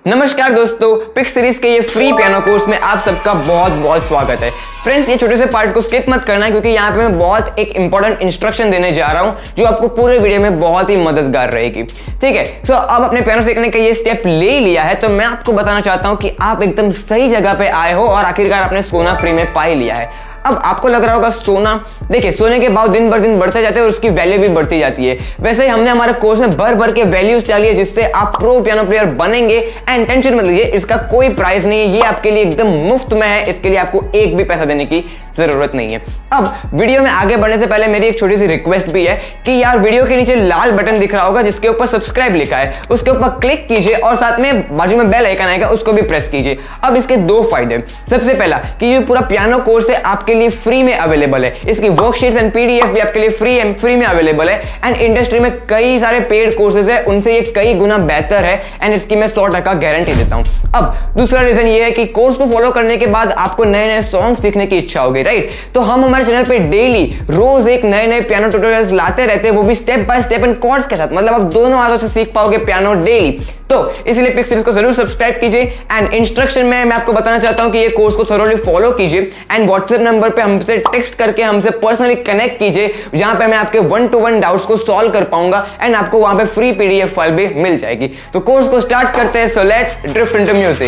नमस्कार दोस्तों, pick series के ये फ्री पियानो कोर्स में आप सबका बहुत बहुत स्वागत है। फ्रेंड्स, ये छोटे से पार्ट को स्किप मत करना क्योंकि यहाँ पे मैं बहुत एक इंपॉर्टेंट इंस्ट्रक्शन देने जा रहा हूँ जो आपको पूरे वीडियो में बहुत ही मददगार रहेगी। ठीक है, सो अब अपने पियानो सीखने का ये स्टेप ले लिया है तो मैं आपको बताना चाहता हूँ कि आप एकदम सही जगह पे आए हो और आखिरकार आपने सोना फ्री में पा ही लिया है। अब आपको लग रहा होगा सोना, देखिए सोने के भाव दिन भर दिन बढ़ते जाते हैं और उसकी वैल्यू भी बढ़ती जाती है। वैसे ही हमने हमारे कोर्स में भर भर के वैल्यूज डाली है जिससे आप प्रो पियानो प्लेयर बनेंगे। एंड टेंशन मत लीजिए, इसका कोई प्राइस नहीं है, ये आपके लिए एकदम मुफ्त में है। इसके लिए आपको एक भी पैसा देने की जरूरत नहीं है। अब वीडियो में आगे बढ़ने से पहले मेरी एक छोटी सी रिक्वेस्ट भी है कि यार वीडियो के नीचे लाल बटन दिख रहा होगा जिसके ऊपर सब्सक्राइब लिखा है, उसके ऊपर क्लिक कीजिए और साथ में बाजू में बेल आइकन आएगा उसको भी प्रेस कीजिए। अब इसके दो फायदे, सबसे पहला कि ये पूरा पियानो कोर्स है आपके लिए फ्री में अवेलेबल है, इसकी वर्कशीट्स एंड पीडीएफ भी आपके लिए फ्री में अवेलेबल है। एंड इंडस्ट्री में कई सारे पेड कोर्सेज है, उनसे ये कई गुना बेहतर है एंड इसकी मैं 100% गारंटी देता हूं। अब दूसरा रीजन ये है कि कोर्स को फॉलो करने के बाद आपको नए नए सॉन्ग सीखने की इच्छा होगी, राइट? तो हम हमारे चैनल पे डेली रोज एक नए नए पियानो ट्यूटोरियल्स लाते रहते हैं, वो भी step by step and chords के साथ। मतलब आप दोनों हाथों से सीख पाओगे पियानो डेली। तो इसलिए पिक सीरीज को जरूर सब्सक्राइब कीजिए। एंड इंस्ट्रक्शन में मैं आपको बताना चाहता हूं कि ये कोर्स को थोरोली फॉलो कीजिए एंड व्हाट्सएप नंबर पे हमसे टेक्स्ट करके हमसे पर्सनली कनेक्ट कीजिए, जहां पे मैं आपके 1-to-1 डाउट्स को सॉल्व कर पाऊंगा एंड आपको वहां पे फ्री पीडीएफ फाइल भी मिल जाएगी। तो कोर्स को स्टार्ट करते हैं। So let's drift into music.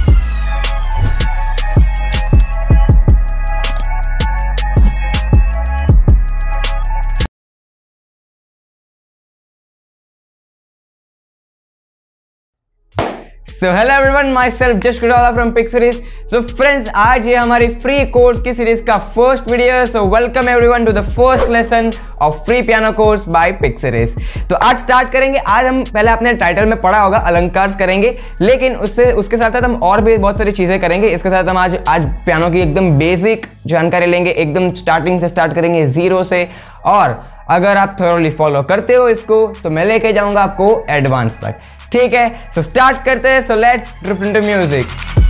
So hello everyone, myself Jash Kudala from Pick Series. So friends, आज ये हमारी फ्री कोर्स की सीरीज का फर्स्ट वीडियो है। So welcome everyone to the first lesson of free piano course by Pick Series. तो आज start करेंगे। आज हम पहले अपने टाइटल में पढ़ा होगा अलंकार करेंगे, लेकिन उसके साथ साथ हम और भी बहुत सारी चीजें करेंगे। इसके साथ हम आज पियानो की एकदम बेसिक जानकारी लेंगे, एकदम स्टार्टिंग से स्टार्ट करेंगे, जीरो से। और अगर आप थोरोली फॉलो करते हो इसको तो मैं लेके जाऊंगा आपको एडवांस तक। ठीक है, सो स्टार्ट करते हैं। So let's drift into music.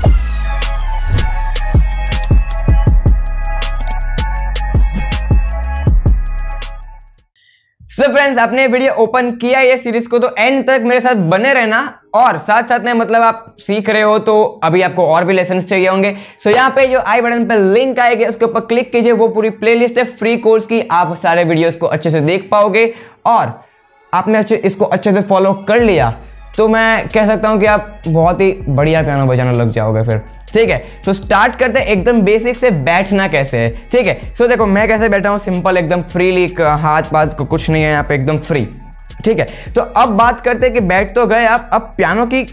So friends, आपने वीडियो ओपन किया ये सीरीज को तो एंड तक मेरे साथ बने रहना। और साथ साथ में मतलब आप सीख रहे हो तो अभी आपको और भी लेसन्स चाहिए होंगे। सो यहाँ पे जो आई बटन पे लिंक आएगी उसके ऊपर क्लिक कीजिए, वो पूरी प्लेलिस्ट है फ्री कोर्स की। आप सारे वीडियोस को अच्छे से देख पाओगे और आपने इसको अच्छे से फॉलो कर लिया तो मैं कह सकता हूं कि आप बहुत ही बढ़िया पियानो बजाना लग जाओगे फिर। ठीक है, तो स्टार्ट करते हैं एकदम बेसिक से। बैठना कैसे है, ठीक है? सो देखो मैं कैसे बैठा हूं, सिंपल एकदम फ्रीली, हाथ पाथ को कुछ नहीं है यहाँ पे, एकदम फ्री। ठीक है, तो अब बात करते हैं कि बैठ तो गए आप, अब पियानो की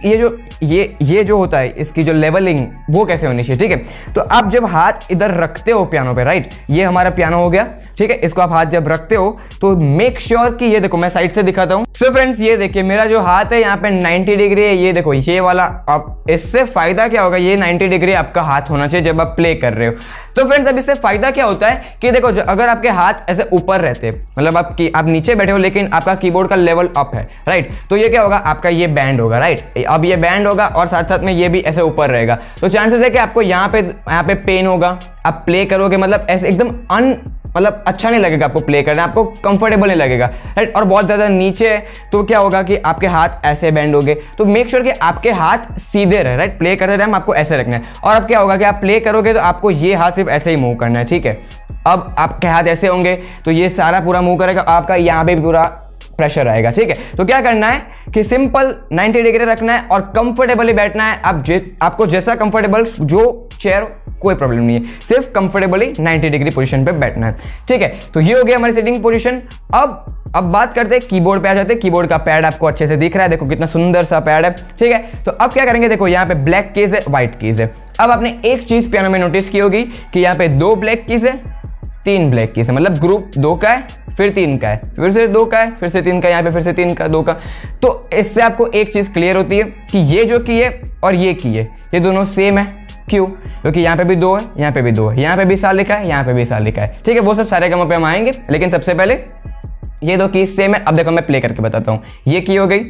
ये जो होता है इसकी जो लेवलिंग वो कैसे होनी चाहिए। ठीक है, तो आप जब हाथ इधर रखते हो पियानो पे, राइट, ये हमारा पियानो हो गया। ठीक है, इसको आप हाथ जब रखते हो तो मेक श्योर कि ये देखो मैं साइड से दिखाता हूं। सो फ्रेंड्स, ये देखिए मेरा जो हाथ है यहाँ पे 90 डिग्री है। ये देखो ये वाला, अब इससे फायदा क्या होगा, ये 90 डिग्री आपका हाथ होना चाहिए जब आप प्ले कर रहे हो। तो फ्रेंड्स, अब इससे फायदा क्या होता है कि देखो अगर आपके हाथ ऐसे ऊपर रहते, मतलब आप नीचे बैठे हो लेकिन आपका कीबोर्ड का लेवल अप है, राइट, तो ये क्या होगा, आपका ये बैंड होगा, राइट। अब ये बैंड होगा और साथ साथ में ये भी ऐसे ऊपर रहेगा, तो चांसेस है कि आपको यहाँ पे पेन होगा। आप प्ले करोगे मतलब ऐसे एकदम मतलब अच्छा नहीं लगेगा आपको प्ले करना, आपको कंफर्टेबल नहीं लगेगा, राइट। और बहुत ज़्यादा नीचे है तो क्या होगा कि आपके हाथ ऐसे बैंड होंगे। तो मेक श्योर कि आपके हाथ सीधे रहे, राइट। प्ले करते टाइम आपको ऐसे रखना है। और अब क्या होगा कि आप प्ले करोगे तो आपको ये हाथ सिर्फ ऐसे ही मूव करना है। ठीक है, अब आपके हाथ ऐसे होंगे तो ये सारा पूरा मूव करेगा, आपका यहाँ पे भी पूरा प्रेशर आएगा। ठीक है, तो क्या करना है कि सिंपल 90 डिग्री रखना है और कंफर्टेबली बैठना है। आपको जैसा कंफर्टेबल, जो चेयर, कोई प्रॉब्लम नहीं है, सिर्फ कंफर्टेबली 90 डिग्री पोजीशन पे बैठना है। ठीक है, तो ये हो गया हमारी सिटिंग पोजीशन। अब बात करते हैं कीबोर्ड पे आ जाते हैं। कीबोर्ड का पैड आपको अच्छे से दिख रहा है, देखो कितना सुंदर सा पैड है। ठीक है, तो अब क्या करेंगे, देखो यहाँ पे ब्लैक कीज है, व्हाइट कीज है। अब आपने एक चीज पियानो में नोटिस की होगी कि यहाँ पे 2 ब्लैक कीज है, 3 ब्लैक कीज है, मतलब ग्रुप 2 का है, फिर 3 का है, फिर से 2 का है, फिर से 3 का, यहाँ पे फिर से 3 का, 2 का। तो इससे आपको एक चीज क्लियर होती है कि ये जो की है और ये की है, ये दोनों सेम है। क्यों? क्योंकि यहाँ पे भी 2 है, यहाँ पे भी 2 है, यहाँ पे भी सा लिखा है, यहाँ पे भी सा लिखा है। ठीक है, वो सब सारे कामों पे हम आएंगे, लेकिन सबसे पहले ये 2 की सेम है। अब देखो मैं प्ले करके बताता हूँ। ये की हो गई,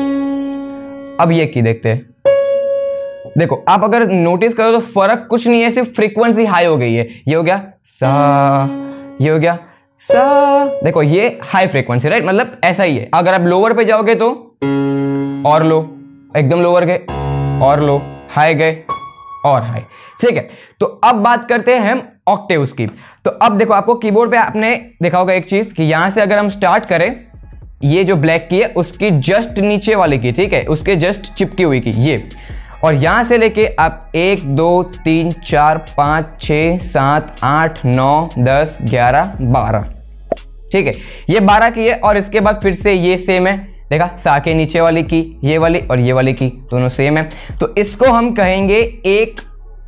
अब ये की देखते हैं। देखो आप अगर नोटिस करो तो फर्क कुछ नहीं है, सिर्फ फ्रीक्वेंसी हाई हो गई है। ये हो गया सा, ये हो गया सा, देखो ये हाई फ्रीक्वेंसी, राइट, मतलब ऐसा ही है। अगर आप लोअर पे जाओगे तो और लो, एकदम लोअर के और लो, हाई गए और हाई। ठीक है, तो अब बात करते हैं हम ऑक्टेव्स की। तो अब देखो, आपको कीबोर्ड पे आपने देखा होगा एक चीज कि यहां से अगर हम स्टार्ट करें, ये जो ब्लैक की है उसकी जस्ट नीचे वाली की, ठीक है, उसके जस्ट चिपकी हुई की ये, और यहां से लेके आप 1 2 3 4 5 6 7 8 9 10 11 12, ठीक है, ये 12 की है। और इसके बाद फिर से ये सेम है, देखा, सा के नीचे वाली की ये वाली और ये वाली की दोनों सेम है, तो इसको हम कहेंगे एक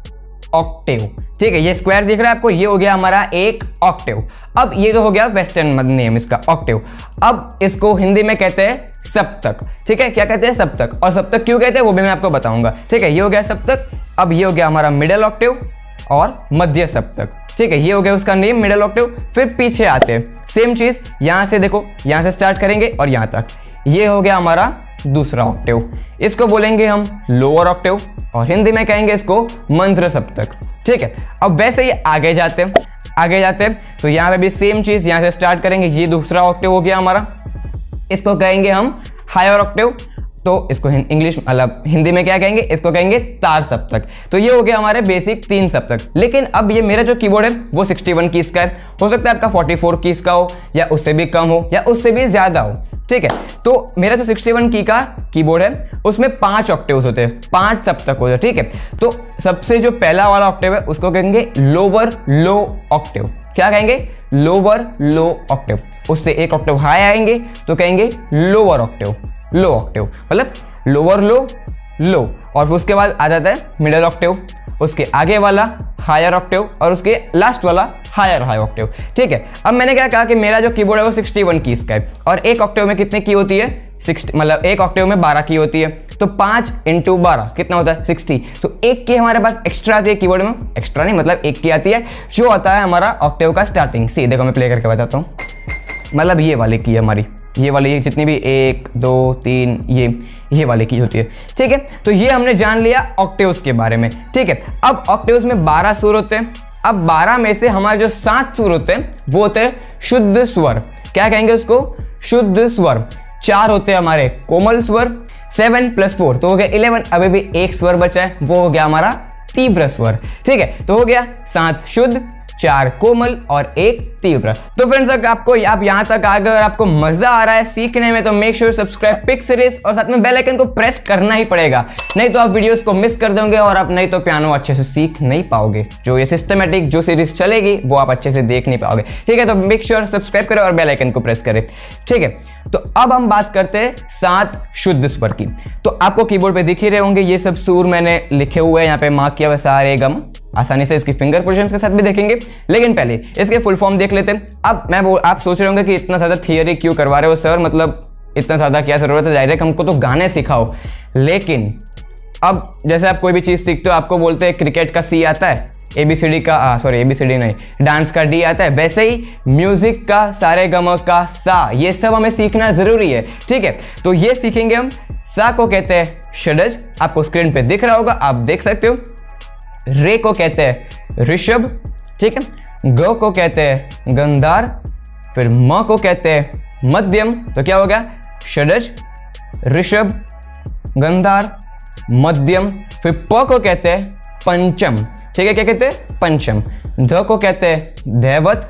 ऑक्टेव। ठीक है, ये स्क्वायर दिख रहा है आपको, ये हो गया हमारा एक ऑक्टेव। अब ये तो हो गया वेस्टर्न नेम इसका, ऑक्टेव। अब इसको हिंदी में कहते हैं सप्तक। ठीक है, क्या कहते हैं? सप्तक। और सप्तक क्यों कहते हैं वो भी मैं आपको बताऊंगा। ठीक है, ये हो गया सप्तक। अब ये हो गया हमारा मिडल ऑक्टेव और मध्य सप्तक। ठीक है, ये हो गया उसका नेम, मिडल ऑक्टेव। फिर पीछे आते हैं, सेम चीज, यहां से देखो, यहां से स्टार्ट करेंगे और यहां तक, ये हो गया हमारा दूसरा ऑक्टेव। इसको बोलेंगे हम लोअर ऑक्टेव और हिंदी में कहेंगे इसको मंत्र सप्तक। ठीक है, अब वैसे ही आगे जाते हैं, तो यहाँ पे भी सेम चीज, यहाँ से स्टार्ट करेंगे, ये दूसरा ऑक्टेव हो गया हमारा, इसको कहेंगे हम हायर ऑक्टेव। तो इसको इंग्लिश मतलब हिंदी में क्या कहेंगे? इसको कहेंगे तार सप्तक। तो ये हो गया हमारे बेसिक 3 सप्तक। लेकिन अब ये मेरा जो कीबोर्ड है वो 61 कीज का है, हो सकता है आपका 44 कीज का हो, या उससे भी कम हो, या उससे भी ज्यादा हो। ठीक है, तो मेरा जो 61 की का कीबोर्ड है उसमें 5 ऑक्टेव्स होते हैं, 5 सप्तक होते हैं। ठीक है, तो सबसे जो पहला वाला ऑक्टेव है उसको कहेंगे लोअर लो ऑक्टेव। क्या कहेंगे? Lower low octave. उससे एक ऑक्टेव हाई आएंगे तो कहेंगे लोअर ऑक्टेव, लो ऑक्टेव, मतलब लोअर लो लो। और फिर उसके बाद आ जाता है मिडल ऑक्टेव, उसके आगे वाला हायर ऑक्टेव और उसके लास्ट वाला हायर हाई ऑक्टेव। ठीक है, अब मैंने क्या कहा कि मेरा जो कीबोर्ड है वो 61 कीज का है, और एक ऑक्टेव में कितने की होती है? 60, मतलब एक ऑक्टेव में 12 की होती है, तो 5 × 12 कितना होता है? 60। तो एक की हमारे पास एक्स्ट्रा आती है कीबोर्ड में, एक्स्ट्रा नहीं मतलब एक की आती है, जो आता है हमारा ऑक्टेव का स्टार्टिंग। सी देखो, मैं प्ले करके बताता हूँ, मतलब ये वाली की हमारी, ये वाली जितनी भी 1 2 3 ये वाली की होती है। ठीक है, तो ये हमने जान लिया ऑक्टेव्स के बारे में। ठीक है, अब ऑक्टेव्स में 12 सुर होते हैं। अब 12 में से हमारे जो 7 सुर होते हैं वो होते हैं शुद्ध स्वर। क्या कहेंगे उसको? शुद्ध स्वर। 4 होते हैं हमारे कोमल स्वर, 7 + 4 तो हो गया 11। अभी भी एक स्वर बचा है, वो हो गया हमारा तीव्र स्वर। ठीक है, तो हो गया 7 शुद्ध, 4 कोमल और 1 तीव्र। तो फ्रेंड्स, अगर आपको आप यहाँ तक अगर आपको मजा आ रहा है सीखने में तो make sure subscribe pick series और साथ में बेल आइकन को प्रेस करना ही पड़ेगा, नहीं तो आप वीडियोस को मिस कर दोगे और आप नहीं तो पियानो अच्छे से सीख नहीं पाओगे। जो ये सिस्टमेटिक जो सीरीज चलेगी वो आप अच्छे से देख नहीं पाओगे। ठीक है, तो मेक श्योर सब्सक्राइब करें और बेल आइकन को प्रेस करें। ठीक है, तो अब हम बात करते हैं 7 शुद्ध स्वर की। तो आपको कीबोर्ड पे दिख ही रहे होंगे ये सब सुर मैंने लिखे हुए हैं, यहाँ पे मार्क किया हुआ सारे गम, आसानी से इसकी फिंगर पोजीशंस के साथ भी देखेंगे। लेकिन पहले इसके फुल फॉर्म देख लेते हैं। अब आप सोच रहे होंगे कि इतना ज़्यादा थियरी क्यों करवा रहे हो सर, मतलब इतना ज़्यादा क्या ज़रूरत है, डायरेक्ट हमको तो गाने सिखाओ। लेकिन अब जैसे आप कोई भी चीज़ सीखते हो, आपको बोलते हैं क्रिकेट का सी आता है, ABCD का ABCD नहीं, डांस का D आता है, वैसे ही म्यूजिक का सारे गम का सा, ये सब हमें सीखना ज़रूरी है। ठीक है, तो ये सीखेंगे हम। सा को कहते हैं षडज, आपको स्क्रीन पे दिख रहा होगा, आप देख सकते हो। रे को कहते हैं ऋषभ। ठीक है, ग को कहते हैं गंधार, फिर म को कहते हैं मध्यम। तो क्या हो गया? षडज, ऋषभ, गंधार, मध्यम। फिर प को कहते हैं पंचम। ठीक है, क्या कहते हैं? पंचम। ध को कहते हैं दैवत।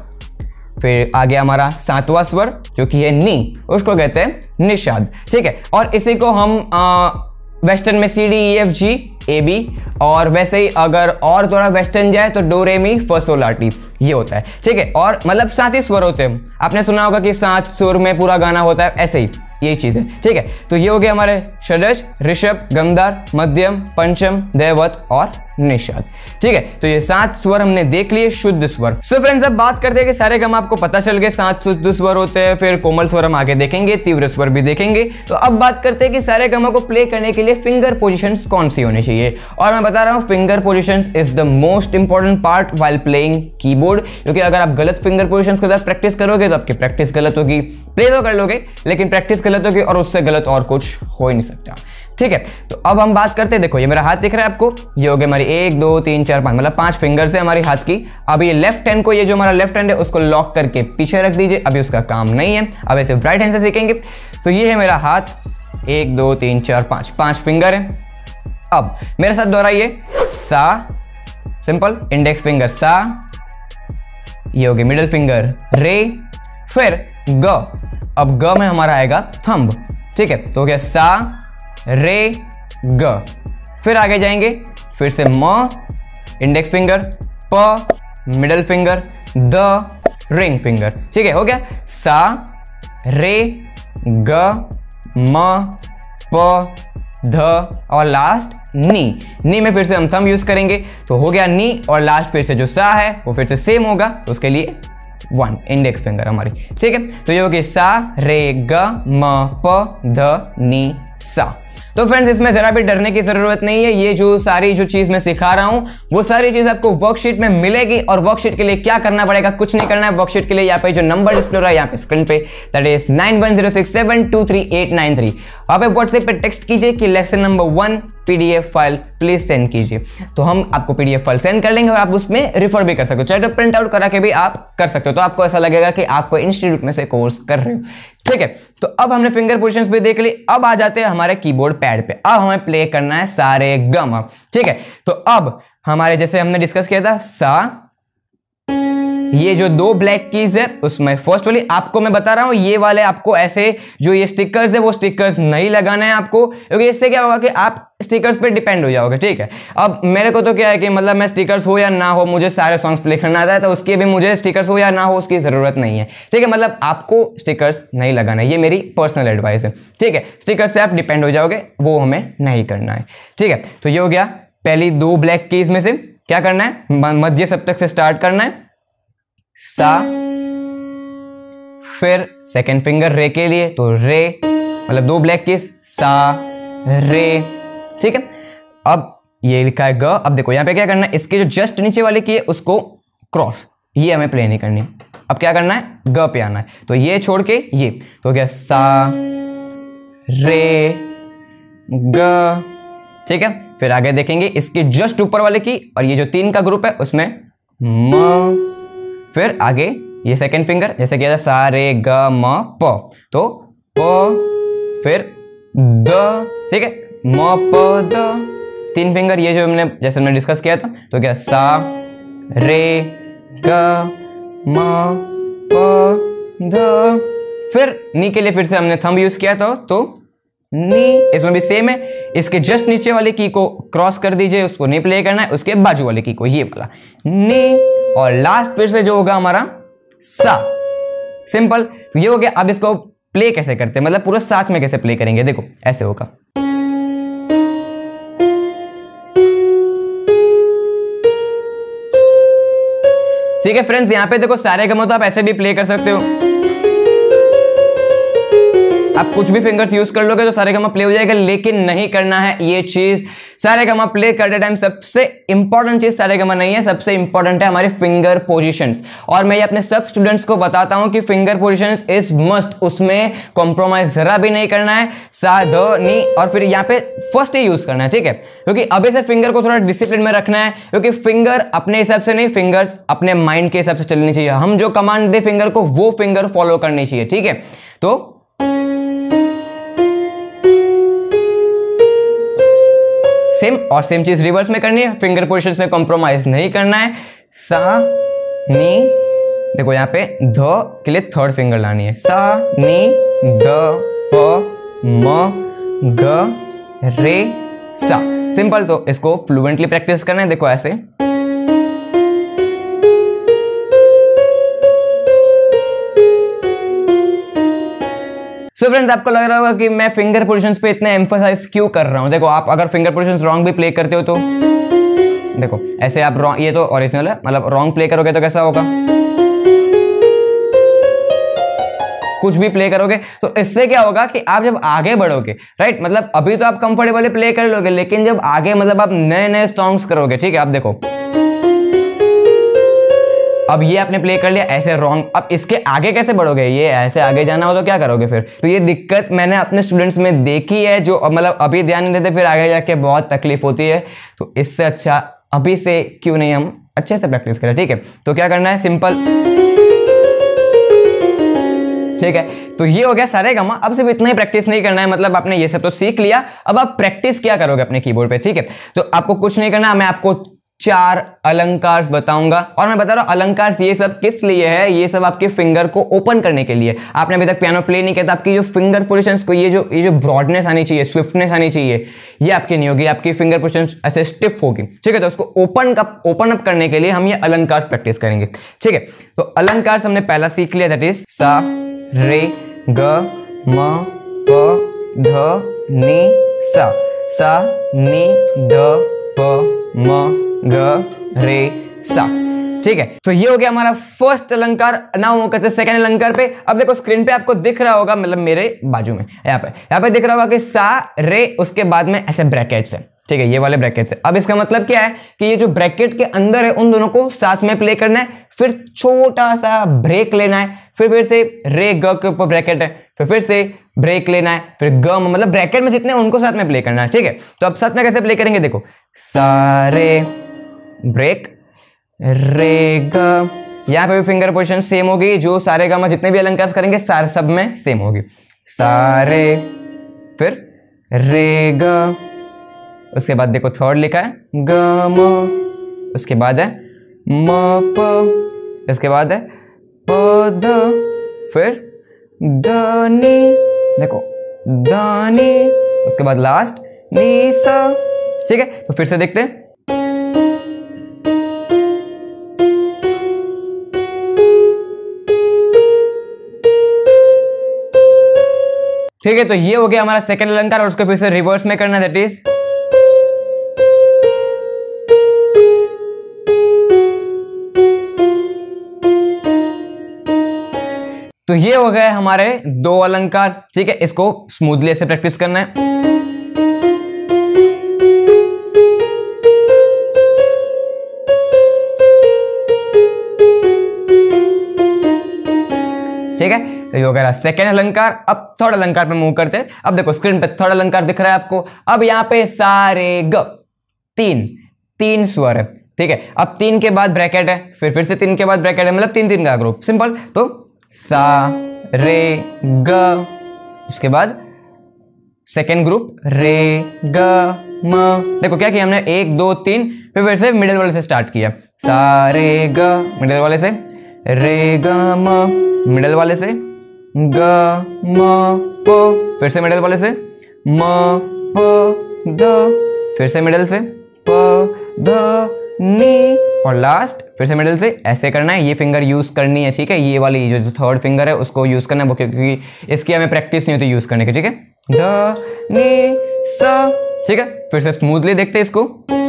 फिर आगे हमारा 7वां स्वर जो कि है नी, उसको कहते हैं निषाद। ठीक है, और इसी को हम वेस्टर्न में CD, EF, G, AB, और वैसे ही अगर और थोड़ा वेस्टर्न जाए तो डो रे मी फ सोल ला टी, ये होता है। ठीक है, और मतलब 7 ही स्वर होते हैं। आपने सुना होगा कि 7 सुर में पूरा गाना होता है, ऐसे ही यही चीज है। ठीक है, तो ये हो गए हमारे षडज, ऋषभ, गंधार, मध्यम, पंचम, दैवत और निषाद। ठीक है, तो ये 7 स्वर हमने देख लिए, शुद्ध स्वर। सो फ्रेंड्स, अब बात करते हैं कि सारे गम आपको पता चल गए 7 शुद्ध स्वर होते हैं, फिर कोमल स्वर हम आगे देखेंगे, तीव्र स्वर भी देखेंगे। तो अब बात करते हैं कि सारे गमों को प्ले करने के लिए फिंगर पोजीशंस कौन सी होनी चाहिए। और मैं बता रहा हूँ, finger positions is the most important part while playing keyboard, क्योंकि अगर आप गलत फिंगर पोजीशंस के साथ प्रैक्टिस करोगे तो आपकी प्रैक्टिस गलत होगी। प्ले तो कर लोगे लेकिन प्रैक्टिस गलत होगी, और उससे गलत और कुछ हो ही नहीं सकता। ठीक है, तो अब हम बात करते हैं, देखो ये मेरा हाथ दिख रहा है आपको, ये हो गया हमारी 1 2 3 4 5, मतलब 5 फिंगर्स है हमारी हाथ की। अब ये लेफ्ट हैंड को, ये जो हमारा लेफ्ट हैंड है उसको लॉक करके पीछे रख दीजिए, अभी उसका काम नहीं है, अब ऐसे राइट हैंड से सीखेंगे। तो ये है मेरा हाथ, 1 2 3 4 5 फिंगर है। अब मेरे साथ दोहराइए, सा सिंपल, इंडेक्स फिंगर सा, ये हो गया मिडिल फिंगर रे, फिर ग। अब ग में हमारा आएगा थंब, ठीक है, तो हो गया सा रे ग। फिर आगे जाएंगे, फिर से म, इंडेक्स फिंगर प, मिडिल फिंगर द, रिंग फिंगर, ठीक है, हो गया सा रे ग म प ध और लास्ट नी में फिर से हम थंब यूज करेंगे, तो हो गया नी, और लास्ट फिर से जो सा है वो फिर से सेम होगा, तो उसके लिए 1 इंडेक्स फिंगर हमारी, ठीक है। तो ये हो गया सा रे ग म प ध नी सा। तो फ्रेंड्स इसमें जरा भी डरने की जरूरत नहीं है, ये जो सारी जो चीज मैं सिखा रहा हूं वो सारी चीज आपको वर्कशीट में मिलेगी। और वर्कशीट के लिए क्या करना पड़ेगा, कुछ नहीं करना है। वर्कशीट के लिए यहाँ पे जो नंबर डिस्प्ले हो रहा है यहाँ पे स्क्रीन पे, दैट इज 9106723893, आप व्हाट्सएप पे टेक्स्ट कीजिए कि lesson number 1 PDF file please send कीजिए, तो हम आपको पीडीएफ फाइल सेंड कर लेंगे और आप उसमें रिफर भी कर सकते हो, चाहे तो प्रिंट आउट करा के भी आप कर सकते हो, तो आपको ऐसा लगेगा कि आपको इंस्टीट्यूट में से कोर्स कर रहे हो, ठीक है। तो अब हमने फिंगर पोजीशंस भी देख ली, अब आ जाते हैं हमारे कीबोर्ड पैड पे। अब हमें प्ले करना है सारे गम, ठीक है। तो अब हमारे जैसे हमने डिस्कस किया था सा, ये जो 2 ब्लैक कीज है उसमें फर्स्ट वाली आपको मैं बता रहा हूं, ये वाले आपको ऐसे जो ये स्टिकर्स है वो स्टिकर्स नहीं लगाना है आपको, क्योंकि इससे क्या होगा कि आप स्टिकर्स पे डिपेंड हो जाओगे, ठीक है। अब मेरे को तो क्या है कि मतलब मैं स्टिकर्स हो या ना हो मुझे सारे सॉन्ग्स प्ले करना आता है, तो उसके भी मुझे स्टिकर्स हो या ना हो उसकी जरूरत नहीं है, ठीक है। मतलब आपको स्टिकर्स नहीं लगाना है, ये मेरी पर्सनल एडवाइस है, ठीक है। स्टिकर से आप डिपेंड हो जाओगे, वो हमें नहीं करना है, ठीक है। तो ये हो गया पहली 2 ब्लैक कीज में से, क्या करना है, मध्य सप्तक से स्टार्ट करना है, सा, फिर सेकेंड फिंगर रे के लिए तो रे, मतलब 2 ब्लैक कीज सा रे, ठीक है। अब ये लिखा है ग, अब देखो यहां पे क्या करना है, इसके जो जस्ट नीचे वाले की है उसको क्रॉस, ये हमें प्ले नहीं करनी। अब क्या करना है, ग पे आना है, तो ये छोड़ के ये, तो क्या सा रे ग, ठीक है। फिर आगे देखेंगे इसके जस्ट ऊपर वाले की, और ये जो 3 का ग्रुप है उसमें म, फिर आगे ये सेकेंड फिंगर जैसे किया था सा रे ग म प, तो प फिर द, ठीक है, म प द, 3 फिंगर ये जो हमने जैसे हमने डिस्कस किया था, तो क्या सा रे ग म प द, फिर नी के लिए फिर से हमने थंब यूज किया था, तो नी, इसमें भी सेम है, इसके जस्ट नीचे वाले की को क्रॉस कर दीजिए, उसको नहीं प्ले करना है, उसके बाजू वाले की को ये वाला नी, और लास्ट फिर से जो होगा हमारा सा, सिंपल। तो ये हो गया। अब इसको प्ले कैसे करते हैं, मतलब पूरा साथ में कैसे प्ले करेंगे, देखो ऐसे होगा, ठीक है फ्रेंड्स। यहां पे देखो सारे गमों तो आप ऐसे भी प्ले कर सकते हो, आप कुछ भी फिंगर्स यूज कर लोगे तो सारे गामा प्ले हो जाएगा, लेकिन नहीं करना है ये चीज। सारे गामा प्ले करते टाइम सबसे इंपॉर्टेंट चीज सारे गामा नहीं है, सबसे इंपॉर्टेंट है हमारे फिंगर पोजीशंस। और मैं ये अपने सब स्टूडेंट्स को बताता हूं कि फिंगर पोजीशंस इज मस्ट, उसमें कॉम्प्रोमाइज जरा भी नहीं करना है। सा ध नी और फिर यहाँ पे फर्स्ट ही यूज करना है, ठीक है, क्योंकि अभी से फिंगर को थोड़ा डिसिप्लिन में रखना है, क्योंकि फिंगर अपने हिसाब से नहीं, फिंगर्स अपने माइंड के हिसाब से चलनी चाहिए। हम जो कमांड दे फिंगर को वो फिंगर फॉलो करनी चाहिए, ठीक है। तो सेम और सेम चीज रिवर्स में करनी है, फिंगर पोजीशंस में कॉम्प्रोमाइज नहीं करना है। सा नी, देखो यहाँ पे ध के लिए थर्ड फिंगर लानी है, सा नी द प म ग रे सा, सिंपल। तो इसको फ्लुएंटली प्रैक्टिस करना है, देखो ऐसे। सो फ्रेंड्स आपको लग रहा होगा कि मैं फिंगर पोजीशंस पे इतना एम्फसाइज क्यों कर रहा हूं। देखो आप अगर फिंगर पोजीशंस रॉन्ग भी प्ले करते हो तो देखो ऐसे आप रॉन्ग, ये तो ओरिजिनल है, मतलब रॉन्ग प्ले करोगे तो कैसा होगा, कुछ भी प्ले करोगे तो इससे क्या होगा कि आप जब आगे बढ़ोगे, राइट, मतलब अभी तो आप कंफर्टेबली प्ले कर लोगे, लेकिन जब आगे मतलब आप नए नए सॉन्ग्स करोगे, ठीक है, आप देखो अब ये आपने प्ले कर लिया ऐसे रॉन्ग, अब इसके आगे कैसे बढ़ोगे, ये ऐसे आगे जाना हो तो क्या करोगे फिर। तो ये दिक्कत मैंने अपने स्टूडेंट्स में देखी है, जो मतलब अभी ध्यान नहीं देते, फिर आगे जाके बहुत तकलीफ होती है। तो इससे अच्छा अभी से क्यों नहीं हम अच्छे से प्रैक्टिस करें, ठीक है। तो क्या करना है, सिंपल ठीक है, तो ये हो गया सारेगामा। अब सिर्फ इतना ही प्रैक्टिस नहीं करना है, मतलब आपने ये सब तो सीख लिया, अब आप प्रैक्टिस क्या करोगे अपने कीबोर्ड पे। ठीक है, तो आपको कुछ नहीं करना, मैं आपको 4 अलंकार बताऊंगा, और मैं बता रहा हूं अलंकार ये सब किस लिए है, ये सब आपके फिंगर को ओपन करने के लिए। आपने अभी तक पियानो प्ले नहीं किया, तो आपकी जो फिंगर पोजीशंस को ये जो ब्रॉडनेस आनी चाहिए, स्विफ्टनेस आनी चाहिए, ये आपकी नहीं होगी, आपकी फिंगर पोजीशंस ऐसे स्टिफ होगी। ठीक है, तो उसको ओपन अप करने के लिए हम ये अलंकार प्रैक्टिस करेंगे। ठीक है, तो अलंकार हमने पहला सीख लिया, दैट इज सा रे ग म प ध नि सा, सा नि ध प म ग रे सा। ठीक है, तो ये हो गया हमारा फर्स्ट अलंकार। नाउ हम करते हैं सेकंड अलंकार पे। अब देखो स्क्रीन पे आपको दिख रहा होगा, मतलब मेरे बाजू में यहाँ पे दिख रहा होगा कि सा रे, उसके बाद में ऐसे ब्रैकेट्स है। ठीक है, ये वाले ब्रैकेट्स है। अब इसका मतलब क्या है कि ये जो ब्रैकेट के अंदर है उन दोनों को साथ में प्ले करना है, फिर छोटा सा ब्रेक लेना है, फिर से रे ग के ऊपर ब्रैकेट है, फिर से ब्रेक लेना है, फिर ग मतलब ब्रैकेट में जितने उनको साथ में प्ले करना है। ठीक है, तो अब साथ में कैसे प्ले करेंगे, देखो सा रे ब्रेक रे ग, यहाँ पे भी फिंगर पोजीशन सेम होगी, जो सारे गामा जितने भी अलंकार करेंगे सारे सब में सेम होगी। सारे फिर रे ग, उसके बाद देखो थर्ड लिखा है ग म, उसके बाद है म प, इसके बाद है प ध, फिर द नी, देखो द नी, उसके बाद लास्ट नी सा। ठीक है, तो फिर से देखते हैं। ठीक है, तो ये हो गया हमारा सेकंड अलंकार, और उसको फिर से रिवर्स में करना, दैट इज तो ये हो गए हमारे 2 अलंकार। ठीक है, इसको स्मूथली ऐसे प्रैक्टिस करना है। ठीक है, तो ये हो गया सेकेंड अलंकार। अब थर्ड अलंकार पे मूव करते हैं। अब देखो स्क्रीन पे थर्ड अलंकार दिख रहा है आपको। अब यहाँ पे सारे ग, तीन स्वर है। ठीक है, अब 3 के बाद ब्रैकेट है, फिर से 3 के बाद ब्रैकेट है, मतलब 3 का ग्रुप, सिंपल। तो सा रे ग, उसके बाद सेकेंड ग्रुप रे ग म। देखो क्या किया हमने, 1 2 3, फिर से मिडिल वाले से स्टार्ट किया। सा रे ग मिडिल वाले से, रे ग म मिडिल वाले से, ग म प, फिर से मिडिल वाले से, म प द, फिर से मिडिल से, प ध नी, और लास्ट फिर से मिडिल से। ऐसे करना है, ये फिंगर यूज करनी है। ठीक है, ये वाली जो थर्ड फिंगर है उसको यूज करना है, क्योंकि इसकी हमें प्रैक्टिस नहीं होती यूज करने की। ठीक है, ध नी सा। ठीक है, फिर से स्मूथली देखते हैं इसको।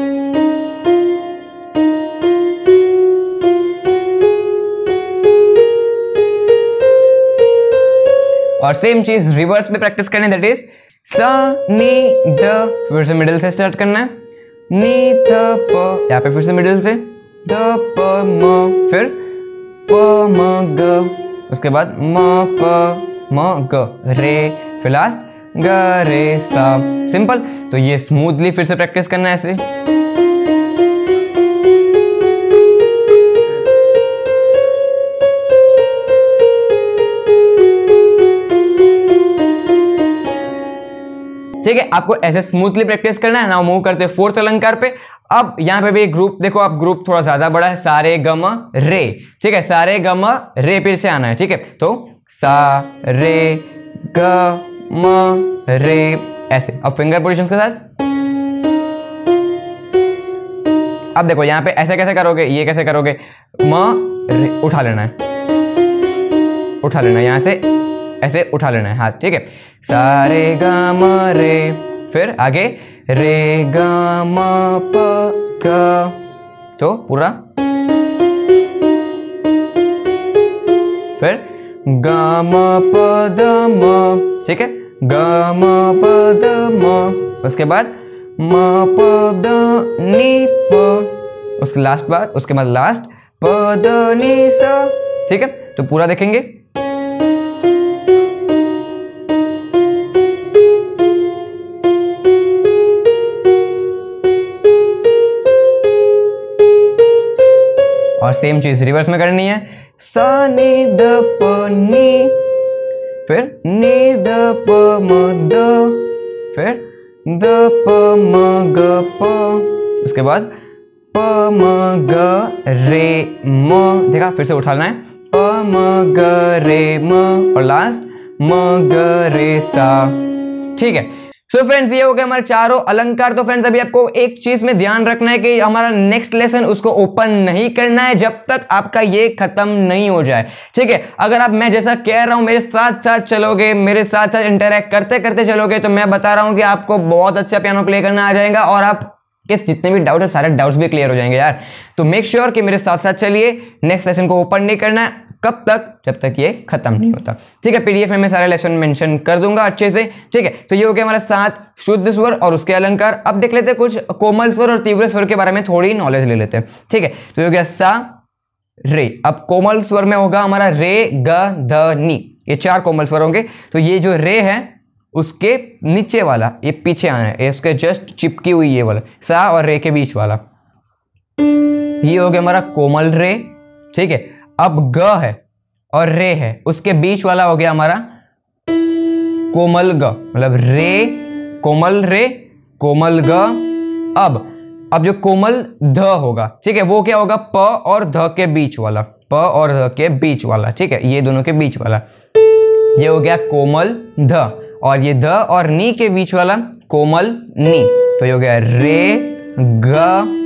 और सेम चीज रिवर्स में प्रैक्टिस करनी, दैट इज सा नी ध, फिर से मिडिल से स्टार्ट करना है, नी ध प, यहाँ पे फिर से मिडिल से, ध प म, फिर प म ग, उसके बाद म प म ग रे, फिर लास्ट ग रे सा। सिंपल। तो ये स्मूथली फिर से प्रैक्टिस करना है ऐसे। ठीक है, आपको ऐसे स्मूथली प्रैक्टिस करना है। नाउ मूव करते हैं फोर्थ अलंकार पे। अब यहाँ पे भी ग्रुप देखो, आप ग्रुप थोड़ा ज्यादा बड़ा है, सारे गम रे। ठीक है, सारे गम रे फिर से आना है। ठीक है, तो सा रे ग म रे, ऐसे। अब फिंगर पोजीशंस के साथ। अब देखो यहाँ पे ऐसे कैसे करोगे, ये कैसे करोगे, म रे, उठा लेना है, उठा लेना है यहाँ से, ऐसे उठा लेना है हाथ। ठीक है, सा रे ग म रे, फिर आगे रे ग म प ग, तो पूरा, फिर ग म प द म। ठीक है, ग म प द म, उसके बाद म प द नी प, उसके लास्ट बाद, उसके बाद लास्ट प द नी सा। ठीक है, तो पूरा देखेंगे। और सेम चीज रिवर्स में करनी है, सा नी द प नी, फिर नी द प म द, फिर द प म ग प, उसके बाद प म ग रे म, देखा फिर से उठाना है, प म ग रे म, और लास्ट म ग रे सा। ठीक है, सो फ्रेंड्स ये हो गया हमारे चारों अलंकार। तो फ्रेंड्स अभी आपको एक चीज में ध्यान रखना है कि हमारा नेक्स्ट लेसन उसको ओपन नहीं करना है जब तक आपका ये खत्म नहीं हो जाए। ठीक है, अगर आप मैं जैसा कह रहा हूं मेरे साथ साथ चलोगे, मेरे साथ साथ इंटरैक्ट करते करते चलोगे, तो मैं बता रहा हूं कि आपको बहुत अच्छा पियानो प्ले करना आ जाएगा और आप किस जितने भी डाउट है सारे डाउट्स भी क्लियर हो जाएंगे यार। तो मेक श्योर कि मेरे साथ साथ चलिए, नेक्स्ट लेसन को ओपन नहीं करना है, कब तक, जब तक ये खत्म नहीं होता। ठीक है, पीडीएफ में मैं सारे लेसन मेंशन कर दूंगा अच्छे से। ठीक है, तो ये हो गया हमारा 7 शुद्ध स्वर और उसके अलंकार। अब देख लेते हैं कुछ कोमल स्वर और तीव्र स्वर के बारे में थोड़ी नॉलेज ले लेते हैं। ठीक है, तो ये हो गया सा रे। अब कोमल स्वर में होगा हमारा रे ग ध नी, ये 4 कोमल स्वर होंगे। तो ये जो रे है उसके नीचे वाला ये पीछे आना है, उसके जस्ट चिपकी हुई ये वाला सा और रे के बीच वाला, ये हो गया हमारा कोमल रे। ठीक है, अब ग है और रे है, उसके बीच वाला हो गया हमारा कोमल ग, मतलब रे कोमल रे कोमल ग। अब जो कोमल ध होगा, ठीक है, वो क्या होगा प और ध के बीच वाला, प और ध के बीच वाला। ठीक है, ये दोनों के बीच वाला ये हो गया कोमल ध, और ये ध और नी के बीच वाला कोमल नी। तो ये हो गया रे ग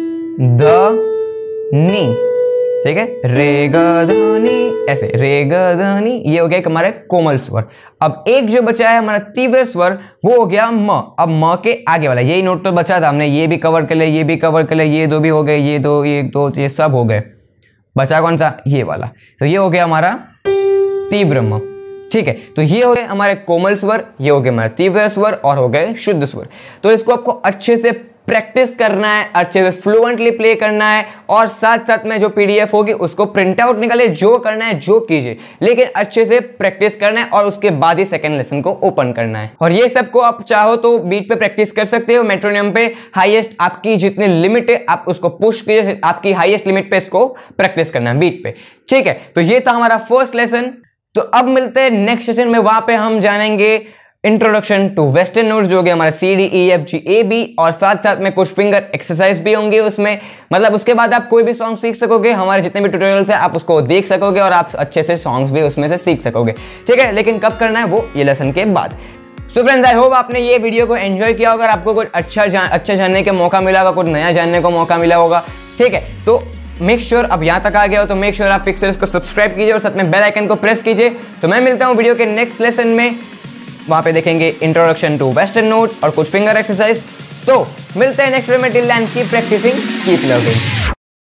ध नी। ठीक है, रे ग ध नी, ऐसे रे ग ध नी, ये हो गया एक हमारे कोमल स्वर। अब एक जो बचा है हमारा तीव्र स्वर, वो हो गया म। अब म के आगे वाला यही नोट तो बचा था, हमने ये भी कवर कर लिया, ये भी कवर कर लिया, ये दो भी हो गए, ये दो ये दो ये सब हो गए, बचा कौन सा, ये वाला। तो ये हो गया हमारा तीव्र म। ठीक है, तो ये हो गए हमारे कोमल स्वर, ये हो गए हमारे तीव्र स्वर और हो गए शुद्ध स्वर। तो इसको आपको अच्छे से प्रैक्टिस करना है, अच्छे से फ्लुएंटली प्ले करना है, और साथ साथ में जो पीडीएफ होगी उसको प्रिंट आउट निकाले, जो करना है जो कीजिए, लेकिन अच्छे से प्रैक्टिस करना है और उसके बाद ही सेकंड लेसन को ओपन करना है। और ये सबको आप चाहो तो बीट पे प्रैक्टिस कर सकते हो, मेट्रोनोम पे हाईएस्ट आपकी जितनी लिमिट है आप उसको पुश कीजिए, आपकी हाईएस्ट लिमिट पे इसको प्रैक्टिस करना है बीट पे। ठीक है, तो ये था हमारा फर्स्ट लेसन। तो अब मिलते हैं नेक्स्ट सेशन में, वहां पे हम जानेंगे इंट्रोडक्शन टू वेस्टर्न नोट्स, जो कि हमारा C D E F G A B, और साथ साथ में कुछ फिंगर एक्सरसाइज भी होंगे उसमें। मतलब उसके बाद आप कोई भी सॉन्ग सीख सकोगे, हमारे जितने भी ट्यूटोरियल्स है आप उसको देख सकोगे और आप अच्छे से सॉन्ग्स भी उसमें से सीख सकोगे। ठीक है, लेकिन कब करना है वो ये लेसन के बाद। सो फ्रेंड्स, आई होप आपने ये वीडियो को एंजॉय किया होगा, आपको कुछ अच्छा जानने का मौका मिला होगा, कुछ नया जानने को मौका मिला होगा। ठीक है, तो मेक श्योर अब यहाँ तक आ गया हो तो मेक श्योर आप पिक्सेल्स को सब्सक्राइब कीजिए और साथ में बेल आइकन को प्रेस कीजिए। तो मैं मिलता हूँ वीडियो के नेक्स्ट लेसन में, वहां पे देखेंगे इंट्रोडक्शन टू वेस्टर्न नोट्स और कुछ फिंगर एक्सरसाइज। तो मिलते हैं नेक्स्ट वीडियो में, till then keep practising, keep learning.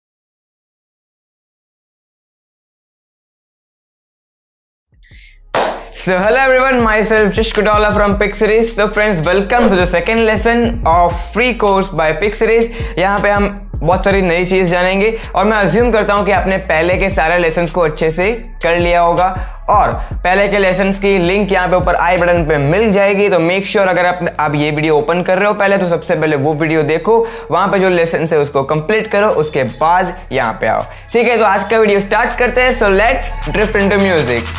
So hello everyone, myself Shish Kotola from Pixaries. So friends, welcome to the second lesson of free course by Pixaries. यहाँ पे हम बहुत सारी नई चीज जानेंगे और मैं अज्यूम करता हूँ कि आपने पहले के सारे लेसन्स को अच्छे से कर लिया होगा, और पहले के लेसन्स की लिंक यहाँ पे ऊपर आई बटन पे मिल जाएगी। तो मेक श्योर अगर आप ये वीडियो ओपन कर रहे हो पहले, तो सबसे पहले वो वीडियो देखो, वहां पे जो लेसन है उसको कंप्लीट करो, उसके बाद यहाँ पे आओ। ठीक है, तो आज का वीडियो स्टार्ट करते हैं। So let's drift into music.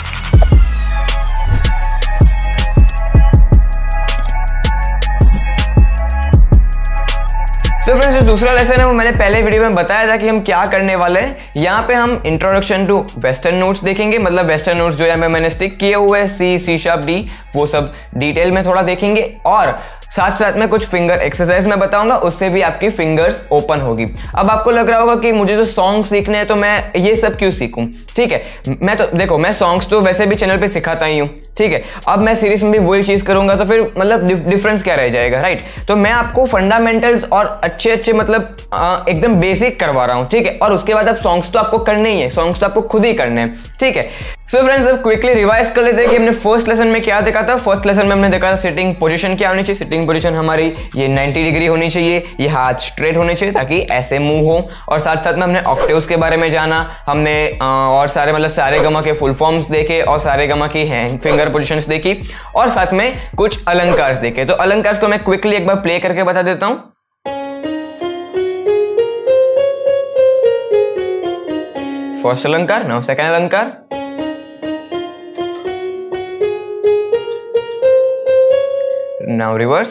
तो फ्रेंड्स, जो दूसरा लेसन है वो मैंने पहले वीडियो में बताया था कि हम क्या करने वाले हैं। यहाँ पे हम इंट्रोडक्शन टू वेस्टर्न नोट्स देखेंगे, मतलब वेस्टर्न नोट्स जो यहाँ पे मैंने स्टिक किए हुए हैं, सी शार्प डी, वो सब डिटेल में थोड़ा देखेंगे, और साथ साथ में कुछ फिंगर एक्सरसाइज मैं बताऊंगा, उससे भी आपकी फिंगर्स ओपन होगी। अब आपको लग रहा होगा कि मुझे जो सॉन्ग सीखने हैं तो मैं ये सब क्यों सीखूं। ठीक है, मैं तो देखो, मैं सॉन्ग्स तो वैसे भी चैनल पे सिखाता ही हूँ। ठीक है, अब मैं सीरीज में भी वही चीज करूंगा तो फिर मतलब डिफरेंस क्या रह जाएगा, राइट। तो मैं आपको फंडामेंटल्स और अच्छे मतलब एकदम बेसिक करवा रहा हूँ। ठीक है, और उसके बाद अब सॉन्ग्स तो आपको करने ही है, सॉन्ग्स तो आपको खुद ही करने हैं। ठीक है, सो फ्रेंड्स, अब क्विकली रिवाइज कर लेते हैं कि हमने फर्स्ट लेसन में क्या देखा था। फर्स्ट लेसन में हमने देखा था सिटिंग पोजीशन क्या होनी चाहिए। सिटिंग पोजीशन हमारी ये 90 डिग्री होनी चाहिए, ये हाथ स्ट्रेट होने चाहिए ताकि ऐसे मूव हो, और साथ साथ में हमने ऑक्टेव्स के बारे में जाना, हमने और सारे मतलब सारे गमा के फुल फॉर्म्स देखे, और सारे गमा की हैंड फिंगर पोजीशंस देखी, और साथ में कुछ अलंकार देखे। तो अलंकार को मैं क्विकली एक बार प्ले करके बता देता हूं। फर्स्ट अलंकार, नाउ सेकंड अलंकार, नाउ रिवर्स,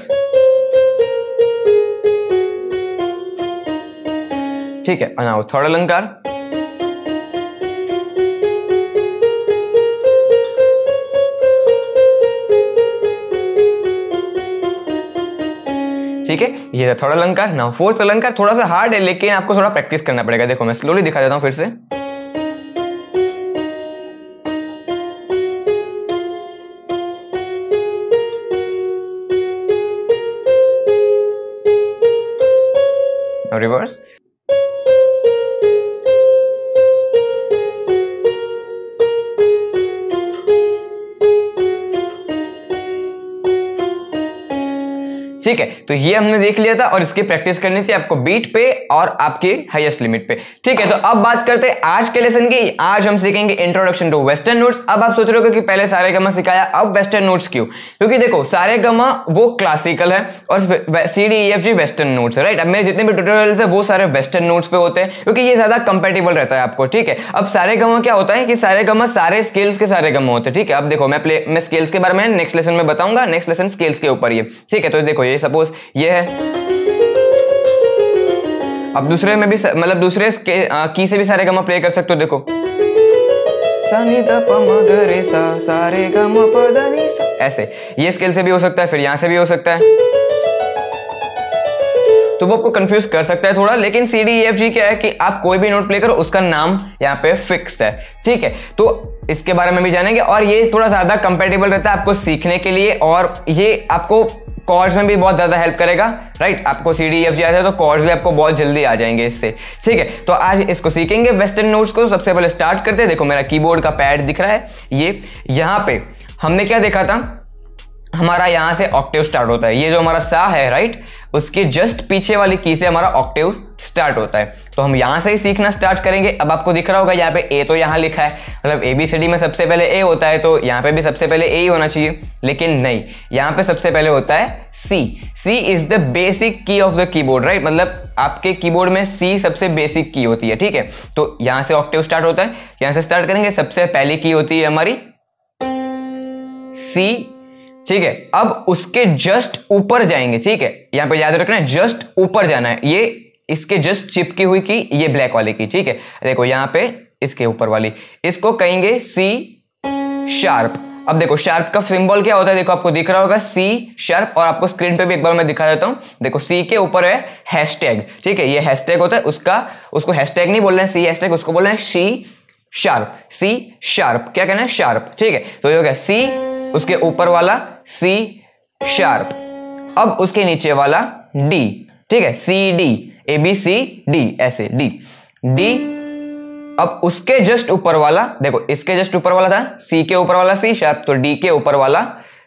ठीक है। नाउ थर्ड अलंकार, ठीक है, ये थर्ड अलंकार। नाउ फोर्थ अलंकार थोड़ा सा हार्ड है, लेकिन आपको थोड़ा प्रैक्टिस करना पड़ेगा। देखो मैं स्लोली दिखा देता हूं फिर से। रिवर्स, ठीक है। तो ये हमने देख लिया था और इसकी प्रैक्टिस करनी थी आपको बीट पे और आपके हाईएस्ट लिमिट पे, ठीक है। तो अब बात करते हैं आज के लेसन की। आज हम सीखेंगे इंट्रोडक्शन टू वेस्टर्न नोट्स। अब आप सोच रहे हो कि पहले सारे गमा सिखाया, अब वेस्टर्न नोट्स क्यों? क्योंकि देखो सारे गमा वो क्लासिकल है और CDEFG वेस्टर्न नोट्स है, राइट। अब मेरे जितने भी ट्यूटोरियल्स है वो सारे वेस्टर्न नोट्स पे होते हैं, क्योंकि ये ज्यादा कंपेटेबल रहता है आपको, ठीक है। अब सारे गमा क्या होता है कि सारे गमा सारे स्केल्स के सारे गमा होते हैं, ठीक है। अब देखो मैं स्केल्स के बारे में नेक्स्ट लेसन में बताऊंगा, नेक्स्ट लेसन स्केल्स के ऊपर ये, ठीक है। तो देखो ये सपोज ये है, अब दूसरे में भी मतलब दूसरे की से भी सारे गमा प्ले कर सकते हो। देखो सा नी द प म ग रे सा सा रे ग म प द नी सा, ऐसे ये स्केल से भी हो सकता है, फिर यहां से भी हो सकता है, तो वो आपको कंफ्यूज कर सकता है थोड़ा। लेकिन CDEFG क्या है कि आप कोई भी नोट प्ले करो उसका नाम यहाँ पे फिक्स है, ठीक है। तो इसके बारे में भी जानेंगे और ये थोड़ा ज्यादा कंपेटेबल रहता है आपको सीखने के लिए, और ये आपको कॉर्ड्स में भी बहुत ज्यादा हेल्प करेगा, राइट। आपको CDEFG आता है तो कॉर्ड्स भी आपको बहुत जल्दी आ जाएंगे इससे, ठीक है। तो आज इसको सीखेंगे वेस्टर्न नोट्स को। सबसे पहले स्टार्ट करते हैं। देखो मेरा कीबोर्ड का पैड दिख रहा है, ये यहाँ पे हमने क्या देखा था, हमारा यहां से ऑक्टेव स्टार्ट होता है। ये जो हमारा सा है, राइट, उसके जस्ट पीछे वाली की से हमारा ऑक्टेव स्टार्ट होता है। तो हम यहां से ही सीखना स्टार्ट करेंगे। अब आपको दिख रहा होगा यहाँ पे ए तो यहाँ लिखा है, मतलब ABCD में सबसे पहले ए होता है, तो यहाँ पे भी सबसे पहले ए ही होना चाहिए, लेकिन नहीं, यहाँ पे सबसे पहले होता है C. C is the basic key of the keyboard, right. मतलब आपके कीबोर्ड में सी सबसे बेसिक की होती है, ठीक है। तो यहां से ऑक्टेव स्टार्ट होता है, यहां से स्टार्ट करेंगे। सबसे पहली की होती है हमारी सी, ठीक है। अब उसके जस्ट ऊपर जाएंगे, ठीक है। यहां पे याद रखना है जस्ट ऊपर जाना है, ये इसके जस्ट चिपकी हुई की, ये ब्लैक वाली की, ठीक है। देखो यहां पे इसके ऊपर वाली, इसको कहेंगे C शार्प। अब देखो शार्प का सिंबल क्या होता है, देखो आपको दिख रहा होगा C शार्प, और आपको स्क्रीन पे भी एक बार मैं दिखा देता हूं। देखो C के ऊपर है हैशटैग, ठीक है, ये हैशटैग होता है उसको हैशटैग नहीं बोल रहे हैं C हैशटैग, उसको बोल रहे हैं C शार्प। C शार्प क्या कहना है, शार्प, ठीक है। तो ये हो गया C, उसके ऊपर वाला C शार्प, अब उसके नीचे वाला D, ठीक है, CD ABCD ऐसे D। अब उसके जस्ट ऊपर वाला, देखो इसके जस्ट ऊपर वाला था C के ऊपर वाला C शार्प, तो D के ऊपर वाला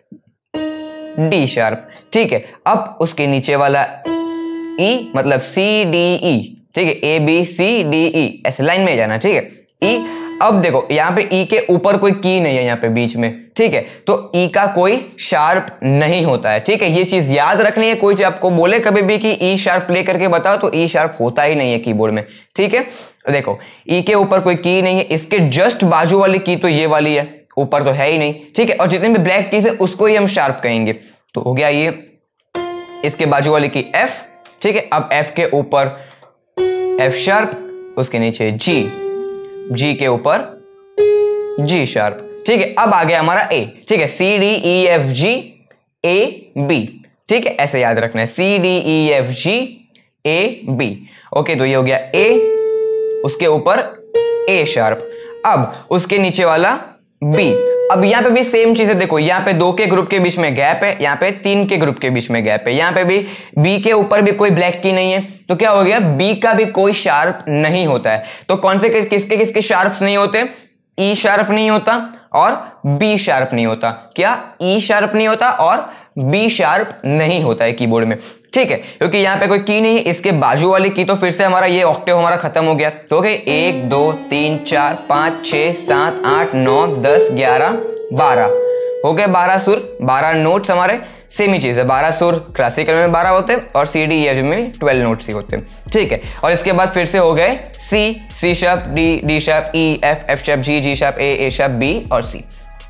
D शार्प, ठीक है। अब उसके नीचे वाला E, मतलब CDE, ठीक है, ABCDE ऐसे लाइन में जाना, ठीक है, E। अब देखो यहाँ पे ई के ऊपर कोई की नहीं है यहाँ पे बीच में, ठीक है, तो ई का कोई शार्प नहीं होता है, ठीक है। ये चीज याद रखनी है, कोई चीज आपको बोले कभी भी कि ई शार्प प्ले करके बताओ, तो ई शार्प होता ही नहीं है कीबोर्ड में, ठीक है। देखो ई के ऊपर कोई की नहीं है, इसके जस्ट बाजू वाली की तो ये वाली है, ऊपर तो है ही नहीं, ठीक है। और जितने भी ब्लैक कीज है उसको ही हम शार्प कहेंगे, तो हो गया ये इसके बाजू वाली की F, ठीक है। अब F के ऊपर F शार्प, उसके नीचे G के ऊपर G शार्प, ठीक है। अब आ गया हमारा A, ठीक है, CDEFG AB, ठीक है, ऐसे याद रखना है CDEFG AB, ओके। तो ये हो गया A, उसके ऊपर A शार्प, अब उसके नीचे वाला B। अब यहाँ पे भी सेम चीज है, देखो यहाँ पे 2 के ग्रुप के बीच में गैप है, यहाँ पे 3 के ग्रुप के बीच में गैप है, यहाँ पे भी B के ऊपर भी कोई ब्लैक की नहीं है, तो क्या हो गया, B का भी कोई शार्प नहीं होता है। तो कौन से किसके किसके शार्प्स नहीं होते, E शार्प नहीं होता और B शार्प नहीं होता, क्या E शार्प नहीं होता और B शार्प नहीं होता है कीबोर्ड में, ठीक है, क्योंकि यहाँ पे कोई की नहीं है। इसके बाजू वाली की तो फिर से हमारा ये ऑक्टेव हमारा खत्म हो गया, तो ओके 1 2 3 4 5 6 7 8 9 10 11 12 हो गए 12 सुर, 12 नोट्स हमारे। सेम ही चीज है, 12 सुर क्लासिकल में 12 होते हैं और CDEFG में 12 नोट्स ही होते हैं, ठीक है। और इसके बाद फिर से हो गए C sharp, D sharp, E F sharp, G sharp, A sharp, B और C,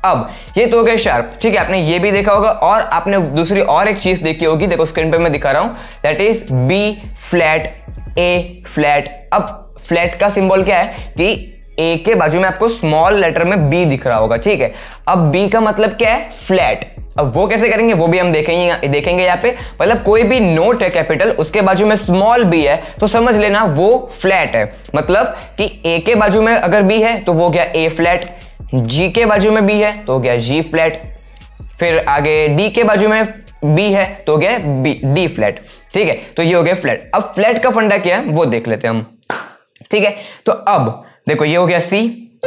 अब ये तो हो गया शार्प, ठीक है, आपने ये भी देखा होगा और आपने दूसरी और एक चीज देखी होगी, देखो स्क्रीन पे मैं दिखा रहा हूं, that is B flat, A flat. अब फ्लैट का सिंबल क्या है कि ए के बाजू में आपको स्मॉल लेटर में बी दिख रहा होगा, ठीक है। अब बी का मतलब क्या है, फ्लैट। अब वो कैसे करेंगे वो भी हम देखेंगे यहाँ पे। मतलब कोई भी नोट है कैपिटल, उसके बाजू में स्मॉल बी है तो समझ लेना वो फ्लैट है। मतलब कि ए के बाजू में अगर बी है तो वो गया ए फ्लैट, जी के बाजू में बी है तो हो गया जी फ्लैट, फिर आगे डी के बाजू में बी है तो हो गया डी फ्लैट, ठीक है। तो ये हो गया फ्लैट। अब फ्लैट का फंडा क्या है वो देख लेते हैं हम, ठीक है। तो अब देखो ये हो गया सी,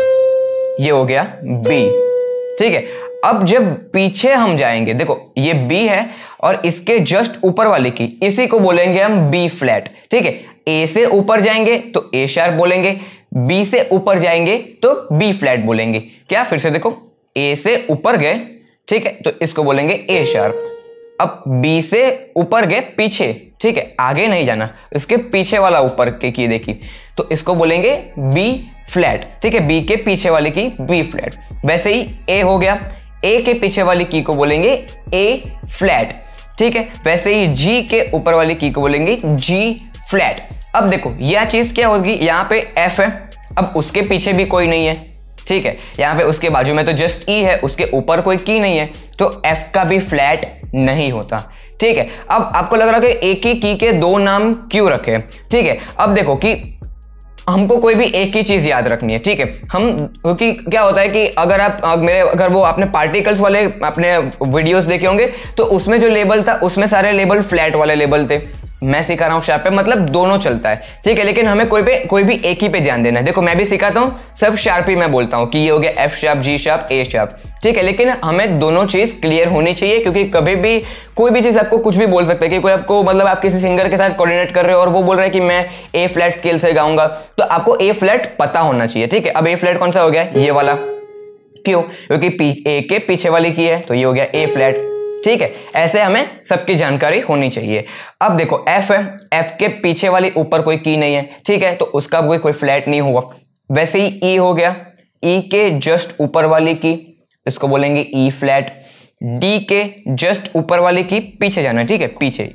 ये हो गया बी, ठीक है। अब जब पीछे हम जाएंगे, देखो ये बी है और इसके जस्ट ऊपर वाले की, इसी को बोलेंगे हम बी फ्लैट, ठीक है। ए से ऊपर जाएंगे तो ए शार्प बोलेंगे, बी से ऊपर जाएंगे तो बी फ्लैट बोलेंगे। क्या, फिर से देखो, ए से ऊपर गए, ठीक है, तो इसको बोलेंगे ए शार्प। अब बी से ऊपर गए पीछे, ठीक है, आगे नहीं जाना, इसके पीछे वाला ऊपर के की देखी तो इसको बोलेंगे बी फ्लैट, ठीक है, बी के पीछे वाले की बी फ्लैट। वैसे ही ए हो गया, ए के पीछे वाली की को बोलेंगे ए फ्लैट, ठीक है। वैसे ही जी के ऊपर वाली की को बोलेंगे जी फ्लैट। अब देखो यह चीज क्या होगी, यहां पे एफ है, अब उसके पीछे भी कोई नहीं है, ठीक है, यहां पे उसके बाजू में तो जस्ट ई है, उसके ऊपर कोई की नहीं है, तो एफ का भी फ्लैट नहीं होता, ठीक है। अब आपको लग रहा है कि एक ही की के दो नाम क्यों रखे, ठीक है। अब देखो कि हमको कोई भी एक ही चीज याद रखनी है, ठीक है। हम, क्योंकि क्या होता है कि अगर वो आपने पार्टिकल्स वाले अपने वीडियोस देखे होंगे तो उसमें जो लेबल था उसमें सारे लेबल फ्लैट वाले लेबल थे। मैं सिखा रहा हूं शार्प पे, मतलब दोनों चलता है, ठीक है। लेकिन हमें कोई भी एक ही पे ध्यान देना है। देखो मैं भी सिखाता हूं, सब शार्प ही मैं बोलता हूं कि ये हो गया F sharp, G sharp, A sharp, ठीक है। लेकिन हमें दोनों चीज क्लियर होनी चाहिए, क्योंकि कभी भी कोई भी चीज आपको कुछ भी बोल सकता है कि कोई आपको, मतलब आप किसी सिंगर के साथ कोऑर्डिनेट कर रहे हो और वो बोल रहा है कि मैं ए फ्लैट स्केल से गाऊंगा, तो आपको ए फ्लैट पता होना चाहिए, ठीक है। अब ए फ्लैट कौन सा हो गया, ये वाला, क्यों, क्योंकि ए के पीछे वाली की है तो ये हो गया ए फ्लैट, ठीक है। ऐसे हमें सबकी जानकारी होनी चाहिए। अब देखो एफ है, एफ के पीछे वाली ऊपर कोई की नहीं है, ठीक है, तो उसका कोई फ्लैट नहीं हुआ। वैसे ही ई हो गया, ई के जस्ट ऊपर वाली की, इसको बोलेंगे ई फ्लैट। डी के जस्ट ऊपर वाली की पीछे जाना, ठीक है, पीछे,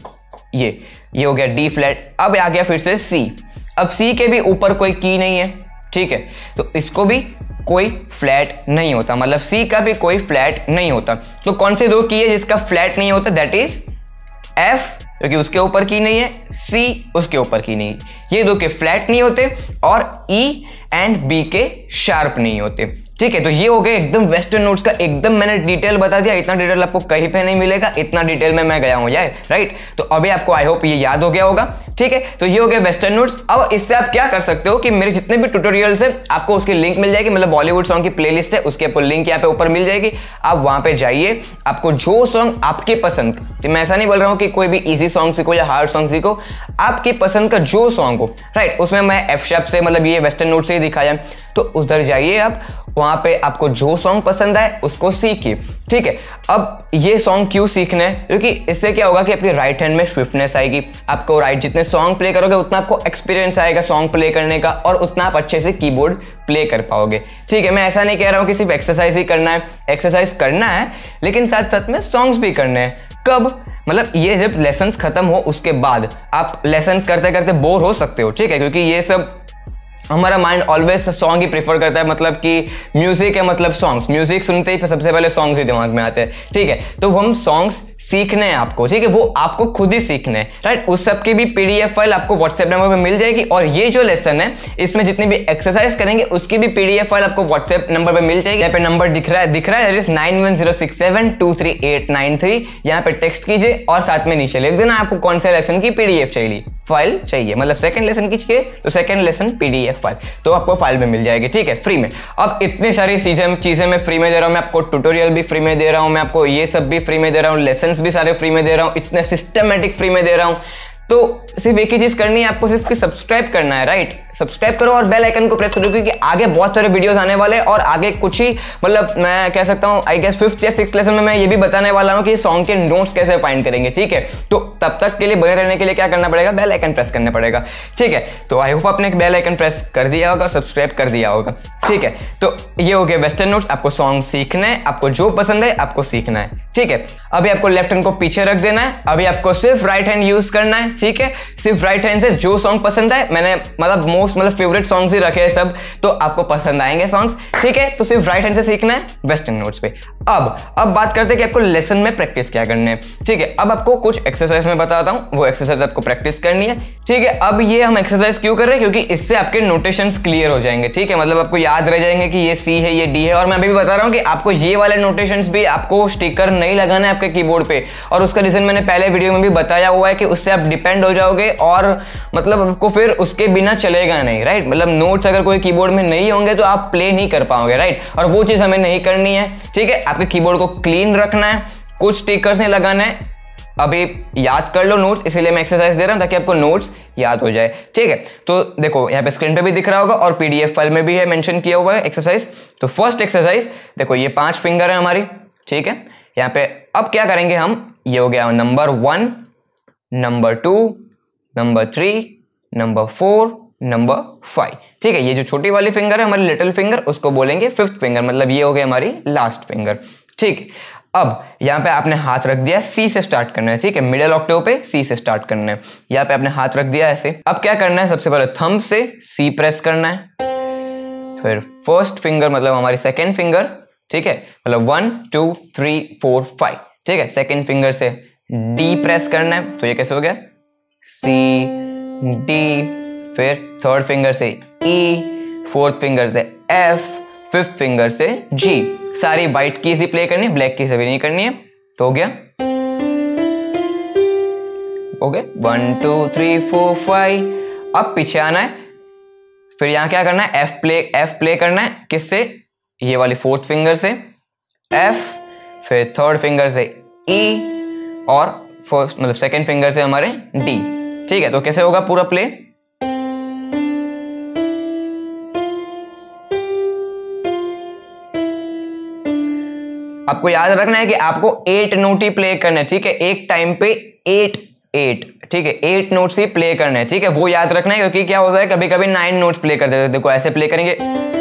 ये हो गया डी फ्लैट। अब आ गया फिर से सी। अब सी के भी ऊपर कोई की नहीं है, ठीक है, तो इसको भी कोई फ्लैट नहीं होता, मतलब सी का भी कोई फ्लैट नहीं होता। तो कौन से दो की है जिसका फ्लैट नहीं होता, दैट इज एफ, क्योंकि उसके ऊपर की नहीं है, सी उसके ऊपर की नहीं, ये दो के फ्लैट नहीं होते, और ई एंड बी के शार्प नहीं होते, ठीक है। तो ये हो गए एकदम वेस्टर्न नोट्स का, एकदम मैंने डिटेल बता दिया। इतना डिटेल आपको कहीं पे नहीं मिलेगा, इतना डिटेल में मैं गया हूं यार, राइट। तो अभी आपको आई होप ये याद हो गया होगा, ठीक है। तो ये हो गया वेस्टर्न नोट्स। अब इससे आप क्या कर सकते हो कि मेरे जितने भी ट्यूटोरियल्स है आपको उसकी लिंक मिल जाएगी, मतलब बॉलीवुड सॉन्ग की प्लेलिस्ट है, उसकी आपको लिंक यहाँ पे ऊपर मिल जाएगी। आप वहां पे जाइए, आपको जो सॉन्ग आपके पसंद, तो मैं ऐसा नहीं बोल रहा हूँ कि कोई भी इजी सॉन्ग सीखो या हार्ड सॉन्ग सीखो, आपकी पसंद का जो सॉन्ग हो, राइट, उसमें मैं एफ शार्प से, मतलब ये वेस्टर्न नोट से ही दिखाया, तो उधर जाइए आप, वहां पे आपको जो सॉन्ग पसंद आए उसको सीखिए, ठीक है। अब ये सॉन्ग क्यों सीखना है, क्योंकि इससे क्या होगा कि आपकी राइट हैंड में स्विफ्टनेस आएगी, आपको राइट, जितने सॉन्ग प्ले करोगे उतना आपको एक्सपीरियंस आएगा सॉन्ग प्ले करने का, और उतना आप अच्छे से कीबोर्ड प्ले कर पाओगे, ठीक है। मैं ऐसा नहीं कह रहा हूं कि सिर्फ एक्सरसाइज ही करना है, एक्सरसाइज करना है, लेकिन साथ साथ में सॉन्ग्स भी करने हैं। कब, मतलब ये जब लेसन्स खत्म हो उसके बाद आप लेसन्स करते करते बोर हो सकते हो, ठीक है, क्योंकि ये सब हमारा माइंड ऑलवेज सॉन्ग ही प्रेफर करता है, मतलब कि म्यूजिक है मतलब सॉन्ग्स, म्यूजिक सुनते ही सबसे पहले सॉन्ग्स ही दिमाग में आते हैं, ठीक है। तो हम सॉन्ग्स सीखने हैं आपको, ठीक है, वो आपको खुद ही सीखने हैं, राइट। उस सब की भी पीडीएफ फाइल आपको व्हाट्सएप नंबर पे मिल जाएगी, और ये जो लेसन है इसमें जितनी भी एक्सरसाइज करेंगे उसकी भी पीडीएफ फाइल आपको व्हाट्सएप नंबर पे मिल जाएगी। यहाँ पे नंबर दिख रहा है 9106723893, यहाँ पे टेक्स्ट कीजिए और साथ में नीचे लिख देना आपको कौन से लेसन की पीडीएफ फाइल चाहिए, मतलब सेकंड लेसन की चाहिए तो सेकंड लेसन पीडीएफ फाइल, तो आपको फाइल में मिल जाएगी, ठीक है, फ्री में। अब इतनी सारी चीजें मैं फ्री में दे रहा हूं, मैं आपको ट्यूटोरियल भी फ्री में दे रहा हूं, मैं आपको ये सब भी फ्री में दे रहा हूं, लेसन्स भी सारे फ्री में दे रहा हूं, इतने सिस्टमेटिक फ्री में दे रहा हूं, तो सिर्फ एक ही चीज करनी है आपको, सिर्फ कि सब्सक्राइब करना है, राइट। सब्सक्राइब करो और बेल आइकन को प्रेस करो, क्योंकि आगे बहुत सारे वीडियोस आने वाले हैं और आगे कुछ ही मतलब मैं कह सकता हूँ आई गेस 5th या 6th लेसन में मैं ये भी बताने वाला हूँ कि सॉन्ग के नोट्स कैसे फाइंड करेंगे, ठीक है। तो तब तक के लिए बने रहने के लिए क्या करना पड़ेगा, बेल आइकन प्रेस करना पड़ेगा, ठीक है। तो आई होप आपने बेल आइकन प्रेस कर दिया होगा और सब्सक्राइब कर दिया होगा, ठीक है। तो ये हो गया वेस्टर्न नोट्स। आपको सॉन्ग सीखना है, आपको जो पसंद है आपको सीखना है, ठीक है। अभी आपको लेफ्ट हैंड को पीछे रख देना है, अभी आपको सिर्फ राइट हैंड यूज करना है, ठीक है। सिर्फ राइट हैंड से जो सॉन्ग पसंद है, मैंने मतलब फेवरेट सॉन्ग्स ही रखे हैं सब, तो आपको पसंद आएंगे सॉन्ग्स, ठीक है। तो सिर्फ राइट हैंड से सीखना है वेस्टर्न नोट्स पे। अब बात करते हैं कि आपको लेसन में प्रैक्टिस क्या करनी है, ठीक है। अब आपको कुछ एक्सरसाइज में बताता हूं, वो एक्सरसाइज आपको प्रैक्टिस करनी है, ठीक है। अब ये हम एक्सरसाइज क्यों कर रहे हैं, क्योंकि इससे आपके नोटेशंस क्लियर हो जाएंगे, ठीक है। मतलब आपको याद रह जाएंगे कि ये सी है, ये डी है। और मैं अभी भी बता रहा हूं कि आपको ये वाले नोटेशंस भी आपको स्टिकर नहीं लगाना है आपके कीबोर्ड पे, और उसका रीजन मैंने पहले वीडियो में भी बताया हुआ है कि उससे आप डिपेंड हो जाओगे और मतलब आपको फिर उसके बिना चलेगा नहीं, राइट। मतलब नोट्स अगर कोई कीबोर्ड में नहीं होंगे तो आप प्ले नहीं कर पाओगे, राइट। और वो चीज हमें नहीं करनी है, ठीक है। आपके कीबोर्ड को क्लीन रखना है, कुछ स्टिकर्स नहीं लगाना है। अभी याद कर लो नोट्स, इसीलिए मैं एक्सरसाइज दे रहा हूं ताकि आपको नोट्स याद हो जाए, ठीक है। तो देखो यहाँ पे स्क्रीन पे भी दिख रहा होगा और पीडीएफ फाइल में भी है मेंशन किया हुआ है एक्सरसाइज। तो फर्स्ट एक्सरसाइज देखो, ये 5 फिंगर है हमारी, ठीक है। यहाँ पे अब क्या करेंगे हम, ये हो गया number 1, number 2, number 3, number 4, number 5, ठीक है। ये जो छोटी वाली फिंगर है हमारी लिटिल फिंगर, उसको बोलेंगे 5th फिंगर, मतलब ये हो गया हमारी लास्ट फिंगर, ठीक। अब यहाँ पे आपने हाथ रख दिया, सी से स्टार्ट करना है, ठीक है। मिडिल ऑक्टेव पे सी से स्टार्ट करना है। यहाँ पे आपने हाथ रख दिया ऐसे। अब क्या करना है, सबसे पहले थंब से सी प्रेस करना है, फिर फर्स्ट फिंगर मतलब हमारी सेकेंड फिंगर, ठीक है, मतलब 1 2 3 4 5, ठीक है। सेकेंड फिंगर से डी प्रेस करना है, तो ये कैसे हो गया, सी डी। फिर थर्ड फिंगर से ई, फोर्थ फिंगर से एफ, फिफ्थ फिंगर से जी। सारी व्हाइट कीज ही प्ले करनी है, ब्लैक कीज अभी नहीं करनी है। तो हो गया, हो गया 1 2 3 4 5। अब पीछे आना है, फिर यहां क्या करना है, एफ प्ले करना है, किससे, ये वाली फोर्थ फिंगर से एफ, फिर थर्ड फिंगर से ई और फर्स्ट मतलब सेकेंड फिंगर से हमारे डी, ठीक है। तो कैसे होगा पूरा प्ले, आपको याद रखना है कि आपको 8 नोट ही प्ले करने, ठीक है। एक टाइम पे 8, ठीक है, 8 नोट्स ही प्ले करने, ठीक है। वो याद रखना है, क्योंकि क्या होता है कभी कभी 9 नोट्स प्ले कर देते हैं। देखो ऐसे प्ले करेंगे,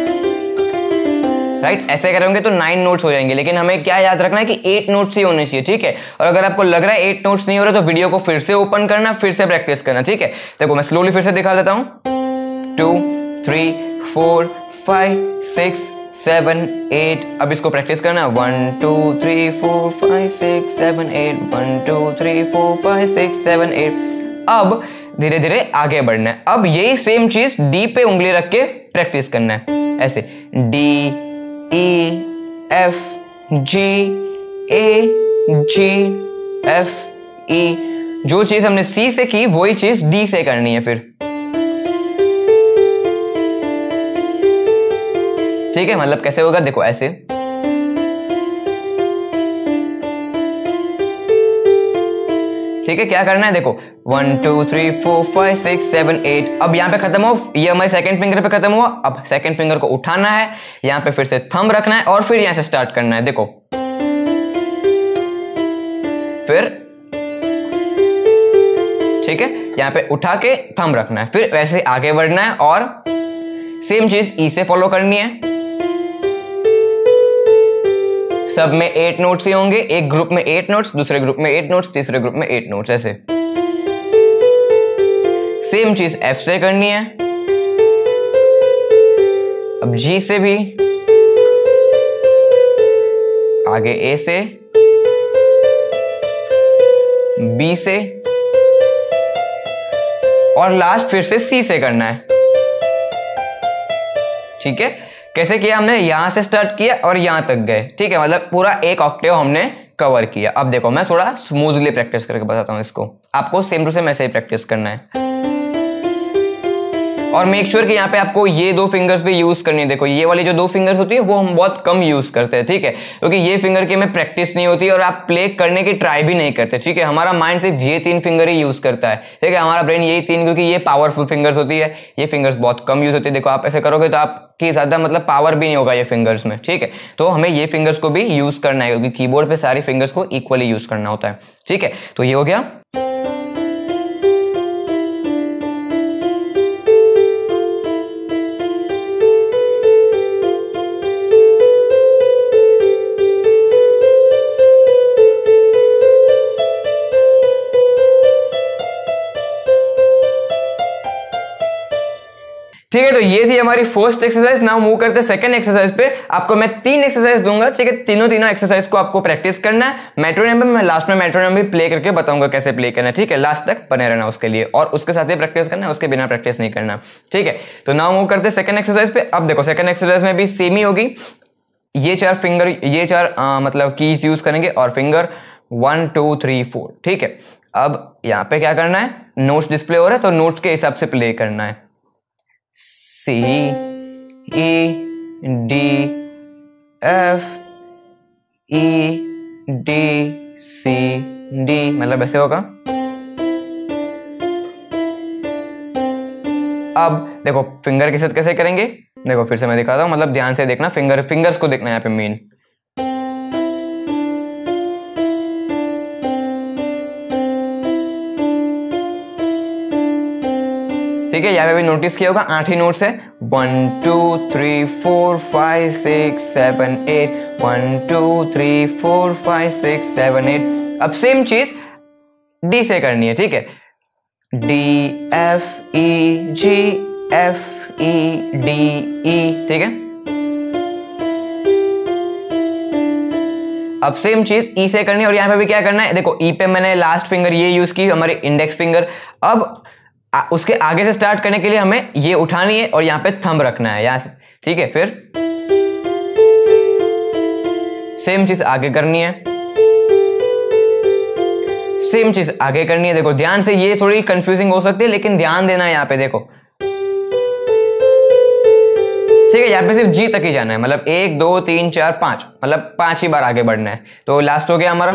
राइट, ऐसे करेंगे तो 9 नोट्स हो जाएंगे, लेकिन हमें क्या याद रखना है कि 8 नोट्स ही होने चाहिए, ठीक है। और अगर आपको लग रहा है 8 नोट्स नहीं हो रहे तो वीडियो को फिर से ओपन करना, फिर से प्रैक्टिस करना, ठीक है। देखो मैं स्लोली फिर से दिखा देता हूं, 2 3 4 5 6 7 8। अब इसको प्रैक्टिस करना, 1 2 3 4 5 6 7 8, 1 2 3 4 5 6 7 8। अब धीरे धीरे आगे बढ़ना है। अब यही सेम चीज डी पे उंगली रख के प्रैक्टिस करना है, ऐसे D E F G A G F E. जो चीज हमने सी से की वही चीज डी से करनी है फिर, ठीक है। मतलब कैसे होगा, देखो ऐसे, ठीक है। क्या करना है, देखो 1 2 3 4 5 6 7 8। अब यहाँ पे खत्म हो, ये हमारे सेकंड फिंगर पे खत्म हुआ। अब सेकंड फिंगर को उठाना है, यहाँ पे फिर से थंब रखना है और फिर यहाँ से स्टार्ट करना है, देखो। फिर ठीक है, यहाँ पे उठा के थंब रखना है, फिर वैसे आगे बढ़ना है और सेम चीज ई से फॉलो करनी है। सब में 8 नोट्स ही होंगे, एक ग्रुप में 8 नोट्स, दूसरे ग्रुप में 8 नोट्स, तीसरे ग्रुप में 8 नोट्स, ऐसे। सेम चीज एफ से करनी है। अब जी से भी, आगे ए से, बी से और लास्ट फिर से सी से करना है, ठीक है। कैसे किया हमने, यहां से स्टार्ट किया और यहां तक गए, ठीक है। मतलब पूरा एक ऑक्टेव हमने कवर किया। अब देखो मैं थोड़ा स्मूथली प्रैक्टिस करके बताता हूं इसको, आपको सेम टू सेम ऐसे ही प्रैक्टिस करना है। और मेक श्योर कि यहाँ पे आपको ये दो फिंगर्स भी यूज करनी है। देखो ये वाली जो दो फिंगर्स होती है वो हम बहुत कम यूज करते हैं, ठीक है, क्योंकि ये फिंगर की हमें प्रैक्टिस नहीं होती और आप प्ले करने की ट्राई भी नहीं करते, ठीक है। हमारा माइंड सिर्फ ये 3 फिंगर ही यूज करता है, ठीक है, हमारा ब्रेन यही 3, क्योंकि ये पावरफुल फिंगर्स होती है, ये फिंगर्स बहुत कम यूज होती है। देखो आप ऐसे करोगे तो आपकी ज्यादा मतलब पावर भी नहीं होगा ये फिंगर्स में, ठीक है। तो हमें ये फिंगर्स को भी यूज करना है, क्योंकि कीबोर्ड पे सारी फिंगर्स को इक्वली यूज करना होता है, ठीक है। तो ये हो गया। ठीक है, तो ये थी हमारी फर्स्ट एक्सरसाइज। नाउ मूव करते हैं सेकंड एक्सरसाइज पे। आपको मैं 3 एक्सरसाइज दूंगा, ठीक है, तीनों एक्सरसाइज को आपको प्रैक्टिस करना है। मेट्रोनोम पे मैं लास्ट में मेट्रोनोम भी प्ले करके बताऊंगा कैसे प्ले करना है, ठीक है। लास्ट तक बने रहना उसके लिए, और उसके साथ ही प्रैक्टिस करना है, उसके बिना प्रैक्टिस नहीं करना, ठीक है। तो नाउ मूव करते हैं सेकंड एक्सरसाइज पे। अब देखो सेकंड एक्सरसाइज में भी सेम ही होगी, ये 4 फिंगर, ये 4 मतलब कीज यूज करेंगे और फिंगर 1 2 3 4, ठीक है। अब यहाँ पे क्या करना है, नोट्स डिस्प्ले हो रहा है तो नोट्स के हिसाब से प्ले करना है। C E D F E D C D, मतलब ऐसे होगा। अब देखो फिंगर के साथ कैसे करेंगे, देखो फिर से मैं दिखाता हूं, मतलब ध्यान से देखना, फिंगर्स को देखना यहाँ पे मेन। ठीक है, यहाँ पे भी नोटिस किया होगा 8 ही नोट्स है, 1 2 3 4 5 6 7 8, 1 2 3 4 5 6 7 8। अब सेम चीज डी से करनी है, ठीक है, D F E G F E D E, ठीक है। अब सेम चीज ई से करनी है, और यहाँ पे भी क्या करना है, देखो ई पे मैंने लास्ट फिंगर ये यूज की, हमारी इंडेक्स फिंगर। अब उसके आगे से स्टार्ट करने के लिए हमें ये उठानी है और यहाँ पे थंब रखना है यहां से, ठीक है। फिर सेम चीज आगे करनी है, सेम चीज आगे करनी है। देखो ध्यान से, ये थोड़ी कंफ्यूजिंग हो सकती है लेकिन ध्यान देना है यहाँ पे, देखो ठीक है। यहाँ पे सिर्फ जी तक ही जाना है, मतलब 1 2 3 4 5, मतलब 5 ही बार आगे बढ़ना है। तो लास्ट हो गया हमारा,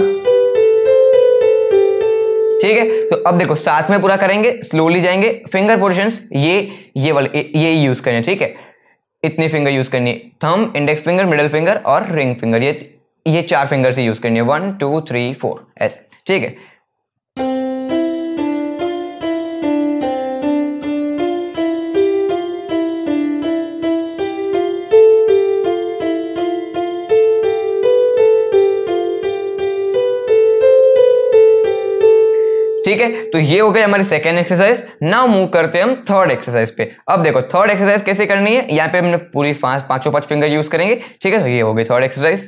ठीक है। तो अब देखो साथ में पूरा करेंगे, स्लोली जाएंगे। फिंगर पोजिशंस ये वाले ये यूज करने, ठीक है, इतनी फिंगर यूज करनी है, thumb, index finger, middle finger और रिंग फिंगर, ये 4 फिंगर से यूज करनी है, 1 2 3 4 ऐसे, ठीक है। ठीक है, तो ये हो गई हमारी सेकेंड एक्सरसाइज। नाउ मूव करते हैं हम थर्ड एक्सरसाइज पे। अब देखो थर्ड एक्सरसाइज कैसे करनी है, यहाँ पे हमने पूरी 5 फिंगर यूज करेंगे, ठीक है। तो ये हो गई थर्ड एक्सरसाइज।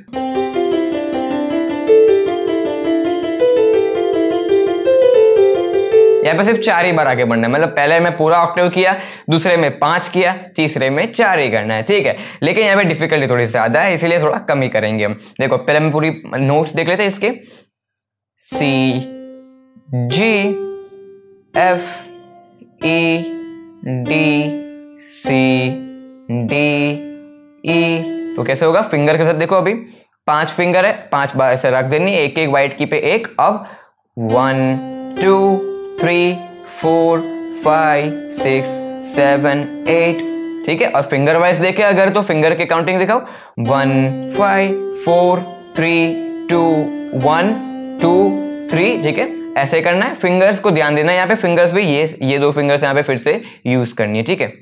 यहाँ पे सिर्फ 4 ही बार आगे बढ़ना है, मतलब पहले में पूरा ऑक्टेव किया, दूसरे में 5 किया, तीसरे में 4 ही करना है, ठीक है। लेकिन यहाँ पे डिफिकल्टी थोड़ी ज्यादा है, इसीलिए थोड़ा कम ही करेंगे हम। देखो पहले हम पूरी नोट्स देख लेते हैं इसके, C G F E D C D E। तो कैसे होगा, फिंगर के साथ देखो, अभी 5 फिंगर है, 5 बार ऐसे रख देनी, एक एक वाइट की पे एक। अब 1 2 3 4 5 6 7 8, ठीक है। और फिंगर वाइज देखे अगर तो फिंगर की काउंटिंग दिखाओ, 1 5 4 3 2 1 2 3, ठीक है। ऐसे करना है, फिंगर्स को ध्यान देना है, यहाँ पे फिंगर्स भी ये 2 फिंगर्स यहाँ पे फिर से यूज करनी है, ठीक है।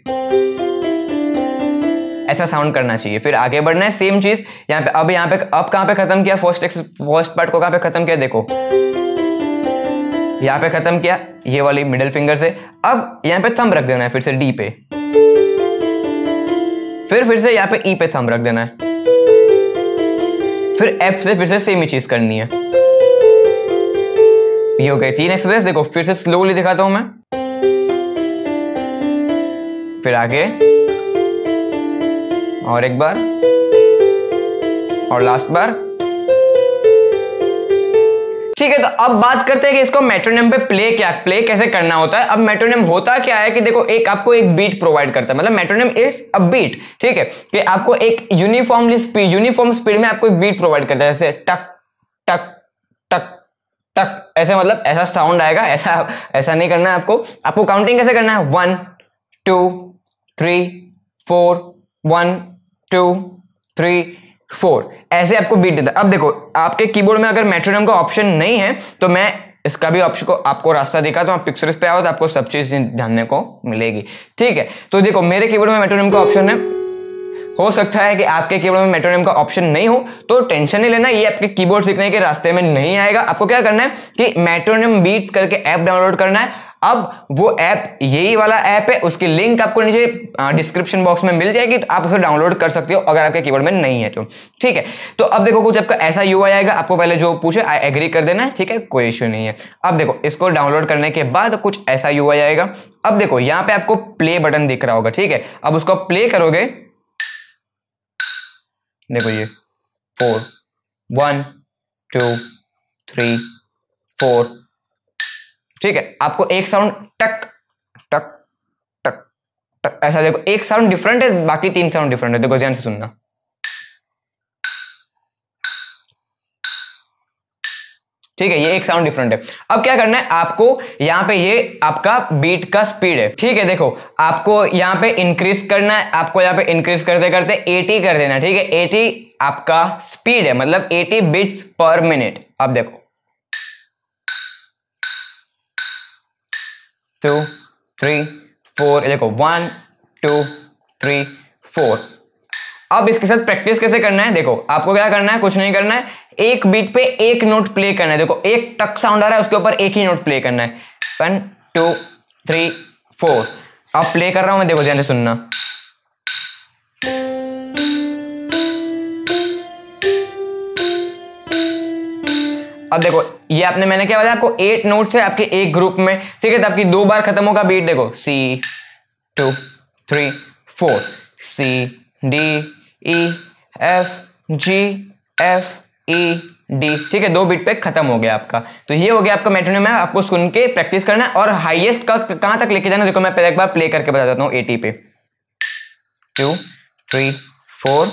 ऐसा साउंड करना चाहिए, फिर आगे बढ़ना है, सेम चीज यहाँ पे। अब कहां पे खत्म किया, फर्स्ट पार्ट को कहां पे खत्म किया, देखो यहाँ पे खत्म किया ये वाली मिडिल फिंगर से। अब यहाँ पे थंब रख देना है फिर से डी पे, फिर से यहाँ पे ई पे थंब रख देना है, फिर एफ से फिर से सेम ही चीज करनी है। ये हो गए 3 एक्सरसाइज। देखो फिर से स्लोली दिखाता हूं मैं, फिर आगे और एक बार और लास्ट बार, ठीक है, तो अब बात करते हैं कि इसको मेट्रोनोम पे प्ले कैसे करना होता है। अब मेट्रोनोम होता क्या है कि देखो, एक आपको एक बीट प्रोवाइड करता है, मतलब मेट्रोनोम इज अ बीट, ठीक है, कि आपको एक यूनिफॉर्म स्पीड में आपको एक बीट प्रोवाइड करता है, जैसे टक टक टक टक, ऐसे मतलब ऐसा साउंड आएगा। ऐसा नहीं करना है आपको काउंटिंग कैसे करना है, 1 2 3 4 1 2 3 4, ऐसे आपको बीट देता है। अब देखो, आपके कीबोर्ड में अगर मेट्रोनोम का ऑप्शन नहीं है तो मैं इसका भी ऑप्शन को आपको रास्ता दिखा, तो आप पिक्चर्स पे आओ तो आपको सब चीज जानने को मिलेगी, ठीक है। तो देखो, मेरे कीबोर्ड में मेट्रोनोम का ऑप्शन है, हो सकता है कि आपके कीबोर्ड में मेट्रोनोम का ऑप्शन नहीं हो, तो टेंशन नहीं लेना, ये आपके कीबोर्ड सीखने के रास्ते में नहीं आएगा। आपको क्या करना है कि मेट्रोनोम बीट्स करके ऐप डाउनलोड करना है। अब वो ऐप यही वाला ऐप है, उसकी लिंक आपको नीचे डिस्क्रिप्शन बॉक्स में मिल जाएगी, तो आप उसे डाउनलोड कर सकते हो अगर आपके कीबोर्ड में नहीं है तो, ठीक है। तो अब देखो, कुछ आपका ऐसा यूआई आएगा, आपको पहले जो पूछे आई एग्री कर देना है, ठीक है, कोई इश्यू नहीं है। अब देखो, इसको डाउनलोड करने के बाद कुछ ऐसा यूआई आएगा। अब देखो, यहाँ पे आपको प्ले बटन दिख रहा होगा, ठीक है। अब उसको प्ले करोगे, देखो ये 4 1 2 3 4, ठीक है। आपको एक साउंड टक टक टक टक ऐसा, देखो एक साउंड डिफरेंट है, बाकी 3 साउंड डिफरेंट है, देखो ध्यान से सुनना। ठीक है, ये एक साउंड डिफरेंट है। अब क्या करना है आपको, यहाँ पे ये आपका बीट का स्पीड है, ठीक है। देखो, आपको यहाँ पे इंक्रीज करना है, आपको यहाँ पे इंक्रीज करते करते 80 कर देना, ठीक है। 80 आपका स्पीड है, मतलब 80 बीट्स पर मिनट। अब देखो 2 3 4, देखो 1 2 3 4। अब इसके साथ प्रैक्टिस कैसे करना है, देखो आपको क्या करना है, कुछ नहीं करना है, एक बीट पे एक नोट प्ले करना है। देखो, एक टक साउंड आ रहा है, उसके ऊपर एक ही नोट प्ले करना है, 1 2 3 4। अब प्ले कर रहा हूं मैं, देखो ध्यान से सुनना। अब देखो, ये मैंने क्या बताया आपको, 8 नोट्स है आपके एक ग्रुप में, ठीक है। तो आपकी 2 बार खत्म होगा बीट, देखो C 2 3 4, C D E F G F E D, ठीक है। 2 बीट पे खत्म हो गया आपका। तो ये हो गया आपका मेट्रोनोम है, आपको सुन के प्रैक्टिस करना है और हाईएस्ट का कहां तक लेके जाना, देखो मैं पहले एक बार प्ले करके बता देता हूँ। 80 पे 2 3 4,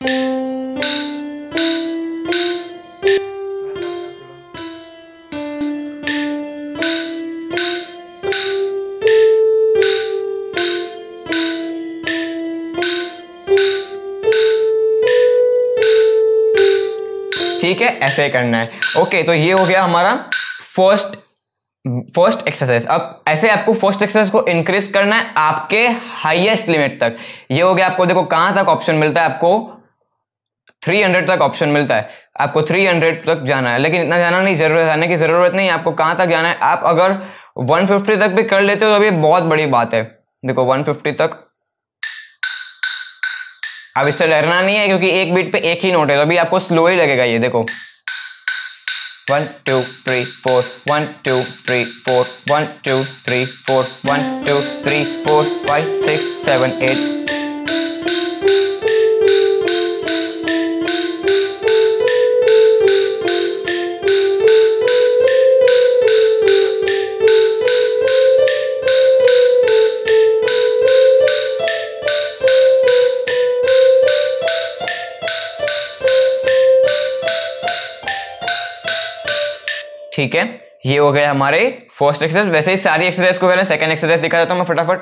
ठीक है, ऐसे करना है। ओके, तो ये हो गया हमारा फर्स्ट एक्सरसाइज। अब ऐसे आपको फर्स्ट एक्सरसाइज को इंक्रीज करना है आपके हाईएस्ट लिमिट तक। ये हो गया, आपको देखो कहां तक ऑप्शन मिलता है, आपको 300 तक ऑप्शन मिलता है, आपको 300 तक जाना है। लेकिन इतना जाने की जरूरत नहीं, आपको कहां तक जाना है। आप अगर 150 तक भी कर लेते हो तो अभी बहुत बड़ी बात है। देखो 150 तक, अब इससे डरना नहीं है क्योंकि एक बीट पे एक ही नोट है, तो अभी आपको स्लो ही लगेगा। ये देखो 1 2 3 4 1 2 3 4 1 2 3 4 1 2 3 4 5 6 7 8। ठीक है, ये हो गया हमारे फर्स्ट एक्सरसाइज। वैसे ही सारी एक्सरसाइज को पहले सेकंड एक्सरसाइज दिखा देता हूं मैं फटाफट।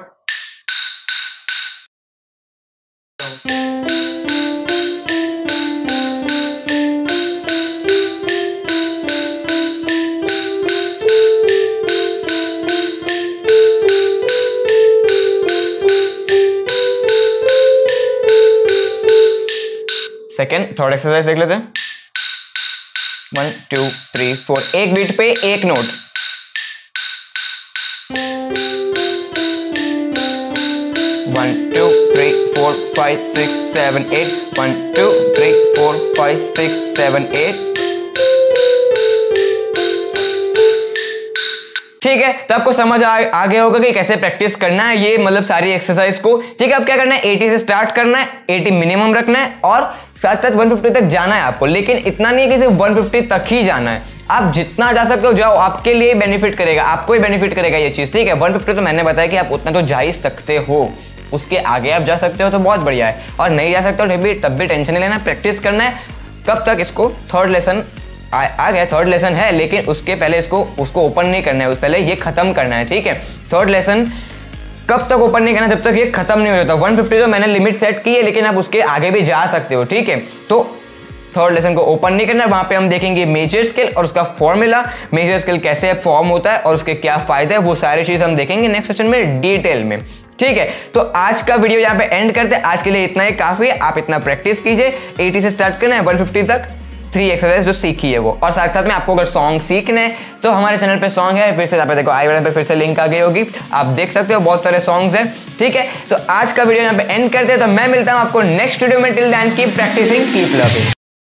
थर्ड एक्सरसाइज देख लेते हैं। 1 2 3 4, एक बीट पे एक note. One two three four five six seven eight 1 2 3 4 5 6 7 8। ठीक है, तो आपको समझ आ गया होगा कि कैसे प्रैक्टिस करना है ये मतलब सारी एक्सरसाइज को। ठीक है, अब क्या करना है, 80 से स्टार्ट करना है, 80 मिनिमम रखना है और साथ साथ 150 तक जाना है आपको। लेकिन इतना नहीं है कि सिर्फ 150 तक ही जाना है, आप जितना जा सकते हो जाओ, आपके लिए बेनिफिट करेगा, आपको ही बेनिफिट करेगा ये चीज। ठीक है, 150 तो मैंने बताया कि आप उतना तो जा ही सकते हो, उसके आगे आप जा सकते हो तो बहुत बढ़िया है, और नहीं जा सकते हो तब भी टेंशन नहीं लेना, प्रैक्टिस करना है। कब तक, इसको थर्ड लेसन आ गया, थर्ड लेसन है, लेकिन उसके पहले उसको ओपन नहीं करना है, पहले ये खत्म करना है। ठीक है, थर्ड लेसन कब तक ओपन नहीं करना, जब तक ये खत्म नहीं हो जाता। 150 तो मैंने लिमिट सेट की है, लेकिन आप उसके आगे भी जा सकते हो। ठीक है, तो थर्ड लेसन को ओपन नहीं करना, वहां पे हम देखेंगे मेजर स्केल और उसका फॉर्मूला, मेजर स्केल कैसे फॉर्म होता है और उसके क्या फायदे है, वो सारी चीज हम देखेंगे नेक्स्ट सेशन में डिटेल में। ठीक है, तो आज का वीडियो यहाँ पे एंड करते हैं, आज के लिए इतना ही काफी है। आप इतना प्रैक्टिस कीजिए, 80 से स्टार्ट करना है 150 तक, 3 एक्सरसाइज जो सीखी है वो, और साथ साथ में आपको अगर सॉन्ग सीखने हैं तो हमारे चैनल पे सॉन्ग है, फिर से यहाँ पे देखो आई बटन पे फिर से लिंक आ गई होगी, आप देख सकते हो, बहुत सारे सॉन्ग्स हैं। ठीक है, तो आज का वीडियो यहाँ पे एंड करते हैं, तो मैं मिलता हूँ आपको नेक्स्ट वीडियो में। Till then keep practising, keep learning.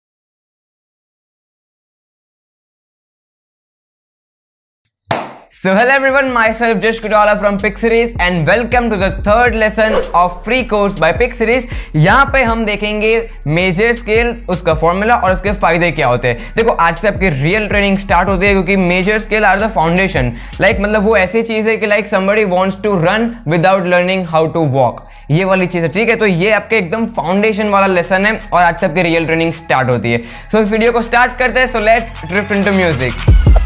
So hello everyone, myself Jash Kudala from Pixseries and welcome to the third lesson of free course by Pixseries। यहाँ पे हम देखेंगे मेजर स्केल्स, उसका फॉर्मूला और उसके फायदे क्या होते हैं। देखो आज से आपकी रियल ट्रेनिंग स्टार्ट होती है, क्योंकि major scale are the foundation. मतलब वो ऐसी चीज है कि somebody wants to run without learning how to walk, ये वाली चीज है। ठीक है, तो ये आपके एकदम फाउंडेशन वाला लेसन है और आज से आपकी रियल ट्रेनिंग स्टार्ट होती है। तो इस वीडियो को स्टार्ट करते हैं, so let's drift into music.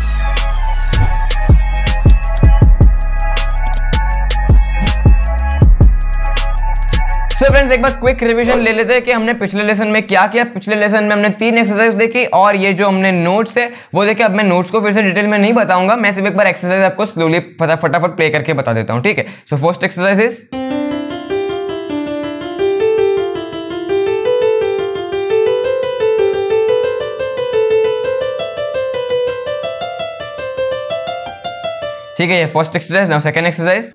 So friends, एक बार क्विक रिवीजन ले लेते हैं कि हमने पिछले लेसन में क्या किया। पिछले लेसन में हमने 3 एक्सरसाइज देखी और ये जो हमने नोट्स है वो देखे। अब मैं नोट्स को फिर से डिटेल में नहीं बताऊंगा, मैं सिर्फ एक बार एक्सरसाइज आपको स्लोली फटाफट प्ले करके बता देता हूं। ठीक है, सो फर्स्ट एक्सरसाइज इज, ठीक है, ये first exercise. Now second exercise,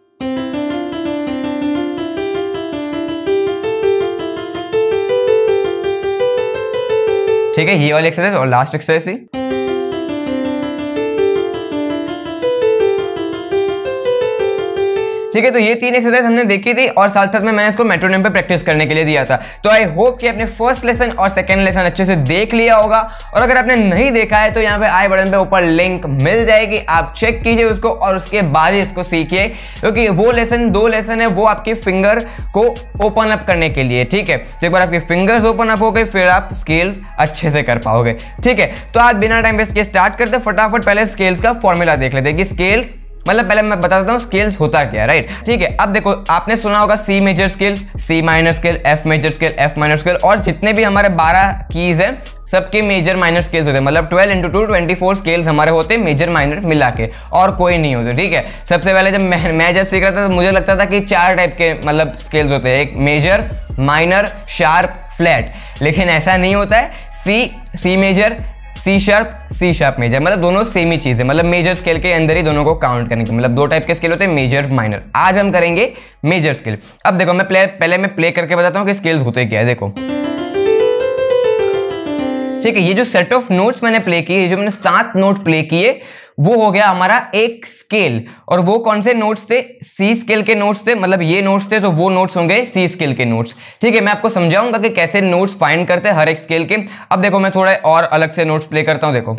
ठीक है, ये वाली एक्सरसाइज और लास्ट एक्सरसाइज थी। ठीक है, तो ये 3 एक्सरसाइज हमने देखी थी और साथ साथ में मैंने इसको मेट्रोनोम पे प्रैक्टिस करने के लिए दिया था। तो आई होप कि आपने फर्स्ट लेसन और सेकंड लेसन अच्छे से देख लिया होगा, और अगर आपने नहीं देखा है तो यहाँ पे आई बटन पे ऊपर लिंक मिल जाएगी, आप चेक कीजिए उसको और उसके बाद ही इसको सीखिए, क्योंकि वो लेसन 2 लेसन है वो आपकी फिंगर को ओपन अप करने के लिए। ठीक है, तो एक बार आपकी फिंगर्स ओपन अप हो गए फिर आप स्केल्स अच्छे से कर पाओगे। ठीक है, तो आज बिना टाइम वेस्ट के स्टार्ट करते फटाफट। पहले स्केल्स का फॉर्मूला देख लेते हैं कि स्केल्स पहले मैं बता देता हूँ स्केल्स होता क्या है, राइट। ठीक है, अब देखो आपने सुना होगा C major scale, C minor scale, F major scale, F minor scale, और जितने भी हमारे 12 कीज है सबके मेजर माइनर स्केल्स होते हैं। 12 × 2 24 स्केल्स हमारे होते हैं मेजर माइनर मिला के, और कोई नहीं होते। ठीक है, सबसे पहले जब मैं जब सीख रहा था तो मुझे लगता था कि 4 टाइप के स्केल्स होते हैं, एक मेजर, माइनर, शार्प, फ्लैट, लेकिन ऐसा नहीं होता है। C major, C sharp major, दोनों सेम ही चीज है। मेजर स्केल के अंदर ही दोनों को काउंट करने के 2 टाइप के स्केल होते हैं, मेजर, माइनर। आज हम करेंगे मेजर स्केल। अब देखो मैं पहले मैं प्ले करके बताता हूँ कि स्केल्स होते क्या है। देखो, ठीक है, ये जो सेट ऑफ नोट्स मैंने प्ले किए, जो मैंने 7 नोट प्ले किए, वो हो गया हमारा एक स्केल। और वो कौन से नोट्स थे? सी स्केल के नोट्स थे, ये नोट्स थे, तो वो नोट्स होंगे सी स्केल के नोट्स। ठीक है, मैं आपको समझाऊंगा कि कैसे नोट्स फाइंड करते हैं हर एक स्केल के। अब देखो मैं थोड़ा और अलग से नोट्स प्ले करता हूं। देखो,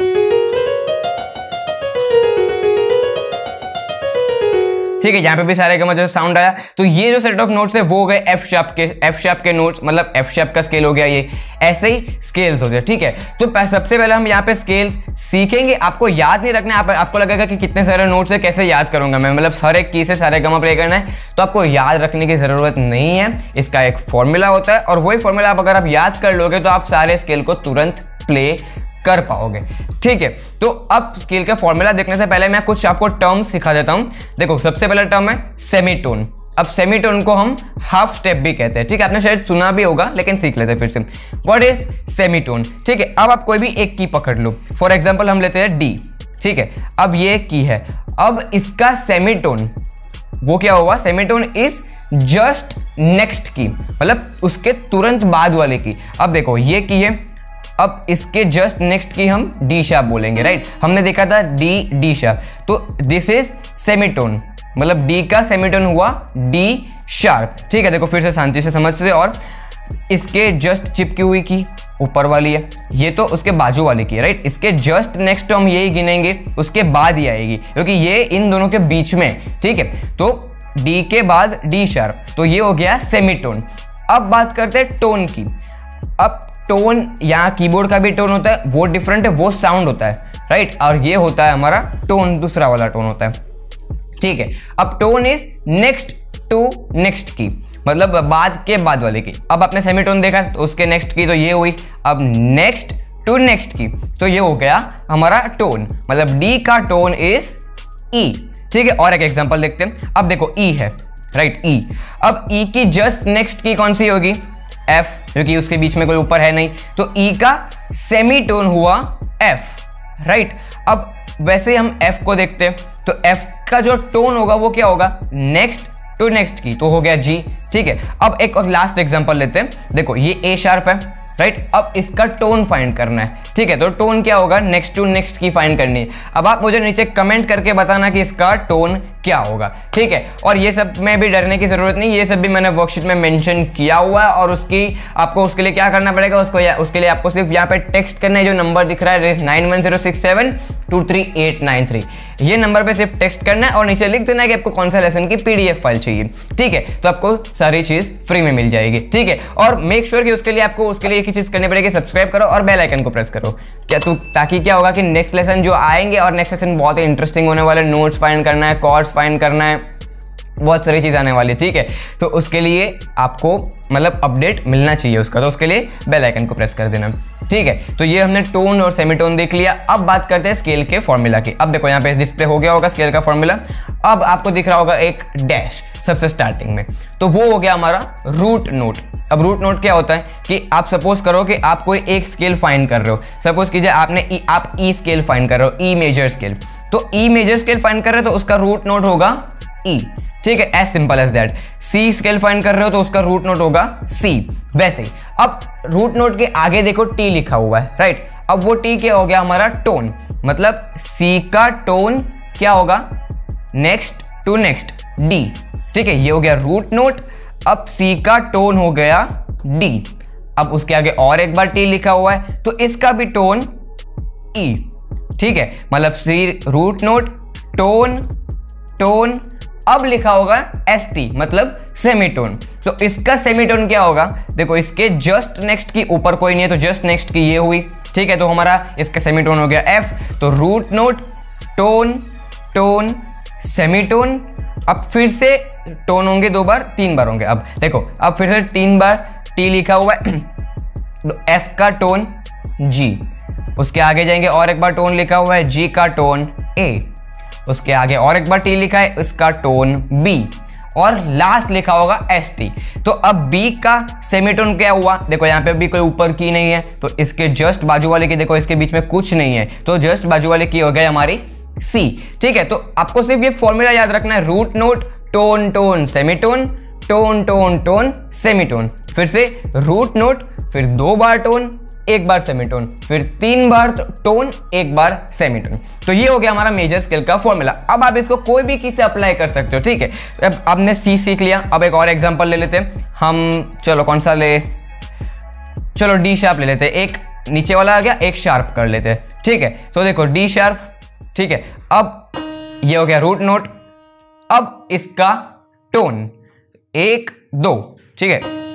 ठीक है, यहाँ पे भी सारे का जो साउंड आया। तो ये जो सेट ऑफ नोट्स है वो हो गए एफ शार्प के नोट्स, एफ शार्प का स्केल हो गया ये। ऐसे ही स्केल्स हो गए। ठीक है, तो सबसे पहले हम यहाँ पे स्केल्स सीखेंगे। आपको याद नहीं रखना है, आपको लगेगा कि कितने सारे नोट्स है, कैसे याद करूंगा मैं, हर एक की से सारे गमा प्ले करना है, तो आपको याद रखने की जरूरत नहीं है। इसका एक फॉर्मूला होता है और वही फॉर्मूला अगर आप याद कर लोगे तो आप सारे स्केल को तुरंत प्ले कर पाओगे। ठीक है, तो अब स्केल का फॉर्मूला देखने से पहले मैं कुछ आपको टर्म्स सिखा देता हूं। देखो, सबसे पहला टर्म है सेमीटोन। अब सेमीटोन को हम हाफ स्टेप भी कहते हैं। ठीक है, आपने शायद सुना भी होगा, लेकिन सीख लेते हैं फिर से। What is semitone? ठीक है, अब आप कोई भी एक की पकड़ लो। फॉर एग्जांपल हम लेते हैं डी। ठीक है, अब ये की है, अब इसका सेमीटोन वो क्या होगा? सेमीटोन इज जस्ट नेक्स्ट की, उसके तुरंत बाद वाले की। अब देखो, ये की है, अब इसके जस्ट नेक्स्ट की हम डी शार्प बोलेंगे, राइट। हमने देखा था डी शार्प, तो दिस इज सेमीटोन, मतलब डी का सेमीटोन हुआ डी शार्प, ठीक है। देखो फिर से शांति से समझ से, और इसके जस्ट चिपकी हुई की ऊपर वाली है, ये तो उसके बाजू वाली की है, राइट। इसके जस्ट नेक्स्ट हम यही गिनेंगे, उसके बाद ही आएगी, क्योंकि ये इन दोनों के बीच में, ठीक है। तो डी के बाद डी शार्प, तो ये हो गया सेमीटोन। अब बात करते हैं टोन की। अब टोन, यहाँ कीबोर्ड का भी टोन होता है, वो डिफरेंट है, वो साउंड होता है, राइट। और ये होता है हमारा टोन, दूसरा वाला टोन होता है, ठीक है। अब tone is next to next key, मतलब बाद के बाद वाले की। अब आपने सेमीटोन देखा तो उसके नेक्स्ट की तो ये हुई, अब नेक्स्ट टू नेक्स्ट की तो ये हो गया हमारा टोन, मतलब डी का टोन इज ई, ठीक है। और एक एग्जांपल देखते हैं। अब देखो ई है, राइट, ई। अब ई की जस्ट नेक्स्ट की कौन सी होगी? एफ, क्योंकि उसके बीच में कोई ऊपर है नहीं, तो ई का सेमीटोन हुआ एफ, राइट। अब वैसे हम एफ को देखते हैं, तो एफ का जो टोन होगा वो क्या होगा? नेक्स्ट टू नेक्स्ट की, तो हो गया जी, ठीक है। अब एक और लास्ट एग्जांपल लेते हैं। देखो ये ए शार्प है, राइट। अब इसका टोन फाइंड करना है, ठीक है। तो टोन क्या होगा? Next to next key find करनी है। अब आप मुझे नीचे कमेंट करके बताना कि इसका टोन क्या होगा, ठीक है। और ये सब में भी डरने की जरूरत नहीं, ये सब भी मैंने वर्कशीट में मेंशन किया हुआ है। और उसकी आपको उसके लिए क्या करना पड़ेगा? उसके लिए आपको सिर्फ यहाँ पे टेक्स्ट करना है, जो नंबर दिख रहा है 9106723893, ये नंबर पे सिर्फ टेक्स्ट करना है और नीचे लिख देना है कि आपको कौन सा लेसन की पीडीएफ फाइल चाहिए, ठीक है। तो आपको सारी चीज फ्री में मिल जाएगी, ठीक है। और मेक श्योर कि उसके लिए आपको एक ही चीज करनी पड़ेगी, सब्सक्राइब करो और बेल आइकन को प्रेस करो, ताकि क्या होगा कि नेक्स्ट लेसन जो आएंगे, और नेक्स्ट लेसन बहुत ही इंटरेस्टिंग होने वाले, नोट्स फाइंड करना है, कॉर्ड्स फाइंड करना है, बहुत सारी चीज़ आने वाली है, ठीक है। तो उसके लिए आपको मतलब अपडेट मिलना चाहिए उसका, तो उसके लिए बेल आइकन को प्रेस कर देना, ठीक है। तो ये हमने टोन और सेमीटोन देख लिया। अब बात करते हैं स्केल के फॉर्मूला की। अब देखो यहाँ पे डिस्प्ले हो गया होगा स्केल का फॉर्मूला। अब आपको दिख रहा होगा एक डैश सबसे स्टार्टिंग में, तो वो हो गया हमारा रूट नोट। अब रूट नोट क्या होता है कि आप सपोज करो कि आप कोई एक स्केल फाइंड कर रहे हो, सपोज कीजिए आप ई स्केल फाइंड कर रहे हो, ई मेजर स्केल। तो ई मेजर स्केल फाइंड कर रहे हो तो उसका रूट नोट होगा ई, ठीक है, as simple as that. C scale find कर रहे हो तो उसका रूट नोट होगा सी, वैसे ही। अब रूट नोट के आगे देखो टी लिखा हुआ है, राइट। अब वो टी क्या हो गया? हमारा टोन, मतलब सी का टोन क्या होगा? नेक्स्ट टू नेक्स्ट डी, ठीक है, ये हो गया रूट नोट। अब सी का टोन हो गया डी, अब उसके आगे और एक बार टी लिखा हुआ है तो इसका भी टोन ई, ठीक है, मतलब C root note tone tone, अब लिखा होगा एस टी, मतलब सेमीटोन। तो इसका सेमीटोन क्या होगा? देखो इसके जस्ट नेक्स्ट की ऊपर कोई नहीं है, तो जस्ट नेक्स्ट की ये हुई, ठीक है। तो हमारा इसका सेमीटोन हो गया एफ। तो root note tone tone semitone. अब फिर से टोन होंगे 2 बार 3 बार होंगे। अब देखो अब फिर से 3 बार टी लिखा हुआ है तो एफ का टोन जी, उसके आगे जाएंगे और एक बार टोन लिखा हुआ है जी का टोन ए, उसके आगे और एक बार टी लिखा है इसका टोन बी, और लास्ट लिखा होगा एस टी। तो अब बी का सेमीटोन क्या हुआ? देखो यहाँ पे भी कोई ऊपर की नहीं है, तो इसके जस्ट बाजू वाले की देखो इसके बीच में कुछ नहीं है, तो जस्ट बाजू वाले की हो गई हमारी सी, ठीक है। तो आपको सिर्फ ये फॉर्मूला याद रखना है, root note tone tone semitone, tone tone tone semitone, फिर से रूट नोट, फिर 2 बार टोन, 1 बार सेमीटोन, फिर 3 बार टोन, 1 बार सेमीटोन। तो ये हो गया हमारा मेजर स्केल का फॉर्मूला। अब आप इसको कोई भी की से अप्लाई कर सकते हो, ठीक है। अब आपने सी सीख लिया। अब एक और एग्जांपल ले लेते हैं हम, चलो कौन सा ले, चलो डी शार्प ले लेते हैं। एक नीचे वाला आ गया, एक शार्प कर लेते हैं, ठीक है। तो देखो डी शार्प, ठीक है। अब ये हो गया रूट नोट। अब इसका टोन 1 2, ठीक है,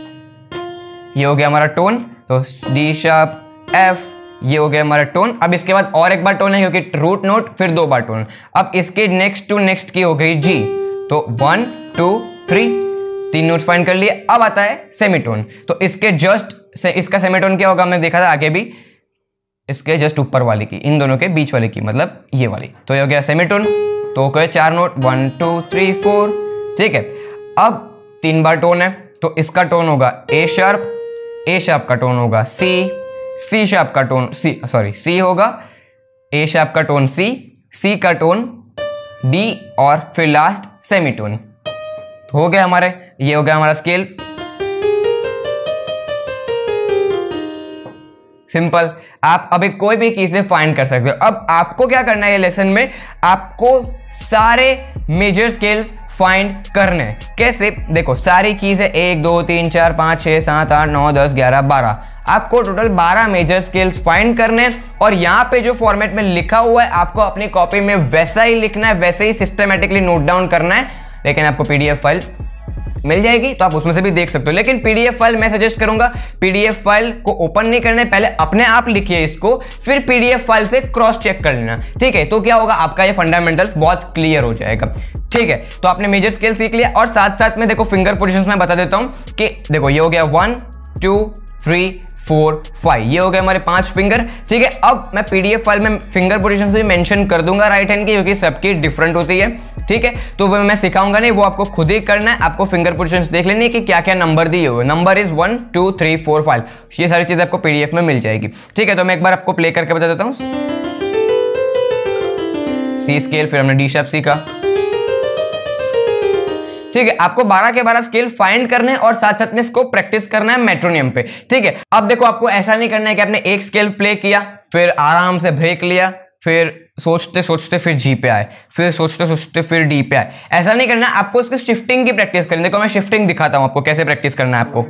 ये हो गया हमारा टोन। तो डी शार्प एफ, ये हो गया हमारा टोन। अब इसके बाद और एक बार टोन है क्योंकि रूट नोट, फिर 2 बार टोन। अब इसके नेक्स्ट टू नेक्स्ट की हो गई जी, तो 1 2 3, 3 नोट्स फाइंड कर लिए। अब आता है सेमीटोन। तो इसके जस्ट इसका सेमीटोन क्या होगा? हमने देखा था आगे भी, इसके जस्ट ऊपर वाली की, इन दोनों के बीच वाली की, मतलब ये वाली। तो ये हो गया सेमीटोन। तो हो गए 4 नोट, 1 2 3 4, ठीक है। अब 3 बार टोन है, तो इसका टोन होगा ए शार्प, ए शार्प का टोन होगा सी, सी शार्प का टोन सी होगा, ए शार्प का टोन सी, सी का टोन डी, और फिर लास्ट सेमीटोन। तो हो गया हमारे, ये हो गया हमारा स्केल। सिंपल, आप अभी कोई भी की से फाइंड कर सकते हो। अब आपको क्या करना है ये लेसन में, आपको सारे मेजर स्केल्स फाइंड करने हैं। कैसे? देखो सारी कीज है 1 2 3 4 5 6 7 8 9 10 11 12, आपको टोटल 12 मेजर स्केल्स फाइंड करने हैं। और यहाँ पे जो फॉर्मेट में लिखा हुआ है आपको अपनी कॉपी में वैसा ही लिखना है, वैसे ही सिस्टमेटिकली नोट डाउन करना है। लेकिन आपको पीडीएफ फाइल मिल जाएगी तो आप उसमें से भी देख सकते हो। लेकिन पीडीएफ फाइल मैं सजेस्ट करूंगा, पीडीएफ फाइल को ओपन नहीं करना है, पहले अपने आप लिखिए इसको, फिर पीडीएफ फाइल से क्रॉस चेक कर लेना। ठीक है, तो क्या होगा, आपका ये फंडामेंटल्स बहुत क्लियर हो जाएगा। ठीक है, तो आपने मेजर स्केल सीख लिया और साथ साथ में देखो फिंगर पोजीशंस में बता देता हूं कि देखो ये हो गया 1 2 3 4 5, ये हो गए हमारे 5 फिंगर। ठीक है, अब मैं पीडीएफ फाइल में फिंगर पोजीशन भी मेंशन कर दूंगा राइट हैंड की, क्योंकि सबकी डिफरेंट होती है। ठीक है, तो वो मैं सिखाऊंगा नहीं, वो आपको खुद ही करना है। आपको फिंगर पोजीशंस देख लेनी है कि क्या क्या नंबर दिए हुए, नंबर इज 1 2 3 4 5, ये सारी चीजें आपको पीडीएफ में मिल जाएगी। ठीक है, तो मैं एक बार आपको प्ले करके बता देता हूं। सी स्केल, फिर हमने डी शार्प सीखा। ठीक है, आपको 12 के 12 स्केल फाइंड करने हैं और साथ साथ में इसको प्रैक्टिस करना है मेट्रोनियम पे। ठीक है, अब देखो आपको ऐसा नहीं करना है कि आपने एक स्केल प्ले किया, फिर आराम से ब्रेक लिया, फिर सोचते सोचते फिर जी पे आए, फिर सोचते सोचते फिर डी पे आए। ऐसा नहीं करना, आपको इसकी शिफ्टिंग की प्रैक्टिस करनी है। देखो मैं शिफ्टिंग दिखाता हूं आपको कैसे प्रैक्टिस करना है आपको।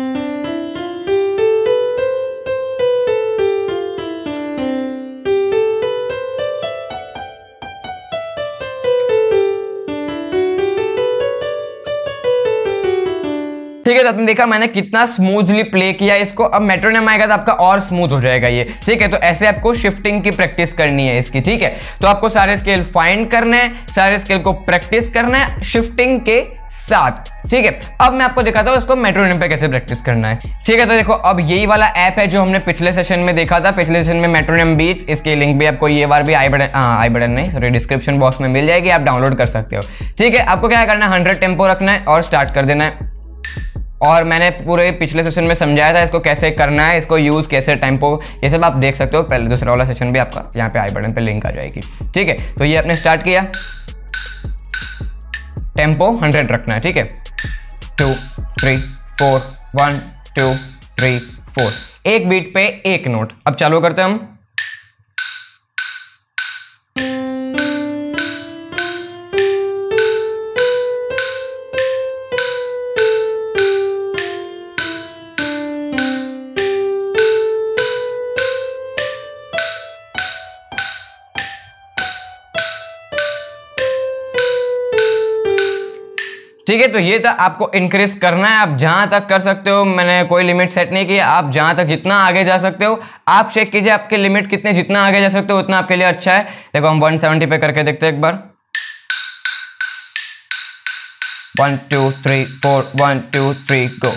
ठीक है, तो आपने देखा मैंने कितना स्मूथली प्ले किया इसको। अब मेट्रोनोम आएगा तो आपका और स्मूथ हो जाएगा ये। ठीक है, तो ऐसे आपको शिफ्टिंग की प्रैक्टिस करनी है इसकी। ठीक है, तो आपको सारे स्केल फाइंड करने हैं, सारे स्केल को प्रैक्टिस करना है शिफ्टिंग के साथ। ठीक है, अब मैं आपको दिखाता हूं इसको मेट्रोनोम पे कैसे प्रैक्टिस करना है। ठीक है, तो देखो अब यही वाला ऐप है जो हमने पिछले सेशन में देखा था, पिछले सेशन में मेट्रोनोम बीट्स। इसकी लिंक भी आपको ये बार भी आई बटन नहीं सॉरी डिस्क्रिप्शन बॉक्स में मिल जाएगी, आप डाउनलोड कर सकते हो। ठीक है, आपको क्या करना है, 100 टेम्पो रखना है और स्टार्ट कर देना है। और मैंने पूरे पिछले सेशन में समझाया था इसको कैसे करना है, इसको यूज कैसे, टेम्पो, ये सब आप देख सकते हो। पहले दूसरा वाला सेशन भी आपका यहाँ पे आई बटन पे लिंक आ जाएगी। ठीक है, तो ये आपने स्टार्ट किया, टेम्पो 100 रखना है। ठीक है, 2 3 4 1 2 3 4, एक बीट पे एक नोट। अब चालू करते हैं हम। ठीक है, तो ये था, आपको इंक्रीज करना है, आप जहां तक कर सकते हो। मैंने कोई लिमिट सेट नहीं की, आप जहां तक जितना आगे जा सकते हो आप चेक कीजिए आपके लिमिट कितने, जितना आगे जा सकते हो उतना आपके लिए अच्छा है। देखो हम 170 पे करके देखते हैं एक बार। 1 2 3 4 1 2 3 गो।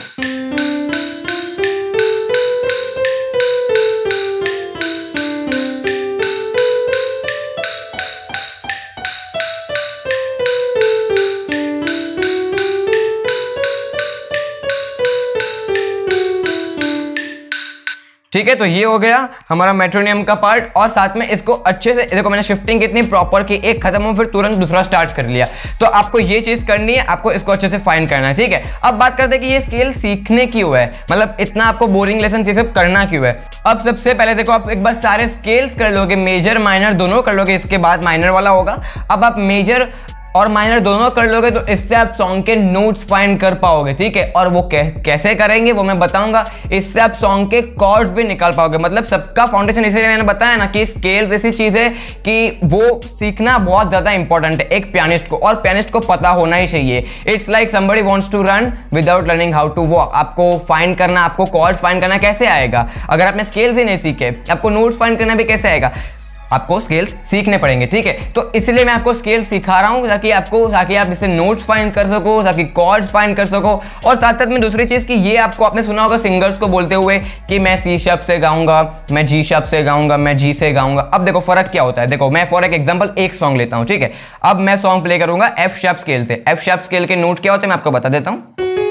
ठीक है, तो ये हो गया हमारा मेट्रोनियम का पार्ट। और साथ में इसको अच्छे से देखो, मैंने शिफ्टिंग कितनी प्रॉपर की, एक खत्म हो फिर तुरंत दूसरा स्टार्ट कर लिया। तो आपको ये चीज करनी है, आपको इसको अच्छे से फाइंड करना है। ठीक है, अब बात करते हैं कि ये स्केल सीखने क्यों है, मतलब इतना आपको बोरिंग लेसन ये सब करना क्यों है। अब सबसे पहले देखो, आप एक बार सारे स्केल्स कर लोगे, मेजर माइनर दोनों कर लोगे, इसके बाद माइनर वाला होगा। अब आप मेजर और माइनर दोनों कर लोगे तो इससे आप सॉन्ग के नोट्स फाइंड कर पाओगे। ठीक है, और वो कैसे करेंगे वो मैं बताऊंगा। इससे आप सॉन्ग के कॉर्ड्स भी निकाल पाओगे। मतलब सबका फाउंडेशन, इसीलिए मैंने बताया ना कि स्केल्स ऐसी चीज है कि वो सीखना बहुत ज्यादा इंपॉर्टेंट है एक पियानिस्ट को, और पियानिस्ट को पता होना ही चाहिए। It's like somebody wants to run without learning how to walk. आपको फाइंड करना, आपको कॉर्ड्स फाइंड करना कैसे आएगा अगर आपने स्केल्स ही नहीं सीखे? आपको नोट्स फाइंड करना भी कैसे आएगा? आपको स्केल्स सीखने पड़ेंगे। ठीक है, तो इसलिए मैं आपको स्केल्स सिखा रहा हूं ताकि आप इससे नोट्स फाइंड कर सको, ताकि कॉर्ड्स फाइंड कर सको। और साथ साथ में दूसरी चीज कि ये आपको, आपने सुना होगा सिंगर्स को बोलते हुए कि मैं सी शार्प से गाऊंगा, मैं जी शार्प से गाऊंगा, मैं जी से गाऊंगा। अब देखो फर्क क्या होता है। देखो मैं फॉर एग्जांपल एक सॉन्ग लेता हूं। ठीक है, अब मैं सॉन्ग प्ले करूंगा एफ शार्प स्केल से। एफ शार्प स्केल के नोट क्या होते हैं मैं आपको बता देता हूं।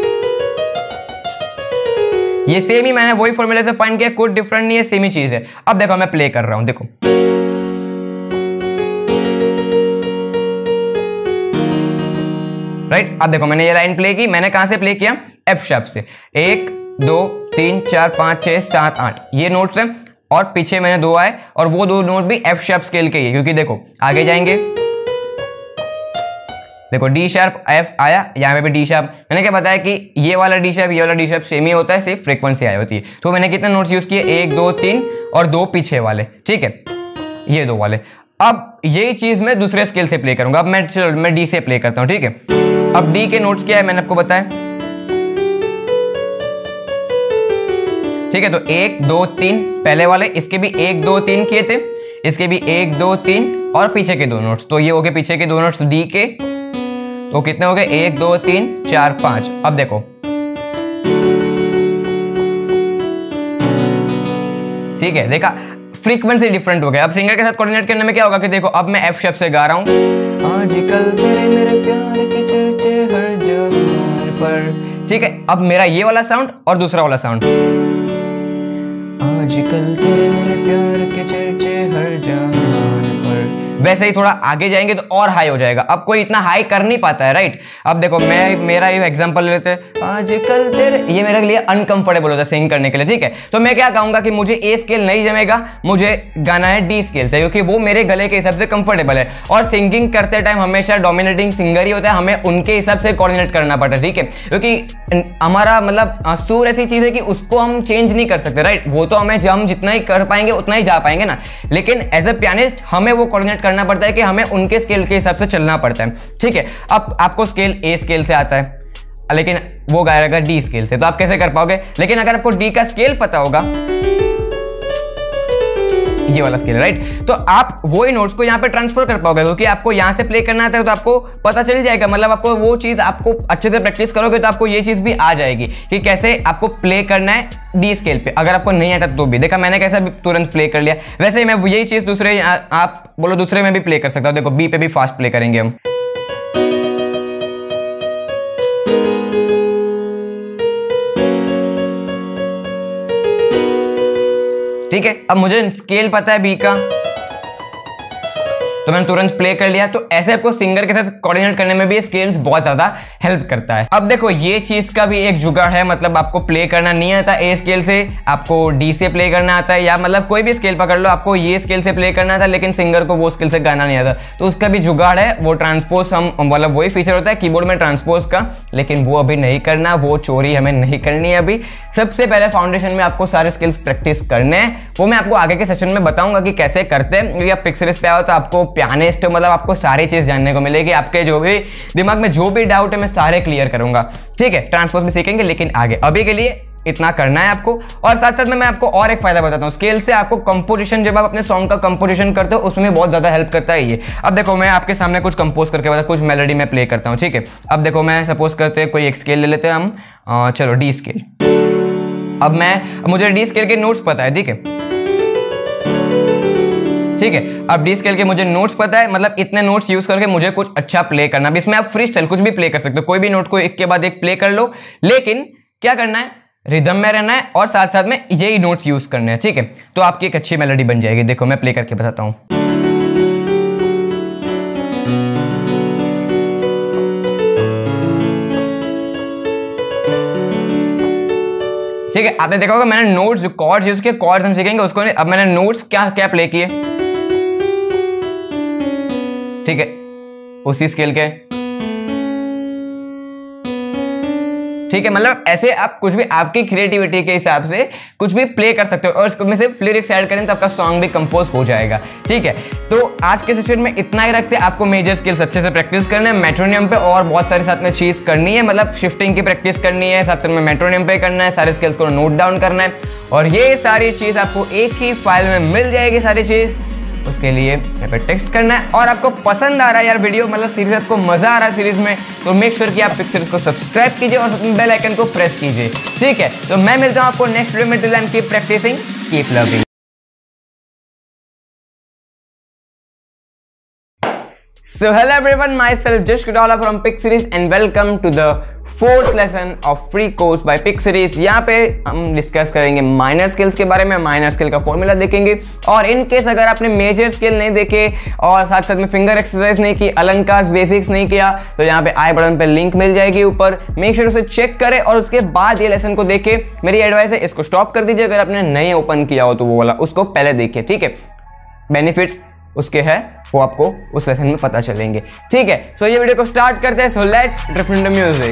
ये सेम ही मैंने वही फॉर्मूले से फाइंड किया, कोई डिफरेंट नहीं है, सेम ही चीज है। अब देखो मैं प्ले कर रहा हूं, देखो राइट। अब देखो मैंने ये लाइन प्ले की, मैंने कहां से प्ले किया? एफ शार्प से। 1 2 3 4 5 6 7 8 ये नोट्स है। और पीछे मैंने 2 आए, और वो 2 नोट भी एफ शार्प स्केल के ही है, क्योंकि देखो आगे जाएंगे, देखो डी शार्प एफ आया, यहाँ पे भी डी शार्प। मैंने क्या बताया कि ये वाला डी शार्प, ये वाला डी शार्प सेम ही होता है, सिर्फ फ्रीक्वेंसी आई होती है। तो मैंने कितने नोट्स यूज किए, 1 2 3 और 2 पीछे वाले, ठीक है, ये 2 वाले। अब यही चीज मैं दूसरे स्केल से प्ले करूंगा। अब मैं डी से प्ले करता हूं, ठीक है। अब डी के नोट्स क्या है मैंने आपको बताया, ठीक है। तो 1 2 3 पहले वाले, इसके भी 1 2 3 किए थे, इसके भी 1 2 3 और पीछे के 2 नोट्स। तो ये हो गए पीछे के 2 नोट्स डी के। तो कितने हो गए, 1 2 3 4 5। अब देखो ठीक है, देखा फ्रीक्वेंसी डिफरेंट हो गया। अब सिंगर के साथ कोऑर्डिनेट करने में क्या होगा कि देखो अब मैं एफ शार्प से गा रहा हूं, आजकल तेरे मेरे प्यार के चर्चे हर जगह पर, ठीक है। अब मेरा ये वाला साउंड और दूसरा वाला साउंड, आजकल तेरे मेरे प्यार के चर्चे हर जगह पर, वैसे ही थोड़ा आगे जाएंगे तो और हाई हो जाएगा। अब कोई इतना हाई कर नहीं पाता है, राइट। अब देखो मेरा ये एग्जांपल लेते हैं, आजकल तेरे, ये मेरे लिए अनकंफर्टेबल होता है सिंग करने के लिए, ठीक है। तो मैं क्या कहूंगा कि मुझे ए स्केल नहीं जमेगा, मुझे गाना है डी स्केल से, क्योंकि वो मेरे गले के हिसाब से कंफर्टेबल है। और सिंगिंग करते टाइम हमेशा डोमिनेटिंग सिंगर ही होता है, हमें उनके हिसाब से कोऑर्डिनेट करना पड़ता है, ठीक है। क्योंकि हमारा मतलब सुर ऐसी चीज है कि उसको हम चेंज नहीं कर सकते, राइट। वो तो हमें हम जितना ही कर पाएंगे उतना ही जा पाएंगे ना, लेकिन एज ए पियानिस्ट हमें वो कोऑर्डिनेट करना पड़ता है कि हमें उनके स्केल के हिसाब से चलना पड़ता है, ठीक है। अब आपको स्केल ए स्केल से आता है, लेकिन वो गाएगा डी स्केल से, तो आप कैसे कर पाओगे। लेकिन अगर आपको डी का स्केल पता होगा, ये वाला स्केल, राइट, तो आप वही नोट्स को यहाँ पे ट्रांसफर कर पाओगे, क्योंकि आपको यहाँ से प्ले करना आता है तो आपको पता चल जाएगा। मतलब आपको वो चीज, आपको अच्छे से प्रैक्टिस करोगे तो आपको ये चीज भी आ जाएगी कि कैसे आपको प्ले करना है डी स्केल पे। अगर आपको नहीं आता तो भी देखा मैंने कैसा भी तुरंत प्ले कर लिया। वैसे ही मैं यही चीज दूसरे, आप बोलो दूसरे में भी प्ले कर सकता हूँ। देखो बी पे भी फास्ट प्ले करेंगे हम, ठीक है। अब मुझे स्केल पता है बी का, तो मैंने तुरंत प्ले कर लिया। तो ऐसे आपको सिंगर के साथ कोऑर्डिनेट करने में भी स्केल्स बहुत ज्यादा हेल्प करता है। अब देखो ये चीज का भी एक जुगाड़ है, मतलब आपको प्ले करना नहीं आता ए स्केल से, आपको डी से प्ले करना आता है, या मतलब कोई भी स्केल पकड़ लो, आपको ये स्केल से प्ले करना था लेकिन सिंगर को वो स्केल से गाना नहीं आता, तो उसका भी जुगाड़ है। वो ट्रांसपोज, हम मतलब वही फीचर होता है कीबोर्ड में ट्रांसपोज का, लेकिन वो अभी नहीं करना, वो चोरी हमें नहीं करनी है अभी। सबसे पहले फाउंडेशन में आपको सारे स्किल्स प्रैक्टिस करने हैं, वो मैं आपको आगे के सेशन में बताऊंगा कि कैसे करते हैं। क्योंकि आप पिक्सेलिस्ट पे आओ तो आपको पियानिस्ट, मतलब आपको सारी चीज जानने को मिलेगी। आपके जो भी दिमाग में जो भी डाउट है मैं सारे क्लियर करूंगा, ठीक है। ट्रांसपोज भी सीखेंगे, लेकिन आगे अभी के लिए इतना करना है आपको। और साथ साथ में मैं आपको और एक फायदा बताता हूँ, स्केल से आपको कंपोजिशन, जब आप अपने सॉन्ग का कंपोजिशन करते हो उसमें बहुत ज्यादा हेल्प करता है ये। अब देखो मैं आपके सामने कुछ कंपोज करके बता, कुछ मेलोडी में प्ले करता हूँ, ठीक है। अब देखो मैं सपोज करते हैं कोई एक स्केल ले लेते हैं हम, चलो डी स्केल। अब मुझे डी स्केल के नोट्स पता है, ठीक है, ठीक है। अब डी स्केल के मुझे नोट्स पता है, मतलब इतने नोट्स यूज करके मुझे कुछ अच्छा प्ले करना। अब इसमें आप फ्री स्टाइल कुछ भी प्ले कर सकते हो, कोई भी नोट को एक के बाद एक प्ले कर लो, लेकिन क्या करना है, रिदम में रहना है और साथ साथ में यही नोट्स यूज करने हैं, ठीक है। तो आपकी एक अच्छी मेलोडी बन जाएगी। देखो मैं प्ले करके बताता हूं, ठीक है। आपने देखा होगा मैंने नोट्स, जो कॉर्ड्स यूज किए, कॉर्ड्स हम सीखेंगे उसको। अब मैंने नोट्स क्या क्या प्ले किए, ठीक है, उसी स्केल के, ठीक है। मतलब ऐसे आप कुछ भी आपकी क्रिएटिविटी के हिसाब से कुछ भी प्ले कर सकते हो, और इसमें से लिरिक्स ऐड करें तो आपका सॉन्ग भी कंपोज हो जाएगा, ठीक है। तो आज के सेशन में इतना ही रखते हैं। आपको मेजर स्किल्स अच्छे से प्रैक्टिस करना है मेट्रोनियम पे, और बहुत सारे साथ में चीज करनी है, मतलब शिफ्टिंग की प्रैक्टिस करनी है, साथ साथ में मेट्रोनियम पे करना है, सारे स्किल्स को नोट डाउन करना है, और ये सारी चीज आपको एक ही फाइल में मिल जाएगी सारी चीज। उसके लिए यहाँ पे टेक्स्ट करना है। और आपको पसंद आ रहा है यार वीडियो, मतलब सीरीज, आपको मजा आ रहा है सीरीज में, तो मेक श्योर कि आप पिक्चर्स को सब्सक्राइब कीजिए और बेल आइकन को प्रेस कीजिए, ठीक है। तो मैं मिलता हूं आपको नेक्स्ट वीडियो में। Till then keep practising, keep learning. So hello everyone, myself Jash Kudala from Pick Series and welcome to the fourth lesson of free course by Pick Series। यहाँ पे हम डिस्कस करेंगे माइनर स्केल्स के बारे में, minor scale का formula देखेंगे और इन केस अगर आपने मेजर स्केल नहीं देखे और साथ साथ में फिंगर एक्सरसाइज नहीं की, अलंकार बेसिक्स नहीं किया, तो यहाँ पे आई बटन पे लिंक मिल जाएगी ऊपर, मेक श्योर उसे चेक करें और उसके बाद ये लेसन को देखे। मेरी एडवाइस है इसको स्टॉप कर दीजिए अगर आपने नहीं ओपन किया हो तो वो वाला उसको पहले देखिए, ठीक है। बेनिफिट्स उसके हैं वो आपको उस लेसन में पता चलेंगे, ठीक है। सो ये वीडियो को स्टार्ट करते हैं। So let's drift in the music.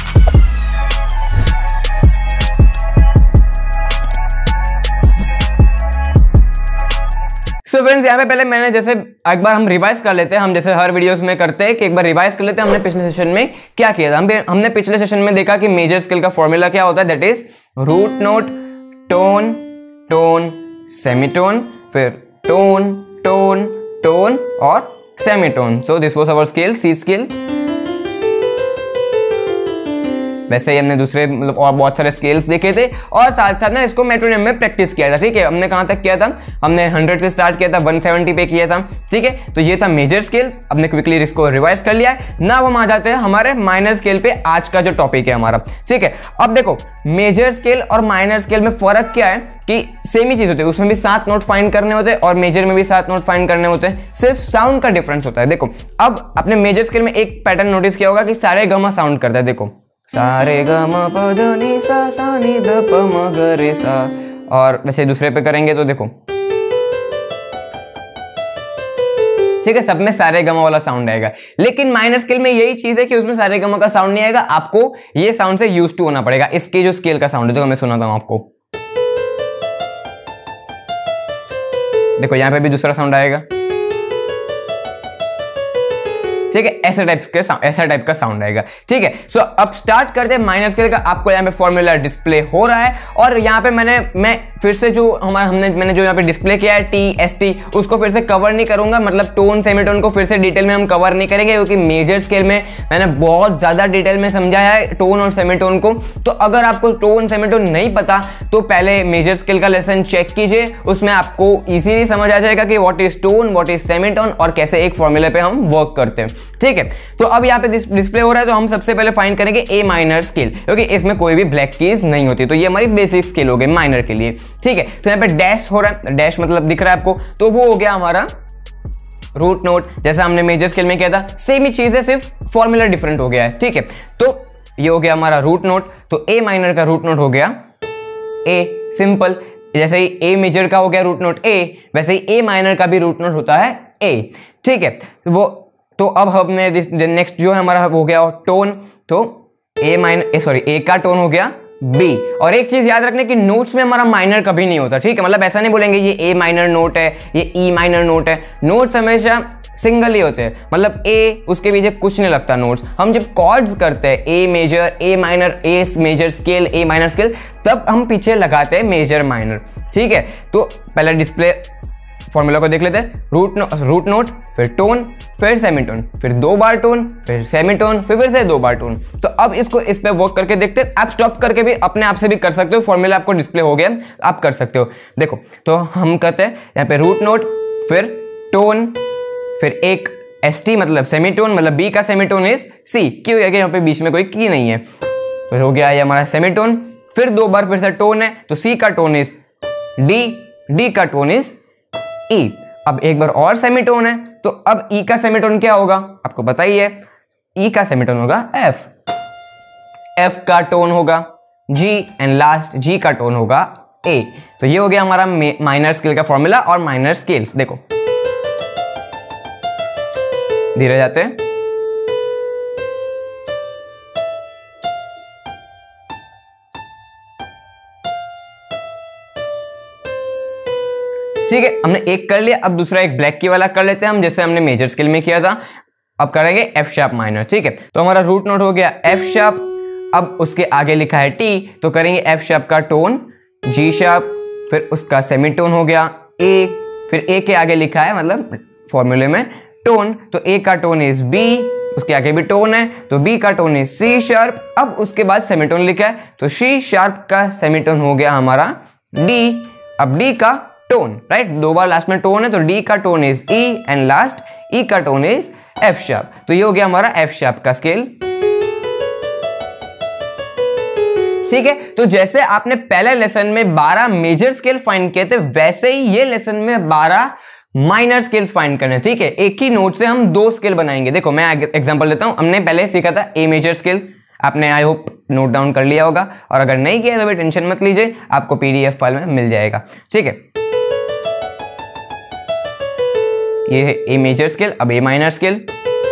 So friends, यहाँ पे पहले मैंने जैसे एक बार हम रिवाइज कर लेते हैं, हम जैसे हर वीडियोस में करते हैं कि एक बार रिवाइज कर लेते हैं हमने पिछले सेशन में क्या किया था। हमने पिछले सेशन में देखा कि मेजर स्केल का फॉर्मूला क्या होता है, that is root note, tone, tone, semitone, फिर टोन, टोन, टोन और semitone. So this was our scale, C scale. वैसे ही हमने दूसरे मतलब और बहुत सारे स्केल्स देखे थे और साथ साथ ना इसको मेट्रोनोम में प्रैक्टिस किया था, ठीक है। हमने कहां तक किया था, हमने 100 से स्टार्ट किया था, 170 पे किया था, ठीक है। तो ये था मेजर स्केल्स, हमने क्विकली इसको रिवाइज कर लिया है। ना हम आ जाते हैं हमारे माइनर स्केल पे, आज का जो टॉपिक है हमारा, ठीक है। अब देखो मेजर स्केल और माइनर स्केल में फर्क क्या है कि सेम ही चीज होती है, उसमें भी 7 नोट फाइंड करने होते हैं और मेजर में भी 7 नोट फाइंड करने होते हैं, सिर्फ साउंड का डिफरेंस होता है। देखो अब आपने मेजर स्केल में एक पैटर्न नोटिस किया होगा कि सारे गमा साउंड करता है, देखो सारे ग म प ध नि सा नि ध प म ग रे सा। और वैसे दूसरे पे करेंगे तो देखो, ठीक है, सब में सारे गमा वाला साउंड आएगा। लेकिन माइनर स्केल में यही चीज है कि उसमें सारे गमा का साउंड नहीं आएगा, आपको ये साउंड से यूज टू होना पड़ेगा। इसके जो स्केल का साउंड है तो मैं सुनाता हूं आपको, देखो यहां पे भी दूसरा साउंड आएगा, ठीक है। ऐसा टाइप का साउंड आएगा, ठीक है। सो अब स्टार्ट करते हैं माइनर स्केल का। आपको यहाँ पे फॉर्मूला डिस्प्ले हो रहा है और यहाँ पे मैं फिर से जो मैंने जो यहाँ पे डिस्प्ले किया है टी एस टी, उसको फिर से कवर नहीं करूंगा, मतलब टोन सेमीटोन को फिर से डिटेल में हम कवर नहीं करेंगे क्योंकि मेजर स्केल में मैंने बहुत ज्यादा डिटेल में समझाया है टोन और सेमीटोन को। तो अगर आपको टोन सेमीटोन नहीं पता तो पहले मेजर स्केल का लेसन चेक कीजिए, उसमें आपको इजीली समझ आ जाएगा कि what is tone, what is semitone और कैसे एक फॉर्मूले पे हम वर्क करते हैं, ठीक है। तो अब यहाँ पे डिस्प्ले हो रहा है तो हम सबसे पहले फाइंड करेंगे ए माइनर स्केल, क्योंकि इसमें कोई भी ब्लैक कीज नहीं होती, तो ये हमारी बेसिक स्केल हो गई माइनर के लिए, ठीक है। तो यहाँ पे डैश हो रहा है, डैश मतलब दिख रहा है आपको, तो वो हो गया हमारा रूट नोट। जैसा हमने मेजर स्केल में किया था सेम ही चीज है, सिर्फ फॉर्मूला डिफरेंट हो गया है, ठीक है। तो ये हो गया हमारा रूट नोट। तो ए माइनर का रूट नोट हो गया ए, सिंपल। जैसे ही ए मेजर का हो गया रूट नोट ए, वैसे ही ए माइनर का भी रूट नोट होता है ए, ठीक है। तो अब हमने नेक्स्ट जो है हमारा हो गया टोन, तो ए का टोन हो गया बी। और एक चीज याद रखने की, नोट्स में हमारा माइनर कभी नहीं होता, ठीक है। मतलब ऐसा नहीं बोलेंगे ये ए माइनर नोट है, ये ई माइनर नोट है, नोट्स हमेशा सिंगल ही होते हैं, मतलब ए उसके पीछे कुछ नहीं लगता नोट्स। हम जब कॉर्ड्स करते हैं A major, A minor, A major scale, A minor scale, तब हम पीछे लगाते हैं मेजर माइनर, ठीक है। तो पहले डिस्प्ले फॉर्मूला को देख लेते हैं, रूट नोट, फिर टोन, फिर सेमीटोन, फिर 2 बार टोन, फिर सेमीटोन, फिर से 2 बार टोन। तो अब इसको इस पे वर्क करके देखते हैं। आप स्टॉप करके भी अपने आप से भी कर सकते हो, फॉर्मूला आपको डिस्प्ले हो गया, आप कर सकते हो। देखो तो हम करते हैं यहाँ पे रूट नोट, फिर टोन, फिर एक एस टी मतलब सेमीटोन, मतलब बी का सेमीटोन इज सी, क्यों है कि यहाँ पे बीच में कोई की नहीं है, तो हो गया ये हमारा सेमीटोन। फिर 2 बार फिर से टोन है, तो सी का टोन इज डी, डी का टोन इज ई। अब एक बार और सेमीटोन है, तो अब ई का सेमीटोन क्या होगा आपको पता ही है, ई का सेमीटोन होगा एफ, एफ का टोन होगा जी एंड लास्ट जी का टोन होगा ए। तो ये हो गया हमारा माइनर स्केल का फॉर्मूला और माइनर स्केल्स। देखो धीरे जाते हैं, ठीक है। हमने एक कर लिया, अब दूसरा एक ब्लैक की वाला कर लेते हैं हम, जैसे हमने मेजर स्केल में किया था। अब करेंगे एफ शार्प माइनर, ठीक है। तो हमारा रूट नोट हो गया एफ शार्प, अब उसके आगे लिखा है टी, तो करेंगे एफ शार्प का टोन जी शार्प, फिर उसका सेमीटोन हो गया ए, फिर ए के आगे लिखा है मतलब फॉर्मूले में टोन, तो ए का टोन इज बी, उसके आगे भी टोन है तो बी का टोन इज सी शार्प। अब उसके बाद सेमीटोन लिखा है तो सी शार्प का सेमीटोन हो गया हमारा डी। अब डी का टोन, राइट, 2 बार लास्ट में टोन है तो डी का tone is E and last E का टोन इज एफ शार्प। तो ये हो गया हमारा एफ शार्प का स्केल। ठीक है, तो जैसे आपने पहले लेसन में 12 मेजर स्केल फाइंड किए थे, वैसे ही ये लेसन में 12 माइनर स्केल्स फाइंड करने। ठीक है, एक ही नोट से हम 2 स्केल बनाएंगे। देखो मैं एग्जांपल देता हूं, हमने पहले सीखा था ए मेजर स्केल, आपने आई होप नोट डाउन कर लिया होगा, और अगर नहीं किया तो भी टेंशन मत लीजिए, आपको पीडीएफ फाइल में मिल जाएगा। ठीक है, ये है ए मेजर स्केल, अब ए माइनर स्केल।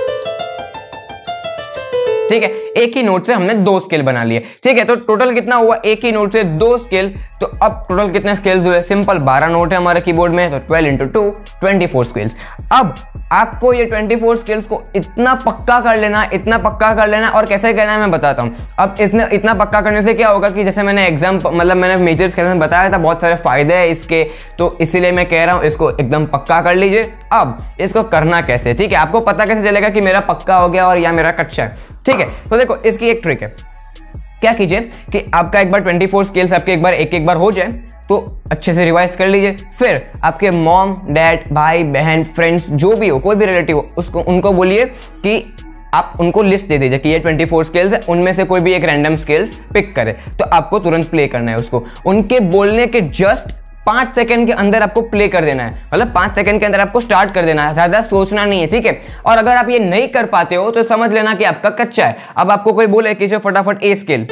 ठीक है, एक ही नोट से हमने 2 स्केल बना लिए। ठीक है, तो टोटल कितना हुआ, एक ही नोट से 2 स्केल, तो अब टोटल कितने स्केल्स हुए, सिंपल 12 नोट है हमारे कीबोर्ड में, तो 12 इंटू 2 24 स्केल्स। अब आपको ये 24 स्केल्स को इतना पक्का कर लेना, इतना पक्का कर लेना, और कैसे करना है मैं बताता हूँ। अब इसने इतना पक्का करने से क्या होगा कि जैसे मैंने मैंने मेजर स्केल में बताया था, बहुत सारे फायदे हैं इसके, तो इसीलिए मैं कह रहा हूँ इसको एकदम पक्का कर लीजिए। अब इसको करना कैसे, ठीक है, आपको पता कैसे चलेगा कि मेरा पक्का हो गया और या मेरा कच्चा है। ठीक है, तो देखो इसकी एक ट्रिक है, क्या कीजिए कि आपका एक बार 24 स्केल्स आपके एक बार हो जाए तो अच्छे से रिवाइज कर लीजिए। फिर आपके मॉम डैड भाई बहन फ्रेंड्स जो भी हो, कोई भी रिलेटिव हो, उनको बोलिए कि आप उनको लिस्ट दे दीजिए कि ये 24 स्केल्स है, उनमें से कोई भी एक रैंडम स्केल्स पिक करे, तो आपको तुरंत प्ले करना है उसको। उनके बोलने के जस्ट 5 सेकंड के अंदर आपको प्ले कर देना है, मतलब 5 सेकंड के अंदर आपको स्टार्ट कर देना है, ज्यादा सोचना नहीं है। ठीक है, और अगर आप ये नहीं कर पाते हो तो समझ लेना कि आपका कच्चा है। अब आपको कोई बोले कि जो फटाफट ए स्केल,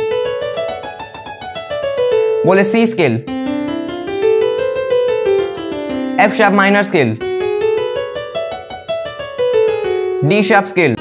बोले C scale, F sharp minor scale, D sharp scale.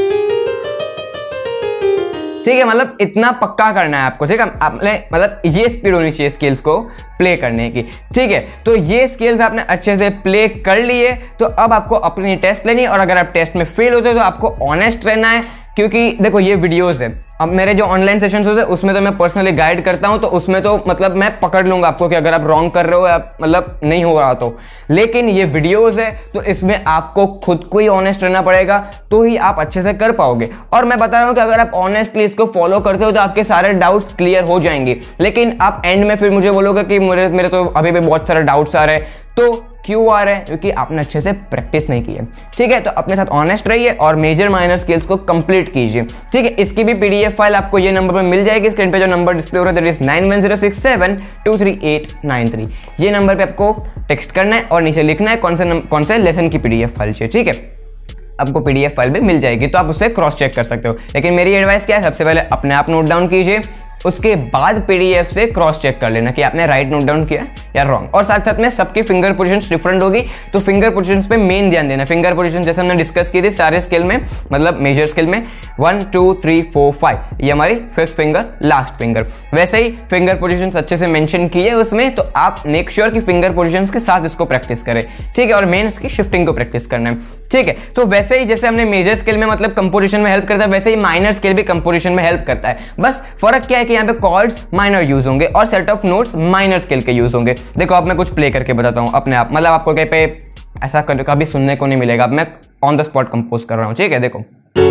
ठीक है, मतलब इतना पक्का करना है आपको। ठीक है, आपने मतलब ये स्पीड होनी चाहिए स्केल्स को प्ले करने की। ठीक है, तो ये स्केल्स आपने अच्छे से प्ले कर लिए, तो अब आपको अपनी टेस्ट लेनी है, और अगर आप टेस्ट में फेल होते हो तो आपको ऑनेस्ट रहना है, क्योंकि देखो ये वीडियोस है। अब मेरे जो ऑनलाइन सेशंस होते हैं उसमें तो मैं पर्सनली गाइड करता हूं, तो उसमें तो मतलब मैं पकड़ लूंगा आपको कि अगर आप रॉन्ग कर रहे हो या मतलब नहीं हो रहा तो, लेकिन ये वीडियोस है तो इसमें आपको खुद को ही ऑनेस्ट रहना पड़ेगा, तो ही आप अच्छे से कर पाओगे। और मैं बता रहा हूं कि अगर आप ऑनेस्टली इसको फॉलो करते हो तो आपके सारे डाउट्स क्लियर हो जाएंगे, लेकिन आप एंड में फिर मुझे बोलोगे कि मेरे तो अभी भी बहुत सारे डाउट्स आ रहे हैं। तो क्यों आ रहे हैं, क्योंकि आपने अच्छे से प्रैक्टिस नहीं की है। ठीक है, तो अपने साथ ऑनेस्ट रहिए और मेजर माइनर स्केल्स को कंप्लीट कीजिए। ठीक है, इसकी भी पीडीएफ फाइल आपको ये नंबर पर मिल जाएगी, स्क्रीन पे जो नंबर डिस्प्ले हो रहा है दैट इज 9106723893। ये नंबर पे आपको टेक्स्ट करना है और नीचे लिखना है कौन से लेसन की पीडीएफ फाइल चाहिए। ठीक है, आपको पीडीएफ फाइल भी मिल जाएगी, तो आप उससे क्रॉस चेक कर सकते हो। लेकिन मेरी एडवाइस क्या है, सबसे पहले अपने आप नोट डाउन कीजिए, उसके बाद पीडीएफ से क्रॉस चेक कर लेना कि आपने राइट नोट डाउन किया या रॉन्ग। और साथ साथ में सबकी फिंगर पोजीशंस डिफरेंट होगी, तो फिंगर पोजीशंस पे मेन ध्यान देना। फिंगर पोजीशन जैसे हमने डिस्कस की थी सारे स्केल में, मतलब मेजर स्केल में 1 2 3 4 5, ये हमारी 5th फिंगर लास्ट फिंगर, वैसे ही फिंगर पोजीशंस अच्छे से मेंशन की है उसमें, तो आप मेक श्योर कि फिंगर पोजीशंस के साथ इसको प्रैक्टिस करें। ठीक है, और मेन इसकी शिफ्टिंग को प्रैक्टिस करना है। ठीक है, तो वैसे ही जैसे हमने मेजर स्केल में मतलब कंपोजिशन में हेल्प करता है, वैसे ही माइनर स्केल भी कंपोजिशन में हेल्प करता है। बस फर्क क्या है कि यहाँ पे कॉर्ड्स माइनर यूज होंगे और set of notes minor scale के यूज होंगे। देखो अब मैं कुछ प्ले करके बताता हूँ अपने आप, मतलब आपको कहीं पे ऐसा कभी सुनने को नहीं मिलेगा। अब मैं ऑन द स्पॉट कंपोज कर रहा हूँ। ठीक है, देखो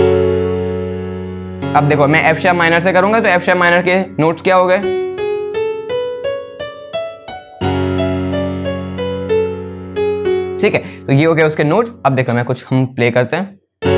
अब देखो मैं एफ शार्प माइनर से करूंगा तो एफ शार्प माइनर के नोट्स क्या हो गए, ठीक है, तो ये हो गया उसके नोट्स। अब देखो मैं कुछ हम प्ले करते हैं।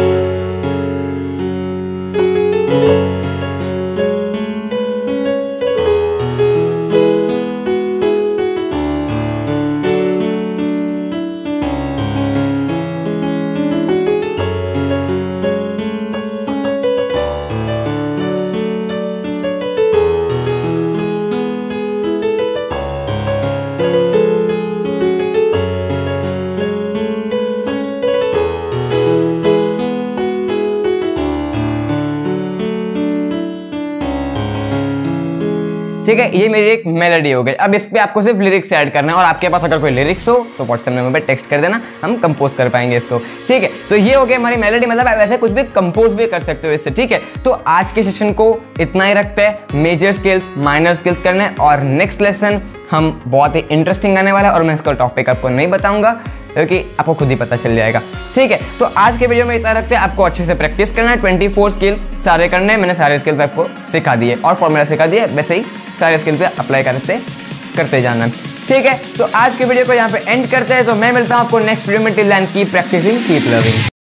ठीक है, ये मेरी एक मेलोडी हो गई। अब इस पे आपको सिर्फ लिरिक्स ऐड करना है, और आपके पास अगर कोई लिरिक्स हो तो व्हाट्सएप नंबर पे टेक्स्ट कर देना, हम कंपोज कर पाएंगे इसको। ठीक है, तो ये हो गया हमारी मेलोडी, मतलब आप वैसे कुछ भी कंपोज भी कर सकते हो इससे। ठीक है, तो आज के सेशन को इतना ही रखते हैं, मेजर स्केल्स माइनर स्केल्स करने, और नेक्स्ट लेसन हम बहुत ही इंटरेस्टिंग आने वाला है, और मैं इसका टॉपिक आपको नहीं बताऊंगा क्योंकि आपको खुद ही पता चल जाएगा। ठीक है, तो आज के वीडियो में इतना रखते हैं, आपको अच्छे से प्रैक्टिस करना है, 24 स्किल्स सारे करने हैं। मैंने सारे स्किल्स आपको सिखा दिए और फॉर्मूला सिखा दिए, वैसे ही सारे स्किल्स पे अप्लाई करते जाना। ठीक है, तो आज के वीडियो को यहाँ पे एंड करते हैं, तो मैं मिलता हूँ आपको नेक्स्ट वीडियो में। Till then keep practising, keep learning.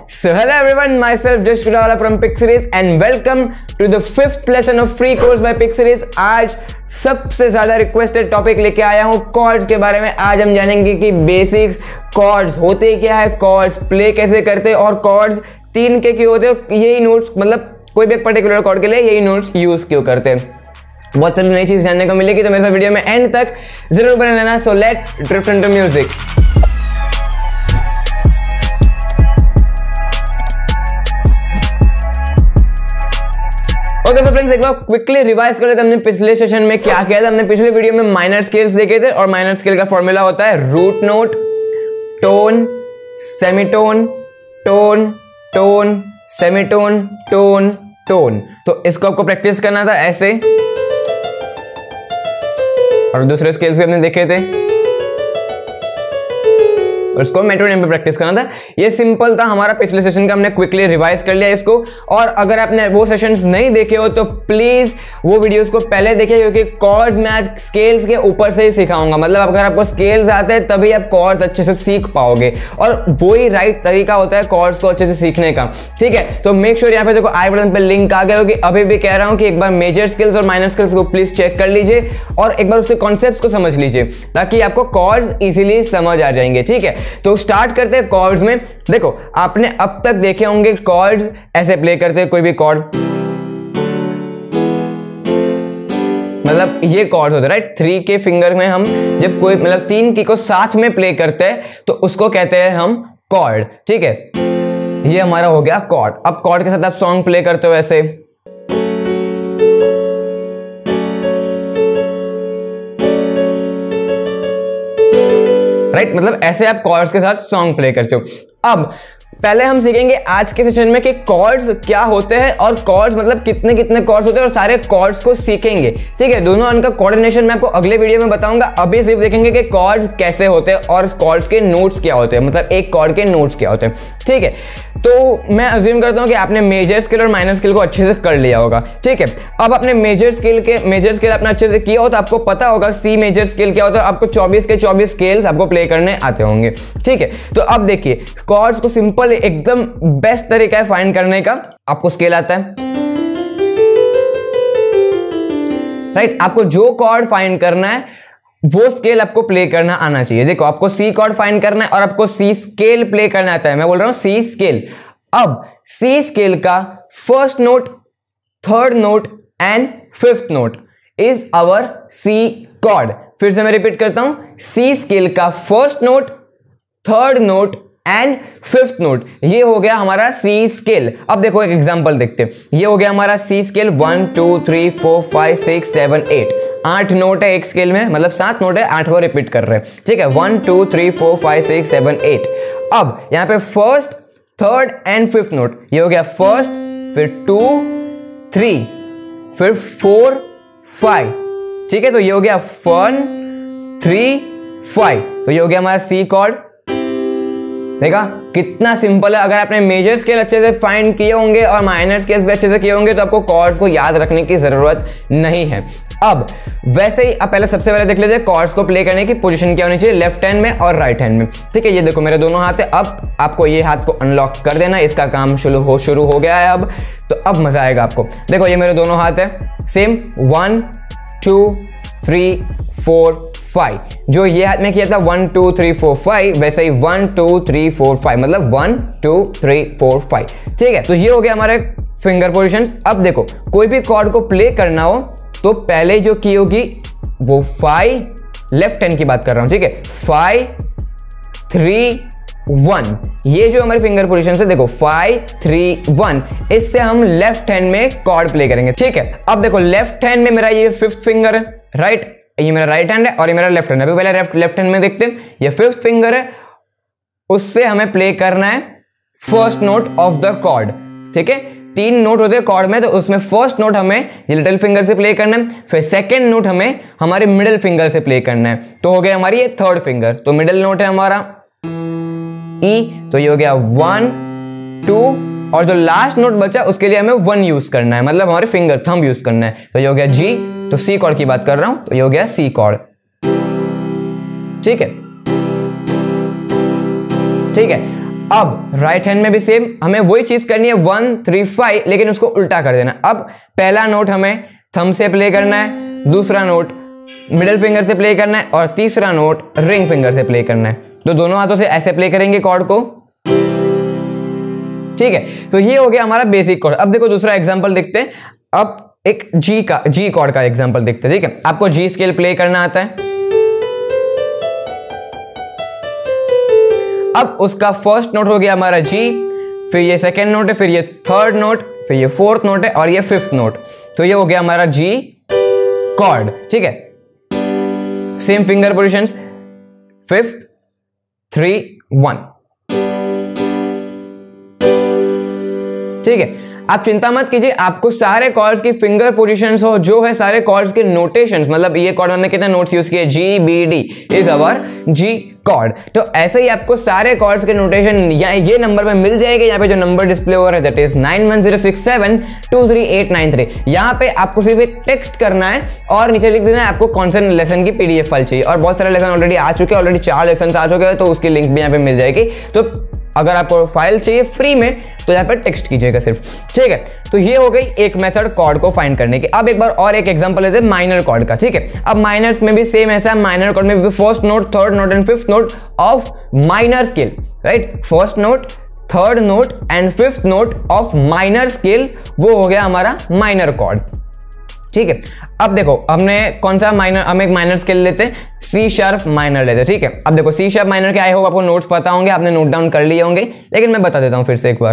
So hello everyone, myself Jash Kutawala from Pick Series and welcome to the 5th lesson of free course by Pick Series। आज सबसे ज्यादा रिक्वेस्टेड टॉपिक लेके आया हूँ chords के बारे में। आज हम जानेंगे कि बेसिक्स कॉर्ड्स होते क्या है, कॉर्ड्स प्ले कैसे करते हैं और कॉर्ड्स 3 के क्यों होते हैं, यही नोट्स मतलब कोई भी एक पर्टिकुलर कॉर्ड के लिए यही नोट्स यूज क्यों करते हैं। बहुत सारी नई चीज जानने को मिलेगी, तो मेरे साथ वीडियो में एंड तक जरूर बने रहना। So let's drift into music. Okay friends, एक बार क्विकली रिवाइज कर लेते हैं हमने पिछले सेशन में क्या किया था। हमने पिछले वीडियो में माइनर स्केल्स देखे थे और माइनर स्केल का फॉर्मूला होता है root note, tone, semitone, tone, tone, semitone, tone, tone. तो इसको आपको प्रैक्टिस करना था ऐसे, और दूसरे स्केल्स भी हमने देखे थे और इसको मेट्रोनोम पे प्रैक्टिस करना था। ये सिंपल था हमारा पिछले सेशन का, हमने क्विकली रिवाइज कर लिया इसको। और अगर आपने वो सेशंस नहीं देखे हो तो प्लीज वो वीडियोस को पहले देखिए, क्योंकि कॉर्ड्स मैं आज स्केल्स के ऊपर से ही सिखाऊंगा। मतलब अगर आपको स्केल्स आते हैं तभी आप कॉर्ड्स अच्छे से सीख पाओगे, और वो ही राइट तरीका होता है कॉर्ड्स को अच्छे से सीखने का। ठीक है, तो मेक श्योर यहाँ पे देखो आई बटन पे लिंक आ गया होगी। अभी भी कह रहा हूँ कि एक बार मेजर स्केल्स और माइनर स्केल्स को प्लीज चेक कर लीजिए और एक बार उसके कॉन्सेप्ट्स को समझ लीजिए, ताकि आपको कॉर्ड्स इजीली समझ आ जाएंगे। ठीक है, तो स्टार्ट करते हैं कॉर्ड्स में। देखो आपने अब तक देखे होंगे कॉर्ड्स ऐसे प्ले करते हैं, कोई भी कॉर्ड मतलब ये कॉर्ड्स होते हैं राइट। 3 के फिंगर में हम जब कोई मतलब 3 की को साथ में प्ले करते हैं तो उसको कहते हैं हम कॉर्ड। ठीक है, ये हमारा हो गया कॉर्ड। अब कॉर्ड के साथ आप सॉन्ग प्ले करते हो ऐसे, राइट मतलब ऐसे आप कॉर्ड्स के साथ सॉन्ग प्ले करते हो। अब पहले हम सीखेंगे आज के सेशन में कि कॉर्ड्स क्या होते हैं और कॉर्ड्स मतलब कितने कितने कॉर्ड्स होते हैं, और सारे कॉर्ड्स को सीखेंगे। ठीक है, दोनों उनका कोऑर्डिनेशन मैं आपको अगले वीडियो में बताऊंगा। अभी सिर्फ देखेंगे कि कॉर्ड्स कैसे होते हैं और कॉर्ड्स के नोट्स क्या होते हैं, मतलब एक कॉर्ड के नोट्स क्या होते हैं। ठीक है, तो मैं अज्यूम करता हूं कि आपने मेजर स्केल और माइनर स्केल को अच्छे से कर लिया होगा। ठीक है, अब आपने मेजर स्केल आपने अच्छे से किया हो तो आपको पता होगा सी मेजर स्केल क्या होता है। आपको 24 के 24 स्केल्स आपको प्ले करने आते होंगे। ठीक है, तो अब देखिए कॉर्ड्स को सिंपल एकदम बेस्ट तरीका है फाइंड करने का। आपको स्केल आता है राइट, आपको जो कॉर्ड फाइंड करना है वो स्केल आपको प्ले करना आना चाहिए। देखो आपको सी कॉर्ड फाइंड करना है और आपको सी स्केल प्ले करना आता है। मैं बोल रहा हूं सी स्केल। अब सी स्केल का first note, third note and fifth note is our C chord. फिर से मैं रिपीट करता हूं, सी स्केल का first note, third note and fifth note, ये हो गया हमारा सी स्केल। अब देखो एक एग्जांपल देखते हैं। ये हो गया हमारा सी स्केल 1 2 3 4 5 6 7 8। 8 नोट है एक स्केल में, मतलब 7 नोट है, 8 को रिपीट कर रहे हैं। ठीक है, 1 2 3 4 5 6 7 8। अब यहां पे first, third and fifth note, ये हो गया फर्स्ट, फिर 2 3, फिर 4 5। ठीक है, तो ये हो गया 1 3 5, तो ये हो गया हमारा सी कॉर्ड। देखा कितना सिंपल है। अगर आपने मेजर स्केल अच्छे से फाइंड किए होंगे और माइनर स्केल्स भी अच्छे से किए होंगे तो आपको कॉर्ड्स को याद रखने की जरूरत नहीं है। अब वैसे ही अब पहले सबसे पहले देख लेते हैं कॉर्ड्स को प्ले करने की पोजीशन क्या होनी चाहिए, लेफ्ट हैंड में और राइट हैंड में। ठीक है, ये देखो मेरे दोनों हाथ है। अब आपको ये हाथ को अनलॉक कर देना, इसका काम शुरू हो गया है अब। तो अब मजा आएगा आपको। देखो ये मेरे दोनों हाथ है, सेम 1 2 3 4 5। जो ये हाथ में किया था 1 2 3 4 5, वैसे ही 1 2 3 4 5, मतलब 1 2 3 4 5। ठीक है, तो ये हो गया हमारे फिंगर पोजीशंस। अब देखो कोई भी कॉर्ड को प्ले करना हो तो पहले जो की होगी वो 5, लेफ्ट हैंड की बात कर रहा हूं। ठीक है, 5 3 1, ये जो हमारी फिंगर पोजीशन है देखो 5 3 1, इससे हम लेफ्ट हैंड में कॉर्ड प्ले करेंगे। ठीक है, अब देखो लेफ्ट हैंड में मेरा ये फिफ्थ फिंगर है राइट, ये मेरा राइट हैंड है और ये मेरा लेफ्ट हैंड है। अभी पहले लेफ्ट हैंड में देखते हैं, ये फिफ्थ फिंगर है, उससे हमें प्ले करना है first note of the chord. ठीक है, 3 नोट होते हैं कॉर्ड में, तो उसमें फर्स्ट नोट हमें ये लिटिल फिंगर से प्ले करना है, फिर सेकंड नोट हमें हमारे मिडिल फिंगर से प्ले करना है। तो हो गया हमारी ये थर्ड फिंगर, तो मिडिल नोट है हमारा ई, तो ये हो गया 1 2, और जो लास्ट नोट बचा उसके लिए हमें 1 यूज करना है, मतलब हमारे फिंगर थंब यूज करना है। तो ये हो गया जी, तो सी कॉर्ड की बात कर रहा हूं, तो ये हो गया सी कॉर्ड। ठीक है, ठीक है। अब राइट हैंड में भी सेम, हमें वही चीज करनी है 1 3 5, लेकिन उसको उल्टा कर देना। अब पहला नोट हमें थंब से प्ले करना है, दूसरा नोट मिडिल फिंगर से प्ले करना है और तीसरा नोट रिंग फिंगर से प्ले करना है। तो दोनों हाथों से ऐसे प्ले करेंगे कॉर्ड को, ठीक है। तो ये हो गया हमारा बेसिक कॉर्ड। अब देखो दूसरा एग्जांपल देखते हैं। अब एक जी कॉर्ड का एग्जांपल देखते हैं, ठीक है। आपको जी स्केल प्ले करना आता है। अब उसका फर्स्ट नोट हो गया हमारा जी, फिर ये सेकेंड नोट है, फिर ये थर्ड नोट, फिर ये फोर्थ नोट है और ये फिफ्थ नोट। तो ये हो गया हमारा जी कॉर्ड, ठीक है। सेम फिंगर पोजिशंस, 5th 3 1, ठीक है। आप चिंता मत कीजिए, आपको सारे कॉर्ड्स की फिंगर पोजीशंस हो जो है सारे कॉर्ड्स के नोटेशंस, मतलब ये कॉर्ड हमने कितने नोट्स यूज किए, G B D is our G chord. तो ऐसे ही आपको सारे कॉर्ड्स के नोटेशन ये नंबर में मिल जाएंगे। यहाँ पे जो नंबर डिस्प्ले हो रहा है दैट इज 9106723893। यहाँ पे आपको सिर्फ एक टेक्स्ट करना है और नीचे लिख देना है आपको कौन से लेसन की पीडीएफ फाइल चाहिए। और बहुत सारे लेसन ऑलरेडी आ चुके हैं, ऑलरेडी 4 लेसन आ चुके हैं, तो उसकी लिंक भी यहाँ पे मिल जाएगी। तो अगर आपको फाइल चाहिए फ्री में तो यहाँ पर टेक्स्ट कीजिएगा सिर्फ, ठीक है। तो ये हो गई एक मेथड कॉर्ड को फाइंड करने की। अब एक बार और एक एग्जांपल लेते हैं माइनर कॉर्ड का, ठीक है। अब माइनर्स में भी सेम ऐसा है, माइनर कॉर्ड में भी first note, third note and fifth note of minor scale, right. First note, third note and fifth note of minor scale, वो हो गया हमारा माइनर कॉर्ड, ठीक है। अब देखो हमने कौन सा माइनर, हम एक माइनर स्केल लेते हैं, सी शार्प माइनर लेते हैं, ठीक है। अब देखो सी शार्प माइनर के आई होप आपको नोट्स पता होंगे, आपने नोट डाउन कर लिए होंगे, लेकिन मैं बता देता हूं फिर से एक बार,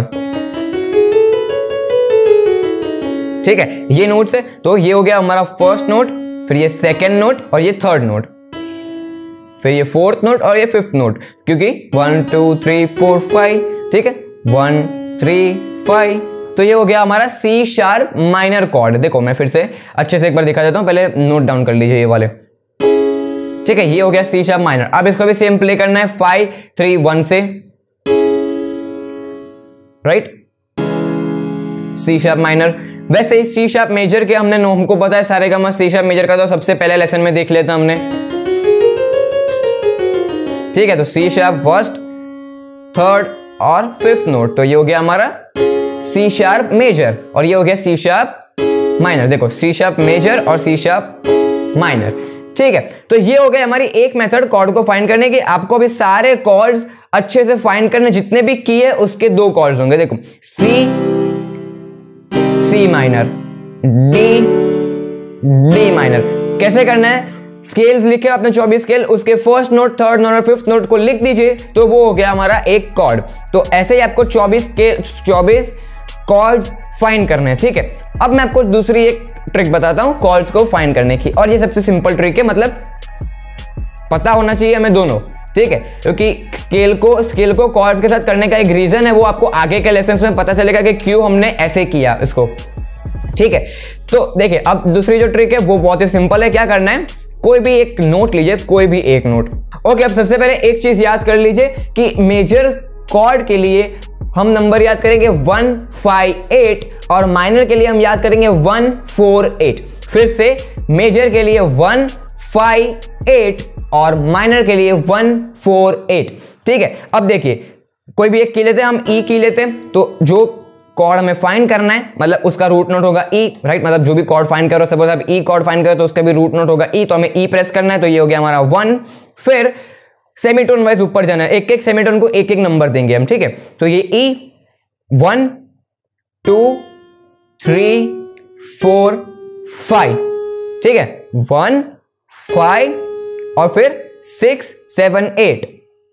ठीक है। ये नोट्स है, तो ये हो गया हमारा फर्स्ट नोट, फिर ये सेकेंड नोट और ये थर्ड नोट, फिर ये फोर्थ नोट और ये फिफ्थ नोट, क्योंकि 1 2 3 4 5, ठीक है, 1 3 5। तो ये हो गया हमारा सी शार्प माइनर कॉर्ड। देखो मैं फिर से अच्छे से एक बार दिखा देता हूं, पहले नोट डाउन कर लीजिए ये वाले, ठीक है। ये हो गया सी शार्प माइनर। अब इसको भी सेम प्ले करना है 5 3 1 से, राइट, सी शार्प माइनर। वैसे ही सी शार्प मेजर के हमको पता है सारे का सी शार्प मेजर का तो सबसे पहले लेसन में देख लेता हमने, ठीक है। तो सी शार्प फर्स्ट, थर्ड और फिफ्थ नोट, तो ये हो गया हमारा सी शार्प मेजर और ये हो गया सी शार्प माइनर। देखो सी शार्प मेजर और सी शार्प माइनर, ठीक है। तो ये हो गई हमारी एक मेथड कॉर्ड को फाइंड करने की। आपको भी सारे कॉर्ड्स अच्छे से फाइंड करने, जितने भी की है उसके 2 कॉर्ड्स होंगे। देखो C C minor, D D minor. कैसे करना है, स्केल्स लिखे आपने 24 स्केल, उसके फर्स्ट नोट, थर्ड नोट और फिफ्थ नोट को लिख दीजिए, तो वो हो गया हमारा एक कॉर्ड। तो ऐसे ही आपको 24 कॉर्ड्स फाइंड करने हैं, ठीक है। अब मैं आपको दूसरी एक ट्रिक बताता हूं कॉर्ड्स को फाइंड करने की, और ये सबसे सिंपल ट्रिक है, मतलब पता होना चाहिए हमें दोनों, ठीक है। क्योंकि स्केल को कॉर्ड्स के साथ करने का एक रीजन है, वो आपको आगे के लेसन्स में पता चलेगा कि क्यों हमने ऐसे किया इसको, ठीक है। तो देखिए अब दूसरी जो ट्रिक है वो बहुत ही सिंपल है। क्या करना है, कोई भी एक नोट लीजिए, कोई भी एक नोट, ओके। अब सबसे पहले एक चीज याद कर लीजिए कि मेजर कॉर्ड के लिए हम नंबर याद करेंगे 1 5 8 और माइनर के लिए हम याद करेंगे 1 4 8। फिर से मेजर के लिए 1 5 8 और माइनर के लिए 1 4 8, ठीक है। अब देखिए कोई भी एक की लेते हैं, हम ई की लेते हैं, तो जो कॉर्ड हमें फाइंड करना है मतलब उसका रूट नोट होगा ई, राइट। मतलब जो भी कॉर्ड फाइंड करो, सपोज आप ई कॉर्ड फाइंड करो तो उसका भी रूट नोट होगा ई, तो हमें ई प्रेस करना है, तो ये हो गया हमारा 1। फिर सेमीटोन वाइज ऊपर जाना है, एक एक सेमीटोन को एक एक नंबर देंगे हम, ठीक है। तो ये ई 1 2 3 4 5, ठीक है, 1 5 और फिर 6 7 8।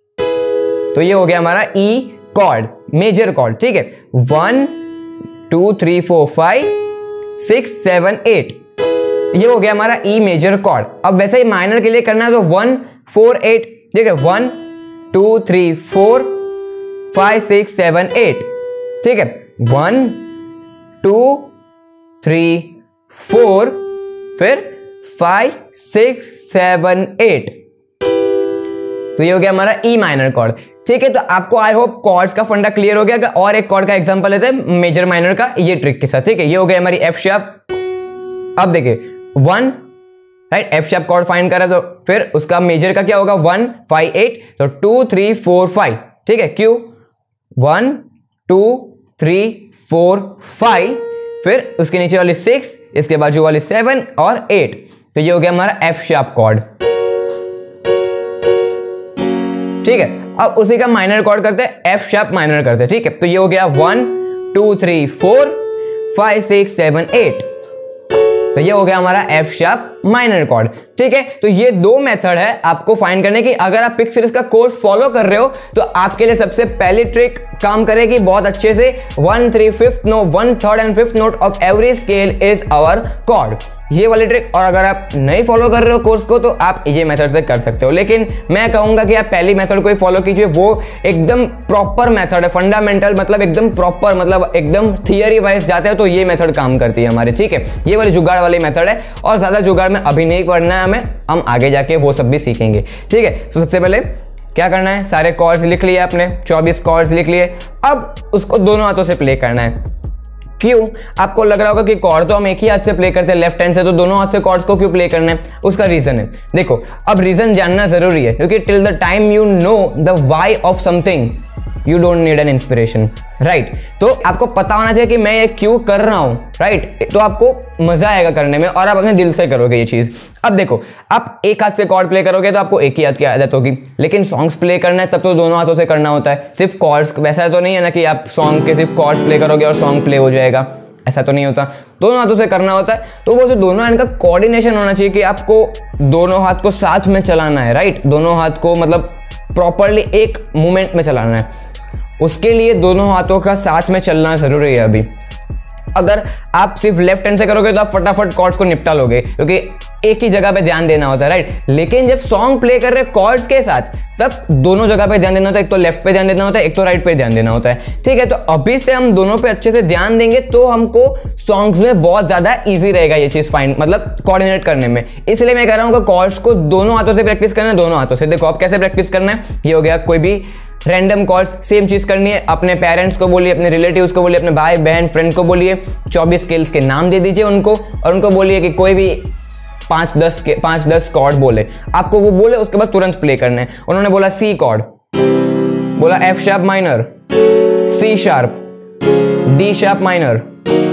तो ये हो गया हमारा ई कॉर्ड, मेजर कॉर्ड, ठीक है। 1 2 3 4 5 6 7 8, ये हो गया हमारा ई मेजर कॉर्ड। अब वैसे ही माइनर के लिए करना है तो 1 4 8, ठीक है, 1 2 3 4 5 6 7 8, ठीक है, 1 2 3 4 फिर 5 6 7 8। तो ये हो गया हमारा ई माइनर कॉर्ड, ठीक है। तो आपको आई होप कॉर्ड्स का फंडा क्लियर हो गया। और एक कॉर्ड का एग्जांपल लेते हैं मेजर माइनर का, ये ट्रिक के साथ, ठीक है। ये हो गया हमारी एफ शार्प। अब देखिए 1, right, F sharp chord find करा, तो फिर उसका मेजर का क्या होगा 1 5 8, तो 2 3 4 5, ठीक है। क्यों, 1 2 3 4 5, फिर उसके नीचे वाली 6, इसके बाजू वाली 7 और 8। तो ये हो गया हमारा एफ शार्प कॉर्ड। ठीक है, अब उसी का माइनर कॉर्ड करते हैं, एफ शार्प माइनर करते हैं। ठीक है, तो ये हो गया 1 2 3 4 5 6 7 8। तो ये हो गया हमारा एफ शार्प माइनर कॉर्ड। ठीक है, तो ये दो मेथड है आपको फाइंड करने की। अगर आप पिक सीरीज का कोर्स फॉलो कर रहे हो तो आपके लिए सबसे पहली ट्रिक काम करेगी बहुत अच्छे से। 1 3 5th note 1 3rd and 5th note of every scale is our chord, ये वाली ट्रिक। और अगर आप नहीं फॉलो कर रहे हो कोर्स को तो आप ये मेथड से कर सकते हो, लेकिन मैं कहूंगा कि आप पहली मेथड को ही फॉलो कीजिए। वो एकदम प्रॉपर मेथड है, फंडामेंटल, मतलब एकदम प्रॉपर, मतलब एकदम थियरी वाइज जाते हो तो ये मेथड काम करती है हमारी। ठीक है, ये वाली जुगाड़ वाली मेथड है, और ज्यादा जुगाड़ में अभी नहीं पढ़ना है हमें, हम आगे जाके वो सब भी सीखेंगे। ठीक है, तो सबसे पहले क्या करना है, सारे कॉर्ड्स लिख लिए आपने, 24 कॉर्ड्स लिख लिए। अब उसको दोनों हाथों से प्ले करना है। क्यों? आपको लग रहा होगा कि कॉर्ड तो हम एक ही हाथ से प्ले करते हैं लेफ्ट हैंड से, तो दोनों हाथ से कॉर्ड्स को क्यों प्ले करना है? उसका रीजन है, देखो अब रीजन जानना जरूरी है, क्योंकि till the time you know the why of something you don't need an inspiration, right. तो आपको पता होना चाहिए कि मैं ये क्यों कर रहा हूं, राइट। तो आपको मजा आएगा करने में और आप अपने दिल से करोगे ये चीज। अब देखो, आप एक हाथ से कॉर्ड प्ले करोगे तो आपको एक ही हाथ की आदत होगी, लेकिन सॉन्ग्स प्ले करना है तब तो दोनों हाथों से करना होता है। सिर्फ कॉर्ड्स, वैसा तो नहीं है ना कि आप सॉन्ग के सिर्फ कॉर्ड्स प्ले करोगे और सॉन्ग प्ले हो जाएगा, ऐसा तो नहीं होता, दोनों हाथों से करना होता है। तो वो जो दोनों हैंड का कोऑर्डिनेशन होना चाहिए कि आपको दोनों हाथ को साथ में चलाना है, राइट। दोनों हाथ को मतलब प्रॉपरली एक मूवमेंट में चलाना है, उसके लिए दोनों हाथों का साथ में चलना जरूरी है। अभी अगर आप सिर्फ लेफ्ट हैंड से करोगे तो आप फटाफट कॉर्ड्स को निपटा लोगे, क्योंकि एक ही जगह पे ध्यान देना होता है, राइट। लेकिन जब सॉन्ग प्ले कर रहे कॉर्ड्स के साथ, तब दोनों जगह पे ध्यान देना होता है, एक तो लेफ्ट पे ध्यान देना होता है, एक तो राइट पे ध्यान देना होता है। ठीक है, तो अभी से हम दोनों पे अच्छे से ध्यान देंगे तो हमको सॉन्ग्स में बहुत ज्यादा ईजी रहेगा ये चीज फाइंड, मतलब कोऑर्डिनेट करने में। इसलिए मैं कह रहा हूँ कि कॉर्ड्स को दोनों हाथों से प्रैक्टिस करना है, दोनों हाथों से। देखो आप कैसे प्रैक्टिस करना है, ये हो गया कोई भी रैंडम कॉर्ड्स, सेम चीज करनी है। अपने पेरेंट्स को बोलिए, अपने रिलेटिव्स को बोलिए, अपने भाई बहन फ्रेंड को बोलिए, 24 स्केल्स के नाम दे दीजिए उनको, और उनको बोलिए कि कोई भी 5-10 कॉर्ड बोले, आपको वो बोले, उसके बाद तुरंत प्ले करना है। उन्होंने बोला सी कॉर्ड, बोला F sharp minor, C sharp, D sharp minor,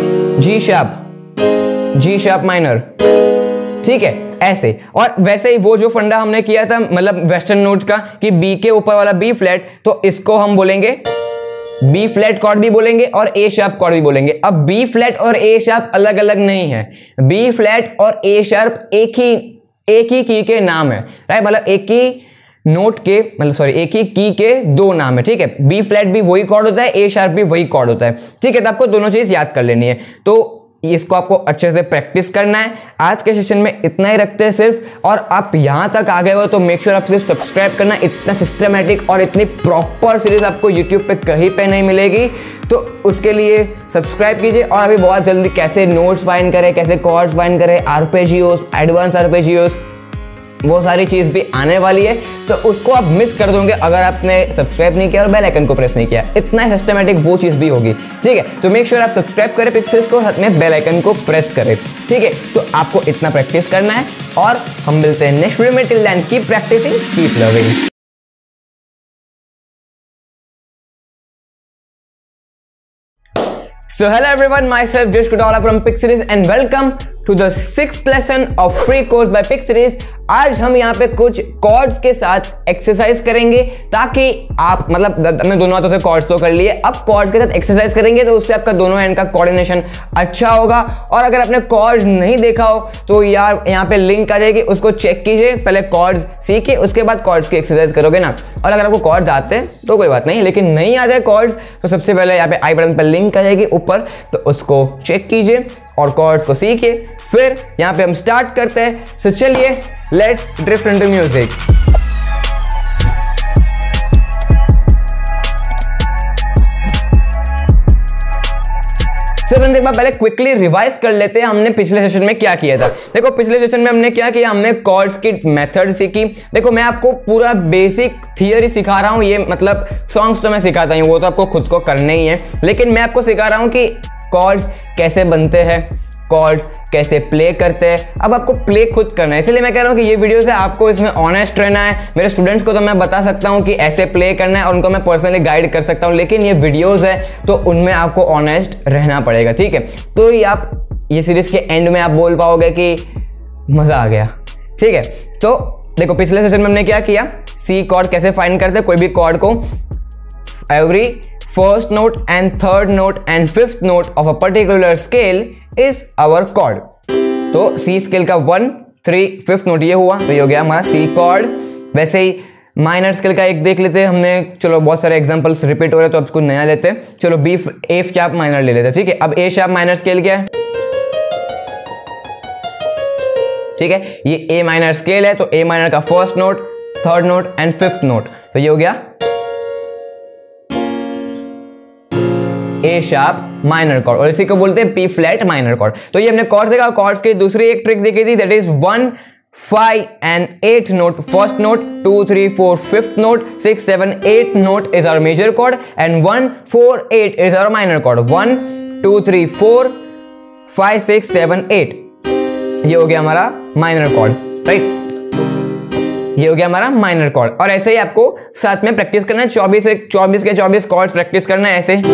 G sharp minor, ठीक है, ऐसे। और वैसे ही वो जो फंडा हमने किया था मतलब वेस्टर्न नोट्स का कि बी के ऊपर वाला बी फ्लैट, तो इसको हम बोलेंगे बी फ्लैट कॉर्ड भी बोलेंगे और ए शार्प कॉर्ड भी बोलेंगे। अब बी फ्लैट और ए शार्प अलग अलग नहीं है, बी फ्लैट और ए शार्प एक ही की के नाम है, राइट। मतलब एक ही नोट के, मतलब सॉरी, एक ही की के दो नाम है। ठीक है, बी फ्लैट भी वही कॉर्ड होता है, ए शार्प भी वही कॉर्ड होता है। ठीक है, तो आपको दोनों चीज याद कर लेनी है, तो इसको आपको अच्छे से प्रैक्टिस करना है। आज के सेशन में इतना ही रखते हैं सिर्फ, और आप यहां तक आ गए हो तो मेक श्योर आप सिर्फ सब्सक्राइब करना। इतना सिस्टमैटिक और इतनी प्रॉपर सीरीज आपको यूट्यूब पे कहीं पे नहीं मिलेगी, तो उसके लिए सब्सक्राइब कीजिए। और अभी बहुत जल्दी कैसे नोट्स फाइंड करें, कैसे कॉर्ड्स फाइंड करें, आर्पेजियोस, एडवांस आर्पेजियोस, वो सारी चीज भी आने वाली है, तो उसको आप मिस कर दोगे अगर आपने सब्सक्राइब नहीं किया और बेल आइकन को प्रेस नहीं किया। इतना सिस्टमैटिक वो चीज भी होगी। ठीक है, तो मेक श्योर आप सब्सक्राइब करें पिक्चर्स को, साथ में बेल आइकन को प्रेस करें। ठीक है, तो आपको इतना प्रैक्टिस करना है, और हम मिलते हैं नेक्स्ट वीडियो में। Till then keep practising, keep loving. So hello everyone, myself Jayesh Kotavala from Pick Series and welcome to the 6th lesson of free course by Pick Series। आज हम यहाँ पे कुछ कॉर्ड्स के साथ एक्सरसाइज करेंगे, ताकि आप, मतलब हमने दोनों हाथों से कॉर्ड्स तो कर लिए, अब कॉर्ड्स के साथ एक्सरसाइज करेंगे तो उससे आपका दोनों हैंड का कोऑर्डिनेशन अच्छा होगा। और अगर आपने कॉर्ड्स नहीं देखा हो तो यार यहाँ पे लिंक आ जाएगी, उसको चेक कीजिए। पहले कॉर्ड्स सीखे, उसके बाद कॉर्ड्स की एक्सरसाइज करोगे ना। और अगर आपको कॉर्ड्स आते हैं तो कोई बात नहीं, लेकिन नहीं आ जाए कॉर्ड्स तो सबसे पहले यहाँ पे आई बटन पर लिंक आ जाएगी ऊपर, तो उसको चेक कीजिए और कॉर्ड्स को सीखिए। फिर यहाँ पे हम स्टार्ट करते हैं। सो चलिए, let's drift into music. Friends, एक बार पहले क्विकली रिवाइज कर लेते हैं हमने पिछले सेशन में क्या किया था। देखो पिछले सेशन में हमने क्या किया, हमने कॉर्ड्स की मेथड सीखी। देखो मैं आपको पूरा बेसिक थियरी सिखा रहा हूं, ये मतलब सॉन्ग्स तो मैं सिखाता हूं, वो तो आपको खुद को करना ही है, लेकिन मैं आपको सिखा रहा हूं कि कॉर्ड्स कैसे बनते हैं, कॉर्ड्स कैसे प्ले करते हैं। अब आपको प्ले खुद करना है, इसलिए मैं कह रहा हूँ कि ये वीडियो से आपको इसमें ऑनेस्ट रहना है। मेरे स्टूडेंट्स को तो मैं बता सकता हूँ कि ऐसे प्ले करना है और उनको मैं पर्सनली गाइड कर सकता हूँ, लेकिन ये वीडियोस है तो उनमें आपको ऑनेस्ट रहना पड़ेगा, ठीक है। तो ये सीरीज के एंड में आप बोल पाओगे कि मजा आ गया, ठीक है। तो देखो पिछले सेशन में हमने क्या किया, सी कॉर्ड कैसे फाइंड करते हैं, कोई भी कॉर्ड को every first note and third note and fifth note of a particular scale is our chord. तो सी स्केल का 1, 3, 5th नोट ये हुआ, तो ये हो गया हमारा सी कॉर्ड। वैसे ही माइनर स्केल का एक देख लेते हैं हमने, चलो बहुत सारे एग्जांपल्स रिपीट हो रहे हैं तो अब कुछ नया लेते हैं। चलो ए शार्प माइनर ले लेते हैं, ठीक है। अब ए शार्प माइनर स्केल क्या है, ठीक है, ये ए माइनर स्केल है, तो ए माइनर का first note, third note and 5th note, तो ये हो गया ए शार्प माइनर कॉर्ड, और इसी को बोलते हैं पी फ्लैट माइनर कॉर्ड। तो ये हमने कॉर्ड देखा। कॉर्ड्स की दूसरी एक ट्रिक देखी थी, that is 1, 5 and 8 note, first note, 2, 3, 4, 5th note, 6, 7, 8 note is our major chord and 1, 4, 8 is our minor chord. 1, 2, 3, 4, 5, 6, 7, 8 ये हो गया हमारा माइनर कॉर्ड, राइट। ये हो गया हमारा माइनर कॉर्ड। और ऐसे ही आपको साथ में प्रैक्टिस करना है, 24 के 24 कॉर्ड्स प्रैक्टिस करना है ऐसे।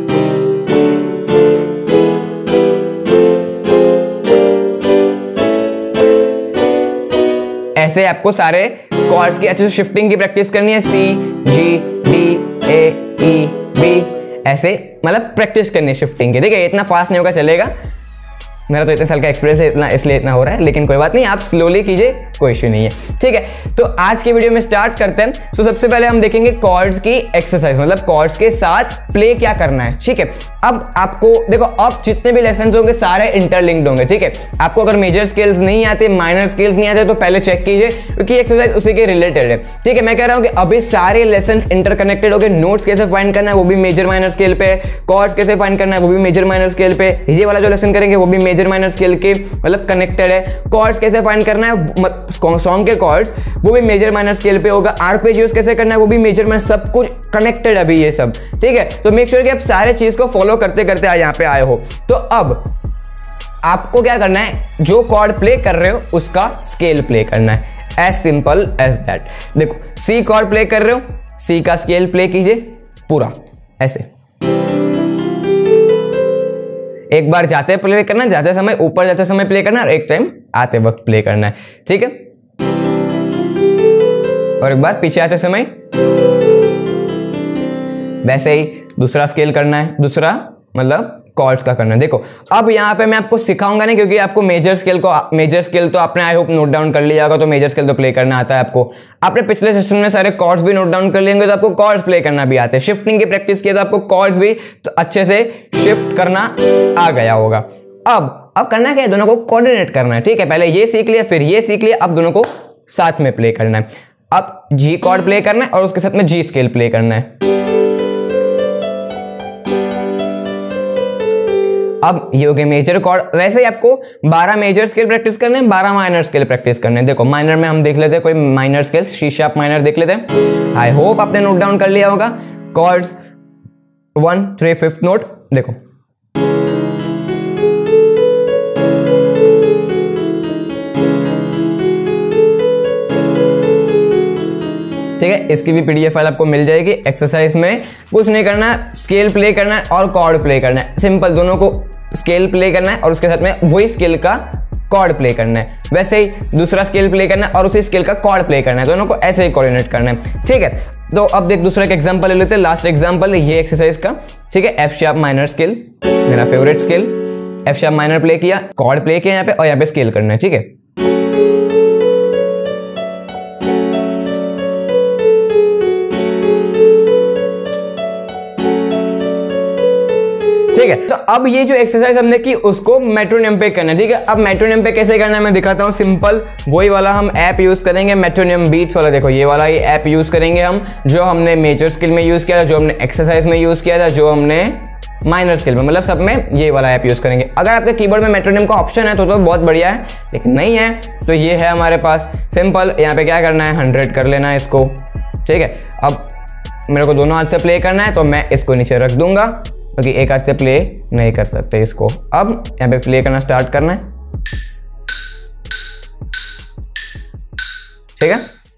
ऐसे आपको सारे कॉर्ड्स की अच्छे से शिफ्टिंग की प्रैक्टिस करनी है, सी, जी, डी, ए, ई, बी, ऐसे मतलब प्रैक्टिस करनी है शिफ्टिंग की। देखिए इतना फास्ट नहीं होगा चलेगा, मेरा तो इतने साल का एक्सपीरियंस है, इतना इसलिए इतना हो रहा है, लेकिन कोई बात नहीं, आप स्लोली कीजिए, कोई इश्यू नहीं है, ठीक है। तो आज की वीडियो में स्टार्ट करते हैं। तो सबसे पहले हम देखेंगे कॉर्ड्स की एक्सरसाइज, मतलब कॉर्ड्स के साथ प्ले क्या करना है, ठीक है। अब आपको देखो, अब जितने भी लेसन होंगे सारे इंटरलिंक्ड होंगे, ठीक है। आपको अगर मेजर स्केल्स नहीं आते, माइनर स्केल्स नहीं आते, तो पहले चेक कीजिए, क्योंकि एक्सरसाइज उसी के रिलेटेड है, ठीक है। मैं कह रहा हूँ कि अभी सारे लेसन इंटरकनेक्टेड हो गए। नोट्स कैसे फाइंड करना है वो भी मेजर माइनर स्केल पे, कॉर्ड्स कैसे फाइंड करना है वो भी मेजर माइनर स्केल पे, ये वाला जो लेसन करेंगे वो भी मेजर माइनर स्केल के मतलब कनेक्टेड है। कॉर्ड्स कैसे फाइंड करना है, सॉन्ग के कॉर्ड्स वो भी मेजर माइनर स्केल पे होगा। आर्पेजियोस कैसे करना है वो भी मेजर माइनर, सब कुछ कनेक्टेड अभी ये सब, ठीक है। तो मेक श्योर कि आप सारे चीज को फॉलो करते करते यहाँ पे आए हो। तो अब आपको क्या करना है, जो कॉर्ड प्ले कर रहे हो उसका स्केल प्ले करना है, एज सिंपल एज दैट। देखो सी कॉर्ड प्ले कर रहे हो, सी का स्केल प्ले कीजिए पूरा ऐसे। एक बार जाते प्ले करना, जाते समय ऊपर जाते समय प्ले करना, और एक टाइम आते वक्त प्ले करना है, ठीक है। और एक बार पीछे आते समय वैसे ही दूसरा स्केल करना है, दूसरा मतलब कॉर्ड्स का करना है। देखो अब यहाँ पे मैं आपको सिखाऊंगा नहीं, क्योंकि आपको मेजर स्केल तो आपने आई होप नोट डाउन कर लिया होगा, तो मेजर स्केल तो प्ले करना आता है आपको। आपने पिछले सेशन में सारे कॉर्ड्स भी नोट डाउन कर लेंगे, तो आपको कॉर्ड्स प्ले करना भी आते हैं। शिफ्टिंग की प्रैक्टिस किया तो आपको कॉर्ड्स भी तो अच्छे से शिफ्ट करना आ गया होगा। अब करना क्या है, दोनों को कोऑर्डिनेट करना है, ठीक है। पहले ये सीख लिया, फिर ये सीख लिया, अब दोनों को साथ में प्ले करना है। अब जी कॉर्ड प्ले करना है और उसके साथ में जी स्केल प्ले करना है। अब ये हो गए मेजर कॉर्ड। वैसे ही आपको 12 मेजर स्केल प्रैक्टिस करने हैं, 12 माइनर स्केल प्रैक्टिस करने हैं। देखो माइनर में हम देख लेते हैं कोई minor scale, C sharp minor देख लेते हैं। आई होप आपने नोट डाउन कर लिया होगा। कॉर्ड्स 1, 3, 5th नोट, देखो ठीक है। इसकी भी पीडीएफ फाइल आपको मिल जाएगी। एक्सरसाइज में कुछ नहीं करना है, स्केल प्ले करना है और कॉर्ड प्ले करना है, सिंपल। दोनों को स्केल प्ले करना है और उसके साथ में वही स्केल का कॉर्ड प्ले करना है। वैसे ही दूसरा स्केल प्ले करना है और उसी स्केल का कॉर्ड प्ले करना है। दोनों को ऐसे ही कोऑर्डिनेट करना है, ठीक है। तो अब देख दूसरा एक एग्जांपल ले लेते हैं, लास्ट एग्जांपल ये एक्सरसाइज का, ठीक है। एफ शार्प माइनर स्केल, मेरा favourite scale. F sharp minor play किया, कॉर्ड प्ले किया यहाँ पे, और यहाँ पे स्केल करना है, ठीक है। ठीक है। तो अब ये जो एक्सरसाइज हमने की उसको मेट्रोनियम पे करना है, ठीक है। अब मेट्रोनियम पे कैसे करना है मैं दिखाता हूँ, सिंपल वही वाला हम ऐप यूज करेंगे, मेट्रोनियम बीट्स वाला। देखो ये वाला ही ऐप यूज करेंगे हम, जो हमने मेजर स्केल में यूज किया था, जो हमने एक्सरसाइज में यूज किया था, जो हमने माइनर स्केल में, मतलब सब में ये वाला ऐप यूज करेंगे। अगर आपके कीबोर्ड में मेट्रोनियम का ऑप्शन है तो बहुत बढ़िया है, लेकिन नहीं है तो ये है हमारे पास। सिंपल यहाँ पे क्या करना है, 100 कर लेना है इसको, ठीक है। अब मेरे को दोनों हाथ से प्ले करना है तो मैं इसको नीचे रख दूंगा, क्योंकि एक हाथ से प्ले नहीं कर सकते इसको। अब यहाँ पे प्ले करना स्टार्ट करना है, ठीक है,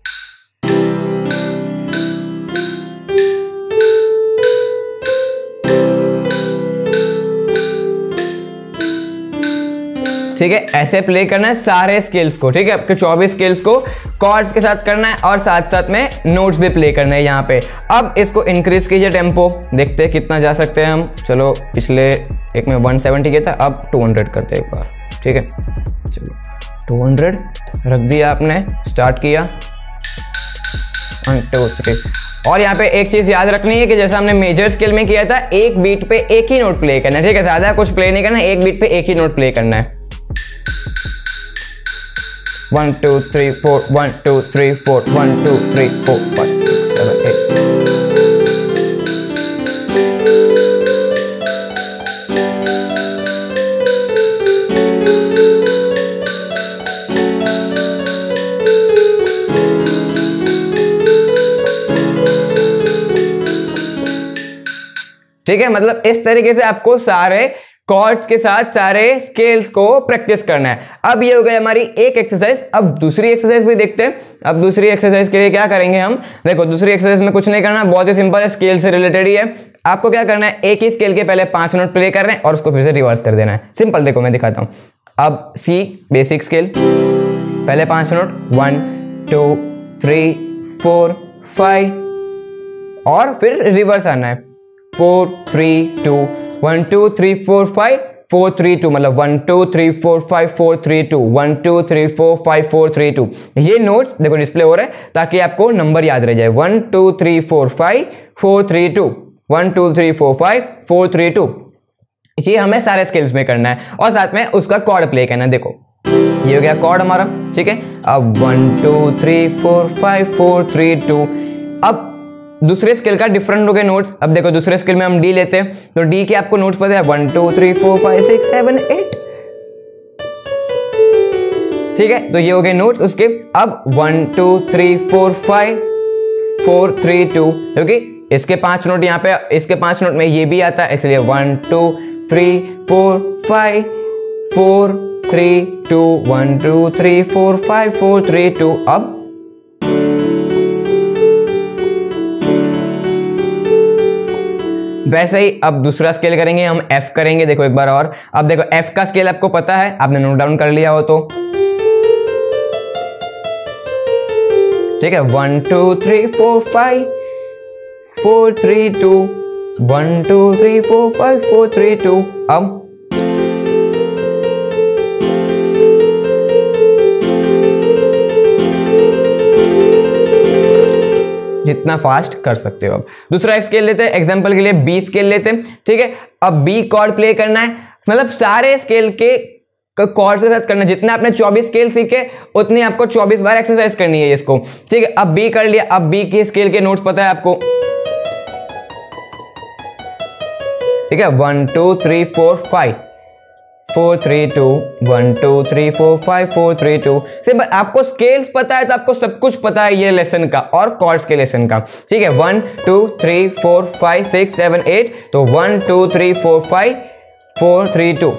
ठीक है, ऐसे प्ले करना है सारे स्केल्स को। ठीक है, आपके 24 स्केल्स को कॉर्ड्स के साथ करना है और साथ साथ में नोट्स भी प्ले करना है यहाँ पे। अब इसको इंक्रीज कीजिए टेम्पो, देखते हैं कितना जा सकते हैं हम। चलो पिछले एक में 170 किया था, अब 200 करते हैं एक बार। ठीक है, चलो 200 रख दिया आपने, स्टार्ट किया 1 2 3। और यहाँ पे एक चीज याद रखनी है कि जैसा हमने मेजर स्केल में किया था, एक बीट पे एक ही नोट प्ले करना है। ठीक है, ज्यादा कुछ प्ले नहीं करना, एक बीट पे एक ही नोट प्ले करना है। 1 2 3 4 1 2 3 4 1 2 3 4 5 6 7 8। ठीक है, मतलब इस तरीके से आपको सारे कॉर्ड्स के साथ सारे स्केल्स को प्रैक्टिस करना है। अब ये हो गई हमारी एक एक्सरसाइज। अब दूसरी एक्सरसाइज भी देखते हैं। अब दूसरी एक्सरसाइज के लिए क्या करेंगे हम, देखो दूसरी एक्सरसाइज में कुछ नहीं करना, बहुत ही सिंपल है, स्केल से रिलेटेड ही है। आपको क्या करना है, एक ही स्केल के पहले 5 नोट प्ले कर रहे हैं और उसको फिर से रिवर्स कर देना है। सिंपल, देखो मैं दिखाता हूं। अब सी बेसिक स्केल, पहले 5 नोट 1 2 3 4 5 और फिर रिवर्स आना है 4 3 2 1 2 3 4 5 4 3 2, मतलब 1 2 3 4 5 4 3 2 1 2 3 4 5 4 3 2। ये नोट्स देखो डिस्प्ले हो रहा है ताकि आपको नंबर याद रह जाए। 1 2 3 4 5 4 3 2 1 2 3 4 5 4 3 2। ये हमें सारे स्केल्स में करना है और साथ में उसका कॉर्ड प्ले करना है। देखो ये हो गया कॉर्ड हमारा। ठीक है, अब 1 2 3 4 5 4 3 2। अब दूसरे स्केल का डिफरेंट हो गए नोट्स। अब देखो दूसरे स्केल में हम डी लेते हैं, तो डी के आपको नोट्स पता है 1 2 3 4 5 6 7 8। ठीक है, तो ये हो गए नोट्स उसके। अब 1 2 3 4 5 4 3 2, क्योंकि इसके 5 नोट यहाँ पे, इसके 5 नोट में ये भी आता है, इसलिए 1 2 3 4 5 4 3 2 1 2 3 4 5 4 3 2। अब वैसे ही अब दूसरा स्केल करेंगे हम, F करेंगे। देखो एक बार और, अब देखो F का स्केल आपको पता है, आपने नोट डाउन कर लिया हो तो। ठीक है, 1 2 3 4 5 4 3 2 1 2 3 4 5 4 3 2। अब जितना फास्ट कर सकते हो। अब दूसरा एक स्केल लेते हैं, एग्जांपल के लिए बी स्केल लेते हैं। ठीक है, अब बी कॉर्ड प्ले करना है, मतलब सारे स्केल के कॉर्ड के साथ करना है। जितना आपने 24 स्केल सीखे उतनी आपको 24 बार एक्सरसाइज करनी है इसको। ठीक है, अब बी कर लिया। अब बी के स्केल के नोट्स पता है आपको। ठीक है, 1 2 3 4 5 4 3 2 1 2 3 4 5 4 3 2। सिंपल, आपको स्केल्स पता है तो आपको सब कुछ पता है ये लेसन का और कॉर्ड्स के लेसन का। ठीक है, 1 2 3 4 5 6 7 8, तो 1 2 3 4 5 4 3 2।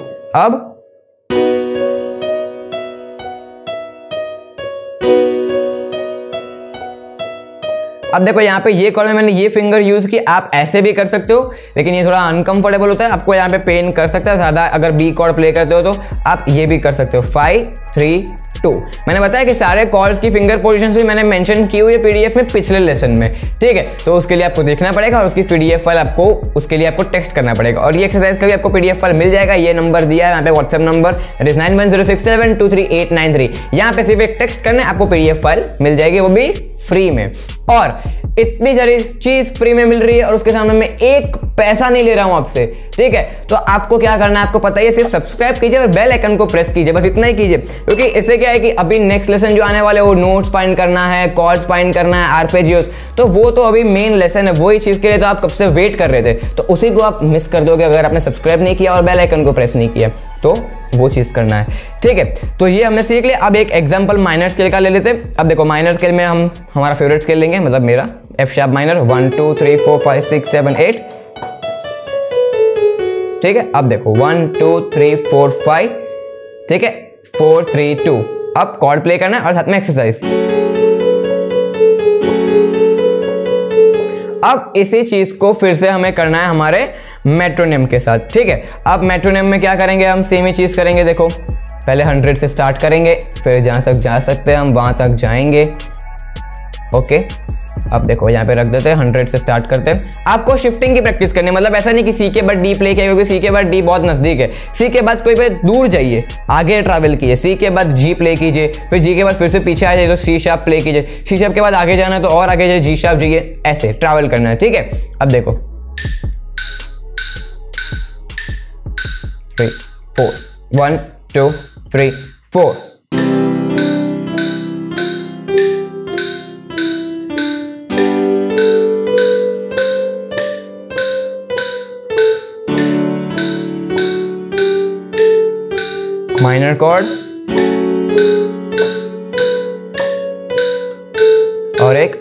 अब देखो यहाँ पे ये कॉर्ड में मैंने ये फिंगर यूज की, आप ऐसे भी कर सकते हो, लेकिन ये थोड़ा अनकंफर्टेबल होता है, आपको यहाँ पे पेन कर सकता है ज्यादा। अगर बी कॉर्ड प्ले करते हो तो आप ये भी कर सकते हो। 5 3 2। मैंने बताया कि सारे कॉर्ड्स की फिंगर पोजीशंस भी मैंने मेंशन की हुई है पीडीएफ में पिछले लेसन में। ठीक है, तो उसके लिए आपको देखना पड़ेगा और उसकी पीडीएफ फाइल आपको, उसके लिए आपको टेक्स्ट करना पड़ेगा। और ये एक्सरसाइज का भी आपको पीडीएफ फाइल मिल जाएगा। ये नंबर दिया है यहाँ पे व्हाट्सएप नंबर, दैट इज 9106723893। यहाँ पे सिर्फ एक टेक्स्ट करना है, आपको पीडीएफ फाइल मिल जाएगी, वो भी फ्री में। और इतनी सारी चीज फ्री में मिल रही है और उसके सामने मैं एक पैसा नहीं ले रहा हूं आपसे। ठीक है, तो आपको क्या करना है, आपको पता ही है, सिर्फ सब्सक्राइब कीजिए और बेल आइकन को प्रेस कीजिए, बस इतना ही कीजिए। क्योंकि इससे क्या है कि अभी नेक्स्ट लेसन जो आने वाले वो नोट्स फाइंड करना है, कॉर्ड्स फाइंड करना है, आर्पेजियोस, तो वो तो अभी मेन लेसन है। वही चीज के लिए तो आप कब से वेट कर रहे थे, तो उसी को आप मिस कर दोगे अगर आपने सब्सक्राइब नहीं किया और बेल आइकन को प्रेस नहीं किया, तो वो चीज करना है। ठीक है, तो ये हमने सीख लिया। अब एक एग्जांपल माइनर स्केल का ले लेते हैं। अब देखो माइनर स्केल में हम हमारा फेवरेट स्केल लेंगे, मतलब मेरा एफ शार्प माइनर। 1 2 3 4 5 6 7 8। ठीक है, अब देखो 1 2 3 4 5। ठीक है, 4 3 2। अब कॉर्ड प्ले करना है और साथ में एक्सरसाइज। अब इसी चीज को फिर से हमें करना है हमारे मेट्रोनोम के साथ, ठीक है। अब मेट्रोनोम में क्या करेंगे, हम सेम ही चीज करेंगे। देखो पहले 100 से स्टार्ट करेंगे, फिर जहां तक जा सकते हैं हम वहां तक जाएंगे। ओके, अब देखो यहाँ पे रख देते हैं, 100 से स्टार्ट करते हैं। आपको शिफ्टिंग की प्रैक्टिस करनी है, मतलब ऐसा नहीं कि सी के बाद डी प्ले किया, क्योंकि सी के बाद डी बहुत नजदीक है। सी के बाद कोई पे दूर जाइए, आगे ट्रैवल कीजिए, सी के बाद जी प्ले कीजिए, फिर जी के बाद फिर से पीछे आ जाइए तो सी शार्प प्ले कीजिए, सी शार्प के बाद आगे जाना है तो और आगे जाइए, जी शार्प जाइए, ऐसे ट्रैवल करना है, ठीक है। अब देखो 3 4 1 2 3 4। माइनर कॉर्ड और एक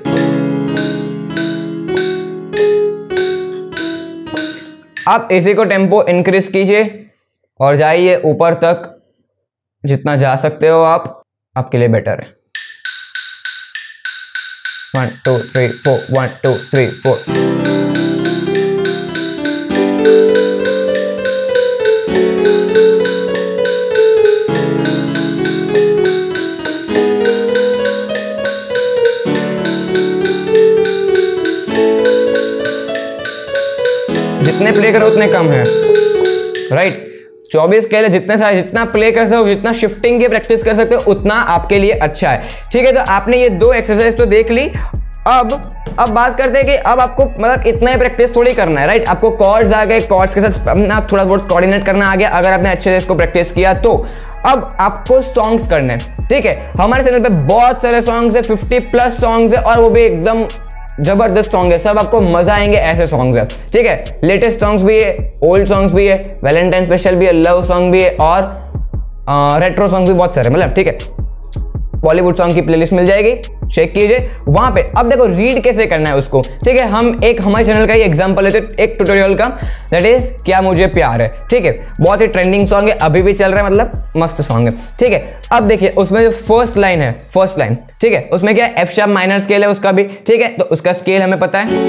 आप इसी को टेम्पो इंक्रीज कीजिए और जाइए ऊपर तक, जितना जा सकते हो आप, आपके लिए बेटर है। 1 2 3 4 1 2 3 4। जितने प्ले करो उतने कम है, राइट। 24 स्केल है, जितने सारे जितना प्ले कर सकते हो, जितना शिफ्टिंग की प्रैक्टिस कर सकते हो उतना आपके लिए अच्छा है, ठीक है। तो आपने ये 2 एक्सरसाइज तो देख ली। अब बात करते हैं कि अब आपको मतलब इतना ही प्रैक्टिस थोड़ी करना है, राइट। आपको कॉर्ड्स आ गए, कॉर्ड्स के साथ अपना थोड़ा बहुत कोऑर्डिनेट करना आ गया, अगर आपने अच्छे से इसको प्रैक्टिस किया तो। अब आपको सॉन्ग्स करने हैं, ठीक है। हमारे चैनल पे बहुत सारे सॉन्ग्स है, 50+ सॉन्ग्स है, और वो भी एकदम जबरदस्त सॉन्ग है, सब आपको मजा आएंगे ऐसे सॉन्ग्स है, ठीक है। लेटेस्ट सॉन्ग्स भी है, ओल्ड सॉन्ग्स भी है, वैलेंटाइन स्पेशल भी है, लव सॉन्ग भी है, और रेट्रो सॉन्ग भी बहुत सारे, मतलब ठीक है। बॉलीवुड सॉन्ग की प्लेलिस्ट मिल जाएगी, चेक कीजिए वहां पे। अब देखो रीड कैसे करना है उसको, ठीक है। हम एक हमारे चैनल का ही एग्जांपल लेते हैं, एक ट्यूटोरियल का, दैट इज क्या मुझे प्यार है, ठीक है। बहुत ही ट्रेंडिंग सॉन्ग है, अभी भी चल रहा है, मतलब मस्त सॉन्ग है, ठीक है। अब देखिए उसमें जो फर्स्ट लाइन है, फर्स्ट लाइन, ठीक है, उसमें क्या है, एफ शार्प माइनर स्केल है उसका भी, ठीक है। तो उसका स्केल हमें पता है।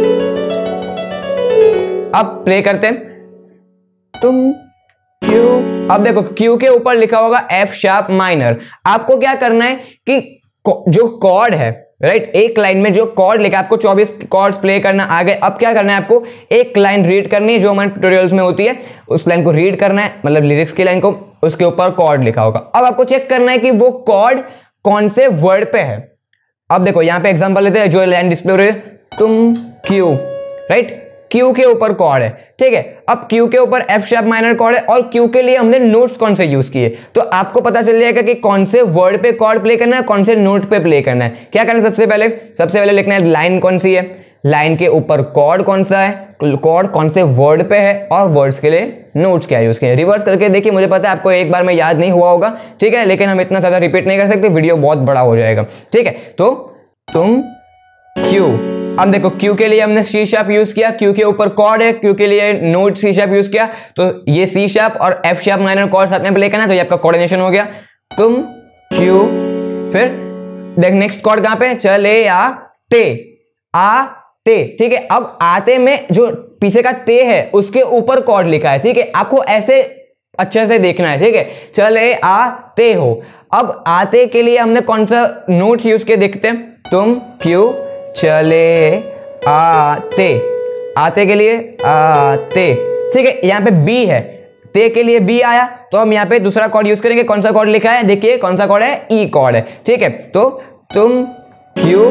अब प्ले करते हैं, तुम क्यू। अब देखो क्यू के ऊपर लिखा होगा एफ शार्प माइनर। आपको क्या करना है कि जो कॉर्ड है, राइट, एक लाइन में जो कॉर्ड लिखा है, आपको 24 कॉर्ड्स प्ले करना आ गए। अब क्या करना है, आपको एक लाइन रीड करनी है जो हमारे ट्यूटोरियल्स में होती है, उस लाइन को रीड करना है, मतलब लिरिक्स की लाइन को, उसके ऊपर कॉर्ड लिखा होगा। अब आपको चेक करना है कि वो कॉर्ड कौन से वर्ड पे है। अब देखो यहां पे एग्जांपल लेते हैं, जो लाइन डिस्प्ले हो रही है, तुम क्यू, राइट, क्यू के ऊपर कॉर्ड है, ठीक है। अब क्यू के ऊपर एफ शार्प माइनर कॉर्ड है, और क्यू के लिए हमने नोट्स कौन से यूज किए, तो आपको पता चल जाएगा कि कौन से वर्ड पे कॉर्ड प्ले करना है, कौन से नोट पे प्ले करना है। क्या करना है, सबसे पहले लिखना है लाइन कौन सी है, लाइन के ऊपर कॉर्ड कौन सा है, कॉर्ड कौन से वर्ड पे है, और वर्ड्स के लिए नोट्स क्या यूज किए। रिवर्स करके देखिए, मुझे पता है आपको एक बार में याद नहीं हुआ होगा, ठीक है, लेकिन हम इतना ज्यादा रिपीट नहीं कर सकते, वीडियो बहुत बड़ा हो जाएगा, ठीक है। तो तुम क्यू। अब देखो क्यू के लिए हमने सी शार्प यूज किया, क्यू के ऊपर कॉर्ड है, क्यू के लिए नोट सी शार्प यूज किया, तो ये सी शार्प और एफ शार्प माइनर कॉर्ड साथ में प्ले करना है, तो ये आपका कोऑर्डिनेशन हो गया, तुम क्यू। फिर देख नेक्स्ट कॉर्ड कहां पे, चले आते, आते, ठीक है। अब आते में जो पीछे का ते है उसके ऊपर कॉर्ड लिखा है, ठीक है, आपको ऐसे अच्छे से देखना है, ठीक है। चले आते हो। अब आते के लिए हमने कौन सा नोट यूज किया देखते हैं, तुम क्यू, चले आते, आते के लिए आते, ठीक है। यहां पे बी है, ते के लिए बी आया, तो हम यहां पे दूसरा कॉर्ड यूज करेंगे। कौन सा कॉर्ड लिखा है, देखिए कौन सा कॉर्ड है, ई कॉर्ड है, ठीक है। तो तुम क्यू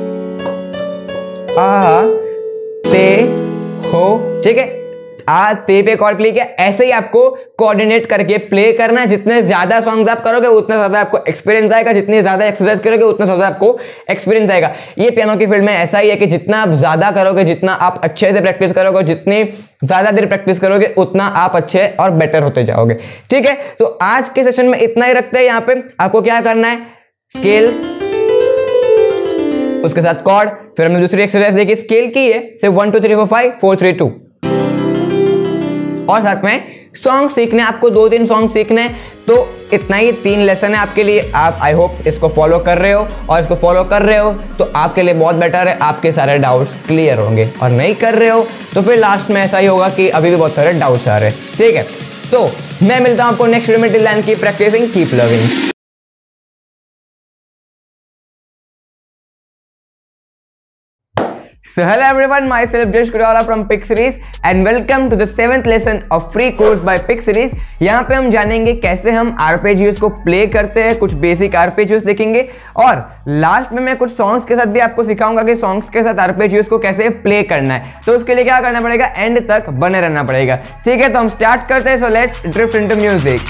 आते हो, ठीक है, आते पे कॉर्ड प्ले किया। ऐसे ही आपको कोऑर्डिनेट करके प्ले करना है। जितने ज्यादा सॉन्ग्स आप करोगे उतना ज्यादा आपको एक्सपीरियंस आएगा, जितनी ज्यादा एक्सरसाइज करोगे उतना ज्यादा आपको एक्सपीरियंस आएगा। ये पियानो की फील्ड में ऐसा ही है कि जितना आप ज्यादा करोगे, जितना आप अच्छे से प्रैक्टिस करोगे, जितनी ज्यादा देर प्रैक्टिस करोगे, उतना आप अच्छे और बेटर होते जाओगे, ठीक है। तो आज के सेशन में इतना ही रखते हैं। यहाँ पे आपको क्या करना है, स्केल्स, उसके साथ कॉर्ड, फिर हमने दूसरी एक्सरसाइज देखी, स्केल की है, सिर्फ 1 2 3 4 5 4 3 2, और साथ में सॉन्ग सीखने, आपको 2-3 सॉन्ग सीखने। तो इतना ही 3 लेसन है आपके लिए। आप आई होप इसको फॉलो कर रहे हो, और इसको फॉलो कर रहे हो तो आपके लिए बहुत बेटर है, आपके सारे डाउट्स क्लियर होंगे। और नहीं कर रहे हो तो फिर लास्ट में ऐसा ही होगा कि अभी भी बहुत सारे डाउट्स आ रहे हैं। ठीक है, तो मैं मिलता हूं आपको नेक्स्ट वीडियो में। Till then keep practising, keep learning. So hello everyone, myself Jayesh Kurala from Pick Series and welcome to the 7th lesson of free course by Pick Series। यहाँ पे हम जानेंगे कैसे हम आरपेजियोस को प्ले करते हैं, कुछ बेसिक आरपेजियोस देखेंगे और लास्ट में मैं कुछ सॉन्ग्स के साथ भी आपको सिखाऊंगा कि सॉन्ग्स के साथ आरपेजियोस को कैसे प्ले करना है। तो उसके लिए क्या करना पड़ेगा, एंड तक बने रहना पड़ेगा। ठीक है, तो हम स्टार्ट करते हैं। So let's drift into music.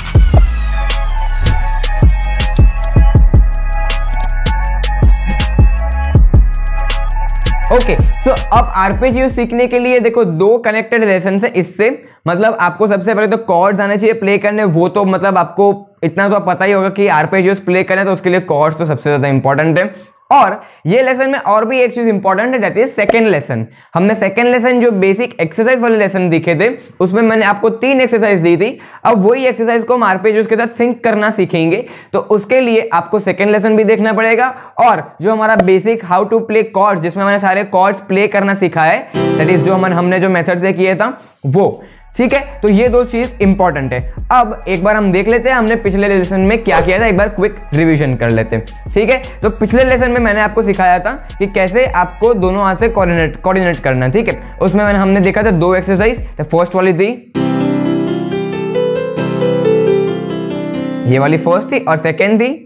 Okay, so अब आरपेजियो सीखने के लिए देखो 2 कनेक्टेड लेसन है इससे। मतलब आपको सबसे पहले तो कॉर्ड्स आने चाहिए प्ले करने। वो तो मतलब आपको इतना तो पता ही होगा कि आरपेजियोस प्ले करना है तो उसके लिए कॉर्ड्स तो सबसे ज्यादा इंपॉर्टेंट है। और ये लेसन में और भी एक चीज इंपॉर्टेंट है, दैट इज सेकंड लेसन। हमने सेकंड लेसन जो बेसिक एक्सरसाइज वाले लेसन दिखे थे उसमें मैंने आपको 3 एक्सरसाइज दी थी। अब वही एक्सरसाइज को हम आरपेजियोस के साथ सिंक करना सीखेंगे। तो उसके लिए आपको सेकंड लेसन भी देखना पड़ेगा और जो हमारा basic how to play chords, जिसमें मैंने सारे कॉर्ड्स प्ले करना सिखाया है, दैट इज जो हमने जो मेथड से किया था वो। ठीक है, तो ये 2 चीज इंपॉर्टेंट है। अब एक बार हम देख लेते हैं हमने पिछले लेसन में क्या किया था, एक बार क्विक रिवीजन कर लेते हैं। ठीक है, तो पिछले लेसन में मैंने आपको सिखाया था कि कैसे आपको दोनों हाथ से कोऑर्डिनेट करना है। ठीक है, उसमें हमने देखा था 2 एक्सरसाइज। तो फर्स्ट वाली थी, ये वाली फर्स्ट थी, और सेकेंड थी,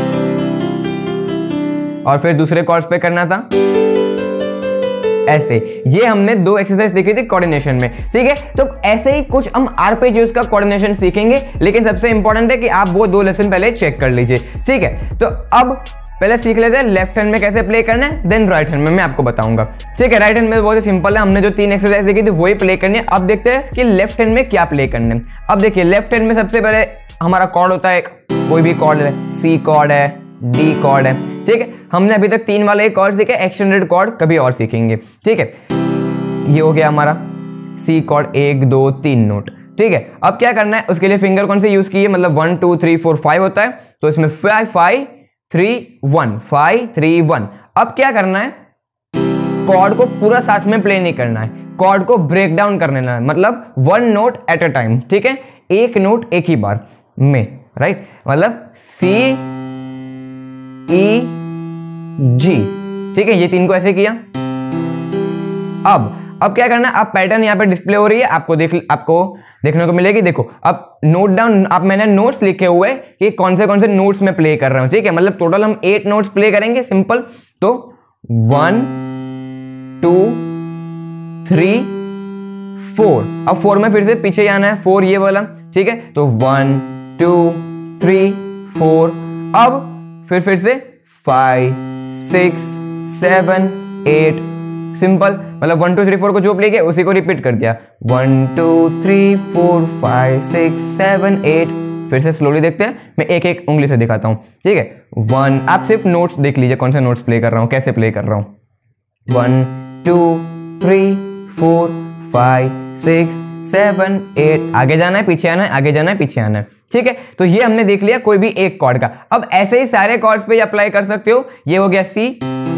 और फिर दूसरे कॉर्ड्स पे करना था ऐसे। ये हमने 2 एक्सरसाइज देखी थी कोऑर्डिनेशन में। ठीक है, तो ऐसे ही कुछ हम आरपेजियोस का कोऑर्डिनेशन सीखेंगे, लेकिन सबसे इंपॉर्टेंट है कि आप वो 2 लेसन पहले चेक कर लीजिए। ठीक है, तो अब पहले सीख लेते हैं लेफ्ट हैंड में कैसे प्ले करना है, देन राइट हैंड में मैं आपको बताऊंगा। ठीक है, राइट हैंड में बहुत ही सिंपल है, हमने जो 3 एक्सरसाइज देखी थी वही प्ले करनी है। अब देखते हैं कि लेफ्ट हैंड में क्या प्ले करना है। अब देखिए, लेफ्ट हैंड में सबसे पहले हमारा कॉर्ड होता है, कोई भी कॉर्ड है, सी कॉर्ड है, डी कॉर्ड है। ठीक है, हमने अभी तक 3 वाले कॉर्ड सीखे, एक्सटेंडेड कॉर्ड कभी और सीखेंगे। ठीक है, ये हो गया हमारा सी कॉर्ड, 1 2 3 नोट। ठीक है, अब क्या करना है, उसके लिए फिंगर कौन से यूज किए, मतलब 1 2 3 4 5 होता है, तो इसमें 5 5 3 1 5 3 1। अब क्या करना है, कॉर्ड को पूरा साथ में प्ले नहीं करना है, कॉर्ड को ब्रेक डाउन करने है, मतलब 1 नोट एट अ टाइम। ठीक है, 1 नोट एक ही बार में, राइट, मतलब सी ई जी। ठीक है, ये 3 को ऐसे किया। अब क्या करना है, अब पैटर्न यहाँ पे डिस्प्ले हो रही है, आपको देखने को मिलेगी। देखो, अब नोट डाउन, अब मैंने नोट्स लिखे हुए कि कौन से नोट्स में प्ले कर रहा हूं। ठीक है, मतलब टोटल हम 8 नोट्स प्ले करेंगे, सिंपल। तो 1 2 3 4। अब 4 में फिर से पीछे आना है, 4 ये वाला। ठीक है, तो 1 2 3 4। अब फिर से 5 6 7 8, सिंपल। मतलब 1 2 3 4 को जो प्ले किया उसी को रिपीट कर दिया, 1 2 3 4 5 6 7 8। फिर से स्लोली देखते हैं, मैं एक एक उंगली से दिखाता हूं। ठीक है, 1, आप सिर्फ नोट्स देख लीजिए कौन से नोट्स प्ले कर रहा हूं, कैसे प्ले कर रहा हूं। 1 2 3 4 5 6 7 8, आगे जाना है पीछे आना है, आगे जाना है पीछे आना है। ठीक है, तो ये हमने देख लिया कोई भी एक कॉर्ड का। अब ऐसे ही सारे कॉर्ड्स पे अप्लाई कर सकते हो। ये हो गया सी,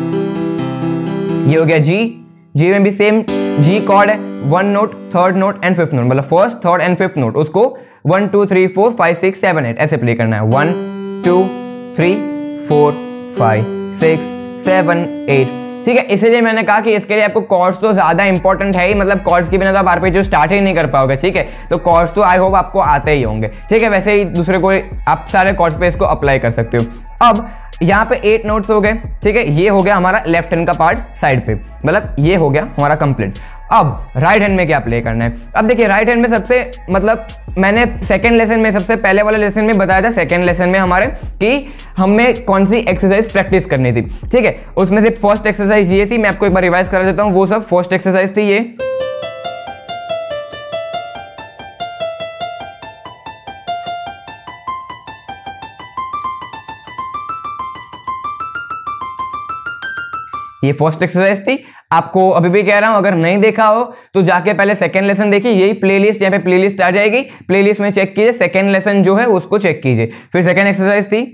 ये हो गया जी, जी में भी सेम जी कॉर्ड है, 1 note, 3rd note and 5th note, मतलब 1st 3rd and 5th note, उसको 1 2 3 4 5 6 7 8 ऐसे प्ले करना है। 1 2 3 4 5 6 7 8। ठीक है, इसलिए मैंने कहा कि इसके लिए आपको कॉर्ड्स तो ज्यादा इंपॉर्टेंट है ही, मतलब कॉर्ड्स के बिना तो आप आरपेजियो स्टार्ट ही नहीं कर पाओगे। ठीक है, तो कॉर्ड्स तो आई होप आपको आते ही होंगे। ठीक है, वैसे ही दूसरे कोई आप सारे कॉर्ड्स पे इसको अप्लाई कर सकते हो। अब यहाँ पे 8 नोट्स हो गए। ठीक है, ये हो गया हमारा लेफ्ट हैंड का पार्ट साइड पे, मतलब ये हो गया हमारा कंप्लीट। अब राइट हैंड में क्या प्ले करना है। अब देखिए, राइट हैंड में सबसे, मतलब मैंने सेकंड लेसन में, सबसे पहले वाले लेसन में बताया था, सेकंड लेसन में हमारे कि हमें कौन सी एक्सरसाइज प्रैक्टिस करनी थी। ठीक है, उसमें से फर्स्ट एक्सरसाइज ये थी, मैं आपको एक बार रिवाइज करा देता हूँ। वो सब फर्स्ट एक्सरसाइज थी ये, ये फर्स्ट एक्सरसाइज थी। आपको अभी भी कह रहा हूं, अगर नहीं देखा हो तो जाके पहले सेकंड लेसन देखिए, यही प्लेलिस्ट, यहाँ पे प्लेलिस्ट आ जाएगी, प्लेलिस्ट में चेक कीजिए, सेकंड लेसन जो है उसको चेक कीजिए। फिर सेकंड एक्सरसाइज थी,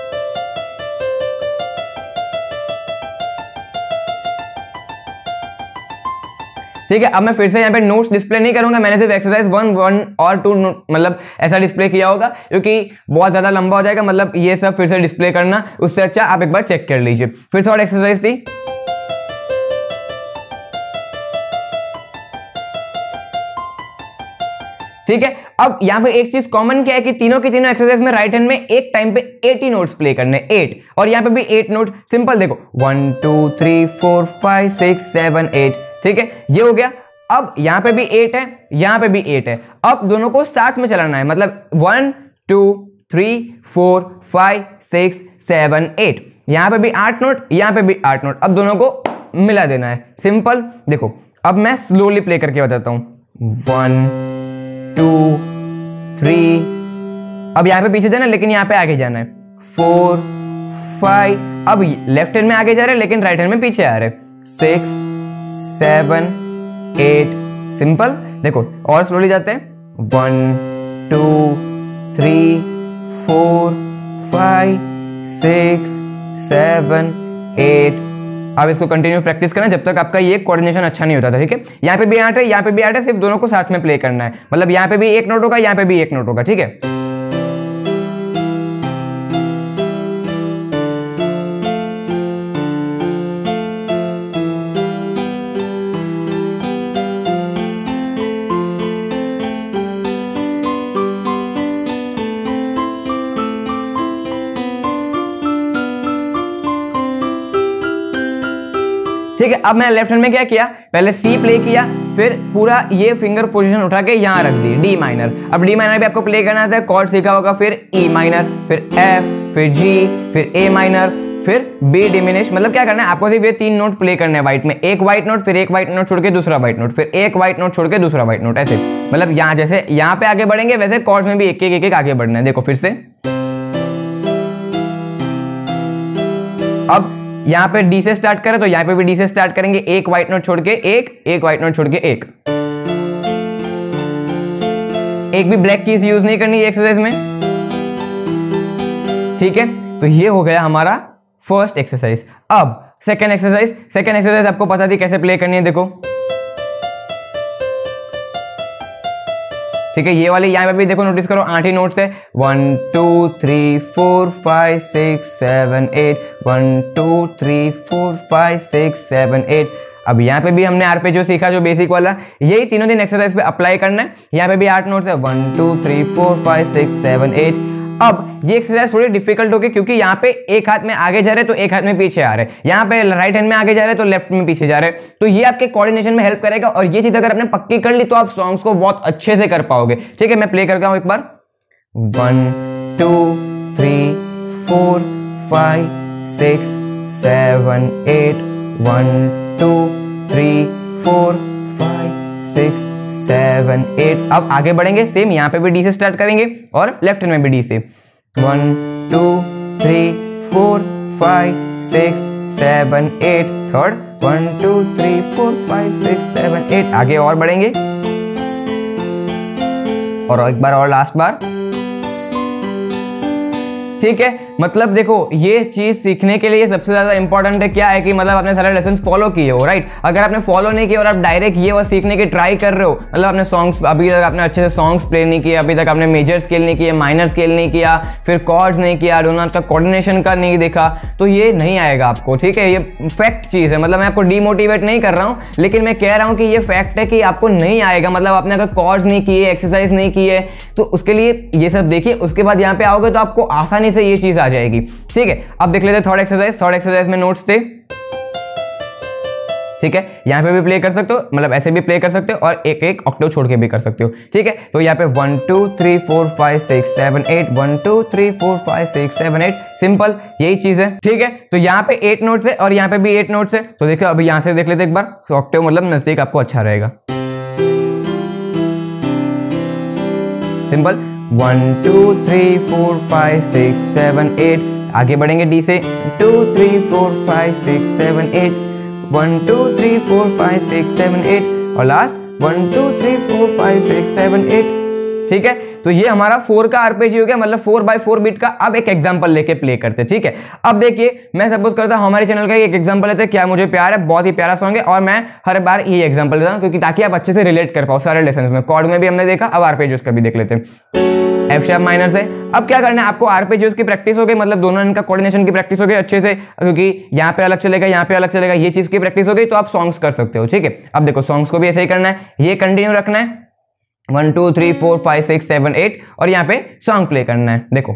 ठीक है। अब मैं फिर से यहाँ पे नोट्स डिस्प्ले नहीं करूंगा, मैंने सिर्फ एक्सरसाइज 1, 1 और 2 मतलब ऐसा डिस्प्ले किया होगा, क्योंकि बहुत ज्यादा लंबा हो जाएगा, मतलब ये सब फिर से डिस्प्ले करना, उससे अच्छा आप एक बार चेक कर लीजिए। फिर थर्ड एक्सरसाइज थी, ठीक है। अब यहाँ पे एक चीज कॉमन क्या है कि तीनों की तीनों एक्सरसाइज में राइट हैंड में एक टाइम पे 80 नोट्स प्ले करने, 8, और यहाँ पे भी 8 नोट। सिंपल देखो 1 2 3 4 5 6 7 8, ठीक है, ये हो गया। अब यहां पे भी 8 है, यहां पे भी 8 है, अब दोनों को साथ में चलाना है, मतलब 1 2 3 4 5 6 7 8, यहां पे भी 8 नोट, यहां पे भी 8 नोट, अब दोनों को मिला देना है। सिंपल देखो, अब मैं स्लोली प्ले करके बताता हूं, 1 2 3, अब यहां पे पीछे जाना है लेकिन यहां पे आगे जाना है, 4 5, अब लेफ्ट हैंड में आगे जा रहे हैं लेकिन राइट हैंड में पीछे आ रहे हैं, 6 7 8। सिंपल देखो, और स्लोली जाते हैं, 1 2 3 4 5 6 7 8। अब इसको कंटिन्यू प्रैक्टिस करना जब तक आपका ये कोऑर्डिनेशन अच्छा नहीं होता था, ठीक है। यहाँ पे भी 8 है, यहाँ पे भी 8 है, सिर्फ दोनों को साथ में प्ले करना है, मतलब यहाँ पे भी एक नोट होगा, यहाँ पे भी एक नोट होगा, ठीक है। ठीक है, अब मैंने लेफ्ट हैंड में क्या किया, पहले सी प्ले किया, फिर पूरा ये फिंगर पोजीशन उठा के यहां रख दी, डी माइनर। अब डी माइनर भी आपको प्ले करना था, कॉर्ड सीखा होगा, फिर ई माइनर, फिर एफ, फिर जी, फिर ए माइनर, फिर बी डिमिनिश। मतलब क्या करना है आपको, सिर्फ ये 3 नोट प्ले करने हैं व्हाइट में, एक व्हाइट नोट, फिर एक व्हाइट नोट छोड़ के दूसरा व्हाइट नोट, फिर एक व्हाइट नोट छोड़ के दूसरा व्हाइट नोट, ऐसे। मतलब यहां जैसे यहां पे आगे बढ़ेंगे वैसे कॉर्ड्स में भी एक एक आगे बढ़ना है। देखो फिर से, अब यहां पे डी से स्टार्ट करें तो यहां पे भी डी से स्टार्ट करेंगे, एक व्हाइट नोट छोड़ के एक व्हाइट नोट छोड़ के एक भी ब्लैक कीज यूज नहीं करनी है एक्सरसाइज में, ठीक है। तो ये हो गया हमारा फर्स्ट एक्सरसाइज। अब सेकंड एक्सरसाइज आपको पता थी कैसे प्ले करनी है, देखो ठीक है। ये वाली यहाँ पे भी देखो, नोटिस करो 8 ही नोट्स है, 1 2 3 4 5 6 7 8, 1 2 3 4 5 6 7 8। अब यहाँ पे भी हमने आर्पेजियो सीखा जो बेसिक वाला, यही तीनों दिन एक्सरसाइज पे अप्लाई करना है। यहाँ पे भी 8 नोट्स है, 1 2 3 4 5 6 7 8। अब ये एक्सरसाइज थोड़ी डिफिकल्ट होगी क्योंकि यहाँ पे एक हाथ में आगे जा रहे तो एक हाथ में पीछे आ रहे, यहाँ पे राइट हैंड में आगे जा रहे तो लेफ्ट में पीछे जा रहे, तो ये आपके कोऑर्डिनेशन में हेल्प करेगा। और ये चीज अगर आपने पक्की कर ली तो आप सॉन्ग्स को बहुत अच्छे से कर पाओगे, ठीक है। मैं प्ले करता हूं एक बार, 1 2 3 4 5 6 7 8, 1 2 3 4 5 6 7 8। अब आगे बढ़ेंगे, सेम यहाँ पे भी डी से स्टार्ट करेंगे और लेफ्ट हैंड में भी डी से, 1 2 3 4 5 6 7 8। थर्ड 1 2 3 4 5 6 7 8। आगे और बढ़ेंगे और एक बार और लास्ट बार, ठीक है। मतलब देखो ये चीज सीखने के लिए सबसे ज्यादा इंपॉर्टेंट है क्या है कि मतलब आपने सारे लेसन फॉलो किए हो, राइट। अगर आपने फॉलो नहीं किया और आप डायरेक्ट ये बस सीखने की ट्राई कर रहे हो, मतलब आपने सॉन्ग्स अभी तक आपने अच्छे से सॉन्ग्स प्ले नहीं किए, अभी तक आपने मेजर स्केल नहीं किए, माइनर स्केल नहीं किया, फिर कॉर्ड्स नहीं किया, दोनों का कोऑर्डिनेशन का नहीं देखा, तो ये नहीं आएगा आपको, ठीक है। ये फैक्ट चीज है, मतलब मैं आपको डीमोटिवेट नहीं कर रहा हूँ, लेकिन मैं कह रहा हूँ कि ये फैक्ट है कि आपको नहीं आएगा। मतलब आपने अगर कॉर्ड्स नहीं किए, एक्सरसाइज नहीं किए, तो उसके लिए ये सब देखिए, उसके बाद यहाँ पे आओगे तो आपको आसानी से ये चीज आ जाएगी, ठीक है। अब देख लेते हैं थर्ड एक्सरसाइज में नोट्स थे, ठीक है। यहां पे भी प्ले कर सकते हो, मतलब ऐसे भी प्ले कर सकते हो और एक एक ऑक्टेव छोड़ के भी कर सकते हो, ठीक है। तो यहाँ पे 1 2 3 4 5 6 7 8, 1 2 3 4 5 6 7 8। सिंपल यही चीज है, ठीक है। तो यहाँ पे 8 नोट्स है और यहाँ पे भी 8 नोट्स है। तो देखो अभी यहां से देख लेते एक बार, ऑक्टेव मतलब नजदीक आपको अच्छा रहेगा। सिंपल 1 2 3 4 5 6 7 8। आगे बढ़ेंगे डी से, 2 3 4 5 6 7 8, 1 2 3 4 5 6 7 8 और लास्ट 1 2 3 4 5 6 7 8। ठीक है, तो ये हमारा 4 का आरपेजी हो गया, मतलब 4x4 बीट का। अब एक एग्जांपल लेके प्ले करते हैं। ठीक है, अब देखिए मैं सपोज करता हूं हमारे चैनल का एक एग्जांपल लेते हैं, क्या मुझे प्यार है, बहुत ही प्यारा सॉन्ग है और मैं हर बार ये एग्जांपल देता हूं क्योंकि ताकि आप अच्छे से रिलेट कर पाओ सारे लेसन में। कॉर्ड में भी हमने देखा, अब आरपेजी का भी देख लेते हैं। एफ शार्प माइनर से अब क्या करना है आपको, आरपेजीज की प्रैक्टिस हो गई, मतलब दोनों इनका कोऑर्डिनेशन की प्रैक्टिस हो गई अच्छे से, क्योंकि यहाँ पे अलग चलेगा यहाँ पे अलग चलेगा, ये चीज की प्रैक्टिस हो गई, तो आप सॉन्ग्स कर सकते हो। ठीक है, अब देखो सॉन्ग्स को भी ऐसे ही करना है, ये कंटिन्यू रखना है 1 2 3 4 5 6 7 8 और यहाँ पे सॉन्ग प्ले करना है। देखो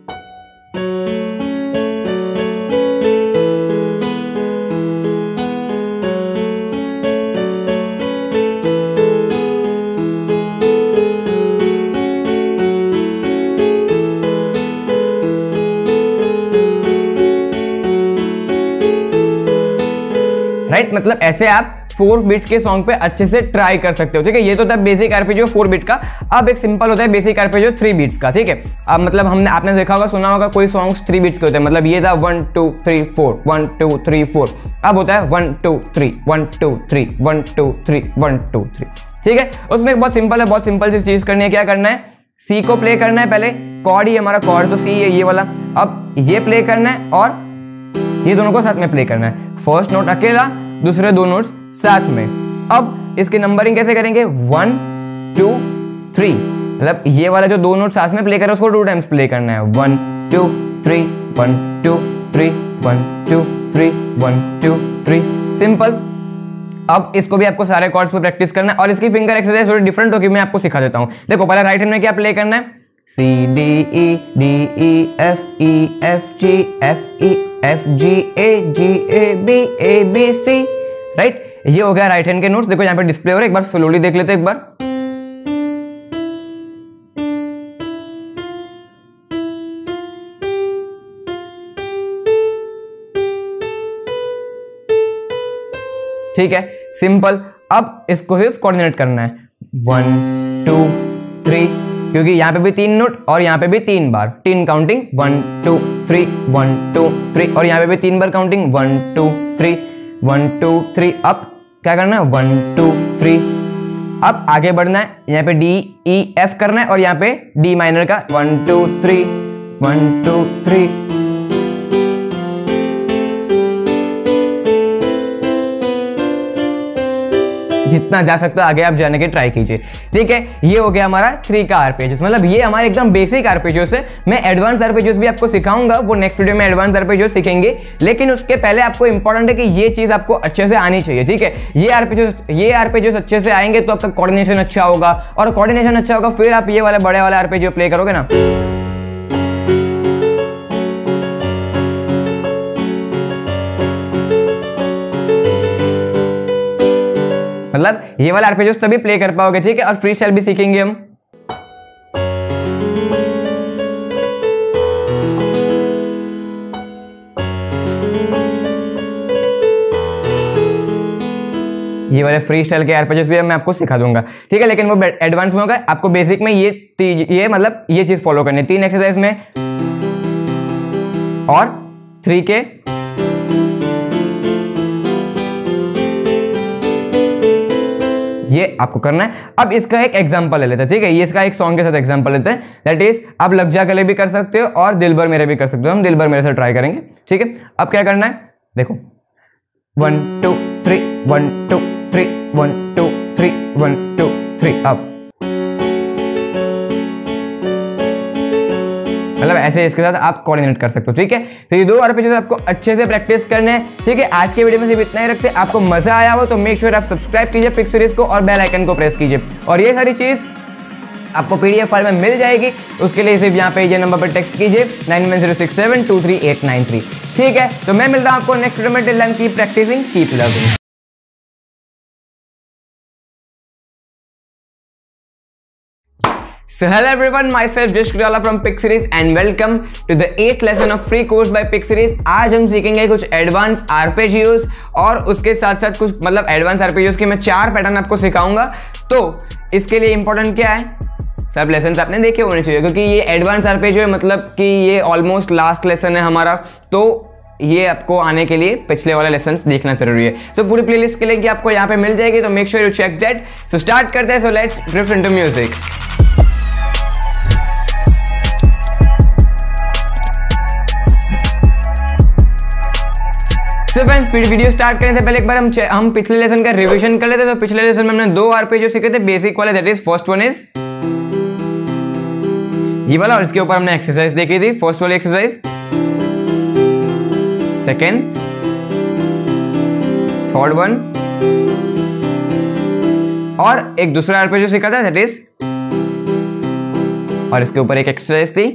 राइट, मतलब ऐसे आप 4 बीट्स के सॉन्ग पे अच्छे से ट्राई कर सकते हो। ठीक है, ये तो था बेसिक आरपेजियो 4 बीट का। अब एक सिंपल होता है बेसिक आरपेजियो 3 बीट्स का। ठीक है, अब मतलब आपने देखा होगा, सुना होगा कोई सॉन्ग्स 3 बीट्स के होते हैं, मतलब ये था 1 2 3 4 1 2 3 4। अब होता है 1 2 3 1 2 3 1 2 3 1 2 3। ठीक है, उसमें बहुत सिंपल है, बहुत सिंपल सी चीज करनी है। क्या करना है, सी को प्ले करना है पहले, कॉर्ड ही हमारा कॉर्ड तो सी है ये वाला, अब ये प्ले करना है और ये दोनों को साथ में प्ले करना है। फर्स्ट नोट अकेला, दूसरे 2 नोट्स साथ में। अब इसकी नंबरिंग कैसे करेंगे, 1 2 3, मतलब ये वाला जो 2 नोट साथ में प्ले कर रहे हैं उसको 2 टाइम्स प्ले करना है। 1 2 3 1 2 3 1 2 3 1 2 3, सिंपल। अब इसको भी आपको सारे कॉर्ड्स पे प्रैक्टिस करना है और इसकी फिंगर एक्सरसाइज थोड़ी डिफरेंट होगी, मैं आपको सिखा देता हूं। देखो पहले राइट हैंड में क्या प्ले करना है, C D E D E F G F G A G A B A B C। Right, ये हो गया राइट हैंड के नोट्स। देखो यहाँ पे डिस्प्ले हो रहा है, एक बार स्लोली देख लेते हैं एक बार। ठीक है, सिंपल। अब इसको सिर्फ कोऑर्डिनेट करना है 1 2 3, क्योंकि यहाँ पे भी 3 नोट और यहाँ पे भी 3 बार 3 काउंटिंग 1 2 3 1 2 3 और यहाँ पे भी 3 बार काउंटिंग 1 2 3 1 2 3। अब क्या करना है 1 2 3, अब आगे बढ़ना है, यहाँ पे डी ई एफ करना है और यहाँ पे डी माइनर का 1 2 3 1 2 3। जितना जा सकता है आगे आप जाने की ट्राई कीजिए। ठीक है, ये हो गया हमारा 3 का आरपेजियोस, मतलब ये हमारे एकदम बेसिक आरपेजियोस है। मैं एडवांस आरपेजियोस भी आपको सिखाऊंगा, वो नेक्स्ट वीडियो में एडवांस आरपेजियोस सीखेंगे, लेकिन उसके पहले आपको इंपॉर्टेंट है कि ये चीज आपको अच्छे से आनी चाहिए। ठीक है, ये आरपेजियोस अच्छे से आएंगे तो आपका कोऑर्डिनेशन अच्छा होगा, और कोऑर्डिनेशन अच्छा होगा फिर आप ये वाला बड़े वाला आरपेजियो प्ले करोगे ना। मतलब ये वाला आरपेजियोस तभी प्ले कर पाओगे। ठीक है, और फ्री स्टाइल भी सीखेंगे हम। ये वाले फ्री स्टाइल के आरपेजियोस भी मैं आपको सिखा दूंगा। ठीक है, लेकिन वो एडवांस में होगा, आपको बेसिक में ये मतलब ये चीज फॉलो करनी है 3 एक्सरसाइज में और 3 के ये आपको करना है। अब इसका एक एग्जांपल ले लेते हैं। ठीक है, ये इसका एक सॉन्ग के साथ एग्जांपल लेते हैं, दैट इज आप लग जा गले भी कर सकते हो और दिल भर मेरे भी कर सकते हो। हम दिल भर मेरे से ट्राई करेंगे। ठीक है, अब क्या करना है, देखो 1 2 3 1 2 3 1 2 3 1 2 3। अब मतलब ऐसे इसके साथ आप कोऑर्डिनेट कर सकते हो। ठीक है, तो ये 2 आरपेजियोस आपको अच्छे से प्रैक्टिस करने हैं। ठीक है, आज के वीडियो में सिर्फ इतना ही रखते हैं। आपको मजा आया हो तो मेक श्योर आप सब्सक्राइब कीजिए पिक्स सीरीज को और बेल आइकन को प्रेस कीजिए, और ये सारी चीज आपको पीडीएफ फाइल में मिल जाएगी। उसके लिए सिर्फ यहाँ पे ये नंबर पर टेक्स्ट कीजिए 9106723893। ठीक है, तो मैं मिलता हूँ आपको नेक्स्ट वीडियो में। Till then keep practising, keep learning. So hello everyone, myself Jash Kurala from Pick Series and welcome to the 8th lesson of free course by Pick Series। आज हम सीखेंगे कुछ एडवांस आरपेजियोस और उसके साथ साथ कुछ मतलब एडवांस आरपेजियोस के मैं 4 पैटर्न आपको सिखाऊंगा। तो इसके लिए इंपॉर्टेंट क्या है, सब लेसन आपने देखे होने चाहिए, क्योंकि ये एडवांस आरपेजियो है, मतलब कि ये ऑलमोस्ट लास्ट लेसन है हमारा। तो ये आपको आने के लिए पिछले वाले लेसन्स देखना जरूरी है। तो पूरी प्लेलिस्ट के लिंक आपको यहाँ पे मिल जाएगी, तो make sure you check that. So start करते हैं। So let's drift into music. So friends, video start करने से पहले एक बार हम पिछले लेसन का रिवीजन कर लेते हैं। तो पिछले लेसन में हमने 2 आरपेजियो सीखे थे बेसिक वाले, that is first one is ये वाला, और इसके ऊपर हमने एक्सरसाइज देखी थी, फर्स्ट वाली एक्सरसाइज, सेकेंड, थर्ड वन, और एक दूसरा आरपेजियो सीखा था दैट इज, और इसके ऊपर एक एक्सरसाइज थी।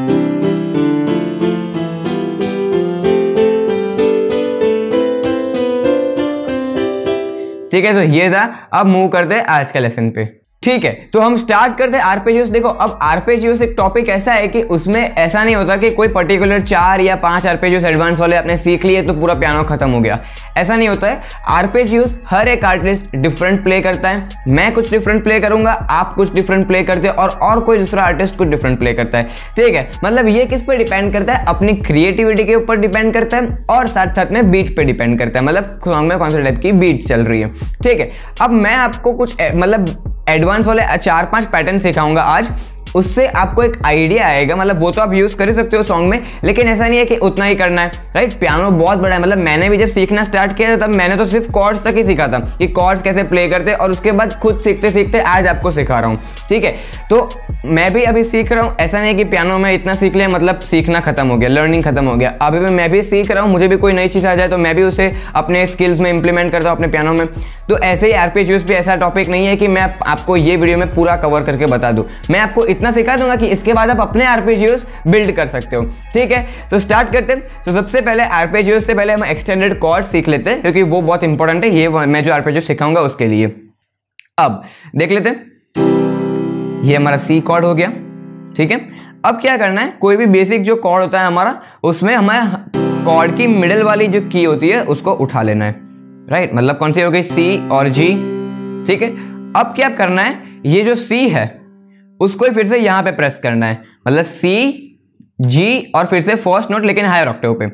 ठीक है, तो ये था। अब मूव करते हैं आज के लेसन पे। ठीक है, तो हम स्टार्ट करते हैं आरपेजियोस। देखो, अब आरपेजियोस एक टॉपिक ऐसा है कि उसमें ऐसा नहीं होता कि कोई पर्टिकुलर 4 या 5 आरपेजियोस एडवांस वाले आपने सीख लिए तो पूरा पियानो खत्म हो गया, ऐसा नहीं होता है। आरपेजियोस हर एक आर्टिस्ट डिफरेंट प्ले करता है। मैं कुछ डिफरेंट प्ले करूंगा, आप कुछ डिफरेंट प्ले करते हो, और कोई दूसरा आर्टिस्ट कुछ डिफरेंट प्ले करता है। ठीक है, मतलब ये किस पे डिपेंड करता है? अपनी क्रिएटिविटी के ऊपर डिपेंड करता है, और साथ साथ में बीट पे डिपेंड करता है, मतलब सॉन्ग में कौन सा टाइप की बीट चल रही है। ठीक है, अब मैं आपको कुछ मतलब एडवांस वाले 4-5 पैटर्न सिखाऊंगा आज, उससे आपको एक आइडिया आएगा। मतलब वो तो आप यूज कर सकते हो सॉन्ग में, लेकिन ऐसा नहीं है कि उतना ही करना है, राइट। पियानो बहुत बड़ा है। मतलब मैंने भी जब सीखना स्टार्ट किया था तब मैंने तो सिर्फ कॉर्ड्स तक ही सीखा था कि कॉर्ड्स कैसे प्ले करते हैं, और उसके बाद खुद सीखते सीखते आज आपको सिखा रहा हूँ। ठीक है, तो मैं भी अभी सीख रहा हूँ। ऐसा नहीं कि पियानो में इतना सीख लिया मतलब सीखना खत्म हो गया, लर्निंग खत्म हो गया। अभी मैं भी सीख रहा हूँ, मुझे भी कोई नई चीज़ आ जाए तो मैं भी उसे अपने स्किल्स में इंप्लीमेंट करता हूँ अपने पियानो में। तो ऐसे ही आरपेजियोस भी ऐसा टॉपिक नहीं है कि मैं आपको ये वीडियो में पूरा कवर करके बता दूँ। मैं आपको इतना सिखा दूंगा कि इसके बाद आप अपने आरपेजियोस बिल्ड कर सकते हो। ठीक है, तो स्टार्ट करते हैं। तो सबसे पहले आरपेजियोस से पहले हम एक्सटेंडेड कॉर्ड सीख लेते हैं, क्योंकि वो बहुत इंपॉर्टेंट है। ये मैं जो आरपेजियो सिखाऊंगा उसके लिए। अब देख लेते हैं, ये हमारा सी कॉर्ड हो गया। ठीक है, अब क्या करना है, कोई भी बेसिक जो कॉर्ड होता है हमारा, उसमें हमारे कॉर्ड की मिडिल वाली जो की होती है उसको उठा लेना है, राइट। मतलब कौन सी हो गई? सी और जी। ठीक है, अब क्या करना है, ये जो सी है उसको फिर से यहां पे प्रेस करना है, मतलब सी जी और फिर से फर्स्ट नोट लेकिन हायर ऑक्टेव पे।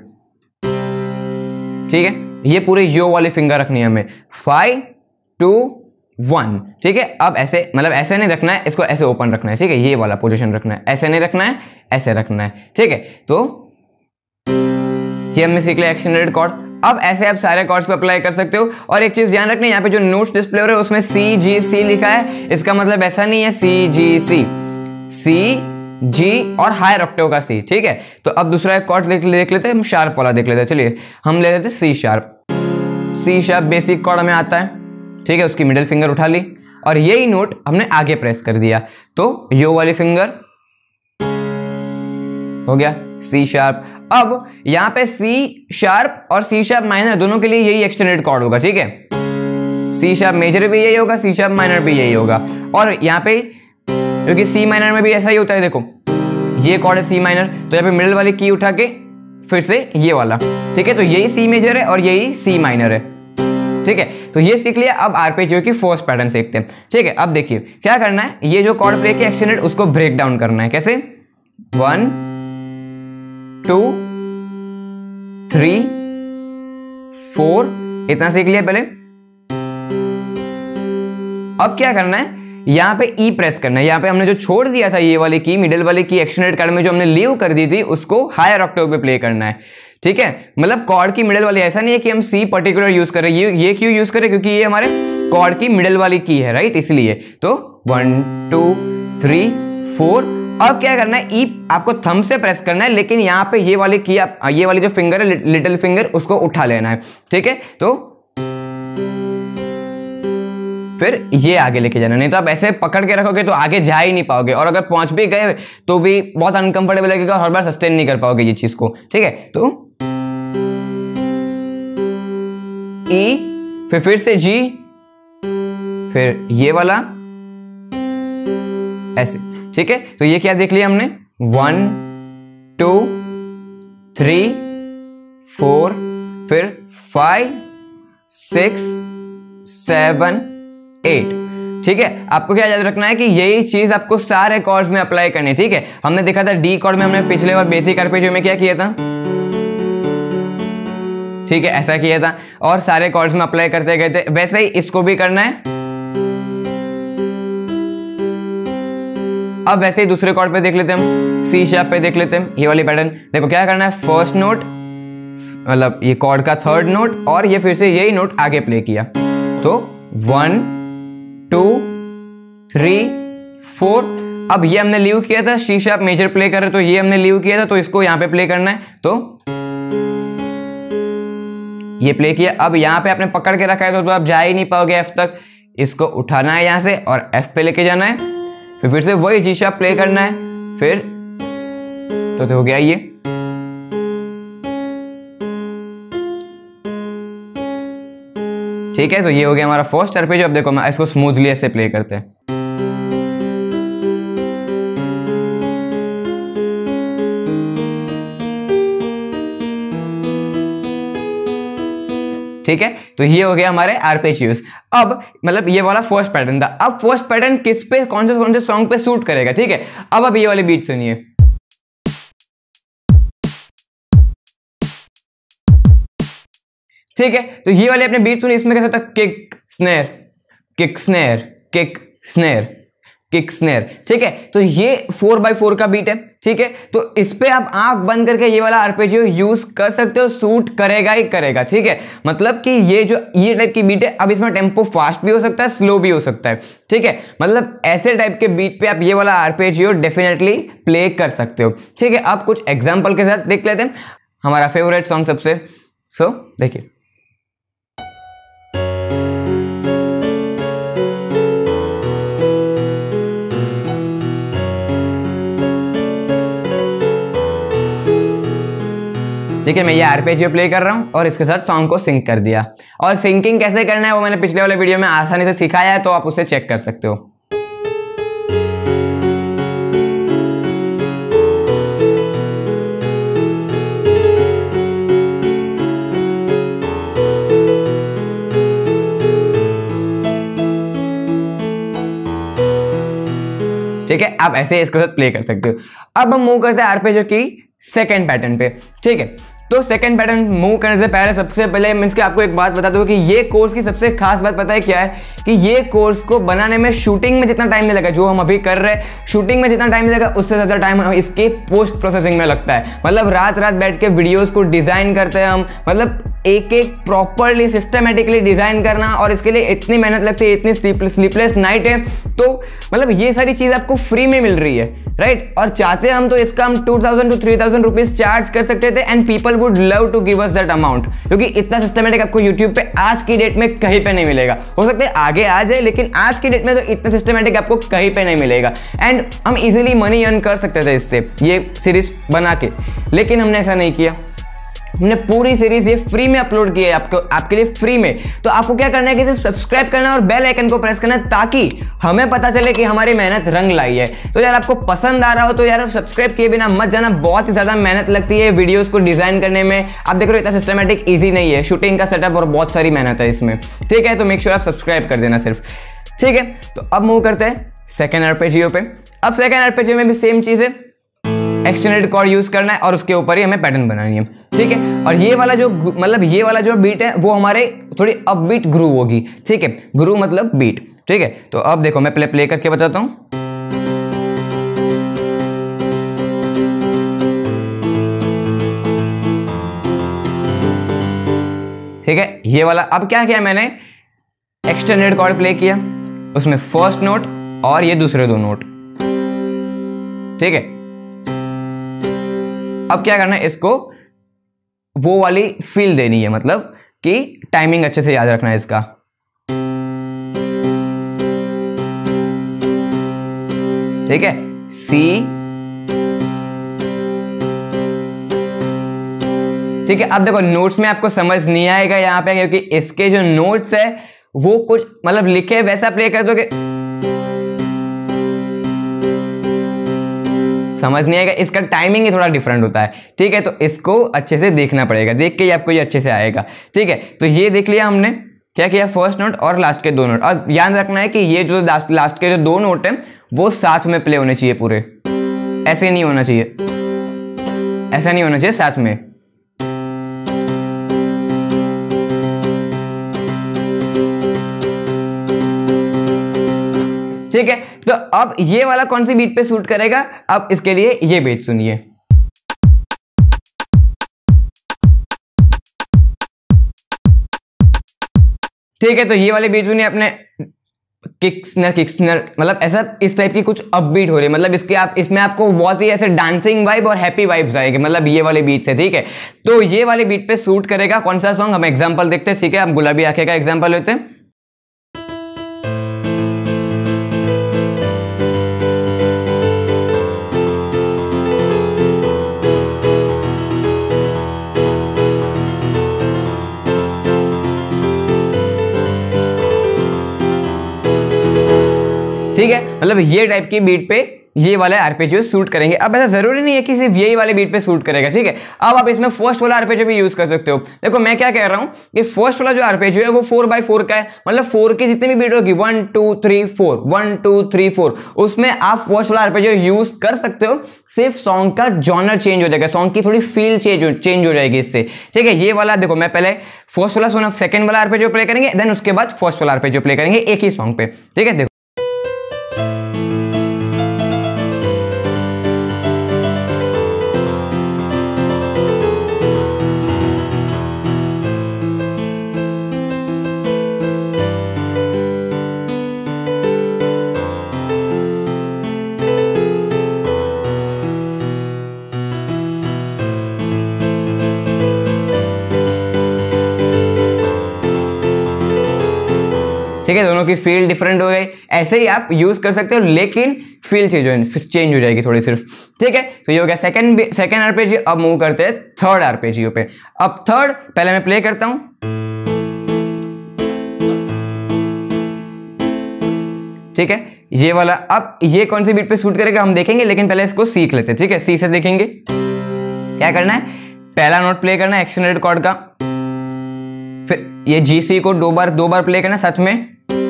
ठीक है, ये पूरे यो वाली फिंगर रखनी है हमें, 5 2 1। ठीक है, अब ऐसे मतलब ऐसे नहीं रखना है, इसको ऐसे ओपन रखना है। ठीक है, ये वाला पोजीशन रखना है, ऐसे नहीं रखना है, ऐसे रखना है। ठीक है, तो ये हमने सीख लिया एक्सटेंडेड कॉर्ड। अब ऐसे आप सारे कॉर्ड्स पे अप्लाई कर सकते हो। और एक चीज ध्यान रखनी है, यहाँ पे जो नोट्स डिस्प्ले हो रहे हैं उसमें सी जी सी लिखा है, इसका मतलब ऐसा नहीं है सी जी सी, सी जी और हायर ऑक्टेव का सी। ठीक है, तो अब दूसरा एक कॉर्ड देख लेते हैं, हम शार्प वाला देख लेते हैं। चलिए हम ले लेते हैं C sharp. C sharp basic chord हमें आता है। ठीक है, उसकी मिडिल फिंगर उठा ली और यही नोट हमने आगे प्रेस कर दिया, तो यो वाली फिंगर हो गया सी शार्प। अब यहां पे सी शार्प और सी शार्प माइनर दोनों के लिए यही एक्सटेंडेड कॉर्ड होगा। ठीक है, सी शार्प मेजर भी यही होगा, सी शार्प माइनर भी यही होगा। और यहां पे क्योंकि सी माइनर में भी ऐसा ही होता है, देखो ये कॉर्ड है सी माइनर, तो यहाँ पे मिडिल वाली की उठा के फिर से ये वाला। ठीक है, तो यही सी मेजर है और यही सी माइनर है। ठीक है, तो ये सीख लिया। अब आरपेजियो की फर्स्ट पैटर्न सीखते हैं। ठीक है, अब देखिए क्या करना है, ये जो कॉर्ड प्ले किया एक्सटेंडेड उसको ब्रेक डाउन करना है। कैसे? 1 2 3 4, इतना सीख लिया पहले। अब क्या करना है, यहां पे ई प्रेस करना है। यहां पे हमने जो छोड़ दिया था ये वाली की, मिडिल वाली की एक्सटेंडेड कॉर्ड में जो हमने लीव कर दी थी, उसको हायर ऑक्टेव पे प्ले करना है। ठीक है, मतलब कॉर्ड की मिडिल वाली, ऐसा नहीं है कि हम सी पर्टिकुलर यूज कर रहे हैं। ये क्यों यूज करें? क्योंकि ये हमारे कॉर्ड की मिडिल वाली की है, राइट, इसलिए। तो 1 2 3 4। अब क्या करना है, ई आपको थंब से प्रेस करना है, लेकिन यहां पे ये वाली की, ये वाली जो फिंगर है लिटिल फिंगर, उसको उठा लेना है। ठीक है, तो फिर ये आगे लेके जाना, नहीं तो आप ऐसे पकड़ के रखोगे तो आगे जा ही नहीं पाओगे, और अगर पहुंच भी गए तो भी बहुत अनकंफर्टेबल लगेगा और हर बार सस्टेन नहीं कर पाओगे ये चीज को। ठीक है, तो ई, फिर से जी, फिर ये वाला ऐसे। ठीक है, तो ये क्या देख लिया हमने, 1 2 3 4, फिर 5 6 7 8। ठीक है, आपको क्या याद रखना है कि यही चीज आपको सारे कॉर्ड्स में अप्लाई करनी है। ठीक है, हमने देखा था डी कॉर्ड में, हमने पिछले बार बेसिक आरपेजियो में क्या किया था, ठीक है, ऐसा किया था और सारे कॉर्ड्स में अप्लाई करते गए थे। वैसे ही इसको भी करना है। अब वैसे ही दूसरे कॉर्ड पे देख लेते हैं हम, सी शार्प पे देख लेते हैं ये वाली पैटर्न। देखो क्या करना है, फर्स्ट नोट मतलब ये कॉर्ड का थर्ड नोट और ये फिर से यही नोट आगे प्ले किया, तो 1 2 3 4। अब ये हमने लीव किया था, सी शार्प मेजर प्ले कर रहे तो ये हमने लीव किया था, तो इसको यहां पे प्ले करना है, तो ये प्ले किया। अब यहां पे आपने पकड़ के रखा है तो आप जा ही नहीं पाओगे एफ तक, इसको उठाना है यहां से और एफ पे लेके जाना है, फिर से वही जी शार्प प्ले करना है, फिर तो हो गया ये। ठीक है, तो ये हो गया हमारा फर्स्ट आर्पेजियो। अब देखो मैं इसको स्मूथली ऐसे प्ले करते हैं। ठीक है, तो ये हो गया हमारे आर्पेजियोस। अब मतलब ये वाला फर्स्ट पैटर्न था। अब फर्स्ट पैटर्न किस पे कौन से सॉन्ग पे सूट करेगा, ठीक है। अब ये वाली बीट सुनिए। ठीक है, तो ये वाली आपने बीट सुनी, इसमें कैसा था, kick snare kick snare kick snare kick snare. ठीक है, तो ये 4x4 का बीट है। ठीक है, तो इस पे आप आंख बंद करके ये वाला आर्पेजियो यूज कर सकते हो, सूट करेगा ही करेगा। ठीक है, मतलब कि ये टाइप की बीट है। अब इसमें टेम्पो फास्ट भी हो सकता है, स्लो भी हो सकता है। ठीक है, मतलब ऐसे टाइप के बीट पे आप ये वाला आर्पेजियो डेफिनेटली प्ले कर सकते हो। ठीक है, आप कुछ एग्जाम्पल के साथ देख लेते हैं हमारा फेवरेट सॉन्ग सबसे। सो देखिए, ठीक है, मैं ये आर्पेजियो प्ले कर रहा हूं और इसके साथ सॉन्ग को सिंक कर दिया। और सिंकिंग कैसे करना है वो मैंने पिछले वाले वीडियो में आसानी से सिखाया है, तो आप उसे चेक कर सकते हो। ठीक है, आप ऐसे इसके साथ प्ले कर सकते हो। अब हम मूव करते हैं आर्पेजियो की सेकेंड पैटर्न पे। ठीक है, तो सेकंड पैटर्न मूव करने से पहले सबसे पहले मींस कि आपको एक बात बता दूं कि ये कोर्स की सबसे खास बात पता है क्या है, कि ये कोर्स को बनाने में शूटिंग में जितना टाइम नहीं लगा, जो हम अभी कर रहे हैं शूटिंग में जितना टाइम लगेगा उससे ज़्यादा टाइम इसके पोस्ट प्रोसेसिंग में लगता है। मतलब रात रात बैठ के वीडियोस को डिज़ाइन करते हैं हम, मतलब एक एक प्रॉपरली सिस्टमेटिकली डिज़ाइन करना, और इसके लिए इतनी मेहनत लगती है, इतनी स्लीपलेस नाइट है। तो मतलब ये सारी चीज़ आपको फ्री में मिल रही है, राइट। और चाहते हम तो इसका हम 2000 to 3000 रुपीज़ चार्ज कर सकते थे, and people would love to give us that amount, क्योंकि इतना सिस्टमेटिक आपको यूट्यूब पे आज की डेट में कहीं पे नहीं मिलेगा। हो सकता है आगे आ जाए, लेकिन आज की डेट में तो इतना सिस्टमेटिक आपको कहीं पे नहीं मिलेगा, एंड हम इजीली मनी अर्न कर सकते थे इससे ये सीरीज बना के। लेकिन हमने ऐसा नहीं किया, हमने पूरी सीरीज ये फ्री में अपलोड की है आपके लिए फ्री में। तो आपको क्या करना है कि सिर्फ सब्सक्राइब करना और बेल आइकन को प्रेस करना, ताकि हमें पता चले कि हमारी मेहनत रंग लाई है। तो यार आपको पसंद आ रहा हो तो यार आप सब्सक्राइब किए बिना मत जाना, बहुत ही ज़्यादा मेहनत लगती है वीडियोज़ को डिज़ाइन करने में। आप देख रहे हो इतना सिस्टमेटिक ईजी नहीं है, शूटिंग का सेटअप और बहुत सारी मेहनत है इसमें। ठीक है, तो मेक श्योर आप सब्सक्राइब कर देना सिर्फ। ठीक है, तो अब मूव करते हैं सेकेंड आर्पेजियो पे। अब सेकेंड आर्पेजियो में भी सेम चीज़ है, एक्सटेंडेड कॉर्ड यूज करना है और उसके ऊपर ही हमें पैटर्न बनानी है। ठीक है, और ये वाला जो मतलब ये वाला जो बीट है वो हमारे थोड़ी अपबीट ग्रूव होगी। ठीक है, ग्रूव मतलब बीट। ठीक है, तो अब देखो मैं प्ले करके बताता हूं। ठीक है, ये वाला अब क्या किया मैंने, एक्सटेंडेड कॉर्ड प्ले किया, उसमें फर्स्ट नोट और ये दूसरे दो नोट। ठीक है, अब क्या करना है, इसको वो वाली फील देनी है, मतलब कि टाइमिंग अच्छे से याद रखना है इसका। ठीक है, सी। ठीक है, अब देखो नोट्स में आपको समझ नहीं आएगा यहां पे, क्योंकि इसके जो नोट्स है वो कुछ मतलब लिखे वैसा प्ले कर दो कि समझ नहीं आएगा, इसका टाइमिंग ही थोड़ा डिफरेंट होता है। ठीक है, तो इसको अच्छे से देखना पड़ेगा, देख के ही आपको ये अच्छे से आएगा। ठीक है, तो ये देख लिया हमने, क्या किया, फर्स्ट नोट और लास्ट के दो नोट। और ध्यान रखना है कि ये जो लास्ट के जो दो नोट हैं वो साथ में प्ले होने चाहिए पूरे, ऐसे नहीं होना चाहिए, ऐसा नहीं होना चाहिए, साथ में। ठीक है, तो अब ये वाला कौन सी बीट पे सूट करेगा, अब इसके लिए ये बीट सुनिए। ठीक है, तो ये वाली बीट सुनिए अपने, किक स्नर मतलब ऐसा इस टाइप की कुछ अपबीट हो रही है, मतलब इसमें आपको बहुत ही ऐसे डांसिंग वाइब और हैप्पी वाइब्स आएगी, मतलब ये वाले बीट से। ठीक है, तो ये वाले बीट पे सूट करेगा कौन सा सॉन्ग, हम एग्जांपल देखते हैं। ठीक है, हम गुलाबी आंखें का एग्जांपल लेते हैं। ठीक है, मतलब ये टाइप की बीट पे ये वाले आरपेजियो सूट करेंगे। अब ऐसा जरूरी नहीं है कि सिर्फ यही वाले बीट पे सूट करेगा। ठीक है, अब आप इसमें फर्स्ट वाला आरपेजियो भी यूज कर सकते हो। देखो मैं क्या कह रहा हूं कि फर्स्ट वाला जो आरपेजियो है वो 4/4 का है, मतलब 4 की जितनी भी बीट होगी 1 2 3 4 1 2 3 4, उसमें आप फर्स्ट वाला आरपेजियो यूज कर सकते हो। सिर्फ सॉन्ग का जॉनर चेंज हो जाएगा, सॉन्ग की थोड़ी फील चेंज हो जाएगी इससे। ठीक है, ये वाला देखो मैं पहले फर्स्ट वाला सुना, सेकंड वाला आरपेजियो प्ले करेंगे, देन उसके बाद फर्स्ट वाला आरपेजियो प्ले करेंगे एक ही सॉन्ग पे। ठीक है, देखो ठीक है, दोनों की फील डिफरेंट हो गई। ऐसे ही आप यूज कर सकते हो, लेकिन फील चेंज हो जाएगी थोड़ी सिर्फ। ठीक है, तो ये हो गया सेकंड आरपेजियो। अब मूव करते हैं थर्ड आरपेजियो पे। अब थर्ड पहले मैं प्ले करता हूं। ठीक है, ये वाला अब ये कौन सी बीट पे सूट करेगा हम देखेंगे, लेकिन पहले इसको सीख लेते हैं। ठीक है, सी से देखेंगे। क्या करना है, पहला नोट प्ले करना है एक्सटेंडेड कॉर्ड का, फिर ये जी सी को दो बार प्ले करना सच में।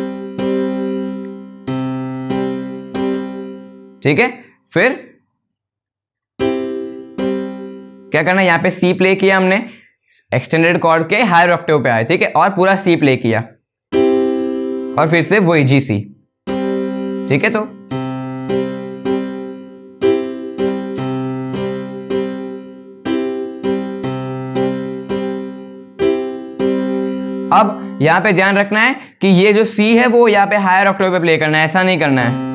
ठीक है, फिर क्या करना है, यहां पे सी प्ले किया हमने, एक्सटेंडेड कॉर्ड के हायर ऑक्टेव पे आए। ठीक है, और पूरा सी प्ले किया और फिर से वही जी सी। ठीक है, तो अब यहां पे ध्यान रखना है कि ये जो सी है वो यहां पे हायर ऑक्टेव पे प्ले करना है, ऐसा नहीं करना है,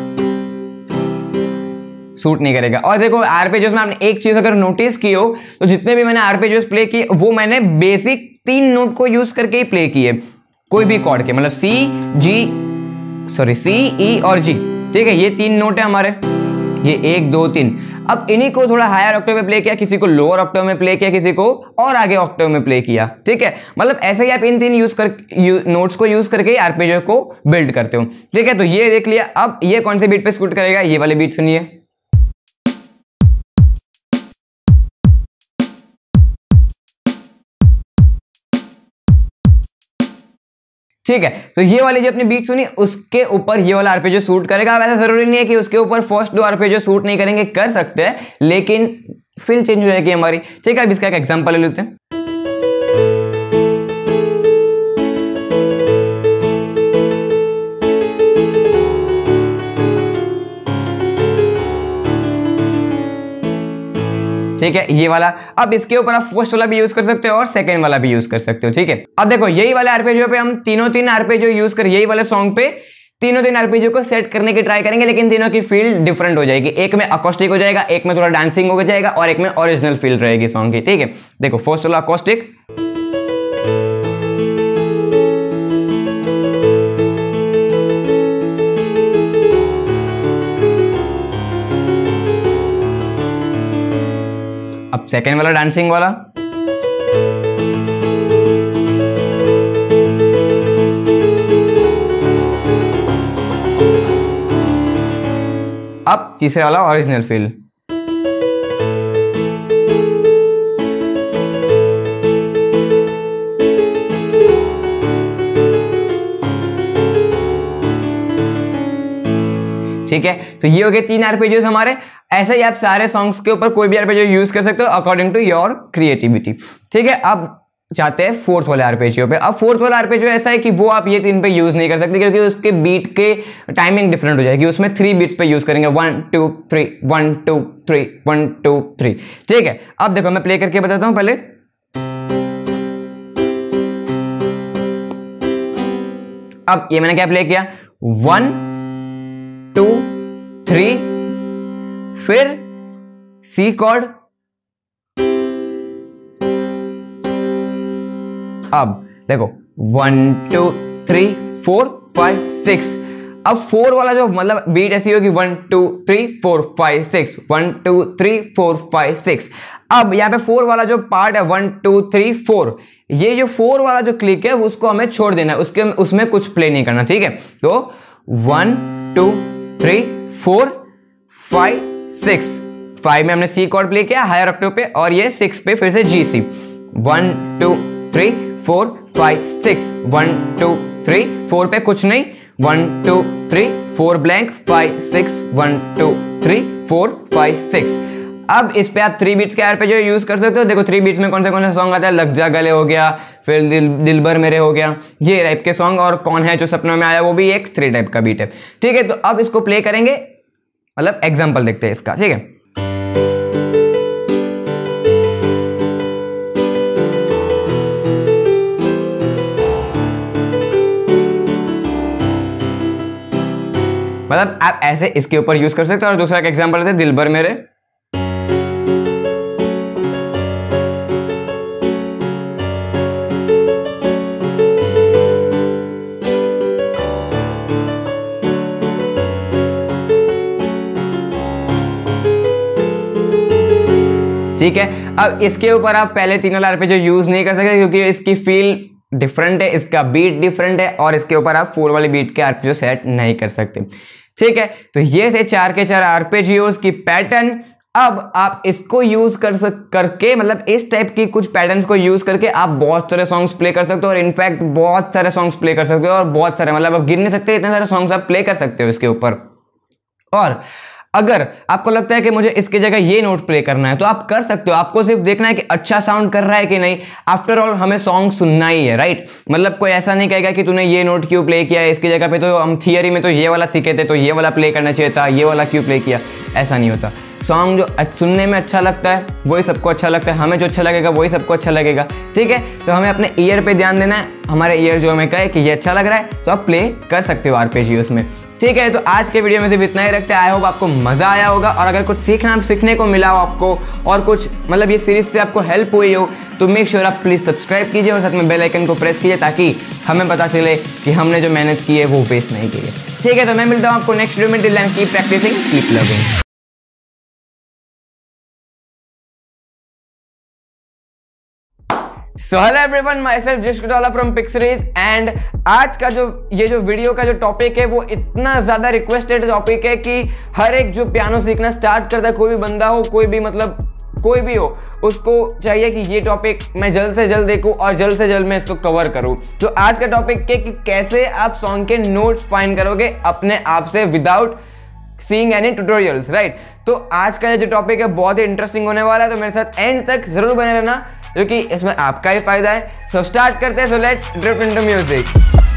सूट नहीं करेगा। और देखो आरपेजियोस में आपने एक चीज अगर नोटिस की हो तो जितने भी मैंने आरपेजियोस प्ले किए वो मैंने बेसिक 3 नोट को यूज करके ही प्ले किए, कोई भी कॉर्ड के, मतलब सी ई और जी। ठीक है, ये 3 नोट है हमारे, ये 1 2 3। अब इन्हीं को थोड़ा हायर ऑक्टेव में प्ले किया, किसी को लोअर ऑक्टेव में प्ले किया, किसी को और आगे ऑक्टेव में प्ले किया। ठीक है, मतलब ऐसे ही आप इन 3 नोट्स को यूज करके आरपेजियो को बिल्ड करते हो। ठीक है, तो ये देख लिया। अब ये कौन से बीट पे सूट करेगा, ये वाले बीट सुनिए। ठीक है, तो ये वाली जो अपनी बीट सुनी उसके ऊपर ये वाला आरपेजियो सूट करेगा। अब ऐसा जरूरी नहीं है कि उसके ऊपर फर्स्ट 2 आरपेजियो सूट नहीं करेंगे, कर सकते हैं, लेकिन फील चेंज हो जाएगी हमारी। ठीक है, अब इसका एक एग्जांपल ले लेते हैं। ठीक है, ये वाला। अब इसके ऊपर आप फर्स्ट वाला भी यूज कर सकते हो और सेकंड वाला भी यूज कर सकते हो। ठीक है, अब देखो यही वाले आरपेजियो पे हम तीन आरपेजियो यूज कर, यही वाले सॉन्ग पे तीन आरपेजियो को सेट करने की ट्राई करेंगे, लेकिन तीनों की फील डिफरेंट हो जाएगी। एक में अकोस्टिक हो जाएगा, एक में थोड़ा डांसिंग हो जाएगा और एक में ओरिजिनल फील रहेगी सॉन्ग की। ठीक है, देखो फर्स्ट वाला अकोस्टिक, अब सेकेंड वाला डांसिंग वाला, अब तीसरे वाला ओरिजिनल फील। ठीक है, तो ये हो गए 3 आरपेजियोस हमारे। ऐसे ही आप सारे सॉन्ग्स के ऊपर कोई भी आरपेजियो यूज कर सकते हो अकॉर्डिंग टू योर क्रिएटिविटी। ठीक है, अब जाते हैं फोर्थ वाले आरपेजियो पे। अब फोर्थ वाला आरपेजियो ऐसा है कि वो आप ये 3 पे यूज नहीं कर सकते क्योंकि उसके बीट के टाइमिंग डिफरेंट हो जाएगी, उसमें 3 बीट्स पे यूज करेंगे, 1 2 3 1 2 3 1 2 3। ठीक है, अब देखो मैं प्ले करके बताता हूं पहले। अब ये मैंने क्या प्ले किया, 1 2 3, फिर सी कॉर्ड, अब देखो 1 2 3 4 5 6। अब 4 वाला जो मतलब बीट ऐसी होगी 1 2 3 4 5 6 1 2 3 4 5 6। अब यहाँ पे 4 वाला जो पार्ट है 1 2 3 4, ये जो 4 वाला जो क्लिक है उसको हमें छोड़ देना है, उसमें कुछ प्ले नहीं करना। ठीक है, तो 1 2 3 4 5 6, 5 में हमने सी कॉर्ड प्ले किया हायर ऑक्टेव पे, और ये 6 पे फिर से जी सी। 1 2 3 4 5 6 1 2 3 4 पे कुछ नहीं, 1 2 3 4 ब्लैंक 5 6 1 2 3 4 5 6। अब इस पे आप 3 बीट्स के आरपेजियो यूज कर सकते हो। देखो 3 बीट्स में कौन सा सॉन्ग आता है, लग जा गले हो गया, फिर दिल भर मेरे हो गया, ये टाइप के सॉन्ग, और कौन है जो सपनों में आया वो भी एक 3 टाइप का बीट है। ठीक है, तो अब इसको प्ले करेंगे, मतलब एग्जाम्पल देखते हैं इसका। ठीक है, मतलब आप ऐसे इसके ऊपर यूज कर सकते हो। और दूसरा एक एग्जांपल है दिल भर मेरे। ठीक है, अब इसके ऊपर आप पहले 3 वाला आरपेजियो यूज नहीं कर सकते क्योंकि इसकी फील डिफरेंट है, इसका बीट डिफरेंट है, और इसके ऊपर आप 4 वाले बीट के आरपेजियो सेट नहीं कर सकते। ठीक है, तो ये थे 4 के 4 आरपेजियोस की पैटर्न। अब आप इसको यूज करके मतलब इस टाइप की कुछ पैटर्न्स को यूज करके आप बहुत सारे सॉन्ग्स प्ले कर सकते हो, और इनफैक्ट बहुत सारे सॉन्ग्स प्ले कर सकते हो, और बहुत सारे मतलब आप गिन नहीं सकते इतने सारे सॉन्ग्स आप प्ले कर सकते हो इसके ऊपर। और अगर आपको लगता है कि मुझे इसकी जगह ये नोट प्ले करना है तो आप कर सकते हो, आपको सिर्फ देखना है कि अच्छा साउंड कर रहा है कि नहीं। आफ्टर ऑल हमें सॉन्ग सुनना ही है, राइट। मतलब कोई ऐसा नहीं कहेगा कि तूने ये नोट क्यों प्ले किया है, इसकी जगह पे तो हम थियरी में तो ये वाला सीखे थे तो ये वाला प्ले करना चाहिए था, ये वाला क्यों प्ले किया, ऐसा नहीं होता। सॉन्ग जो सुनने में अच्छा लगता है वही सबको अच्छा लगता है, हमें जो अच्छा लगेगा वही सबको अच्छा लगेगा। ठीक है, तो हमें अपने ईयर पे ध्यान देना है, हमारे ईयर जो हमें कहे कि ये अच्छा लग रहा है तो आप प्ले कर सकते हो आरपेजियोस में। ठीक है, तो आज के वीडियो में सिर्फ इतना ही रखते हैं। आई होप आपको मजा आया होगा, और अगर कुछ सीखने को मिला हो आपको, और कुछ मतलब ये सीरीज से आपको हेल्प हुई हो, तो मेक श्योर आप प्लीज सब्सक्राइब कीजिए और साथ में बेल आइकन को प्रेस कीजिए ताकि हमें पता चले कि हमने जो मेहनत की है वो वेस्ट नहीं की है। ठीक है, तो मैं मिलता हूँ आपको नेक्स्ट वीडियो में। Till then keep practising, keep learning. So hello everyone, myself Jish Kutala from Pixaries, and आज का ये जो वीडियो का जो टॉपिक है वो इतना ज़्यादा रिक्वेस्टेड टॉपिक है कि हर एक जो पियानो सीखना स्टार्ट करता है, कोई भी बंदा हो, कोई भी मतलब कोई भी हो, उसको चाहिए कि ये टॉपिक मैं जल्द से जल्द देखूं और जल्द से जल्द मैं इसको कवर करूं। तो आज का टॉपिक है कि कैसे आप सॉन्ग के नोट्स फाइंड करोगे अपने आप से without seeing any tutorials, right. तो आज का जो टॉपिक है बहुत ही इंटरेस्टिंग होने वाला है, तो मेरे साथ एंड तक जरूर बने रहना क्योंकि इसमें आपका ही फायदा है। सो स्टार्ट करते हैं। So let's drift into music.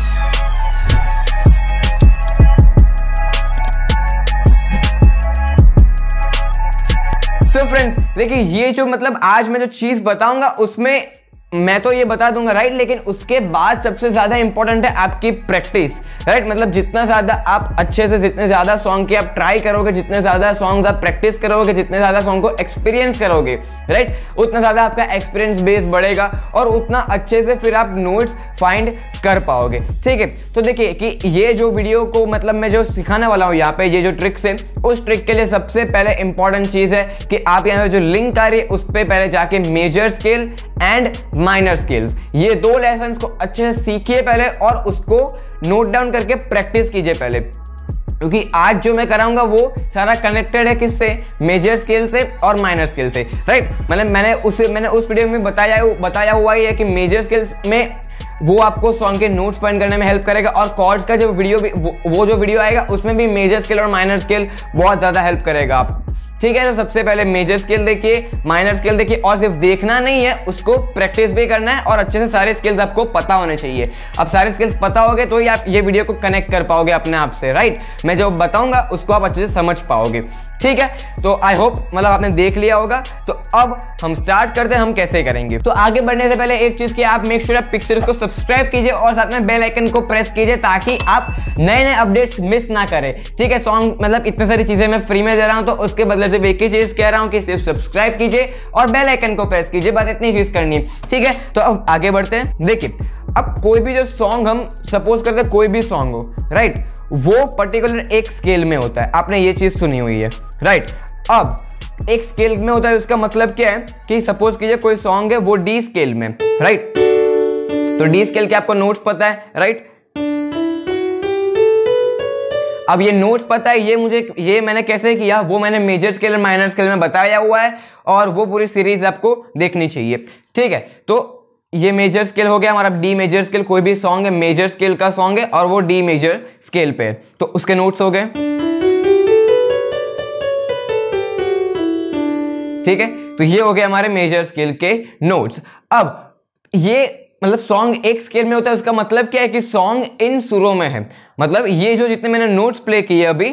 So friends देखिए, ये जो मतलब आज मैं जो चीज बताऊंगा उसमें मैं तो ये बता दूंगा, राइट, लेकिन उसके बाद सबसे ज्यादा इंपॉर्टेंट है आपकी प्रैक्टिस, राइट। मतलब जितना ज्यादा आप अच्छे से जितने ज्यादा सॉन्ग की आप ट्राई करोगे, जितने ज्यादा सॉन्ग्स आप प्रैक्टिस करोगे, जितने ज्यादा सॉन्ग को एक्सपीरियंस करोगे, राइट, उतना ज्यादा आपका एक्सपीरियंस बेस बढ़ेगा और उतना अच्छे से फिर आप नोट्स फाइंड कर पाओगे। ठीक है, तो देखिए कि ये जो वीडियो को मतलब मैं जो सिखाने वाला हूँ यहाँ पे, ये जो ट्रिक्स है, उस ट्रिक के लिए सबसे पहले इंपॉर्टेंट चीज है कि आप यहाँ पे जो लिंक आ रही है उस पर पहले जाके major scale and minor scales, ये 2 लेसन्स को अच्छे से सीखिए पहले और उसको नोट डाउन करके प्रैक्टिस कीजिए पहले, क्योंकि आज जो मैं कराऊंगा वो सारा कनेक्टेड है किससे, मेजर स्केल से और माइनर स्केल से, राइट। मतलब मैंने उस वीडियो में बताया हुआ ही है कि मेजर स्केल्स में वो आपको सॉन्ग के नोट्स फाइंड करने में हेल्प करेगा, और कॉर्ड्स का जो वीडियो भी वो जो वीडियो आएगा उसमें भी मेजर स्केल और माइनर स्केल बहुत ज़्यादा हेल्प करेगा आपको, ठीक है। तो सबसे पहले मेजर स्केल देखिए, माइनर स्केल देखिए, और सिर्फ देखना नहीं है, उसको प्रैक्टिस भी करना है और अच्छे से सारे स्किल्स आपको पता होने चाहिए। अब सारे स्किल्स पता होंगे तो ही आप ये वीडियो को कनेक्ट कर पाओगे अपने आप से, राइट। मैं जो बताऊंगा उसको आप अच्छे से समझ पाओगे, ठीक है। तो आई होप मतलब आपने देख लिया होगा। तो अब हम स्टार्ट करते हैं हम कैसे करेंगे। तो आगे बढ़ने से पहले एक चीज की आप मेक श्योर आप पिक्चर को सब्सक्राइब कीजिए और साथ में बेल आइकन को प्रेस कीजिए ताकि आप नए नए अपडेट्स मिस ना करें, ठीक है। सॉन्ग मतलब इतने सारी चीजें मैं फ्री में दे रहा हूं तो उसके बदले सिर्फ एक ही चीज कह रहा हूं कि सिर्फ सब्सक्राइब कीजिए और बेल आइकन को प्रेस कीजिए, बस इतनी चीज करनी है, ठीक है। तो अब आगे बढ़ते हैं। देखिए अब कोई भी जो सॉन्ग हम सपोज करते हैं, कोई भी सॉन्ग हो, राइट, वो पर्टिकुलर एक स्केल में होता है। आपने ये चीज सुनी हुई है, राइट। अब एक स्केल में होता है, उसका मतलब क्या है कि सपोज कीजिए कोई सॉन्ग है वो डी स्केल में, राइट। तो डी स्केल के आपको नोट्स पता है, राइट। अब ये नोट्स पता है, ये मैंने कैसे किया वो मैंने मेजर स्केल और माइनर स्केल में बताया हुआ है और वो पूरी सीरीज आपको देखनी चाहिए, ठीक है। तो ये मेजर स्केल हो गया हमारा, डी मेजर स्केल, कोई भी सॉन्ग है मेजर स्केल का सॉन्ग है और वो डी मेजर स्केल पे, तो उसके नोट्स हो गए, ठीक है। तो ये हो गए हमारे मेजर स्केल के नोट्स। अब ये मतलब सॉन्ग एक स्केल में होता है, उसका मतलब क्या है कि सॉन्ग इन सुरों में है। मतलब ये जो जितने मैंने नोट्स प्ले किए अभी,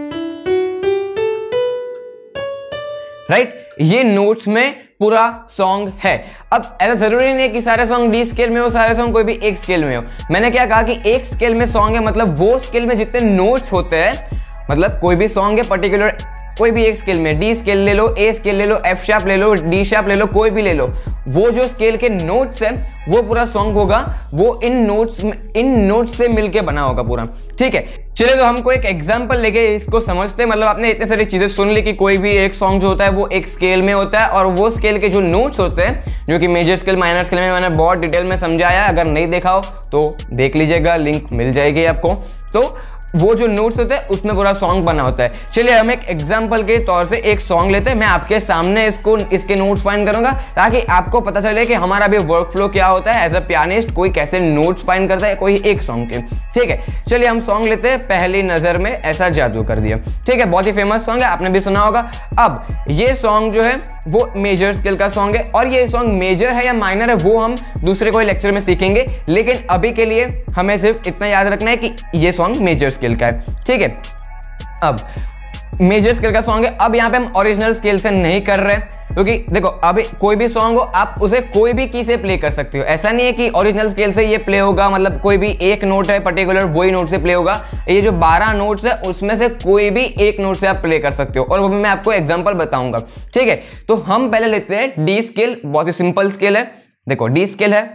राइट, ये नोट्स में पूरा सॉन्ग है। अब ऐसा जरूरी नहीं है कि सारे सॉन्ग डी स्केल में हो, सारे सॉन्ग कोई भी एक स्केल में हो। मैंने क्या कहा कि एक स्केल में सॉन्ग है, मतलब वो स्केल में जितने नोट्स होते हैं, मतलब कोई भी सॉन्ग है पर्टिकुलर कोई भी एक स्केल में, डी स्केल ले लो, ए स्केल ले लो, एफ शार्प ले लो, डी शार्प ले लो, कोई भी ले लो, वो जो स्केल के नोट्स हैं वो पूरा सॉन्ग होगा, वो इन नोट्स से मिलके बना होगा पूरा, ठीक है। चलिए तो हमको एक एग्जांपल लेके इसको समझते हैं। मतलब आपने इतने सारी चीजें सुन ली कि कोई भी एक सॉन्ग जो होता है वो एक स्केल में होता है और वो स्केल के जो नोट्स होते हैं, जो कि मेजर स्केल माइनर स्केल में मैंने बहुत डिटेल में समझाया है, अगर नहीं देखा हो तो देख लीजिएगा, लिंक मिल जाएगी आपको। तो वो जो नोट्स होते हैं उसमें पूरा सॉन्ग बना होता है। चलिए हम एक एग्जांपल के तौर से एक सॉन्ग लेते हैं, मैं आपके सामने इसके नोट्स फाइंड करूंगा ताकि आपको पता चले कि हमारा भी वर्क फ्लो क्या होता है एज अ पियानिस्ट, कोई कैसे नोट्स फाइंड करता है कोई एक सॉन्ग के, ठीक है। चलिए हम सॉन्ग लेते हैं, पहली नजर में ऐसा जादू कर दिया, ठीक है। बहुत ही फेमस सॉन्ग है, आपने भी सुना होगा। अब ये सॉन्ग जो है वो मेजर स्केल का सॉन्ग है और ये सॉन्ग मेजर है या माइनर है वो हम दूसरे कोई लेक्चर में सीखेंगे, लेकिन अभी के लिए हमें सिर्फ इतना याद रखना है कि ये सॉन्ग मेजर स्केल का है, ठीक है। अब मेजर स्केल का सॉन्ग है। अब यहाँ पे हम ओरिजिनल स्केल से नहीं कर रहे क्योंकि देखो अभी कोई भी सॉन्ग हो आप उसे कोई भी की से प्ले कर सकते हो। ऐसा नहीं है कि ओरिजिनल स्केल से ये प्ले होगा, मतलब कोई भी एक नोट है पर्टिकुलर वही नोट से प्ले होगा। ये जो 12 नोट्स है उसमें से कोई भी एक नोट से आप प्ले कर सकते हो और वो भी मैं आपको एग्जांपल बताऊंगा, ठीक है। तो हम पहले लेते हैं डी स्केल, बहुत ही सिंपल स्केल है। देखो डी स्केल है,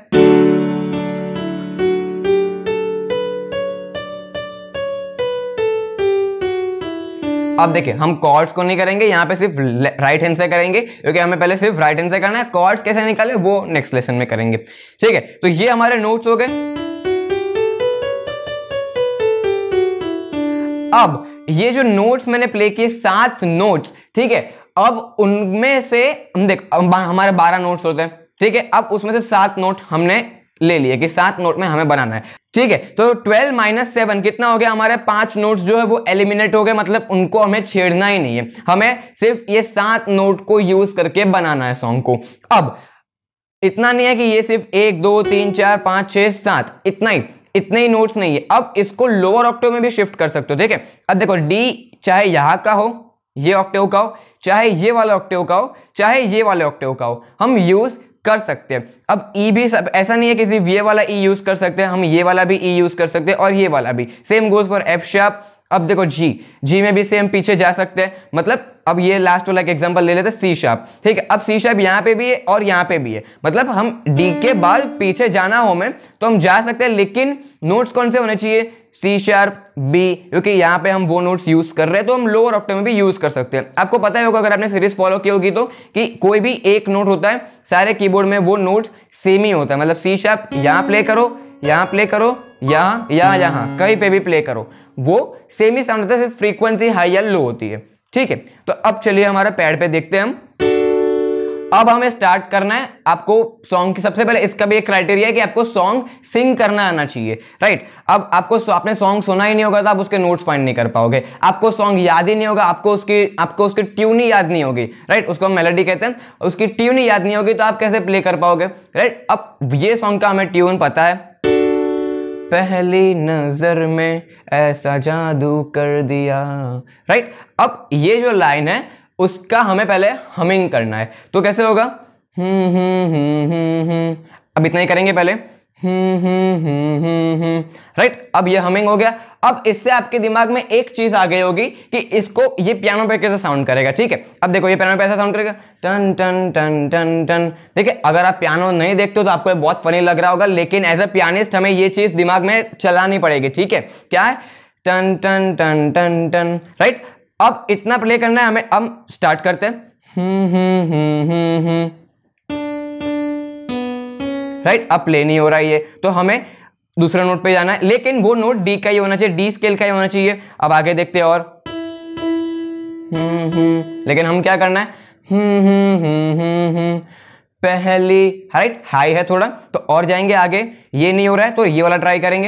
अब देखिए हम कॉर्ड्स को नहीं करेंगे, यहाँ पे सिर्फ राइट हैंड से करेंगे क्योंकि हमें पहले सिर्फ राइट हैंड से करना है। कॉर्ड्स कैसे निकाले वो नेक्स्ट लेसन में करेंगे, ठीक है। तो ये हमारे नोट्स हो गए। अब ये जो नोट्स मैंने प्ले किए 7 नोट्स, ठीक है। अब उनमें से हम देख हमारे 12 नोट्स होते हैं, ठीक है। अब उसमें से 7 नोट हमने ले लिए कि 7 नोट में हमें बनाना है, ठीक है। तो 12 - 7 कितना हो गया, हमारे 5 नोट्स जो है वो एलिमिनेट हो गए, मतलब उनको हमें छेड़ना ही नहीं है, हमें सिर्फ ये 7 नोट को यूज करके बनाना है सॉन्ग को। अब इतना नहीं है कि ये सिर्फ 1 2 3 4 5 6 7 इतने ही नोट्स नहीं है। अब इसको लोअर ऑक्टेव में भी शिफ्ट कर सकते हो, ठीक है। अब देखो डी चाहे यहां का हो, ये ऑक्टेव का हो, चाहे ये वाला ऑक्टेव का हो, चाहे ये वाले ऑक्टेव का हो, हम यूज कर सकते हैं। अब ई भी सब ऐसा नहीं है कि सिर्फ ये वाला ई यूज कर सकते हैं, हम ये वाला भी ई यूज कर सकते हैं और ये वाला भी। Same goes for F sharp. अब देखो जी में भी सेम पीछे जा सकते हैं, मतलब अब ये लास्ट वाला एक एग्जांपल ले लेते हैं सी शार्प, ठीक है। अब सी शार्प यहाँ पे भी है और यहाँ पे भी है, मतलब हम डी के बाद पीछे जाना हो हमें तो हम जा सकते हैं, लेकिन नोट्स कौन से होने चाहिए, सी शार्प बी, क्योंकि यहाँ पे हम वो नोट्स यूज कर रहे हैं तो हम लोअर ऑक्टेव में भी यूज कर सकते हैं। आपको पता ही होगा अगर आपने सीरीज फॉलो की होगी तो कि कोई भी एक नोट होता है, सारे कीबोर्ड में वो नोट्स सेम ही होता है, मतलब सी शार्प यहाँ प्ले करो, यहाँ प्ले करो, यहाँ कहीं पे भी प्ले करो, वो सेम ही साउंड होता है, सिर्फ फ्रीक्वेंसी हाई या लो होती है, ठीक है। तो अब चलिए हमारा पैड पे देखते हैं हम। अब हमें स्टार्ट करना है। आपको सॉन्ग की सबसे पहले इसका भी एक क्राइटेरिया है कि आपको सॉन्ग सिंग करना आना चाहिए, राइट। अब आपने सॉन्ग सुना ही नहीं होगा तो आप उसके नोट्स फाइंड नहीं कर पाओगे, आपको सॉन्ग याद ही नहीं होगा, आपको उसकी ट्यून ही याद नहीं होगी, राइट। उसको हम मेलोडी कहते हैं, उसकी ट्यून ही याद नहीं होगी तो आप कैसे प्ले कर पाओगे, राइट। अब ये सॉन्ग का हमें ट्यून पता है, पहली नजर में ऐसा जादू कर दिया, राइट। अब ये जो लाइन है उसका हमें पहले हमिंग करना है, तो कैसे होगा, अब इतना ही करेंगे पहले, राइट। अब ये हमिंग हो गया। अब इससे आपके दिमाग में एक चीज आ गई होगी कि इसको ये पियानो पे कैसे साउंड करेगा, ठीक है। अब देखो ये पियानो पे ऐसा साउंड करेगा, टन टन टन टन टन। देखिए अगर आप पियानो नहीं देखते हो तो आपको बहुत फनी लग रहा होगा, लेकिन एज अ पियानिस्ट हमें ये चीज दिमाग में चलानी पड़ेगी, ठीक है। क्या है, टन टन टन टन टन, राइट। अब इतना प्ले करना है हमें। अब स्टार्ट करते हैं, राइट। अब प्ले नहीं हो रहा है ये, तो हमें दूसरे नोट पे जाना है, लेकिन वो नोट डी का ही होना चाहिए, डी स्केल का ही होना चाहिए। अब आगे देखते हैं और लेकिन हम क्या करना है, पहली, राइट, हाई है थोड़ा, तो और जाएंगे आगे। ये नहीं हो रहा है तो ये वाला ट्राई करेंगे,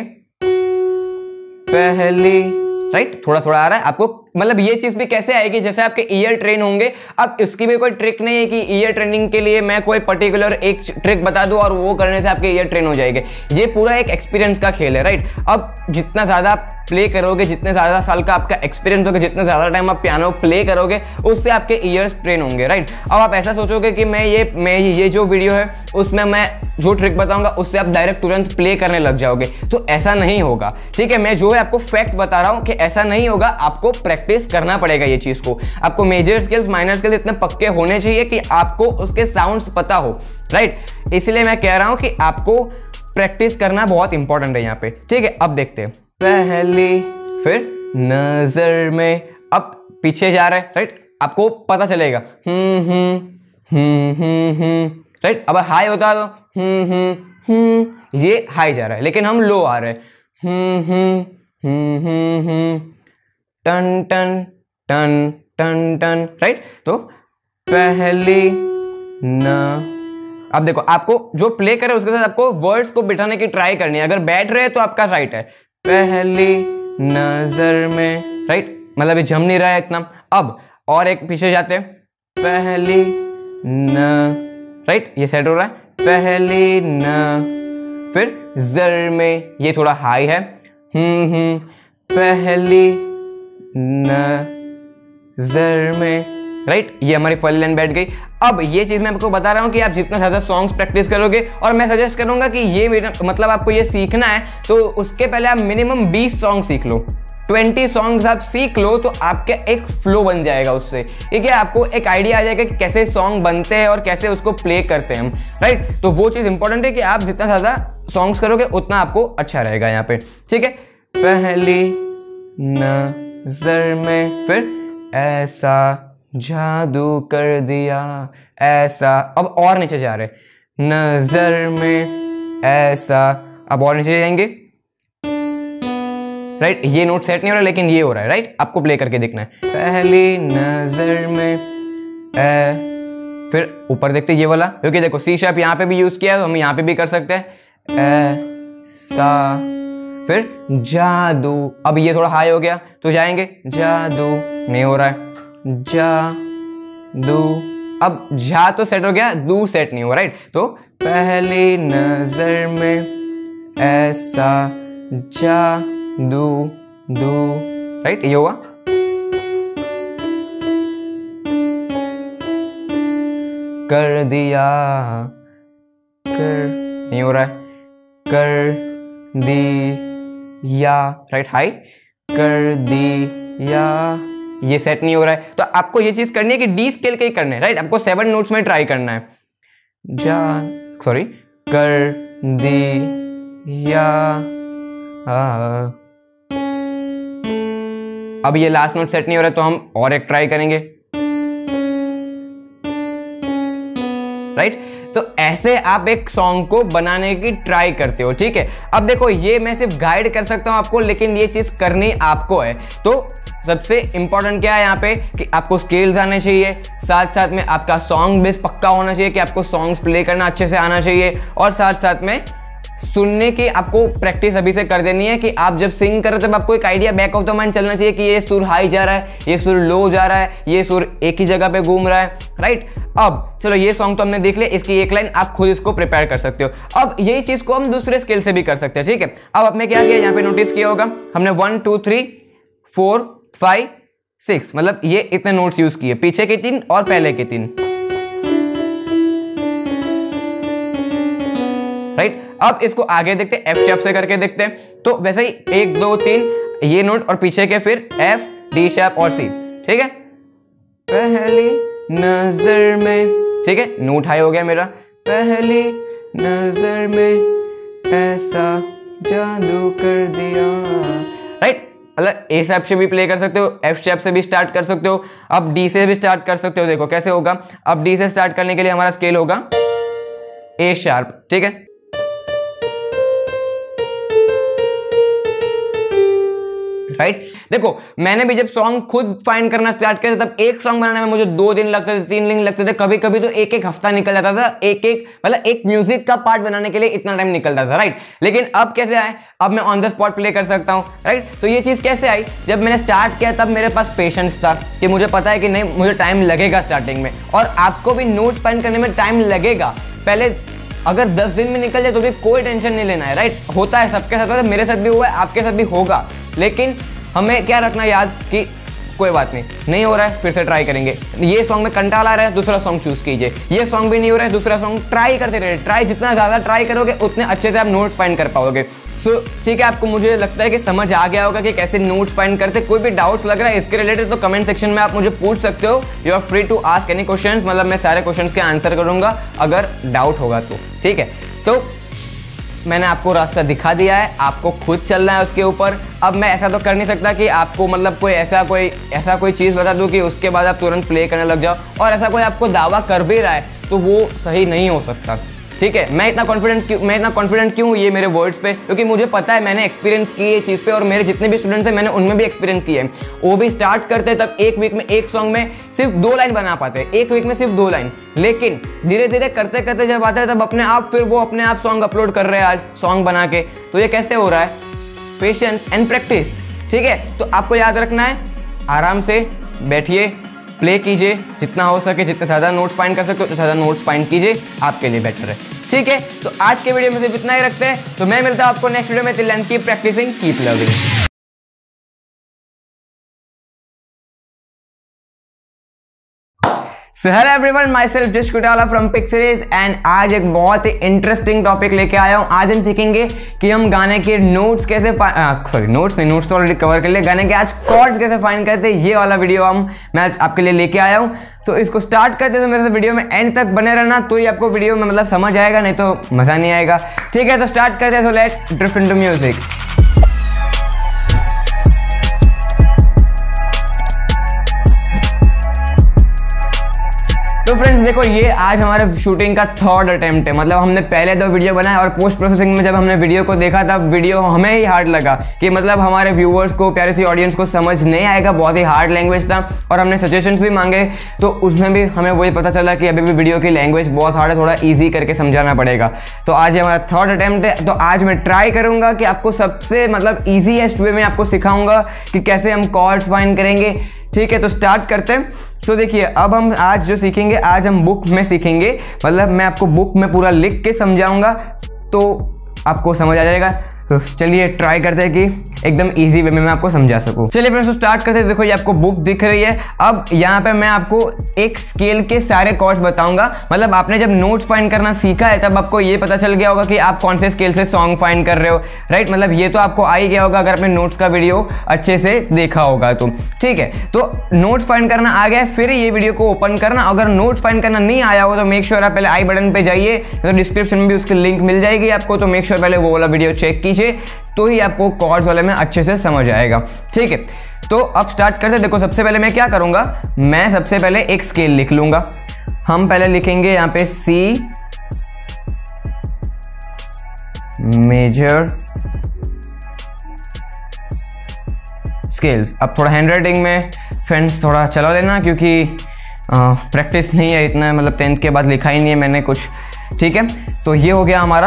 पहली, राइट। थोड़ा थोड़ा आ रहा है आपको, मतलब ये चीज भी कैसे आएगी, जैसे आपके ईयर ट्रेन होंगे। अब इसकी भी कोई ट्रिक नहीं है कि ईयर ट्रेनिंग के लिए मैं कोई पर्टिकुलर एक ट्रिक बता दूं और वो करने से आपके ईयर ट्रेन हो जाएंगे। ये पूरा एक एक्सपीरियंस का खेल है, राइट। अब जितना ज्यादा प्ले करोगे, जितने ज्यादा साल का आपका एक्सपीरियंस होगा, जितना ज्यादा टाइम आप पियानो प्ले करोगे, उससे आपके ईयर्स ट्रेन होंगे, राइट। अब आप ऐसा सोचोगे कि मैं ये जो वीडियो है उसमें मैं जो ट्रिक बताऊंगा उससे आप डायरेक्ट तुरंत प्ले करने लग जाओगे, तो ऐसा नहीं होगा, ठीक है। मैं जो है आपको फैक्ट बता रहा हूं कि ऐसा नहीं होगा, आपको प्रैक्टिस करना पड़ेगा ये चीज को। आपको मेजर स्केल्स, माइनर स्केल्स इतने पक्के होने चाहिए कि आपको उसके साउंड्स पता हो, राइट। इसलिए मैं कह रहा हूं कि आपको प्रैक्टिस करना बहुत इंपॉर्टेंट है यहाँ पे, ठीक है। अब देखते हैं, पहली, फिर नजर में, अब पीछे जा रहे हैं, राइट। आपको पता चलेगा, राइट। अब हाई होता है तो ये हाई जा रहा है, लेकिन हम लो आ रहे हैं, टन टन टन टन टन, राइट। तो पहली न, अब देखो आपको जो प्ले करे उसके साथ आपको वर्ड्स को बिठाने की ट्राई करनी है। अगर बैठ रहे तो आपका राइट है, पहली नजर में, राइट, मतलब ये जम नहीं रहा है इतना। अब और एक पीछे जाते हैं, पहली न, राइट, ये सेट हो रहा है, पहली न, फिर जर में, ये थोड़ा हाई है, पहली न जर में, राइट। ये हमारी पहली लाइन बैठ गई। अब ये चीज मैं आपको बता रहा हूं कि आप जितना ज्यादा सॉन्ग्स प्रैक्टिस करोगे, और मैं सजेस्ट करूंगा कि ये मतलब आपको ये सीखना है तो उसके पहले आप मिनिमम 20 सॉन्ग सीख लो, 20 सॉन्ग्स आप सीख लो, तो आपके एक फ्लो बन जाएगा उससे, ठीक है। आपको एक आइडिया आ जाएगा कि कैसे सॉन्ग बनते हैं और कैसे उसको प्ले करते हैं हम, राइट। तो वो चीज इंपॉर्टेंट है कि आप जितना ज्यादा सॉन्ग्स करोगे उतना आपको अच्छा रहेगा यहाँ पे, ठीक है। पहली नजर में, फिर ऐसा जादू कर दिया, ऐसा, अब और नीचे जा रहे, नजर में ऐसा, अब और नीचे जाएंगे, राइट। ये नोट सेट नहीं हो रहा लेकिन ये हो रहा है, राइट। आपको प्ले करके देखना है, पहली नजर में फिर ऊपर देखते ये वाला, क्योंकि देखो सी शार्प यहाँ पे भी यूज किया है तो हम यहाँ पे भी कर सकते हैं, ऐसा, फिर जादू। अब ये थोड़ा हाई हो गया तो जाएंगे, जादू, नहीं हो रहा है, जादू। अब जा तो सेट हो गया, दू सेट नहीं हुआ, राइट। तो पहली नजर में ऐसा जादू दू, राइट, ये हुआ। कर दिया, कर, नहीं हो रहा है, कर दिया, राइट, हाई, कर दिया, ये सेट नहीं हो रहा है। तो आपको ये चीज करनी है कि डी स्केल के ही करने, राइट। आपको 7 नोट्स में ट्राई करना है, कर दिया, अब ये लास्ट नोट सेट नहीं हो रहा है तो हम और एक ट्राई करेंगे, राइट। तो ऐसे आप एक सॉन्ग को बनाने की ट्राई करते हो, ठीक है। अब देखो ये मैं सिर्फ गाइड कर सकता हूं आपको, लेकिन ये चीज करनी आपको है। तो सबसे इंपॉर्टेंट क्या है यहाँ पे कि आपको स्केल्स आने चाहिए, साथ साथ में आपका सॉन्ग बेस पक्का होना चाहिए कि आपको सॉन्ग्स प्ले करना अच्छे से आना चाहिए, और साथ साथ में सुनने की आपको प्रैक्टिस अभी से कर देनी है कि आप जब सिंग कर रहे हो तब आपको एक idea back of the mind चलना चाहिए कि ये सुर हाई जा रहा है, ये सुर लो जा रहा है, ये सुर एक ही जगह पे घूम रहा है, राइट। अब चलो ये सॉन्ग तो हमने देख लिया, इसकी एक लाइन आप खुद इसको प्रिपेयर कर सकते हो। अब यही चीज को हम दूसरे स्केल से भी कर सकते हैं, ठीक है। अब आपने क्या किया, यहाँ पे नोटिस किया होगा हमने 1 2 3 4 5 6 मतलब ये इतने नोट्स यूज किए, पीछे के 3 और पहले के 3, राइट। अब इसको आगे देखते हैं, एफ शार्प से करके देखते हैं। तो वैसे ही 1 2 3 ये नोट और पीछे के फिर एफ, डी शार्प और सी, ठीक है। पहली नजर में, ठीक है, नोट हाई हो गया मेरा। पहली नजर में ऐसा जादू कर दिया, राइट। मतलब ए शार्प से भी प्ले कर सकते हो, एफ शार्प से भी स्टार्ट कर सकते हो, अब डी से भी स्टार्ट कर सकते हो। देखो कैसे होगा, अब डी से स्टार्ट करने के लिए हमारा स्केल होगा ए शार्प, ठीक है। राइट देखो मैंने भी जब सॉन्ग खुद फाइंड करना स्टार्ट किया था तब एक सॉन्ग बनाने में मुझे 2 दिन लगते थे, 3 दिन लगते थे, कभी कभी तो एक हफ्ता निकल जाता था, मतलब एक म्यूजिक का पार्ट बनाने के लिए इतना टाइम निकलता था, राइट। लेकिन अब कैसे आए, अब मैं ऑन द स्पॉट प्ले कर सकता हूं, राइट। तो ये चीज कैसे आई, जब मैंने स्टार्ट किया तब मेरे पास पेशेंस था कि मुझे पता है कि नहीं मुझे टाइम लगेगा स्टार्टिंग में, और आपको भी नोट्स फाइंड करने में टाइम लगेगा। पहले अगर 10 दिन में निकल जाए तो भी कोई टेंशन नहीं लेना है, राइट। होता है सबके साथ, होता है, मेरे साथ भी हुआ है, आपके साथ भी होगा। लेकिन हमें क्या रखना याद कि कोई बात नहीं हो रहा है, फिर से ट्राई करेंगे। ये सॉन्ग में कंटाल आ रहा है, दूसरा सॉन्ग चूज कीजिए। ये सॉन्ग भी नहीं हो रहा है, दूसरा सॉन्ग ट्राई करते रहिए। ट्राई जितना ज़्यादा ट्राई करोगे उतने अच्छे से आप नोट्स फाइंड कर पाओगे। सो ठीक है, आपको मुझे लगता है कि समझ आ गया होगा कि कैसे नोट्स फाइंड करते। कोई भी डाउट्स लग रहा है इसके रिलेटेड तो कमेंट सेक्शन में आप मुझे पूछ सकते हो। You are free to ask any questions, मतलब मैं सारे क्वेश्चंस के आंसर करूंगा अगर डाउट होगा तो, ठीक है। तो मैंने आपको रास्ता दिखा दिया है, आपको खुद चलना है उसके ऊपर। अब मैं ऐसा तो कर नहीं सकता कि आपको मतलब कोई ऐसा कोई चीज़ बता दूं कि उसके बाद आप तुरंत प्ले करने लग जाओ, और ऐसा कोई आपको दावा कर भी रहा है तो वो सही नहीं हो सकता, ठीक है। मैं इतना कॉन्फिडेंट क्यों ये मेरे वर्ड्स पे, क्योंकि मुझे पता है, मैंने एक्सपीरियंस की ये चीज़ पे, और मेरे जितने भी स्टूडेंट्स हैं मैंने उनमें भी एक्सपीरियंस किया है। वो भी स्टार्ट करते तब एक वीक में एक सॉन्ग में सिर्फ 2 लाइन बना पाते हैं, एक वीक में सिर्फ 2 लाइन। लेकिन धीरे धीरे करते करते जब आता है तब अपने आप सॉन्ग अपलोड कर रहे हैं आज सॉन्ग बना के। तो ये कैसे हो रहा है, पेशेंस एंड प्रैक्टिस, ठीक है। तो आपको याद रखना है, आराम से बैठिए, प्ले कीजिए, जितना हो सके जितने ज़्यादा नोट्स फाइंड कर सकते हो उतने ज़्यादा नोट्स फाइंड कीजिए, आपके लिए बेटर है, ठीक है। तो आज के वीडियो में सिर्फ इतना ही रखते हैं, तो मैं मिलता हूं आपको नेक्स्ट वीडियो में। Till then keep practising, keep learning. So hello everyone, myself Jish Kutala from Pixaries and आज एक बहुत ही इंटरेस्टिंग टॉपिक लेके आया हूँ। आज हम सीखेंगे कि हम गाने के नोट्स कैसे नोट्स तो ऑलरेडी कवर कर लिए, गाने के आज कॉर्ड्स कैसे फाइंड करते हैं, ये वाला वीडियो मैं आज आपके लिए लेके आया हूँ। तो इसको स्टार्ट करते तो मेरे से वीडियो में एंड तक बने रहना, तो ही आपको वीडियो में मतलब समझ आएगा, नहीं तो मज़ा नहीं आएगा, ठीक है। तो स्टार्ट करते हैं, तो लेट्स ड्रिफ्ट इनटू म्यूजिक। तो फ्रेंड्स देखो, ये आज हमारे शूटिंग का 3rd अटेम्प्ट है। मतलब हमने पहले 2 वीडियो बनाए और पोस्ट प्रोसेसिंग में जब हमने वीडियो को देखा तब वीडियो हमें ही हार्ड लगा कि मतलब हमारे व्यूअर्स को, प्यारे सी ऑडियंस को समझ नहीं आएगा, बहुत ही हार्ड लैंग्वेज था। और हमने सजेशंस भी मांगे तो उसमें भी हमें वही पता चला कि अभी भी वीडियो की लैंग्वेज बहुत हार्ड है, थोड़ा ईजी करके समझाना पड़ेगा। तो आज ये हमारा 3rd अटेम्प्ट है। तो आज मैं ट्राई करूँगा कि आपको सबसे मतलब ईजीएस्ट वे में आपको सिखाऊंगा कि कैसे हम कॉर्ड्स फाइंड करेंगे, ठीक है। तो स्टार्ट करते हैं। सो देखिए, अब हम आज जो सीखेंगे, आज हम बुक में सीखेंगे, मतलब मैं आपको बुक में पूरा लिख के समझाऊंगा तो आपको समझ आ जाएगा। तो चलिए ट्राई करते हैं कि एकदम इजी वे में मैं आपको समझा सकूं। चलिए फ्रेंड्स तो स्टार्ट करते हैं। देखो ये आपको बुक दिख रही है। अब यहाँ पे मैं आपको एक स्केल के सारे कॉर्ड्स बताऊंगा। मतलब आपने जब नोट्स फाइंड करना सीखा है तब आपको ये पता चल गया होगा कि आप कौन से स्केल से सॉन्ग फाइंड कर रहे हो, राइट। मतलब ये तो आपको आ ही गया होगा अगर आपने नोट्स का वीडियो अच्छे से देखा होगा तो, ठीक है। तो नोट्स फाइंड करना आ गया, फिर ये वीडियो को ओपन करना। अगर नोट्स फाइंड करना नहीं आया हो तो मेक श्योर आप पहले आई बटन पे जाइए, तो डिस्क्रिप्शन में भी उसकी लिंक मिल जाएगी आपको। तो मेक श्योर पहले वो वाला वीडियो चेक कीजिए, तो ही आपको कॉर्ड्स वाले में अच्छे से समझ आएगा, ठीक है। तो अब स्टार्ट करते हैं। देखो सबसे पहले मैं क्या करूंगा, मैं सबसे पहले एक स्केल लिख लूंगा। हम पहले लिखेंगे यहाँ पे सी मेजर स्केल्स। अब थोड़ा हैंड राइटिंग में फ्रेंड्स थोड़ा चला लेना, क्योंकि प्रैक्टिस नहीं है इतना, मतलब 10th के बाद लिखा ही नहीं है मैंने कुछ। ठीक है, तो ये हो गया हमारा।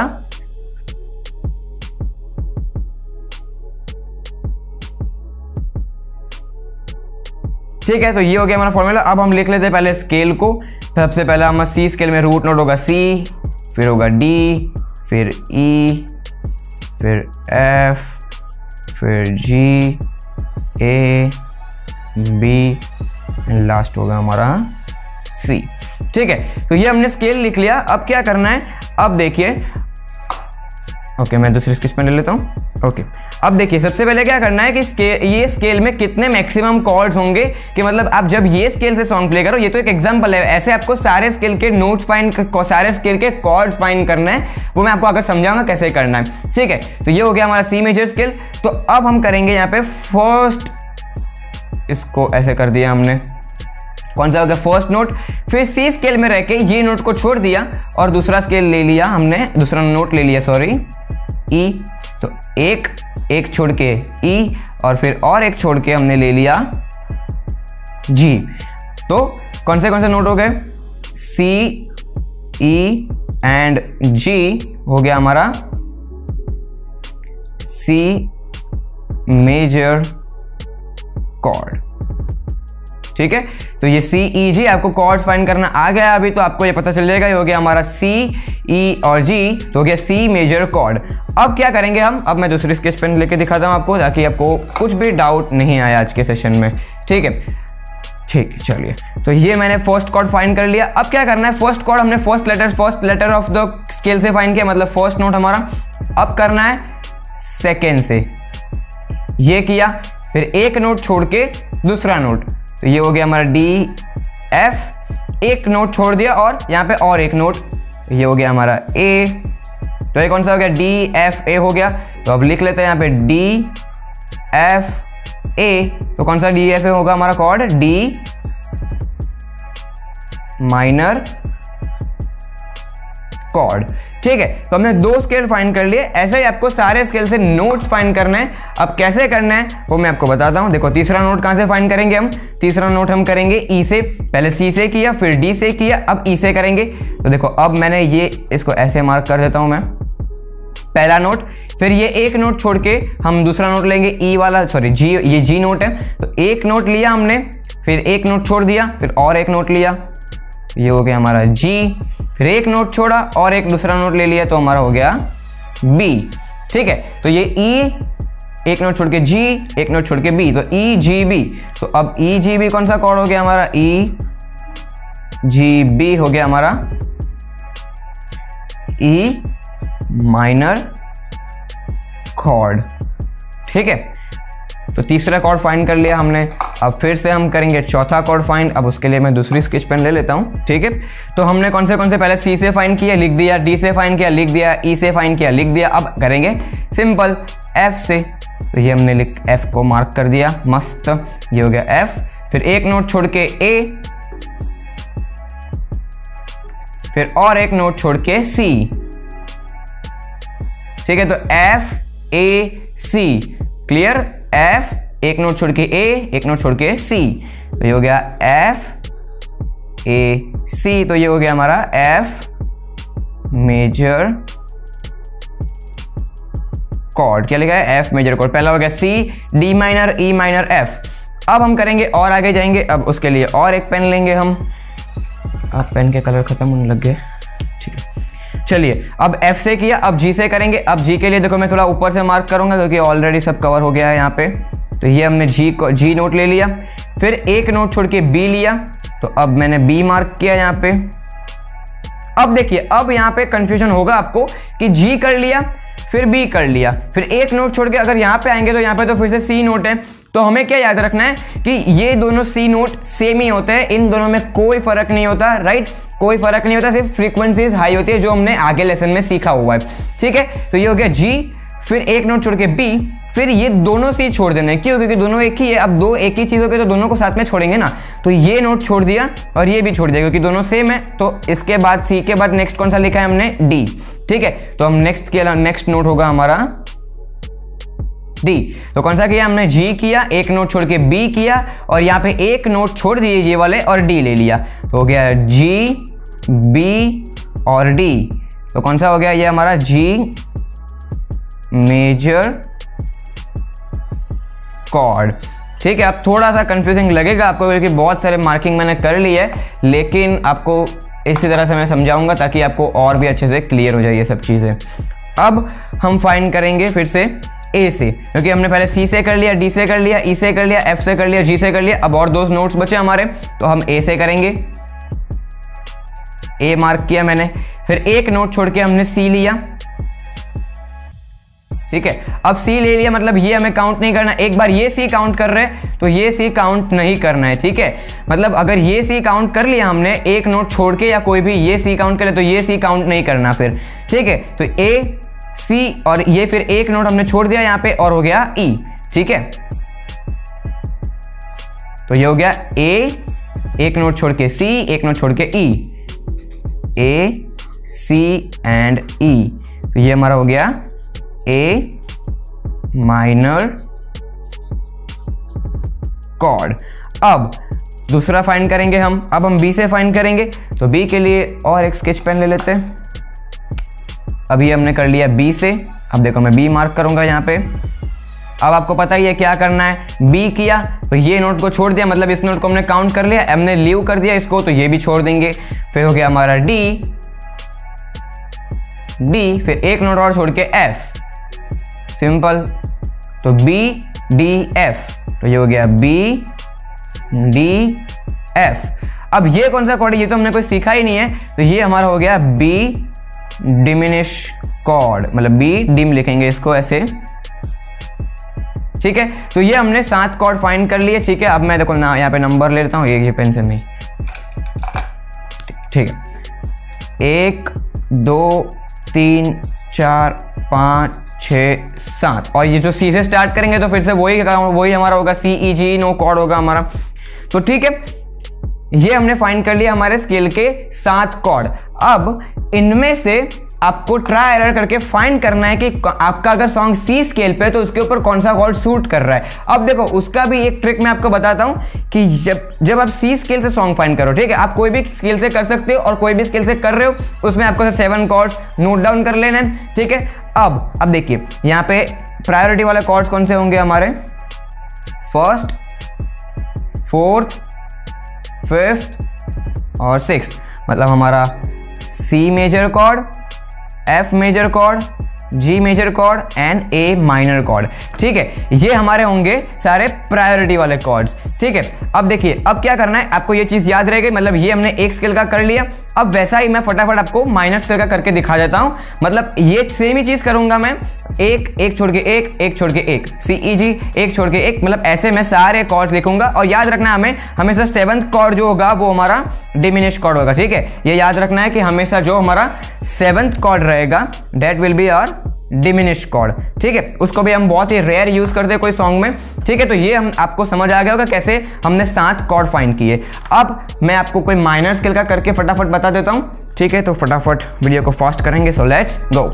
ठीक है, तो ये हो गया हमारा फॉर्मूला। अब हम लिख लेते हैं पहले स्केल को। सबसे पहले हमारा सी स्केल में रूट नोट होगा सी, फिर होगा डी, फिर ई, फिर एफ, फिर जी, ए, बी, लास्ट होगा हमारा सी। ठीक है, तो ये हमने स्केल लिख लिया। अब क्या करना है, अब देखिए, ओके मैं दूसरी स्केच पेन ले लेता हूँ। ओके, अब देखिए सबसे पहले क्या करना है कि ये स्केल में कितने मैक्सिमम कॉर्ड्स होंगे, कि मतलब आप जब ये स्केल से सॉन्ग प्ले करो, ये तो एक एग्जांपल है, ऐसे आपको सारे स्केल के नोट्स फाइंड, सारे स्केल के कॉर्ड्स फाइंड करना है, वो मैं आपको आगे समझाऊंगा कैसे करना है। ठीक है, तो ये हो गया हमारा सी मेजर स्केल। तो अब हम करेंगे यहाँ पे फर्स्ट, इसको ऐसे कर दिया हमने, कौन सा हो गया फर्स्ट नोट, फिर सी स्केल में रह के ये नोट को छोड़ दिया और दूसरा स्केल ले लिया हमने, दूसरा नोट ले लिया सॉरी, ई। तो एक छोड़ के ई और फिर और एक छोड़ के हमने ले लिया जी। तो कौन से नोट हो गए, सी, ई एंड जी हो गया हमारा सी मेजर कॉर्ड। ठीक है, तो ये सी ई जी आपको कॉर्ड्स फाइंड करना आ गया अभी, तो आपको ये पता चल जाएगा, ये हो गया हमारा सी ई और जी, तो हो गया सी मेजर कॉर्ड। अब क्या करेंगे हम, अब मैं दूसरी स्केच पेन लेके दिखाता हूँ आपको, ताकि आपको कुछ भी डाउट नहीं आया आज के सेशन में। ठीक है, चलिए, तो ये मैंने फर्स्ट कॉर्ड फाइंड कर लिया। अब क्या करना है, फर्स्ट कॉर्ड हमने first letter of the scale से फाइंड किया, मतलब फर्स्ट नोट हमारा। अब करना है सेकेंड से, ये किया, फिर एक नोट छोड़ के दूसरा नोट, तो ये हो गया हमारा डी एफ, एक नोट छोड़ दिया और यहाँ पे और एक नोट, ये हो गया हमारा ए। तो ये कौन सा हो गया, डी एफ ए हो गया। तो अब लिख लेते हैं यहाँ पे डी एफ ए। तो कौन सा डी एफ ए होगा हमारा कॉर्ड, डी माइनर कॉर्ड। ठीक है, तो हमने 2 स्केल फाइंड कर लिए। ऐसे ही आपको सारे स्केल से नोट्स फाइंड करना है। अब कैसे करना है वो मैं आपको बताता हूं। देखो तीसरा नोट कहां से फाइंड करेंगे हम, तीसरा नोट हम करेंगे ई से, पहले सी से किया, फिर डी से किया, अब ई से करेंगे। तो देखो अब मैंने ये इसको ऐसे मार्क कर देता हूं मैं, पहला नोट, फिर ये एक नोट छोड़ के हम दूसरा नोट लेंगे, ई वाला, सॉरी जी, ये जी नोट है। तो एक नोट लिया हमने, फिर एक नोट छोड़ दिया, फिर और एक नोट लिया, ये हो गया हमारा जी, फिर एक नोट छोड़ा और एक दूसरा नोट ले लिया, तो हमारा हो गया बी। ठीक है, तो ये ई, एक नोट छोड़ के जी, एक नोट छोड़ के बी, तो ई जी बी। तो अब ई जी बी कौन सा कॉर्ड हो गया हमारा, ई जी बी हो गया हमारा ई माइनर कॉर्ड। ठीक है, तो तीसरा कॉर्ड फाइंड कर लिया हमने। अब फिर से हम करेंगे चौथा कॉर्ड फाइंड। अब उसके लिए मैं दूसरी स्केच पेन ले लेता हूँ। ठीक है, तो हमने कौन से पहले सी से फाइंड किया, लिख दिया, डी से फाइंड किया, लिख दिया, ई से फाइंड किया, लिख दिया। अब करेंगे सिंपल एफ से, तो ये हमने एफ को मार्क कर दिया, मस्त, ये हो गया एफ। फिर एक नोट छोड़ के ए, फिर और एक नोट छोड़ के सी। ठीक है, तो F A C, clear, F, एक नोट छोड़ के ए, एक नोट छोड़ के सी, तो ये हो गया एफ ए सी। तो ये हो गया हमारा एफ मेजर कॉर्ड। क्या लिखा है, एफ मेजर कॉर्ड। पहला हो गया C, D minor, E minor, F. अब हम करेंगे और आगे जाएंगे। अब उसके लिए और एक पेन लेंगे हम। अब पेन के कलर खत्म होने लग गए। ठीक है, चलिए अब एफ से किया, अब जी से करेंगे। अब जी के लिए देखो मैं थोड़ा ऊपर से मार्क करूंगा क्योंकि ऑलरेडी सब कवर हो गया है यहाँ पे। तो ये हमने जी नोट ले लिया, फिर एक नोट छोड़ के बी लिया, तो अब मैंने बी मार्क किया यहाँ पे। अब देखिए, अब यहाँ पे कंफ्यूजन होगा आपको कि जी कर लिया, फिर बी कर लिया, फिर एक नोट छोड़ के अगर यहाँ पे आएंगे तो यहाँ पे तो फिर से सी नोट है। तो हमें क्या याद रखना है कि ये दोनों सी नोट सेम ही होते हैं, इन दोनों में कोई फर्क नहीं होता, राइट, कोई फर्क नहीं होता, सिर्फ फ्रीक्वेंसीज हाई होती है, जो हमने आगे लेसन में सीखा हुआ है। ठीक है, तो ये हो गया जी, फिर एक नोट छोड़ के बी, फिर ये दोनों सी छोड़ देना है। क्यों, क्योंकि दोनों एक ही है। अब दो एक ही चीज हो गई तो दोनों को साथ में छोड़ेंगे ना, तो ये नोट छोड़ दिया और ये भी छोड़ दिया क्योंकि दोनों सेम है। तो इसके बाद सी के बाद नेक्स्ट कौन सा लिखा है हमने, डी। ठीक है, तो हम नेक्स्ट नोट होगा हमारा डी। तो कौन सा किया हमने, जी किया, एक नोट छोड़ के बी किया, और यहाँ पे एक नोट छोड़ दिए ये वाले और डी ले लिया, तो हो गया जी, बी और डी। तो कौन सा हो गया ये हमारा, जी मेजर कॉर्ड। ठीक है, अब थोड़ा सा कंफ्यूजिंग लगेगा आपको क्योंकि बहुत सारे मार्किंग मैंने कर ली है, लेकिन आपको इसी तरह से मैं समझाऊंगा ताकि आपको और भी अच्छे से क्लियर हो जाए ये सब चीज़ें। अब हम फाइंड करेंगे फिर से ए से, क्योंकि हमने पहले सी से कर लिया, डी से कर लिया, ई से कर लिया, एफ से कर लिया, जी से कर लिया। अब और 2 नोट्स बचे हमारे, तो हम ए से करेंगे। ए मार्क किया मैंने, फिर एक नोट छोड़ के हमने सी लिया। ठीक है, अब सी ले लिया, मतलब ये हमें काउंट नहीं करना। एक बार ये सी काउंट कर रहे हैं तो ये सी काउंट नहीं करना है। ठीक है, मतलब अगर ये सी काउंट कर लिया हमने एक नोट छोड़ के, या कोई भी ये सी काउंट करे तो ये सी काउंट नहीं करना फिर। ठीक है, तो ए सी और ये फिर एक नोट हमने छोड़ दिया यहाँ पे और हो गया ई। ठीक है, तो ये हो गया ए, एक नोट छोड़ के सी, एक नोट छोड़ के ई, ए सी एंड ई। तो ये हमारा हो गया ए माइनर कॉर्ड। अब दूसरा फाइंड करेंगे हम, अब हम बी से फाइंड करेंगे। तो बी के लिए और एक स्केच पेन ले लेते हैं। अभी हमने कर लिया बी से, अब देखो मैं बी मार्क करूंगा यहाँ पे। अब आपको पता ही है क्या करना है, बी किया तो ये नोट को छोड़ दिया, मतलब इस नोट को हमने काउंट कर लिया, हमने लीव कर दिया इसको, तो ये भी छोड़ देंगे। फिर हो गया हमारा डी, डी फिर एक नोट और छोड़ के एफ, सिंपल। तो बी डी एफ, तो ये हो गया बी डी एफ। अब ये कौन सा कॉर्ड है, ये तो हमने कोई सीखा ही नहीं है, तो ये हमारा हो गया बी डिमिनिश कॉर्ड, मतलब बी डिम लिखेंगे इसको ऐसे। ठीक है, तो ये हमने 7 कॉर्ड फाइंड कर लिए। ठीक है, अब मैं देखो ना यहाँ पे नंबर ले लेता हूँ, ये पेन से नहीं। ठीक है, 1 2 3 4 5 6 7, और ये जो सी से स्टार्ट करेंगे तो फिर से वही हमारा होगा सी ई जी, नो कॉर्ड होगा हमारा। तो ठीक है, ये हमने फाइंड कर लिया हमारे स्केल के 7 कॉर्ड। अब इनमें से आपको ट्राई एरर करके फाइंड करना है कि आपका अगर सॉन्ग सी स्केल पे तो उसके ऊपर कौन सा कॉर्ड सूट कर रहा है। अब देखो उसका भी एक ट्रिक मैं आपको बताता हूं कि जब आप सी स्केल से सॉन्ग फाइंड करो, ठीक है, आप कोई भी स्केल से कर सकते हो और कोई भी स्केल से कर रहे हो उसमें आपको 7 कॉर्ड्स नोट डाउन कर लेना है। ठीक है, अब देखिए यहाँ पे प्रायोरिटी वाले कॉर्ड्स कौन से होंगे हमारे, 1st 4th 5th और 6th, मतलब हमारा C major chord, F major chord, G major chord and A minor chord. ठीक है, ये हमारे होंगे सारे प्रायोरिटी वाले कॉर्ड्स। ठीक है, अब देखिए अब क्या करना है, आपको ये चीज याद रहेगी, मतलब ये हमने एक स्केल का कर लिया। अब वैसा ही मैं फटाफट आपको माइनर स्केल का करके दिखा देता हूं, मतलब ये सेम ही चीज करूंगा मैं, एक छोड़ के एक छोड़ के एक, सी ई जी एक छोड़ के एक, मतलब ऐसे मैं सारे कॉर्ड्स लिखूंगा। और याद रखना हमें हमेशा 7th कॉर्ड जो होगा वो हमारा डिमिनिश कॉर्ड होगा। ठीक है, ये याद रखना है कि हमेशा जो हमारा 7th कॉर्ड रहेगा that will be our diminish chord. ठीक है, उसको भी हम बहुत ही रेयर यूज करते हैं कोई सॉन्ग में। ठीक है, तो ये हम आपको समझ आ गया होगा कैसे हमने 7 कॉर्ड फाइंड किए। अब मैं आपको कोई माइनर स्केल का करके फटाफट बता देता हूं। ठीक है, तो फटाफट वीडियो को फास्ट करेंगे, सो लेट्स गो।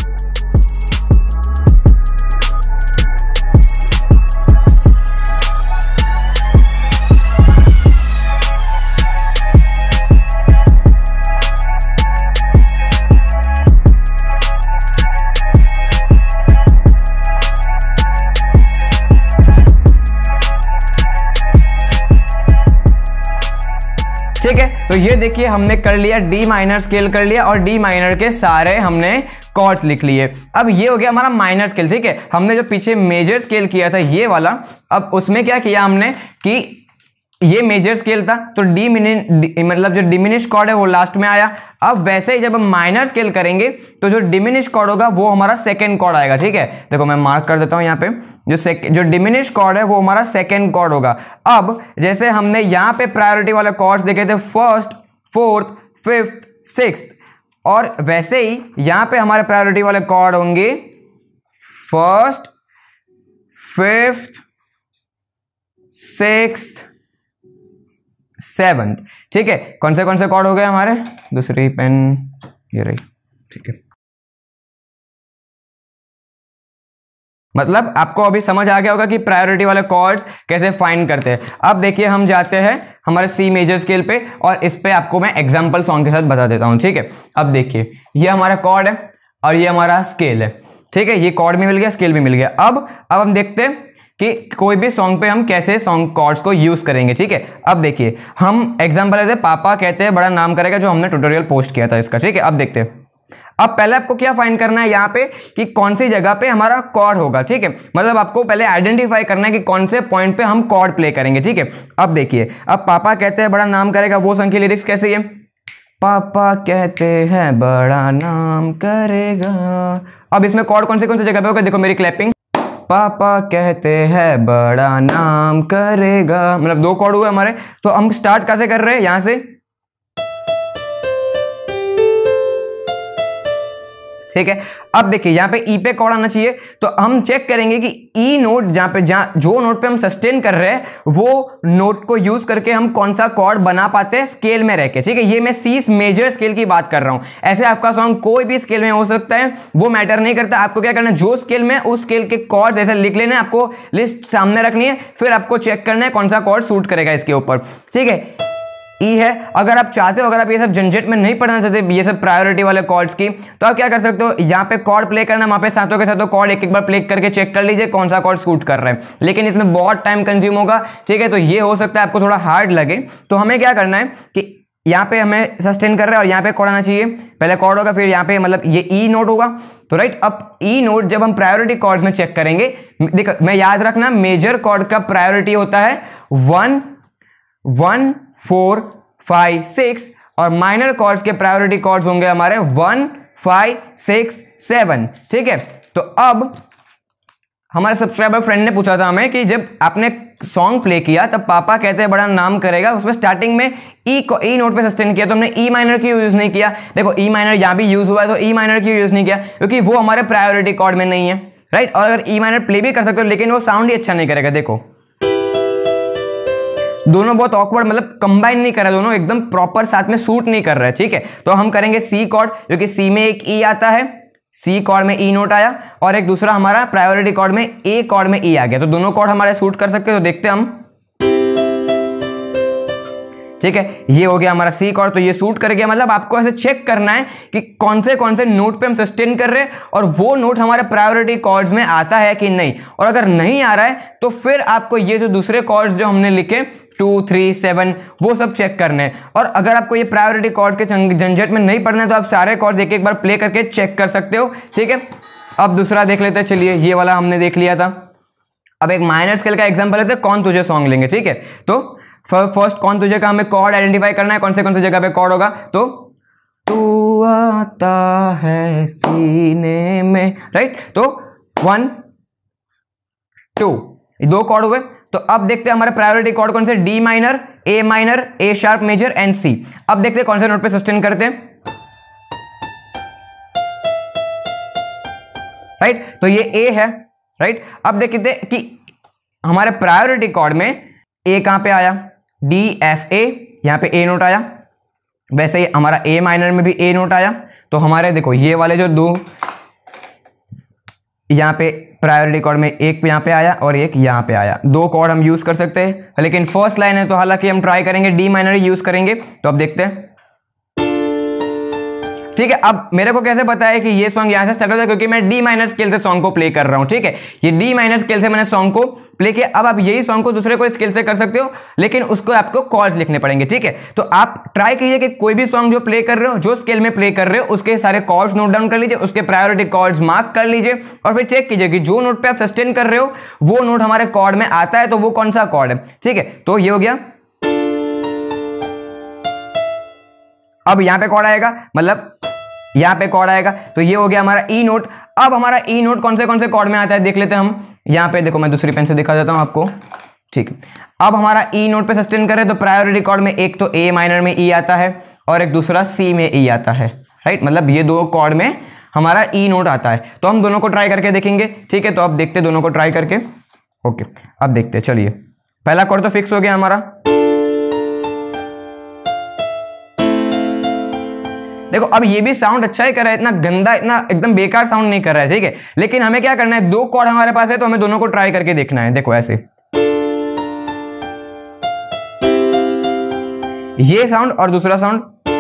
ठीक है, तो ये देखिए हमने कर लिया डी माइनर स्केल कर लिया और डी माइनर के सारे हमने कॉर्ड्स लिख लिए। अब ये हो गया हमारा माइनर स्केल। ठीक है, हमने जो पीछे मेजर स्केल किया था ये वाला, अब उसमें क्या किया हमने कि ये मेजर स्केल था तो मतलब जो डिमिनिश कॉर्ड है वो लास्ट में आया। अब वैसे ही जब हम माइनर स्केल करेंगे तो जो डिमिनिश कॉर्ड होगा वो हमारा 2nd कॉर्ड आएगा। ठीक है, देखो मैं मार्क कर देता हूं यहाँ पे, जो डिमिनिश कॉर्ड है वो हमारा 2nd कॉर्ड होगा। अब जैसे हमने यहाँ पे प्रायोरिटी वाले कॉर्ड्स देखे थे 1st 4th 5th 6th, और वैसे ही यहाँ पे हमारे प्रायोरिटी वाले कॉर्ड होंगे 1st 5th 6th 7th। ठीक है, कौन से कॉर्ड हो गए हमारे, दूसरी पेन ये रही। ठीक है, मतलब आपको अभी समझ आ गया होगा कि प्रायोरिटी वाले कॉर्ड्स कैसे फाइंड करते हैं। अब देखिए हम जाते हैं हमारे सी मेजर स्केल पे और इस पे आपको मैं एग्जांपल सॉन्ग के साथ बता देता हूं, ठीक है। अब देखिए ये हमारा कॉर्ड है और ये हमारा स्केल है, ठीक है। ये कॉर्ड भी मिल गया, स्केल भी मिल गया। अब हम देखते हैं कि कोई भी सॉन्ग पे हम कैसे सॉन्ग कॉर्ड्स को यूज करेंगे, ठीक है। अब देखिए हम एग्जांपल लेते हैं, पापा कहते हैं बड़ा नाम करेगा, जो हमने ट्यूटोरियल पोस्ट किया था इसका, ठीक है। अब देखते हैं, अब पहले आपको क्या फाइंड करना है यहाँ पे कि कौन सी जगह पे हमारा कॉर्ड होगा, ठीक है। मतलब आपको पहले आइडेंटिफाई करना है कि कौन से पॉइंट पे हम कॉर्ड प्ले करेंगे, ठीक है। अब देखिए, अब पापा कहते हैं बड़ा नाम करेगा, वो सॉन्ग की लिरिक्स कैसे है, पापा कहते हैं बड़ा नाम करेगा। अब इसमें कॉर्ड कौन से जगह पे होगा, देखो मेरी क्लैपिंग, पापा कहते हैं बड़ा नाम करेगा, मतलब 2 कॉर्ड हुए हमारे। तो हम स्टार्ट कैसे कर रहे हैं, यहां से, ठीक है। अब देखिए यहाँ पे ई पे कॉर्ड आना चाहिए, तो हम चेक करेंगे कि ई नोट जहां जो नोट पे हम सस्टेन कर रहे हैं वो नोट को यूज करके हम कौन सा कॉर्ड बना पाते हैं स्केल में रह के, ठीक है। ये मैं सी मेजर स्केल की बात कर रहा हूं। ऐसे आपका सॉन्ग कोई भी स्केल में हो सकता है, वो मैटर नहीं करता। आपको क्या करना है, जो स्केल में उस स्केल के कॉर्ड ऐसे लिख लेना है, आपको लिस्ट सामने रखनी है, फिर आपको चेक करना है कौन सा कॉर्ड सूट करेगा इसके ऊपर, ठीक है। ई है, अगर आप चाहते हो, अगर आप ये सब झंझट में नहीं पढ़ना चाहते ये सब प्रायोरिटी वाले कॉर्ड्स की, तो आप क्या कर सकते हो, यहाँ पे कॉर्ड प्ले करना, वहां पे साथों के साथों कॉर्ड एक बार प्ले करके चेक कर लीजिए कौन सा कॉर्ड सूट कर रहा है। लेकिन इसमें बहुत टाइम कंज्यूम होगा, ठीक है। तो ये हो सकता है आपको थोड़ा हार्ड लगे। तो हमें क्या करना है कि यहाँ पे हमें सस्टेन कर रहे हैं और यहाँ पे कॉर्ड आना चाहिए, पहले कॉर्ड होगा, फिर यहाँ पे मतलब ये ई नोट होगा, तो राइट। अब ई नोट जब हम प्रायोरिटी कॉर्ड्स में चेक करेंगे, देखो मैं याद रखना, मेजर कॉर्ड का प्रायोरिटी होता है 1 1 4 5 6 और माइनर कॉर्ड्स के प्रायोरिटी कॉर्ड्स होंगे हमारे 1 5 6 7, ठीक है। तो अब हमारे सब्सक्राइबर फ्रेंड ने पूछा था हमें कि जब आपने सॉन्ग प्ले किया तब पापा कहते हैं बड़ा नाम करेगा, उसमें स्टार्टिंग में ई नोट पे सस्टेन किया, तो हमने ई माइनर क्यों यूज नहीं किया। देखो ई माइनर यहां भी यूज हुआ है, तो ई माइनर क्यों यूज नहीं किया, क्योंकि वो हमारे प्रायोरिटी कॉर्ड में नहीं है, राइट। और अगर ई माइनर प्ले भी कर सकते हो लेकिन वो साउंड ही अच्छा नहीं करेगा। देखो दोनों बहुत ऑकवर्ड, मतलब कंबाइन नहीं कर रहा, दोनों एकदम प्रॉपर साथ में सूट नहीं कर रहा है, ठीक है। तो हम करेंगे सी कॉर्ड, क्योंकि सी में एक ई आता है, सी कॉर्ड में ई नोट आया, और एक दूसरा हमारा प्रायोरिटी कॉर्ड में ए कॉर्ड में ई आ गया, तो दोनों कॉर्ड हमारे सूट कर सकते हैं। तो देखते हैं हम, ठीक है, ये हो गया हमारा सी कॉर्ड, तो ये सूट कर गया। मतलब आपको ऐसे चेक करना है कि कौन से नोट पे हम सस्टेन कर रहे हैं और वो नोट हमारे प्रायोरिटी कॉर्ड्स में आता है कि नहीं, और अगर नहीं आ रहा है तो फिर आपको ये जो दूसरे कॉर्ड्स जो हमने लिखे 2 3 7 वो सब चेक करने हैं। और अगर आपको ये प्रायोरिटी कॉर्ड्स के झंझट में नहीं पढ़ना है तो आप सारे कॉर्ड्स एक बार प्ले करके चेक कर सकते हो, ठीक है। अब दूसरा देख लेते हैं, चलिए ये वाला हमने देख लिया था। अब एक माइनर स्केल का एग्जांपल लेते हैं, कौन तुझे सॉन्ग लेंगे, ठीक है। तो फर्स्ट कौन तुझे का हमें कॉर्ड आइडेंटिफाई करना है, कौन से जगह पे कॉर्ड होगा, तो तू आता है सीने में, राइट। तो 1 2 2 कॉर्ड हुए। तो अब देखते हैं हमारे प्रायोरिटी कॉर्ड कौन से, D minor, A sharp major and C. अब देखते हैं कौन से नोट पे सस्टेन करते हैं, राइट। तो ये ए है, राइट। अब देखते हैं कि हमारे प्रायोरिटी कॉर्ड में ए कहां पे आया, डी एफ ए, यहां पे ए नोट आया। वैसे ही हमारा ए माइनर में भी ए नोट आया। तो हमारे देखो ये वाले जो 2 यहां पे प्रायोरिटी कॉर्ड में, एक यहां पे आया और एक यहां पे आया, 2 कॉर्ड हम यूज कर सकते हैं। लेकिन फर्स्ट लाइन है तो हालांकि हम ट्राई करेंगे डी माइनर यूज करेंगे। तो अब देखते हैं, ठीक है। अब मेरे को कैसे पता है कि ये सॉन्ग यहां से स्टार्ट होता है, क्योंकि मैं डी माइनर स्केल से सॉन्ग को प्ले कर रहा हूं, ठीक है। ये डी माइनर स्केल से मैंने सॉन्ग को प्ले किया। अब आप यही सॉन्ग को दूसरे कोई स्केल से कर सकते हो, लेकिन उसको आपको कॉर्ड्स लिखने पड़ेंगे, ठीक है। तो आप ट्राई कीजिए कि कोई भी सॉन्ग जो प्ले कर रहे हो, जो स्केल में प्ले कर रहे हो, उसके सारे कॉर्ड्स नोट डाउन कर लीजिए, उसके प्रायोरिटी कॉर्ड्स मार्क कर लीजिए और फिर चेक कीजिए कि जो नोट पे आप सस्टेन कर रहे हो वो नोट हमारे कॉर्ड में आता है तो वो कौन सा कॉर्ड है, ठीक है। तो ये हो गया। अब यहां पे कॉर्ड आएगा, मतलब यहां पे कॉर्ड आएगा, तो ये हो गया हमारा ई नोट। अब हमारा ई नोट कौन से कॉर्ड में आता है देख लेते हैं हम। यहां पे देखो मैं दूसरी पेन से दिखा देता हूं आपको, ठीक है। अब हमारा ई नोट पे सस्टेन कर रहे हैं तो प्रायोरिटी कॉर्ड में एक तो ए माइनर में ई आता है और एक दूसरा सी में ई आता है, राइट। मतलब ये 2 कॉर्ड में हमारा ई नोट आता है। तो हम दोनों को ट्राई करके देखेंगे, ठीक है। तो अब देखते हैं दोनों को ट्राई करके, ओके। अब देखते हैं, चलिए पहला कॉर्ड तो फिक्स हो गया हमारा। देखो अब ये भी साउंड अच्छा ही कर रहा है, इतना गंदा, इतना एकदम बेकार साउंड नहीं कर रहा है, ठीक है। लेकिन हमें क्या करना है, 2 कॉर्ड हमारे पास है तो हमें दोनों को ट्राई करके देखना है। देखो ऐसे ये साउंड और दूसरा साउंड,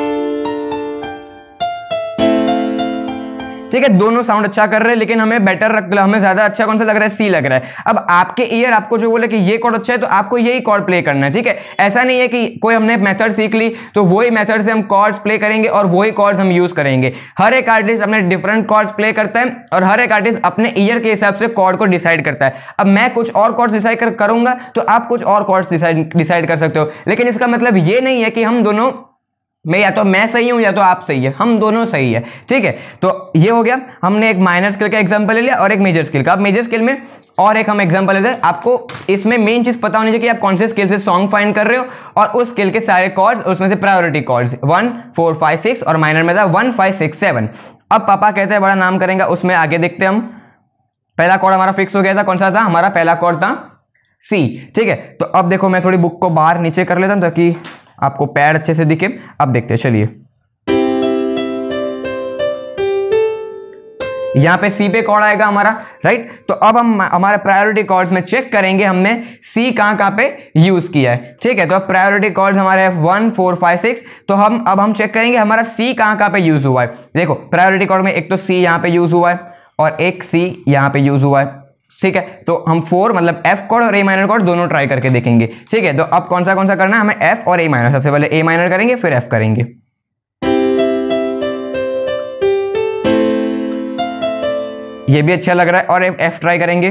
ठीक है, दोनों साउंड अच्छा कर रहे हैं, लेकिन हमें हमें ज्यादा अच्छा कौन सा लग रहा है, सी लग रहा है। अब आपके ईयर आपको जो बोले कि ये कॉर्ड अच्छा है तो आपको यही कॉर्ड प्ले करना है, ठीक है। ऐसा नहीं है कि कोई हमने मेथड सीख ली तो वही मेथड से हम कॉर्ड्स प्ले करेंगे और वही कॉर्ड्स हम यूज करेंगे। हर एक आर्टिस्ट अपने डिफरेंट कॉर्ड्स प्ले करता है और हर एक आर्टिस्ट अपने ईयर के हिसाब से कॉर्ड को डिसाइड करता है। अब मैं कुछ और कॉर्ड्स डिसाइड करूंगा तो आप कुछ और कॉर्ड्स डिसाइड कर सकते हो, लेकिन इसका मतलब ये नहीं है कि हम दोनों में या तो मैं सही हूं या तो आप सही है, हम दोनों सही है, ठीक है। तो ये हो गया, हमने एक माइनर स्केल का एग्जांपल ले लिया और एक मेजर स्केल का। अब मेजर स्केल में और एक हम एग्जांपल लेते हैं। आपको इसमें मेन चीज पता होनी चाहिए कि आप कौन से स्केल से सॉन्ग फाइंड कर रहे हो और उस स्केल के सारे कॉर्ड्स, उसमें से प्रायोरिटी कॉर्ड्स 1 4 5 6 और माइनर में था 1 5 6 7। अब पापा कहते हैं बड़ा नाम करेंगे, उसमें आगे देखते हैं हम। पहला कॉर्ड हमारा फिक्स हो गया था, कौन सा था, हमारा पहला कॉर्ड था सी, ठीक है। तो अब देखो मैं थोड़ी बुक को बाहर नीचे कर लेता हूं ताकि आपको पैड अच्छे से दिखे। अब देखते हैं, चलिए यहां पे सी पे कॉर्ड आएगा हमारा, राइट। तो अब हम हमारे प्रायोरिटी कॉर्ड्स में चेक करेंगे हमने सी कहां पे यूज किया है, ठीक है। तो अब प्रायोरिटी कॉर्ड्स हमारे 1 4 5 6, तो हम चेक करेंगे हमारा सी कहां पे यूज हुआ है। देखो प्रायोरिटी कॉर्ड में एक तो सी यहां पे यूज हुआ है और एक सी यहां पे यूज हुआ है, ठीक है। तो हम 4 मतलब एफ कॉर्ड और ए माइनर कॉर्ड दोनों ट्राई करके देखेंगे, ठीक है। तो अब कौन सा करना है हमें, एफ और ए माइनर। सबसे पहले ए माइनर करेंगे फिर एफ करेंगे। ये भी अच्छा लग रहा है और एफ ट्राई करेंगे,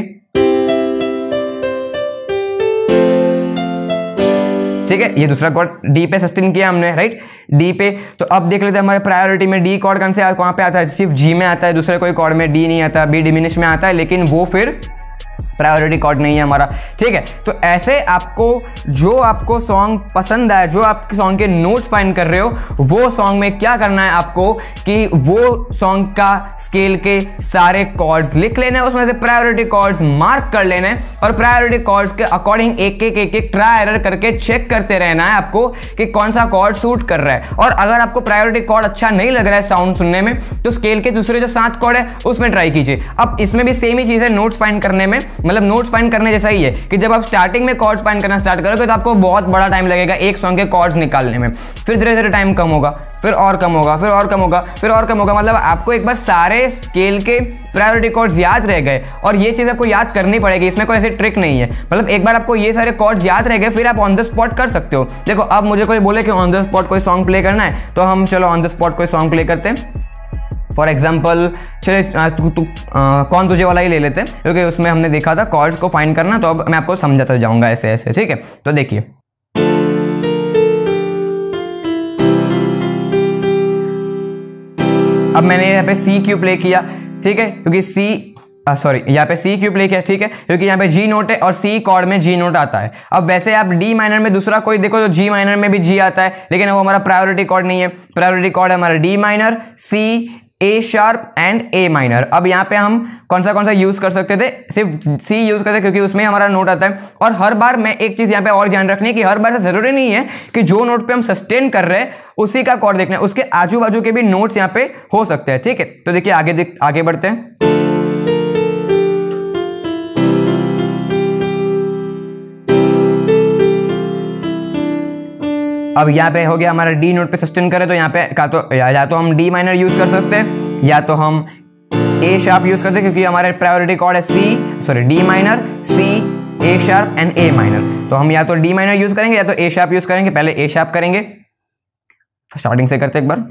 ठीक है। ये दूसरा कॉर्ड डी पे सस्टेन किया हमने, राइट, डी पे। तो अब देख लेते हैं हमारे प्रायोरिटी में डी कॉर्ड कहां पे आता है, सिर्फ जी में आता है, दूसरे कोई कॉर्ड में डी नहीं आता, बी डिमिनिश में आता है, लेकिन वो फिर प्रायोरिटी कॉर्ड नहीं है हमारा, ठीक है। तो ऐसे आपको जो आपको सॉन्ग पसंद आए, जो आपके सॉन्ग के नोट्स फाइंड कर रहे हो, वो सॉन्ग में क्या करना है आपको कि वो सॉन्ग का स्केल के सारे कॉर्ड्स लिख लेने हैं, उसमें से प्रायोरिटी कॉर्ड्स मार्क कर लेने हैं और प्रायोरिटी कॉर्ड्स के अकॉर्डिंग एक एक ट्राई एरर करके चेक करते रहना है आपको कि कौन सा कॉर्ड सूट कर रहा है। और अगर आपको प्रायोरिटी कॉर्ड अच्छा नहीं लग रहा है साउंड सुनने में, तो स्केल के दूसरे जो 7 कॉर्ड है उसमें ट्राई कीजिए। अब इसमें भी सेम ही चीज है नोट्स फाइंड करने में, मतलब नोट्स फाइंड करने जैसा ही है कि जब आप स्टार्टिंग में कॉर्ड्स फाइंड करना स्टार्ट करोगे तो आपको बहुत बड़ा टाइम लगेगा एक सॉन्ग के कॉर्ड्स निकालने में, फिर धीरे धीरे टाइम कम होगा, फिर और कम होगा, फिर और कम होगा, फिर और कम होगा। मतलब आपको एक बार सारे स्केल के प्रायोरिटी कॉर्ड्स याद रह गए और ये चीज आपको याद करनी पड़ेगी, इसमें कोई ऐसी ट्रिक नहीं है। मतलब एक बार आपको ये सारे कॉर्ड्स याद रह गए फिर आप ऑन द स्पॉट कर सकते हो। देखो अब मुझे कोई बोले कि ऑन द स्पॉट कोई सॉन्ग प्ले करना है तो हम चलो ऑन द स्पॉट कोई सॉन्ग प्ले करते हैं। फॉर एग्जाम्पल चले कौन तुझे वाला ही ले लेते हैं क्योंकि उसमें हमने देखा था कॉर्ड्स को फाइंड करना, तो अब मैं आपको समझाता जाऊंगा ऐसे ऐसे, ठीक है। तो देखिए अब मैंने यहाँ पे सी क्यू प्ले किया, ठीक है, क्योंकि यहाँ पे सी क्यू प्ले किया, ठीक है, क्योंकि यहाँ पे जी नोट है और सी कॉर्ड में जी नोट आता है। अब वैसे आप डी माइनर में दूसरा कोई देखो तो जी माइनर में भी जी आता है, लेकिन वो हमारा प्रायोरिटी कॉर्ड नहीं है। प्रायोरिटी कॉर्ड है हमारा D minor, C, A sharp and A minor. अब यहाँ पे हम कौन सा यूज कर सकते थे, सिर्फ सी यूज करते क्योंकि उसमें हमारा नोट आता है। और हर बार मैं एक चीज यहाँ पे और ध्यान रखनी है कि हर बार से जरूरी नहीं है कि जो नोट पे हम सस्टेन कर रहे हैं उसी का कॉर्ड देखना है, उसके आजू बाजू के भी नोट्स यहाँ पे हो सकते हैं, ठीक है। तो देखिए आगे बढ़ते हैं। अब यहाँ पे हो गया हमारा डी नोट पे सस्टेन करें तो यहाँ पे या तो हम डी माइनर यूज कर सकते हैं या तो हम ए शार्प यूज करते हैं क्योंकि हमारे प्रायोरिटी कॉर्ड है D minor, C, A sharp and A minor. तो हम या तो डी माइनर यूज करेंगे या तो ए शार्प यूज करेंगे। पहले ए शार्प करेंगे, स्टार्टिंग से करते एक बार।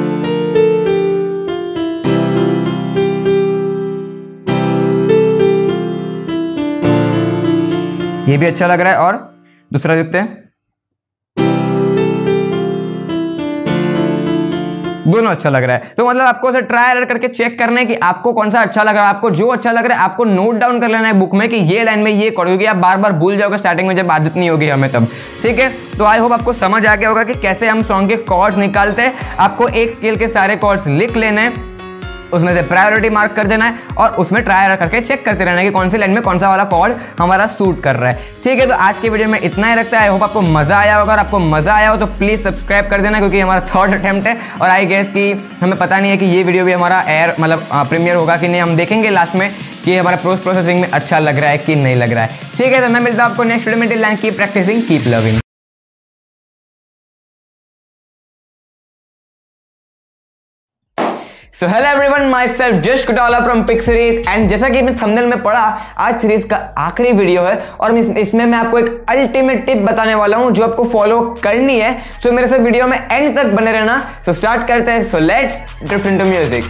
ये भी अच्छा लग रहा है और दूसरा देखते हैं, दोनों अच्छा लग रहा है। तो मतलब आपको उसे ट्राई एरर करके चेक करना है कि आपको कौन सा अच्छा लग रहा है। आपको जो अच्छा लग रहा है आपको नोट डाउन कर लेना है बुक में कि ये लाइन में ये कॉर्ड, क्योंकि आप बार बार भूल जाओगे स्टार्टिंग में जब आदत नहीं होगी हमें तब, ठीक है। तो आई होप आपको समझ आ गया होगा कि कैसे हम सॉन्ग के कॉर्ड्स निकालते हैं। आपको एक स्केल के सारे कॉर्ड्स लिख लेने हैं, उसमें से प्रायोरिटी मार्क कर देना है और उसमें ट्राई करके चेक करते रहना है कि कौन सी लाइन में कौन सा वाला कॉर्ड हमारा सूट कर रहा है। ठीक है, तो आज की वीडियो में इतना ही रखता है। आई होप आपको मजा आया होगा। आपको मजा आया हो तो प्लीज सब्सक्राइब कर देना, क्योंकि हमारा थर्ड अटेम्प्ट है और आई गेस कि हमें पता नहीं है कि ये वीडियो भी हमारा एयर मतलब प्रीमियर होगा कि नहीं। हम देखेंगे लास्ट में कि हमारा पोस्ट प्रोसेसिंग में अच्छा लग रहा है कि नहीं लग रहा है। ठीक है, तो मैं मिलता हूं आपको नेक्स्ट वीडियो में। Till then keep practising, keep loving. So hello everyone, myself Jash Kutala from Pick Series and जैसा कि मैं थंबनेल में पढ़ा, आज सीरीज का आखिरी वीडियो है और इसमें मैं आपको एक अल्टीमेट टिप बताने वाला हूं जो आपको फॉलो करनी है। सो मेरे साथ वीडियो में एंड तक बने रहना। सो स्टार्ट करते हैं। So let's drift into music.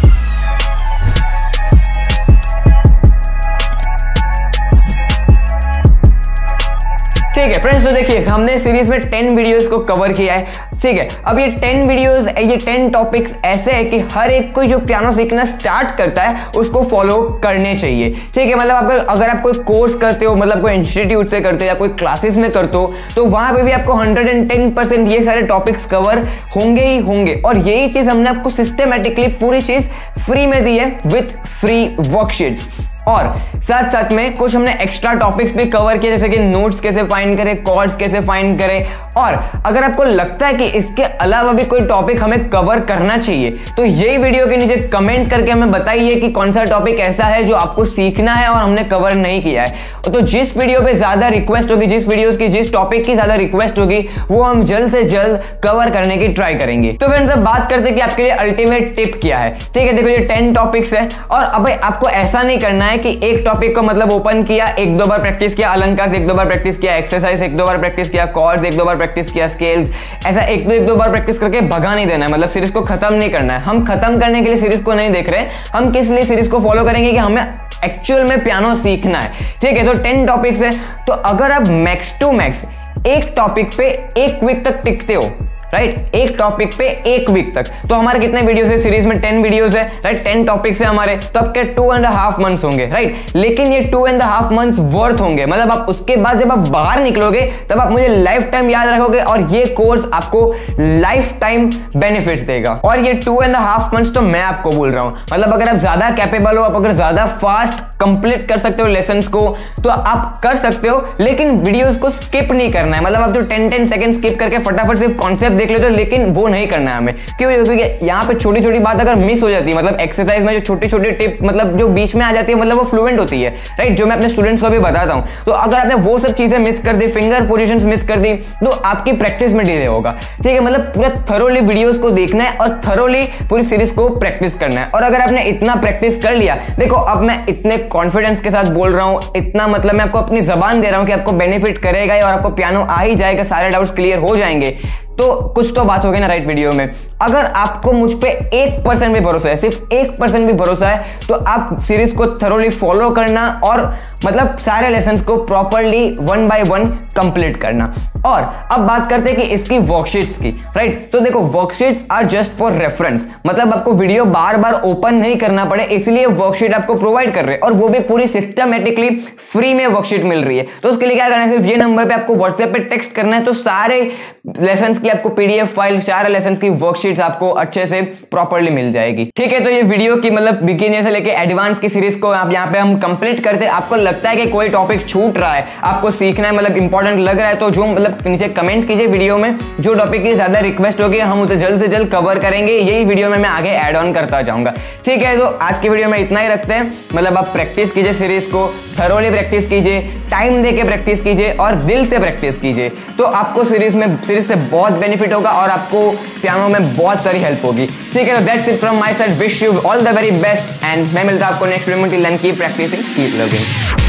ठीक है फ्रेंड्स, तो देखिए हमने सीरीज में 10 वीडियोस को कवर किया है। ठीक है, अब ये 10 वीडियोस, ये 10 टॉपिक्स ऐसे हैं कि हर एक कोई जो पियानो सीखना स्टार्ट करता है उसको फॉलो करने चाहिए। ठीक है, मतलब अगर आप कोई कोर्स करते हो, मतलब कोई इंस्टीट्यूट से करते हो या कोई क्लासेस में करते हो, तो वहां पे भी आपको 110% ये सारे टॉपिक्स कवर होंगे ही होंगे। और यही चीज हमने आपको सिस्टमेटिकली पूरी चीज फ्री में दी है विथ फ्री वर्कशीट्स। और साथ साथ में कुछ हमने एक्स्ट्रा टॉपिक्स भी कवर किए, जैसे कि नोट्स कैसे फाइंड करें, कॉर्ड्स कैसे फाइंड करें। और अगर आपको लगता है कि इसके अलावा भी कोई टॉपिक हमें कवर करना चाहिए तो यही वीडियो के नीचे कमेंट करके हमें बताइए कि कौन सा टॉपिक ऐसा है जो आपको सीखना है और हमने कवर नहीं किया है। तो जिस वीडियो पे ज्यादा रिक्वेस्ट होगी, जिस टॉपिक की ज्यादा रिक्वेस्ट होगी, वो हम जल्द से जल्द कवर करने की ट्राई करेंगे। तो फ्रेंड्स, अब बात करते हैं कि आपके लिए अल्टीमेट टिप क्या है। ठीक है, देखो ये 10 टॉपिक्स है और अब आपको ऐसा नहीं करना है कि एक टॉपिक को मतलब ओपन किया, 1-2 बार प्रैक्टिस किया अलंकार, 1-2 बार प्रैक्टिस किया एक्सरसाइज, 1-2 बार प्रैक्टिस किया कॉर्ड्स, 1-2 बार प्रैक्टिस किया स्केल्स, ऐसा 1-2 बार प्रैक्टिस करके भगा नहीं देना है। मतलब सीरीज को खत्म नहीं करना है। हम खत्म करने के लिए सीरीज को नहीं देख रहे, हम किस लिए सीरीज को फॉलो करेंगे कि हमें एक्चुअल में पियानो सीखना है। ठीक है, तो 10 टॉपिक्स है, तो अगर आप मैक्स टू मैक्स एक टॉपिक पे 1 वीक तक टिकते हो, राइट, एक टॉपिक पे 1 वीक तक, तो हमारे कितने वीडियोस है सीरीज में? 10 वीडियोस है, राइट, 10 टॉपिक्स है हमारे, तो आपके 2.5 मंथ्स होंगे, राइट। लेकिन ये 2.5 मंथ्स वर्थ होंगे। मतलब आप उसके बाद जब आप बाहर निकलोगे तब आप मुझे लाइफ टाइम याद रखोगे और ये कोर्स आपको लाइफ टाइम बेनिफिट्स देगा। और ये 2.5 मंथ्स तो मैं आपको बोल रहा हूं। मतलब अगर आप ज्यादा कैपेबल हो, आप अगर ज्यादा फास्ट कंप्लीट कर सकते हो लेसन्स को तो आप कर सकते हो, लेकिन वीडियोस को स्किप नहीं करना है। मतलब आप जो 10 सेकंड स्किप करके फटाफट सिर्फ कॉन्सेप्ट देख लेते हो, लेकिन वो नहीं करना है हमें। क्यों? क्योंकि यहाँ पे छोटी छोटी बात अगर मिस हो जाती है, मतलब एक्सरसाइज में जो छोटी छोटी टिप मतलब जो बीच में आ जाती है, मतलब वो फ्लुएंट होती है, राइट, जो मैं अपने स्टूडेंट्स को भी बताता हूँ। तो अगर आपने वो सब चीजें मिस कर दी, फिंगर पोजिशन मिस कर दी, तो आपकी प्रैक्टिस में डिले होगा। ठीक है, मतलब पूरा थरोली वीडियोस को देखना है और थरोली पूरी सीरीज को प्रैक्टिस करना है। और अगर आपने इतना प्रैक्टिस कर लिया, देखो अब मैं इतने कॉन्फिडेंस के साथ बोल रहा हूं, इतना मतलब मैं आपको अपनी जबान दे रहा हूं कि आपको बेनिफिट करेगा और आपको पियानो आ ही जाएगा, सारे डाउट्स क्लियर हो जाएंगे, तो कुछ तो बात होगी ना राइट वीडियो में। अगर आपको मुझ पे 1% भी भरोसा है, सिर्फ 1% भी भरोसा है, तो आप सीरीज को थरोली फॉलो करना और मतलब सारे लेसन्स को प्रॉपरली 1 by 1 कंप्लीट करना। और अब बात करते हैं कि इसकी वर्कशीट्स की, राइट। तो देखो worksheets are just for reference, मतलब आपको वीडियो बार बार ओपन नहीं करना पड़े, इसलिए वर्कशीट आपको प्रोवाइड कर रहे हैं और वो भी पूरी सिस्टमेटिकली फ्री में वर्कशीट मिल रही है। तो उसके लिए क्या करना है, सिर्फ ये नंबर पे आपको व्हाट्सएप पे टेक्स्ट करना है, तो सारे लेसन्स की आपको पीडीएफ फाइल, सारे लेसन्स की वर्कशीट्स आपको अच्छे से प्रॉपरली मिल जाएगी। ठीक है, तो ये वीडियो की मतलब बिगिनर से लेके एडवांस की सीरीज को आप यहाँ पे हम कंप्लीट करते हैं। आपको लगता है कि कोई टॉपिक छूट रहा है, आपको सीखना है, मतलब इंपॉर्टेंट लग रहा है, तो जो मतलब नीचे कमेंट कीजिए वीडियो में, जो टॉपिक की ज्यादा रिक्वेस्ट होगी हम उसे जल्द से जल्द कवर करेंगे। यही वीडियो में मैं आगे ऐड ऑन करता जाऊंगा। ठीक है, तो आज की वीडियो में इतना ही रखते हैं। मतलब आप प्रैक्टिस कीजिए सीरीज को, थरोली प्रैक्टिस कीजिए, टाइम देके प्रैक्टिस कीजिए और दिल से प्रैक्टिस कीजिए, तो आपको सीरीज से बहुत बेनिफिट होगा और आपको पियानो में बहुत सारी हेल्प होगी। ठीक है, तो that's it from my side, wish you all the very best and मैं मिलता हूं आपको नेक्स्ट वीडियो में। Till then keep practising, keep learning.